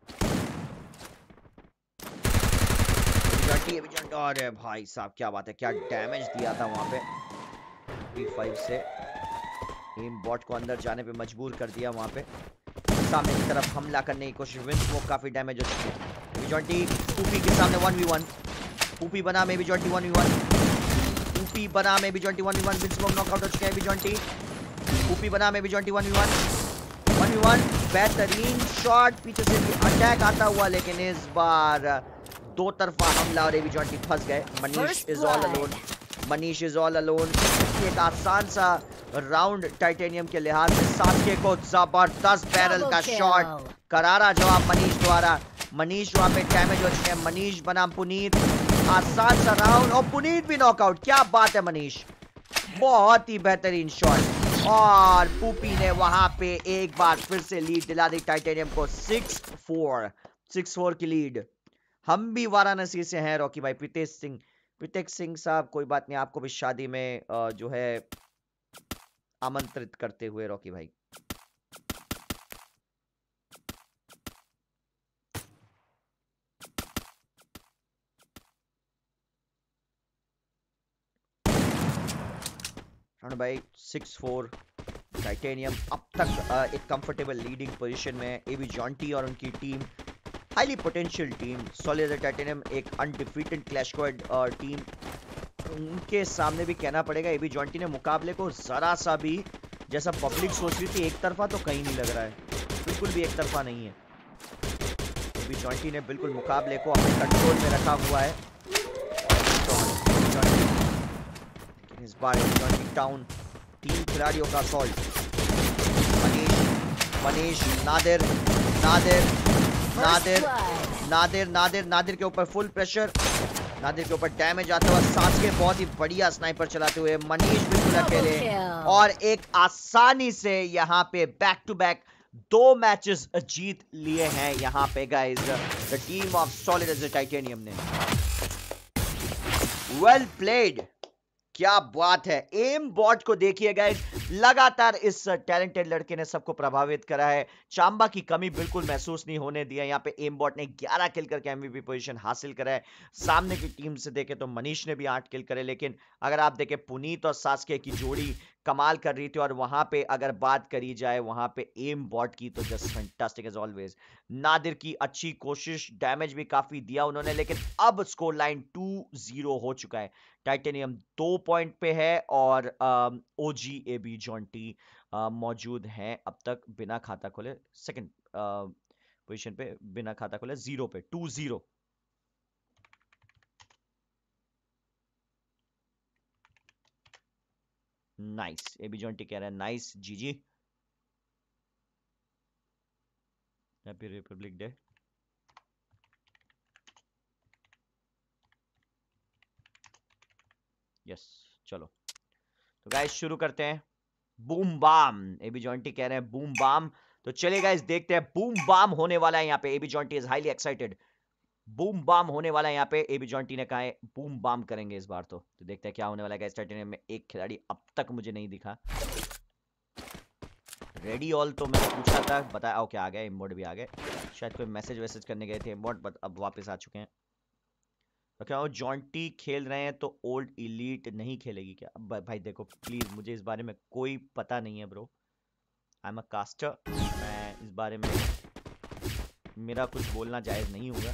अरे भाई साहब क्या बात है, क्या डैमेज दिया था वहां पे। पी फाइव से एम बॉट को अंदर जाने पे मजबूर कर दिया। वहां पे सामने की तरफ हमला करने की कोशिश। विन स्मोक काफी डैमेज हो चुकी है। एबी जॉन्टी पूपी के सामने वन वी वन। पूपी बना में AB Jonty one v one. पूपी बना में AB Jonty one v one. Vinsmoke knockout हो चुके हैं एबी जॉन्टी। पूपी बना में AB Jonty one v one. One v one बेहतरीन शॉट, पीछे से भी अटैक आता हुआ, लेकिन इस बार दो तरफा हमला और एबी जॉन्टी फंस गए। Manish is all alone. Manish is all alone. एक आसान सा राउंड टाइटेनियम के लिहाज से। सास्के को जबरदस्त बैरल का शॉट, करारा जवाब मनीष द्वारा। मनीष वहां पे डैमेज हो चुके हैं। मनीष बनाम पुनीत, आसान सा राउंड और पुनीत भी नॉकआउट। क्या बात है मनीष, बहुत ही बेहतरीन शॉट। और पूपी ने वहां पे एक बार फिर से लीड दिला दी टाइटेनियम को। सिक्स फोर सिक्स फोर की लीड। हम भी वाराणसी से हैं रॉकी भाई। प्रीतेश सिंह प्रीतेश सिंह साहब, कोई बात नहीं, आपको भी शादी में जो है आमंत्रित करते हुए रॉकी भाई। भाई सिक्स फोर टाइटेनियम अब तक एक कंफर्टेबल लीडिंग पोजीशन में है। एबी जॉन्टी और उनकी team highly potential team. Solid titanium एक अनडिफीटेड क्लैश स्क्वाड टीम। उनके सामने भी कहना पड़ेगा एबी जॉन्टी ने मुकाबले को जरा सा भी, जैसा पब्लिक सोच रही थी एक तरफा, तो कहीं नहीं लग रहा है, बिल्कुल भी एक तरफा नहीं है। एबी जॉन्टी ने बिल्कुल मुकाबले को अपने कंट्रोल में रखा हुआ है। इस बार एबी जॉन्टी टाउन तीन खिलाड़ियों का असॉल्ट। मनीष मनीष नादिर नादिर नादिर नादिर नादिर नादिर के ऊपर फुल प्रेशर। नादिर के ऊपर डैमेज आता हुआ। सास्के बहुत ही बढ़िया स्नाइपर चलाते हुए। मनीष बिल्कुल अकेले और एक आसानी से यहाँ पे बैक टू बैक दो मैचेस जीत लिए हैं यहाँ पे guys the team of solid as titanium ने। वेल प्लेड, क्या बात है। एम बॉट को देखिए गाइस, लगातार इस टैलेंटेड लड़के ने सबको प्रभावित करा है। चांबा की कमी बिल्कुल महसूस नहीं होने दिया। यहाँ पे एम बॉट ने ग्यारह किल करके एमवीपी पोजीशन हासिल करा है। सामने की टीम से देखें तो मनीष ने भी आठ किल करे, लेकिन अगर आप देखें पुनीत और सास्के की जोड़ी कमाल कर रही थी। और वहां पे अगर बात करी जाए वहां पे एम बॉट की, तो just fantastic as always. Nadir की अच्छी कोशिश, डैमेज भी काफी दिया उन्होंने, लेकिन अब स्कोर लाइन टू जीरो हो चुका है। टाइटेनियम दो पॉइंट पे है और ओजी एबी जॉन्टी मौजूद हैं अब तक बिना खाता खोले सेकंड पोजीशन पे, बिना खाता खोले जीरो पे, two zero. Nice, AB Jonty कह रहा है नाइस जीजी, हैप्पी रिपब्लिक डे। यस चलो तो गाइस शुरू करते हैं। बूम बाम, एबी जॉन्टी कह रहे हैं बूम बाम। तो चलिए गाइस देखते हैं, बूम बाम होने वाला है यहाँ पे। AB Jonty is highly excited, boom bam होने वाला है यहाँ पे। एबी जॉन्टी ने कहा है बूम बाम करेंगे इस बार। तो, तो देखते हैं क्या होने वाला है गाइस। टाइटेनियम में एक खिलाड़ी अब तक मुझे नहीं दिखा। रेडी ऑल तो मैंने पूछा था, बताया ओके आ गया, इमोट भी आ गए। शायद कोई मैसेज वैसेज करने गए थे इमोट, बट अब वापस आ चुके हैं। तो क्या वो जॉन्टी खेल रहे हैं तो ओल्ड इलीट नहीं खेलेगी क्या? अब भाई देखो प्लीज, मुझे इस बारे में कोई पता नहीं है bro, I am a caster. मैं इस बारे में मेरा कुछ बोलना जायज नहीं होगा।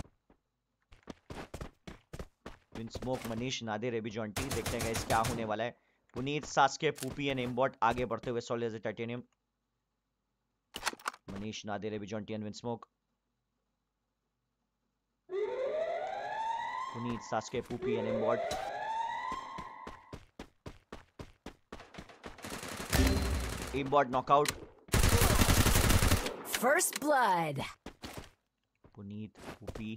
Vinsmoke, Manish, Nadir, AB Jonty. देखते हैं गाइस क्या होने वाला है। पुनीत, सास्के, पूपी एंड एम्बॉट आगे बढ़ते हुए solid as a titanium. Manish, Nadir, AB Jonty and win smoke. Puneet, Sasuke, पूपी and Mbot. Mbot knockout. First blood. Puneet, पूपी,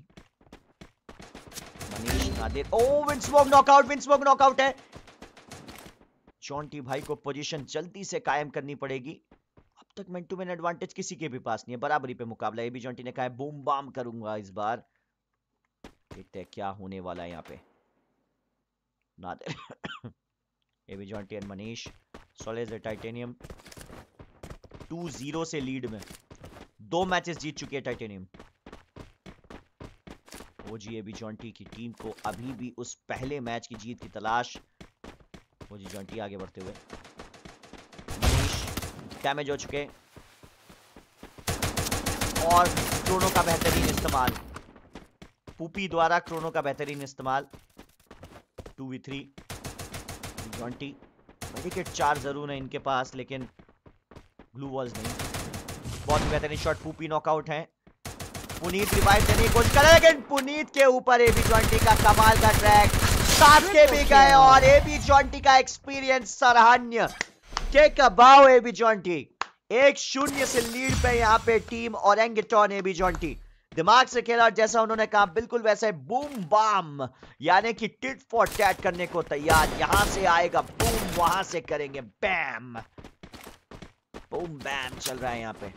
मनीष, नादिर। ओ vinsmoke knockout, vinsmoke knockout है। जॉन्टी भाई को पोजीशन जल्दी से कायम करनी पड़ेगी। अब तक मैन टू मैन एडवांटेज किसी के भी पास नहीं है, बराबरी पे मुकाबला। एबी जॉन्टी ने कहा है बूम बाम करूंगा इस बार। देखते हैं क्या होने वाला है यहाँ पे। Nadir, AB Jonty and Manish, solid titanium two zero से लीड में। दो मैचेस जीत चुकी है टाइटेनियम। ओजी एबी जॉन्टी की टीम को अभी भी उस पहले मैच की जीत की तलाश। ओजी जॉन्टी आगे बढ़ते हुए। मनीष डैमेज हो चुके और क्रोनो का बेहतरीन इस्तेमाल। पूपी द्वारा क्रोनो का बेहतरीन इस्तेमाल। Two v three. जॉन्टी मेडिकेट चार जरूर है इनके पास, लेकिन ग्लू वॉल्स नहीं। बहुत बेहतरीन शॉट। पूपी नॉकआउट है। पुनीत रिवाइव देने की कोशिश कर रहे हैं, लेकिन पुनीत के ऊपर एबी जॉन्टी का कमाल का ट्रैक। साथ के भी गए और एबी जॉन्टी का एक्सपीरियंस सराहनीय। किक अबाउ एबी जॉन्टी। एक शून्य से लीड पे यहाँ पे टीम ओरेंगटन। एबी जॉन्टी दिमाग से खेला और जैसा उन्होंने कहा बिल्कुल वैसे बूम बाम, यानी कि टिट फॉर टैट करने को तैयार। यहां से आएगा बूम, वहां से करेंगे बैम। बूम बैम चल रहा है यहाँ पे।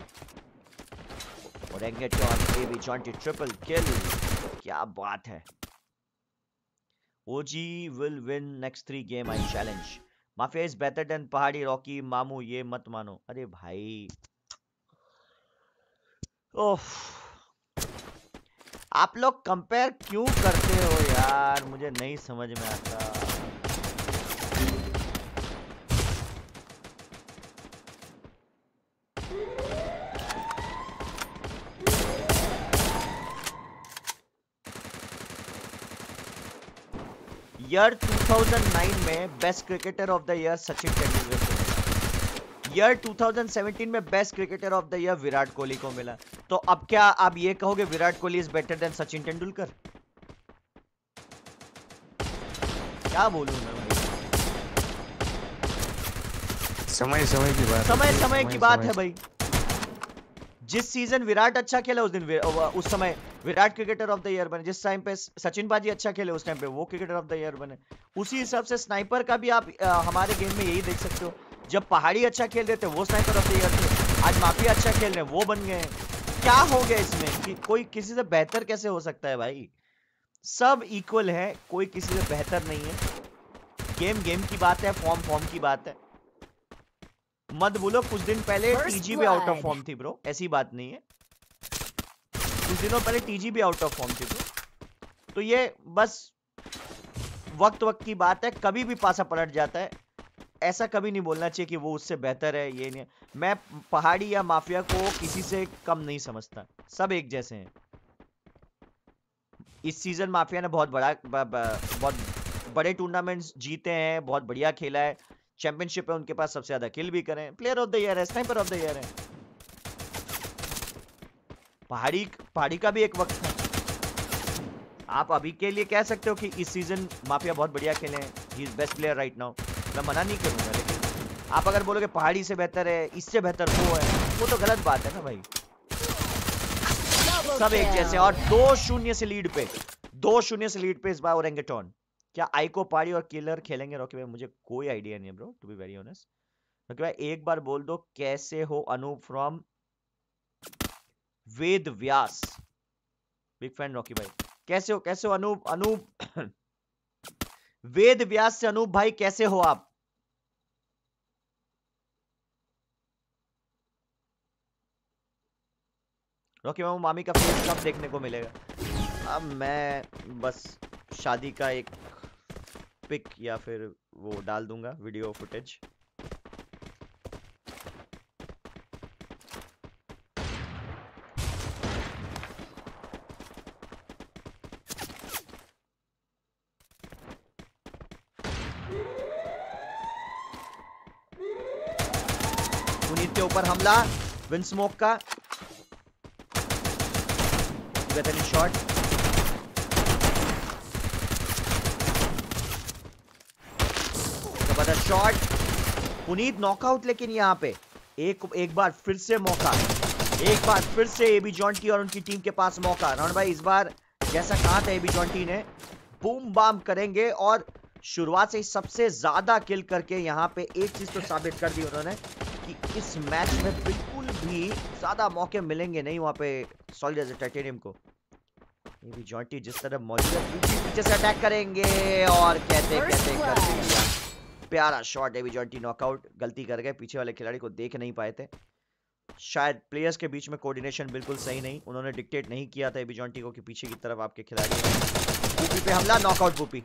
Orangutan, AB Jonty triple kill, क्या बात है। OG will win next three game I challenge. Mafia is better than Pahadi Rocky. मामू ये मत मानो। अरे भाई ओह, आप लोग कंपेयर क्यों करते हो यार, मुझे नहीं समझ में आता। ईयर टू थाउजेंड नाइन में best cricketer of the year Sachin Tendulkar. Year two thousand seventeen में best cricketer of the year Virat Kohli को मिला। तो अब क्या आप ये कहोगे Virat Kohli is better than Sachin Tendulkar? क्या बोलूं मैं भाई। समय समय की बात समय समय की बात है भाई। जिस सीजन विराट अच्छा खेला उस दिन उस समय Virat cricketer of the year बने। जिस टाइम पे सचिन बाजी अच्छा खेले उस टाइम पे वो क्रिकेटर ऑफ द ईयर बने। उसी हिसाब से स्नाइपर का भी आप आ, हमारे गेम में यही देख सकते हो। जब पहाड़ी अच्छा खेल रहे थे वो स्नाइपर ऑफ द ईयर थे, आज माफिया अच्छा खेल रहे हैं वो बन गए। क्या हो गया इसमें कि कोई किसी से बेहतर कैसे हो सकता है भाई? सब इक्वल है, कोई किसी से बेहतर नहीं है। गेम गेम की बात है, फॉर्म फॉर्म की बात है। मत बोलो कुछ दिन पहले टीजी भी आउट ऑफ फॉर्म थी ब्रो, ऐसी बात नहीं है। कुछ दिनों पहले टीजी भी आउट ऑफ फॉर्म थी ब्रो। तो ये बस वक्त वक्त की बात है, कभी भी पासा पलट जाता है। ऐसा कभी नहीं बोलना चाहिए कि वो उससे बेहतर है, ये नहीं। मैं पहाड़ी या माफिया को किसी से कम नहीं समझता, सब एक जैसे हैं। इस सीजन माफिया ने बहुत बड़ा ब, ब, बहुत बड़े टूर्नामेंट्स जीते हैं, बहुत बढ़िया खेला है। चैंपियनशिप है उनके पास, सबसे ज्यादा किल भी करें, प्लेयर ऑफ द ईयर है, स्नाइपर ऑफ द ईयर है। पहाड़ी पहाड़ी का भी एक वक्त था। आप अभी के लिए कह सकते हो कि इस सीजन माफिया बहुत बढ़िया खेले हैं, he is best player right now. मैं मना नहीं करूंगा, लेकिन आप अगर बोलोगे पहाड़ी से बेहतर है, इससे बेहतर वो है, वो तो गलत बात है ना भाई। सब एक जैसे। और दो शून्य से लीड पे, दो शून्य से लीड पे इस बार ओरेंगेटॉन। क्या आइको पहाड़ी और किलर खेलेंगे रॉकी भाई? मुझे कोई आइडिया नहीं है bro, to be very honest. Rocky भाई एक बार बोल दो कैसे हो Anoop from Ved Vyas. Big fan Rocky भाई। कैसे हो कैसे हो अनूप? अनूप वेद व्यास से अनूप भाई कैसे हो आप? रॉकी मामू मामी का फेस कब देखने को मिलेगा? अब मैं बस शादी का एक पिक या फिर वो डाल दूंगा, वीडियो फुटेज। पुनीत के ऊपर हमला विंस्मोक का, बेहतरीन शॉट। जबरदस्त शॉट, पुनीत नॉकआउट। लेकिन यहाँ पे एक एक बार फिर से मौका, एक बार फिर से एबी जॉन्टी और उनकी टीम के पास मौका। राउंड भाई इस बार जैसा कहा था एबी जॉन्टी ने, बूम बाम करेंगे और शुरुआत से ही सबसे ज्यादा किल करके यहाँ पे एक चीज तो साबित कर दी उन्होंने कि इस मैच में बिल्कुल भी ज्यादा मौके मिलेंगे नहीं वहां पे सॉलिड एज टाइटेनियम को। एबी जॉन्टी जिस तरह मौजूद है, पीछे से अटैक करेंगे और कहते कहते कर दिया। प्यारा शॉट, एबी जॉन्टी नॉकआउट। गलती कर गए, पीछे वाले खिलाड़ी को देख नहीं पाए थे। शायद प्लेयर्स के बीच में कोऑर्डिनेशन बिल्कुल सही नहीं, उन्होंने डिक्टेट नहीं किया था एबी जॉन्टी को कि पीछे की तरफ आपके खिलाड़ी हैं। पूपी पे हमला, नॉकआउट पूपी।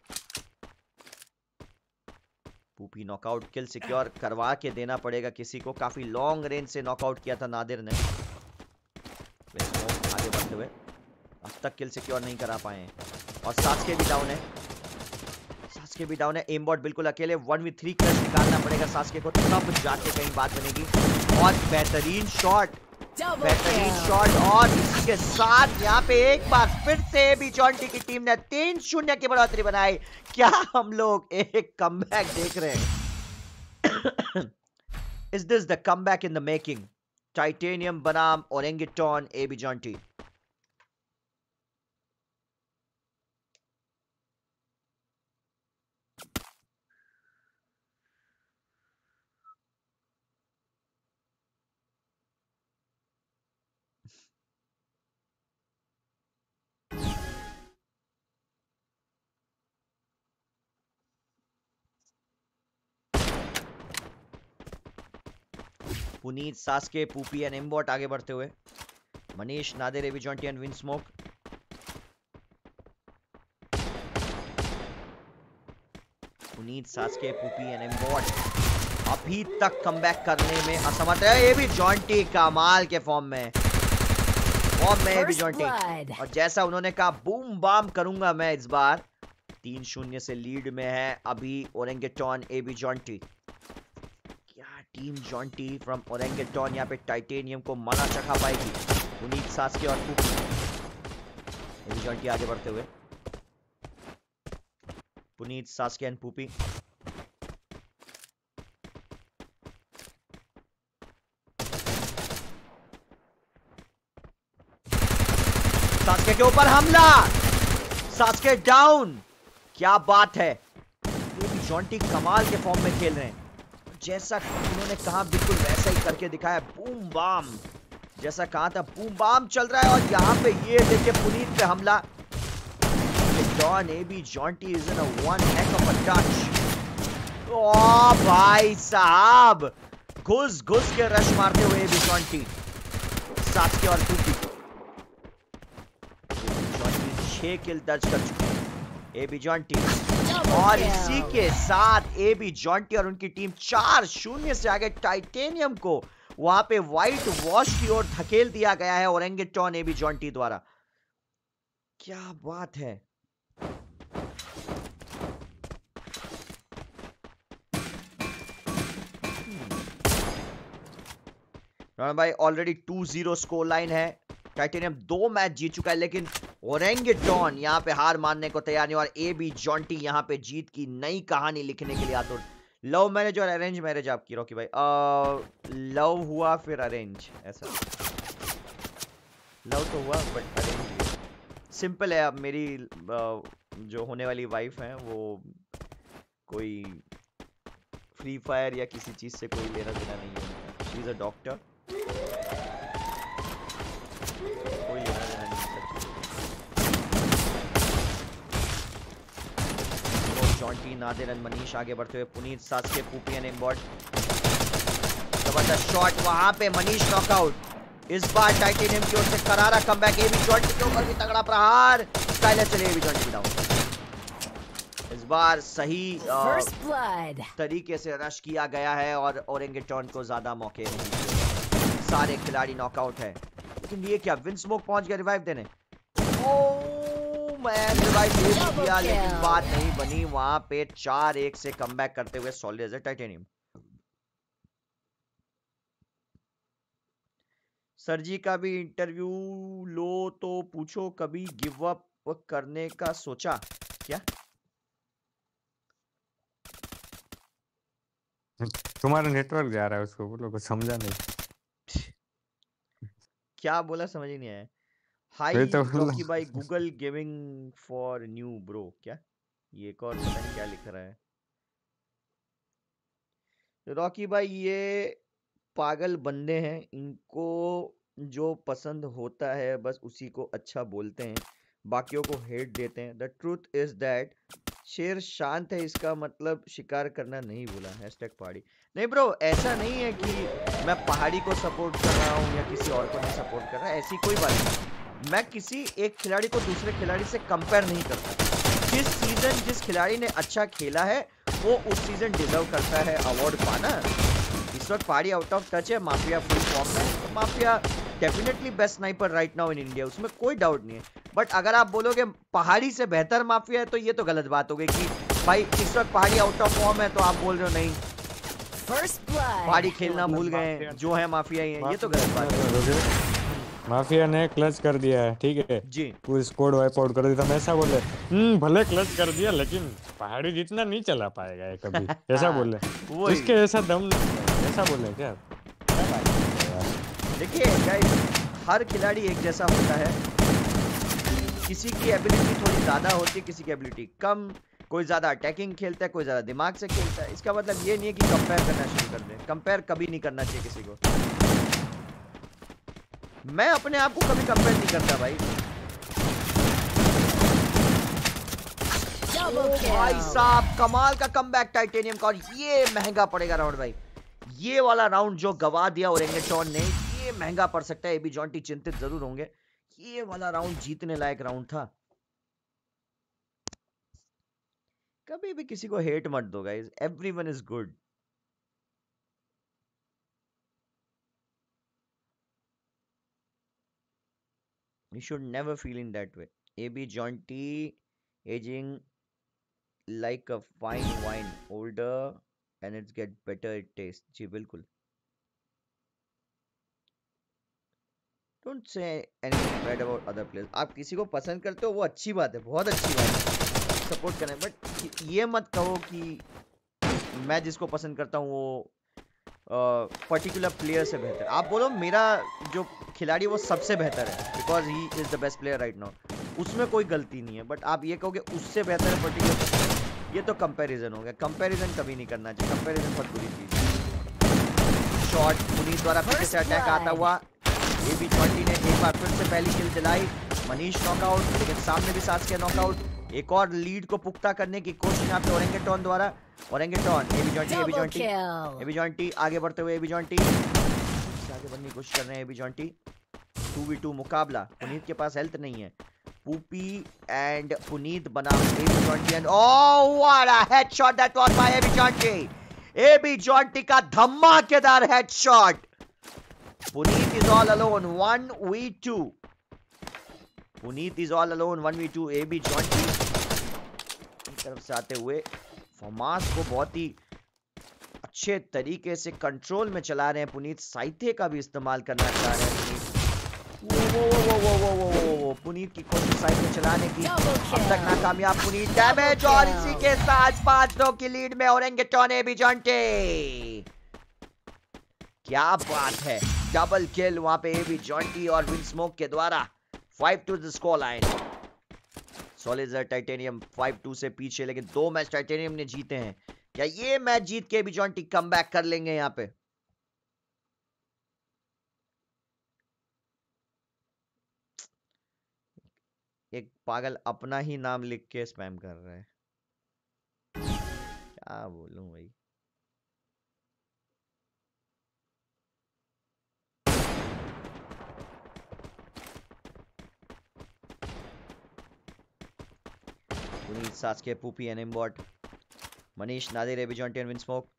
पूपी नॉकआउट, किल सिक्योर करवा के देना पड़ेगा किसी को। काफी लॉन्ग रेंज से नॉकआउट किया था नादिर ने। आगे बढ़ते हुए अब तक किल सिक्योर नहीं करा पाए हैं। और सास्के भी डाउन है, सास्के भी डाउन है। एमबॉट बिल्कुल अकेले, वन वी थ्री क्रश निकालना पड़ेगा सास्के को, तब जाके कहीं बात बनेगी। और बेहतरीन शॉट, बेहतरीन शॉट। और इसी के साथ यहाँ पे एक बार फिर से एबी जॉन्टी की टीम ने तीन शून्य की बढ़ोतरी बनाई। क्या हम लोग एक कमबैक देख रहे हैं? Is this the comeback in the making? Titanium बनाम Orangutan AB Jonty. Puneet, Sasuke, पूपी and Mbot आगे बढ़ते हुए। Manish, Nadir, AB Jonty and विंस्मोक। Puneet, Sasuke, पूपी and Mbot अभी तक कमबैक करने में असमर्थ है। एबी जॉन्टी कमाल के फॉर्म में, फॉर्म में एबी जॉन्टी। और जैसा उन्होंने कहा बूम बाम करूंगा मैं इस बार। तीन शून्य से लीड में है अभी Orangutan AB Jonty. Team Jonty from Orangutan यहाँ पे टाइटेनियम को मना चखा पाएगी। पुनीत, सास्के और पूपी। एबी जॉन्टी आगे बढ़ते हुए। पुनीत, सास्के एंड पूपी। सास्के के ऊपर हमला, सास्के डाउन। क्या बात है, एबी जॉन्टी कमाल के फॉर्म में खेल रहे हैं। जैसा उन्होंने कहा बिल्कुल वैसा ही करके दिखाया। बूम बाम, जैसा कहा था बूम बाम चल रहा है। और यहाँ पे ये देखिए पुनीत पे हमला। Don AB Jonty is in a one heck of a touch. ओ भाई साहब, घुस घुस के रश मारते हुए एबी जॉन्टी, सास्के और पूपी। छह किल दर्ज कर चुके हैं एबी जॉन्टी। और इसी के साथ एबी जॉन्टी और उनकी टीम चार शून्य से आगे टाइटेनियम को वहां पे व्हाइट वॉश की ओर धकेल दिया गया है ओरेंगेटॉन एबी जॉन्टी द्वारा। क्या बात है। राणा भाई already two zero score line है। टाइटेनियम दो मैच जीत चुका है, लेकिन ओरेंगेटॉन यहाँ पे हार मानने को तैयार नहीं। और एबी जॉन्टी यहाँ पे जीत की नई कहानी लिखने के लिए आतुर। लव मैरिज और अरेंज मैरिज आपकी रॉकी भाई? लव हुआ फिर अरेंज, ऐसा। लव तो हुआ बट अरेंज सिंपल है। अब मेरी uh, जो होने वाली वाइफ है वो कोई फ्री फायर या किसी चीज से कोई लेना देना नहीं है। शी इज अ डॉक्टर, कोई लेना देना नहीं है सब चीजों से। जॉन्टी, नादिर एंड मनीष आगे बढ़ते हुए, पुनीत, सास्के, पूपी एंड एम्बॉट। जबरदस्त शॉट वहां पे, मनीष नॉकआउट। इस बार टाइटेनियम की ओर से करारा कमबैक, एबी जॉन्टी के ऊपर भी तगड़ा प्रहार। स्काइलर चले एबी जॉन्टी डाउन। इस बार सही आ, तरीके से रश किया गया है और ओरेंगेटॉन को ज्यादा मौके नहीं दिए। सारे खिलाड़ी नॉकआउट है, लेकिन ये क्या, विन स्मोक पहुंच गया रिवाइव देने। ओह मैन, रिवाइव दे दिया लेकिन बात नहीं बनी। वहां पे चार एक से कमबैक करते हुए सॉलिड है टाइटेनियम। सर जी का भी इंटरव्यू लो तो पूछो, कभी गिव अप करने का सोचा क्या? तुम्हारा नेटवर्क जा रहा है, उसको बोलो, कुछ समझा नहीं। क्या बोला समझ ही नहीं आया। हाय वही तो रॉकी भाई, Google gaming for new bro, क्या ये एक और पता नहीं क्या लिख रहा है। रॉकी भाई ये पागल बंदे हैं, इनको जो पसंद होता है बस उसी को अच्छा बोलते हैं, बाकियों को हेट देते हैं। द ट्रूथ इज दैट शेर शांत है, इसका मतलब शिकार करना नहीं बोला। हैशटैग पहाड़ी। नहीं ब्रो, ऐसा नहीं है कि मैं पहाड़ी को सपोर्ट कर रहा हूँ या किसी और को नहीं सपोर्ट कर रहा, ऐसी कोई बात नहीं। मैं किसी एक खिलाड़ी को दूसरे खिलाड़ी से कंपेयर नहीं करता। जिस सीजन जिस खिलाड़ी ने अच्छा खेला है वो उस सीजन डिजर्व करता है अवार्ड पाना। इस वक्त पहाड़ी आउट ऑफ टच है, माफिया फुल फॉर्म में, तो Mafia definitely best sniper right now in India, उसमें कोई डाउट नहीं है। बट अगर आप बोलोगे पहाड़ी से बेहतर माफिया है तो ये तो गलत बात हो गई कि भाई इस वक्त पहाड़ी आउट ऑफ फॉर्म है तो आप बोल रहे हो नहीं पहाड़ी खेलना भूल गए, जो है माफिया ही है, ये तो गलत बात है। माफिया ने क्लच कर दिया है, ठीक है जी, पूरी स्क्वाड वाइप आउट कर दी। हम ऐसा बोले, हम्म भले क्लच कर दिया लेकिन पहाड़ी जितना नहीं चला पाएगा ये कभी, ऐसा बोले। उसके ऐसा दम नहीं, ऐसा बोले क्या? देखिए गाइस, हर खिलाड़ी एक जैसा होता है। किसी की एबिलिटी थोड़ी ज्यादा होती है, किसी की एबिलिटी कम। कोई ज्यादा अटैकिंग खेलता है, कोई ज्यादा दिमाग से खेलता है। इसका मतलब ये नहीं है कि कंपेयर करना शुरू कर दें। कंपेयर कभी नहीं करना चाहिए किसी को। मैं अपने आप को कभी कंपेयर नहीं करता भाई। भाई साहब कमाल का कमबैक टाइटेनियम का, और ये महंगा पड़ेगा राउंड भाई। ये वाला राउंड जो गवा दिया ओरेंगेटॉन ने, ये महंगा पड़ सकता है। एबी जॉन्टी चिंतित जरूर होंगे। ये वाला राउंड जीतने लायक राउंड था। कभी भी किसी को हेट मत दो guys, everyone is good. You should never feel in that way. A B Jaunty aging like a fine wine, older and it's get better it tastes. जी बिल्कुल। Don't say anything bad about other players. आप किसी को पसंद करते हो वो अच्छी बात है, बहुत अच्छी बात है, सपोर्ट करना है। बट ये मत कहो कि मैं जिसको पसंद करता हूँ वो पर्टिकुलर uh, प्लेयर से बेहतर। आप बोलो मेरा जो खिलाड़ी वो सबसे बेहतर है because he is the best player right now, उसमें कोई गलती नहीं है। बट आप ये कहोगे उससे बेहतर है पर्टिकुलर, ये तो कंपैरिजन हो गया। कंपैरिजन कभी नहीं करना चाहिए, कंपैरिजन बहुत बुरी चीज है। शॉट पुनीत द्वारा पीछे से अटैक आता हुआ, एबी जॉन्टी ने एक बार फिर से पहली किल दिलाई। मनीष नॉकआउट, लेकिन सामने भी सास के नॉकआउट। एक और लीड को पुख्ता करने की कोशिश यहाँ पे ओरेंगेटॉन द्वारा। Orangutan, AB Jonty, AB Jonty, AB Jonty आगे बढ़ते हुए, एबी जॉन्टी आगे बढ़ने की कोशिश कर रहे हैं। AB Jonty two v two मुकाबला, पुनीत के पास हेल्थ नहीं है। पूपी एंड पुनीत बनाम AB Jonty and oh what a headshot that was by AB Jonty. AB Jonty का धमाकेदार headshot. Puneet is all alone, one v two. Puneet is all alone, one v two. A B Jonty की तरफ से आते हुए फमास को बहुत ही अच्छे तरीके से कंट्रोल में चला रहे हैं पुनीत। साइथे का भी इस्तेमाल करना चाह रहे हैं पुनीत। वो वो वो वो वो वो वो वो पुनीत की कोशिश साइड में चलाने की, Double अब तक kill. नाकामयाब पुनीत। डैमेज Double और kill. इसी के साथ पांच दो की लीड में ओरेंगेटॉन एबी जॉन्टी। क्या बात है, डबल किल वहां पे एबी जॉन्टी और विंस्मोक के द्वारा। Five two the score line. Soldier Titanium five two से पीछे, लेकिन दो मैच टाइटेनियम ने जीते हैं। क्या ये मैच जीत के एबी जॉन्टी कमबैक कर लेंगे यहां पे? एक पागल अपना ही नाम लिख के स्पैम कर रहा है, क्या बोलूं भाई। पुनीत, सास्के, पूपी एंड इम्बॉट, Manish, Nadir, AB Jonty and Vinsmoke.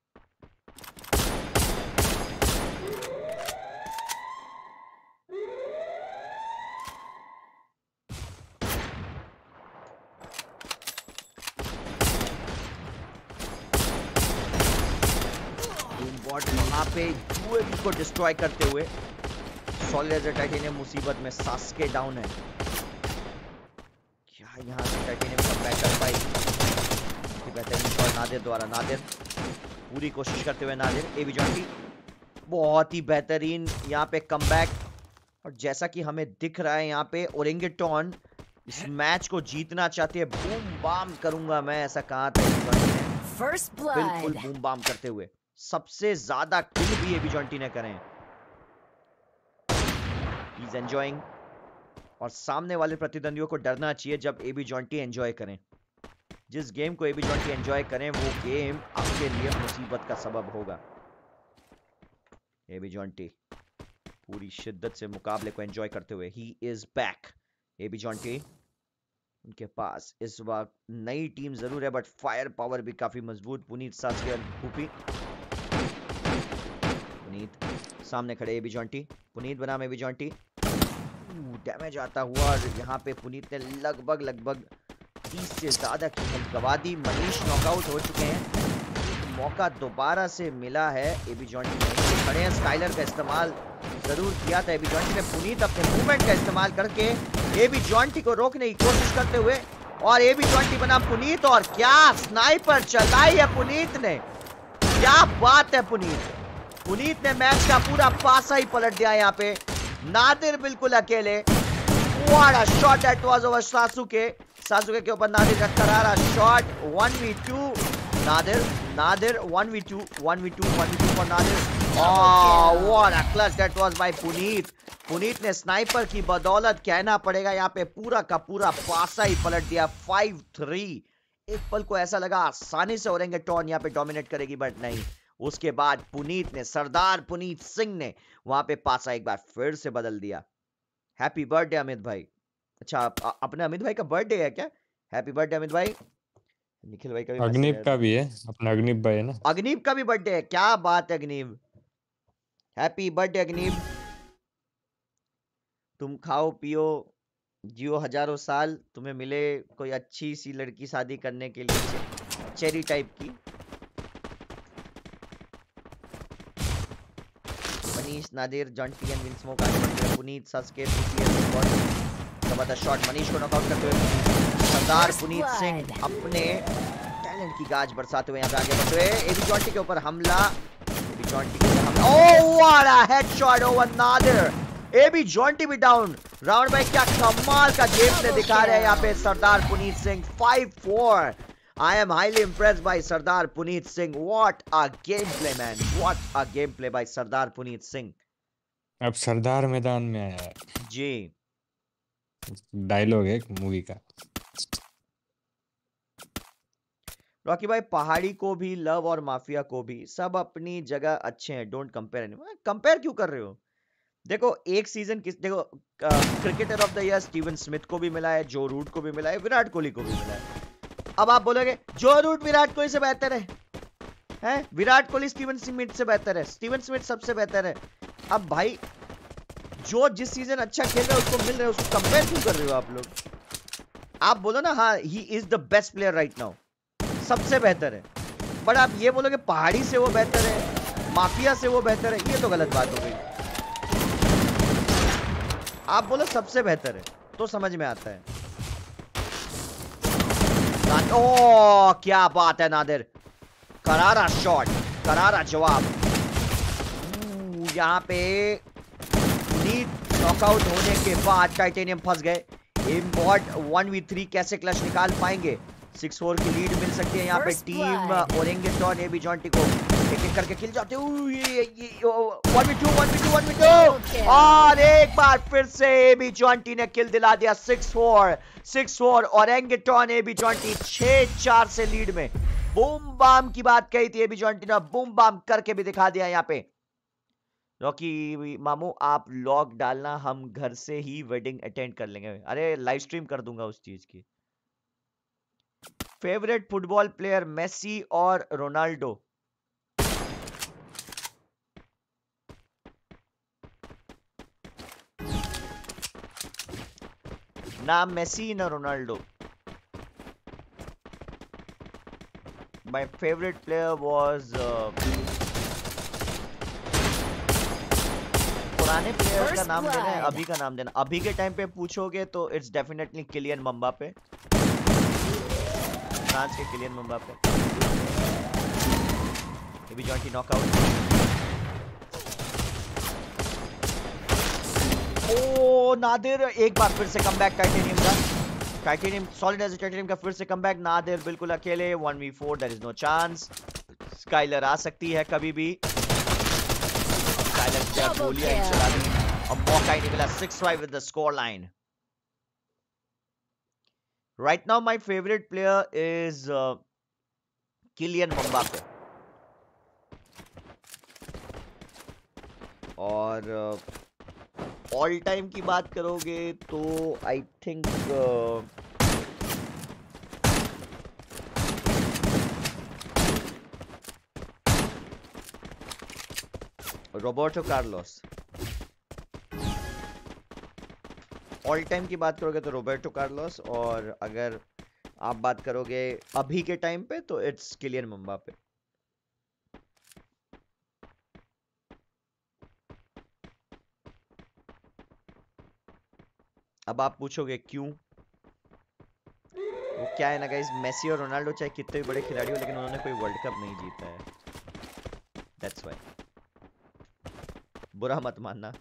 वहां पे यूएवी को डिस्ट्रॉय करते हुए सोलिजर टाइटेनियम मुसीबत में। सास्के डाउन है, क्या यहाँ से टाइटेनियम कमबैक कर पाई? बेहतरीन शॉट नादिर द्वारा, नादिर पूरी कोशिश करते हुए, नादिर, एबी जॉन्टी बहुत ही बेहतरीन यहाँ पे कमबैक। और जैसा कि हमें दिख रहा है यहाँ पे ओरेंगेटॉन इस मैच को जीतना चाहते हैं। बूम बाम करूंगा मैं, ऐसा कहा था एबी जॉन्टी ने। First बिल्कुल blood. बूम बाम करते हुए। सबसे ज्यादा किल भी एबी जॉन्टी ने करे हैं। He's enjoying, और सामने वाले प्रतिद्वंदियों को डरना चाहिए जब एबी जॉन्टी एंजॉय करें। जिस गेम को एबी जॉन्टी एंजॉय करें वो गेम आपके लिए मुसीबत का सबब होगा। एबी जॉन्टी पूरी शिद्दत से मुकाबले को एंजॉय करते हुए, he is back. A B Jonty, उनके पास इस वक्त नई टीम जरूर है बट फायर पावर भी काफी मजबूत। पुनीत, सास्के, पूपी। पुनीत सामने खड़े एबी जॉन्टी, पुनीत बनाम एबी जॉन्टी। डैमेज आता हुआ, और यहाँ पे पुनीत ने लगभग लगभग तीस से ज्यादा की हेल्थ गवा दी। मनीष नॉकआउट हो चुके हैं। मौका दोबारा से मिला है एबी जॉन्टी खड़े हैं। स्काइलर का इस्तेमाल जरूर किया था एबी जॉन्टी ने। पुनीत अपने मूवमेंट का इस्तेमाल करके एबी जॉन्टी को रोकने की कोशिश करते हुए, और एबी जॉन्टी बना पुनीत, और क्या स्नाइपर चलाई है पुनीत ने। क्या बात है पुनीत। पुनीत ने मैच का पूरा पासा ही पलट दिया यहाँ पे। नादिर बिल्कुल अकेले। What a shot that was over सासुके। सासुके के ऊपर नादिर का करारा shot. One v two Nadir, Nadir one v two, one v two, one v two for Nadir. Oh, what a clutch that was by Puneet. Puneet ने स्नाइपर की बदौलत कहना पड़ेगा यहाँ पे पूरा का पूरा पासा ही पलट दिया। Five three. एक पल को ऐसा लगा आसानी से ओरेंगेटॉन यहाँ पे डोमिनेट करेगी, बट नहीं। उसके बाद पुनीत ने, सरदार पुनीत सिंह ने वहां पे पासा एक बार फिर से बदल दिया। हैप्पी बर्थडे अमित भाई। अच्छा, अपने अमित भाई का बर्थडे है क्या? हैप्पी बर्थडे अमित भाई। निखिल भाई का भी अग्निप का भी है, अपना अग्निप भाई है ना। अग्निप का भी बर्थडे है, क्या बात है अग्निप। Happy birthday अग्निप। तुम खाओ पियो जियो हजारों साल, तुम्हें मिले कोई अच्छी सी लड़की शादी करने के लिए, चेरी टाइप की। Manish, Nadir, Jonty and विंस्मोक, Puneet, Sasuke, जबरदस्त शॉट मनीष को नॉकआउट करते हुए। सरदार पुनीत सिंह अपने टैलेंट की गाज बरसाते हुए यहाँ पे आगे बढ़ते हुए। एबी जॉन्टी के ऊपर हमला। एबी जॉन्टी के ऊपर हमला। Oh what a headshot over Nadir. AB Jonty भी डाउन। राउंड भाई क्या कमाल का गेम प्ले दिखा रहे हैं यहाँ पे Sardar Puneet Singh. Five four. I am highly impressed by Sardar Puneet Singh. What a gameplay, man! What a gameplay by Sardar Puneet Singh. अब सरदार मैदान में आया है। जी, डायलॉग है एक मूवी का। रॉकी भाई, पहाड़ी को भी लव और माफिया को भी, सब अपनी जगह अच्छे हैं। Don't compare anyone. कंपेयर क्यों कर रहे हो? देखो एक सीजन किस, देखो cricketer of the year Steven Smith को भी मिला है, जो रूट को भी मिला है, विराट कोहली को भी मिला है। अब आप बोलोगे जो रूट विराट कोहली से बेहतर है, हैं? विराट कोहली स्टीवन स्मिथ से बेहतर है, स्टीवन स्मिथ सबसे बेहतर है। अब भाई जो जिस सीजन अच्छा खेल रहा है उसको मिल रहा है, उसको कंपेयर क्यों कर रहे हो आप लोग? आप बोलो ना हाँ he is the best player right now, सबसे बेहतर है। बट आप ये बोलोगे पहाड़ी से वो बेहतर है, माफिया से वो बेहतर है, ये तो गलत बात हो गई। आप बोलो सबसे बेहतर है, तो समझ में आता है। ओ क्या बात है नादिर, करारा शॉट, करारा जवाब। यहाँ पे नीट नॉकआउट होने के बाद टाइटेनियम फंस गए। एमबॉट वन वी थ्री कैसे क्लच निकाल पाएंगे? सिक्स फोर की लीड मिल सकती है यहाँ पे टीम ओरेंगेटॉन। एबी जॉन्टी को एक एक करके किल जाते हैं। One v two one v two one v two और एक बार फिर से एबी जॉन्टी ने किल दिला दिया। Six four six four Orangutan AB Jonty छह चार से लीड में। बूम बाम की बात कही थी एबी जॉन्टी ने, बूम बाम करके भी दिखा दिया यहाँ पे। रॉकी मामू आप लॉग डालना, हम घर से ही वेडिंग अटेंड कर लेंगे। अरे लाइव स्ट्रीम कर दूंगा उस चीज की। फेवरेट फुटबॉल प्लेयर मेसी और रोनाल्डो? ना मेसी ना Ronaldo. My favourite player was पुराने प्लेयर का नाम देना है, अभी का नाम देना। अभी के टाइम पे पूछोगे तो it's definitely Kylian Mbappe, France के Kylian Mbappe. A B Jonty knockout. Oh Nadir एक बार फिर से कमबैक टाइटेनियम का। टाइटेनियम सॉलिड एज टाइटेनियम का फिर से कमबैक। नादिर बिल्कुल अकेले one v four, there is no chance. Skylar आ सकती है कभी भी। स्काइलर क्या गोलियां चला दी और मौका ही नहीं मिला। Six five with the score line. Right now, my favorite player is uh, Kylian Mbappe. और ऑल uh, टाइम की बात करोगे तो I think Roberto Carlos. All time की बात करोगे तो रोबर्टो कार्लोस, और अगर आप बात करोगे अभी के टाइम पे तो इट्स किलियन मम्बापे। अब आप पूछोगे क्यों? वो क्या है ना गाइस, मेसी और रोनाल्डो चाहे कितने भी बड़े खिलाड़ी हो लेकिन उन्होंने कोई वर्ल्ड कप नहीं जीता है। That's why. बुरा मत मानना।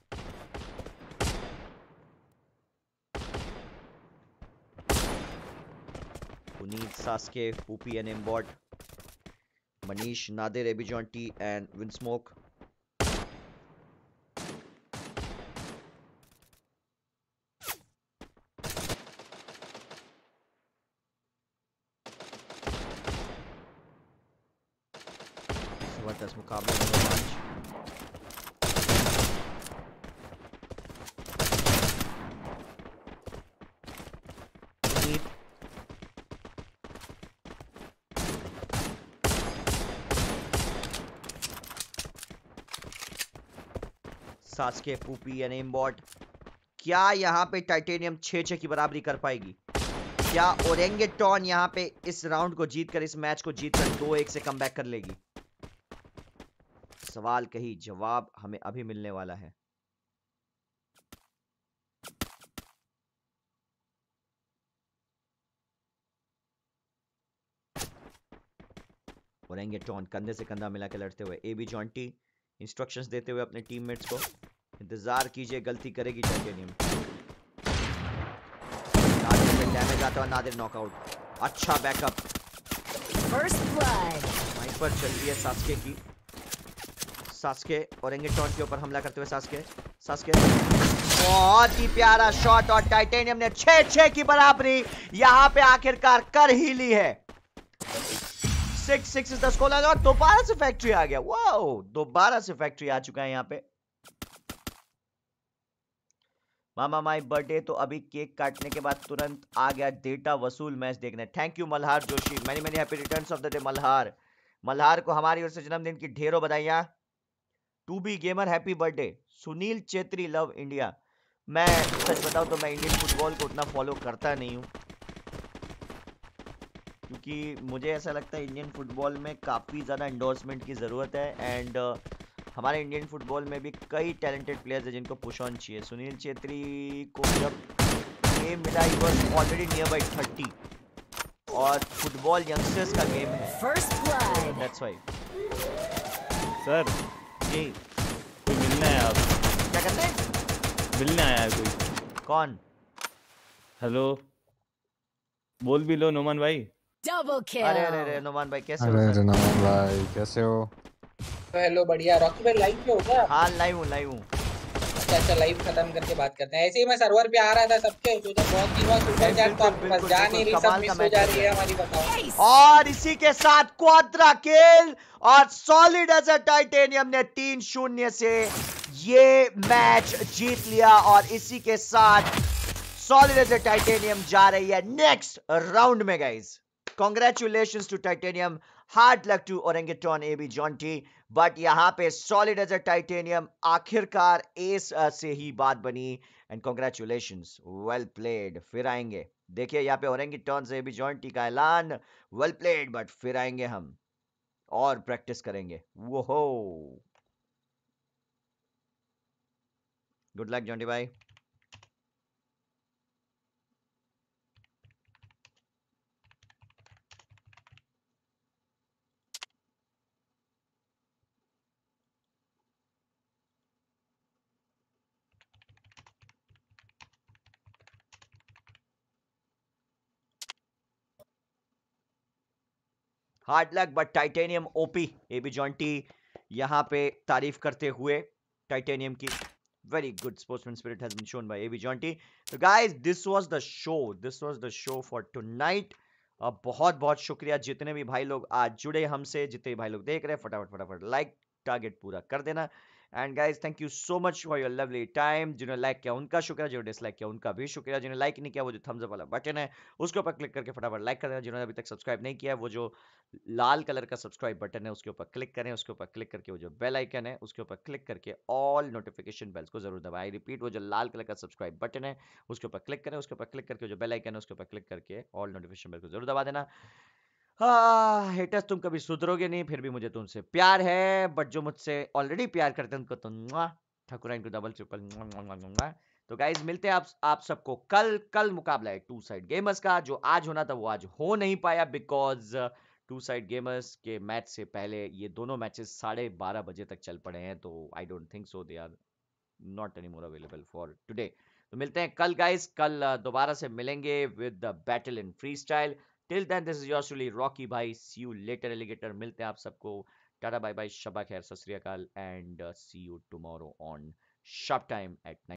Puneet, Sasuke, Poopy and Embot, Manish, Nadir, Ebi Jonty and Winsmoke. जबरदस्त मुकाबला नंबर पाँच। सास्के, पूपी एंड एम्बॉट। क्या यहाँ पे टाइटेनियम छह छह की बराबरी कर पाएगी? क्या ओरेंगेटॉन यहाँ पे इस राउंड को जीतकर, इस मैच को जीतकर दो एक से कमबैक कर लेगी? सवाल कही जवाब हमें अभी मिलने वाला है। ओरेंगेटॉन कंधे से कंधा मिला के लड़ते हुए। एबी जॉन्टी इंस्ट्रक्शंस देते हुए अपने टीममेट्स को, इंतजार कीजिए गलती करेगी टाइटेनियम। नादिर पे डैमेज आता है, नादिर नॉकआउट। अच्छा बैकअप। First blood. स्नाइपर चल रही है सास्के की। सास्के ओरेंगेटॉन के ऊपर हमला करते हुए सास्के सास्के बहुत ही प्यारा शॉट और टाइटेनियम ने छह छह की बराबरी यहां पे आखिरकार कर ही ली है। Six six is the score line और दोबारा से फैक्ट्री आ गया। वाओ, दोबारा से फैक्ट्री आ चुका है यहाँ पे। मामा माई बर्थडे, तो अभी केक काटने के बाद तुरंत आ गया डेटा वसूल मैच देखने। Thank you Malhar Joshi, many many happy returns of the day Malhar. Malhar को हमारी ओर से जन्मदिन की ढेरों बधाइयां। Two B gamer happy birthday. Sunil Chhetri love India. मैं सच बताऊं तो मैं इंडियन फुटबॉल को उतना फॉलो करता नहीं हूं, क्योंकि मुझे ऐसा लगता है इंडियन फुटबॉल में काफ़ी ज़्यादा एंडोर्समेंट की ज़रूरत है। एंड uh, हमारे इंडियन फुटबॉल में भी कई टैलेंटेड प्लेयर्स हैं जिनको पुश ऑन चाहिए। सुनील चेत्री को जब गेम मिला, he was already near by thirty, और फुटबॉल यंगस्टर्स का गेम है, First blood. That's why. Sir ji कोई मिलना है आप? क्या करना है? मिलने आया है कोई। कौन? हेलो, बोल भी लो नोमान भाई। Double kill. अरे अरे अरे नोमान भाई कैसे हो अरे सर? नमन भाई कैसे हो? हेलो बढ़िया। रॉकी भाई लाइव पे हो क्या? हाँ लाइव हूँ लाइव हूँ। अच्छा अच्छा, लाइव खत्म करके बात करते हैं। ऐसे ही मैं सर्वर पे आ रहा था सबके, तो जब बहुत दिन बाद सुपर चैट तो आपके पास जा नहीं रही, सब कमाल का मिस हो मैच जा चल रही रहा है हमारी, बताओ। Ace. और इसी के साथ क्वाड्रा किल, और सॉलिड एज अ टाइटेनियम ने तीन शून्य से ये मैच जीत लिया, और इसी के साथ सॉलिड एज अ टाइटेनियम जा रही है नेक्स्ट राउंड में guys. Congratulations to Titanium. Hard luck to Orangutan A B Jonty. But यहाँ पे सॉलिड एज अ टाइटेनियम आखिरकार एस से ही बात बनी, एंड कॉन्ग्रेचुलेशंस, वेल प्लेड। फिर आएंगे, देखिए यहाँ पे ओरेंगटन से भी जॉन्टी का ऐलान, वेल प्लेड, बट फिर आएंगे हम और प्रैक्टिस करेंगे। वो हो, गुड लक जॉन्टी भाई। Hard luck but Titanium OP. A B Jonty यहाँ पे तारीफ करते हुए टाइटेनियम की, very good sportsman spirit has been shown by AB Jonty. तो guys this was the show, this was the show for tonight. बहुत बहुत शुक्रिया जितने भी भाई लोग आज जुड़े हमसे, जितने भी भाई लोग देख रहे हैं, फटाफट फटाफट लाइक टारगेट पूरा कर देना। And guys thank you so much for your lovely time. जिन्होंने लाइक किया उनका शुक्रिया, जिन्होंने डिसलाइक किया उनका भी शुक्रिया, जिन्होंने लाइक नहीं किया वो जो थम्स अप वाला बटन है उसके ऊपर क्लिक करके फटाफट लाइक कर देना। जिन्होंने अभी तक सब्सक्राइब नहीं किया है वो जो लाल कलर का सब्सक्राइब बटन है उसके ऊपर क्लिक करें, उसके ऊपर क्लिक करके वो जो बेल आइकन है उसके ऊपर क्लिक करके ऑल नोटिफिकेशन बेल्स को जरूर दबाएं। आई रिपीट, वो जो लाल कलर का सब्सक्राइब बटन है उसके ऊपर क्लिक करें, उसके ऊपर क्लिक करके जो बेल आइकन है उसके ऊपर क्लिक करके ऑल नोटिफिकेशन बेल को जरूर दबा देना। हाँ हेटर्स तुम कभी सुधरोगे नहीं, फिर भी मुझे तुमसे प्यार है, बट जो मुझसे ऑलरेडी प्यार करते हैं उनको तो मुआ, ठाकुराइन को डबल ट्रिपल मुआ, मुआ, मुआ, मुआ। तो गाइज मिलते हैं आप आप सबको कल। कल मुकाबला है टू साइड गेमर्स का, जो आज होना था वो आज हो नहीं पाया बिकॉज टू साइड गेमर्स के मैच से पहले ये दोनों मैचेस साढ़े बारह बजे तक चल पड़े हैं, तो I don't think so they are not any more available for today. तो मिलते हैं कल गाइस, कल uh, दोबारा से मिलेंगे with the battle in free style. Till then this is yours truly Rocky भाई, सी यू लेटर एलिगेटर। मिलते हैं आप सबको, टाटा बाय बाय, शबा खैर, Sat Sri Akal, and see you tomorrow on sharp time eight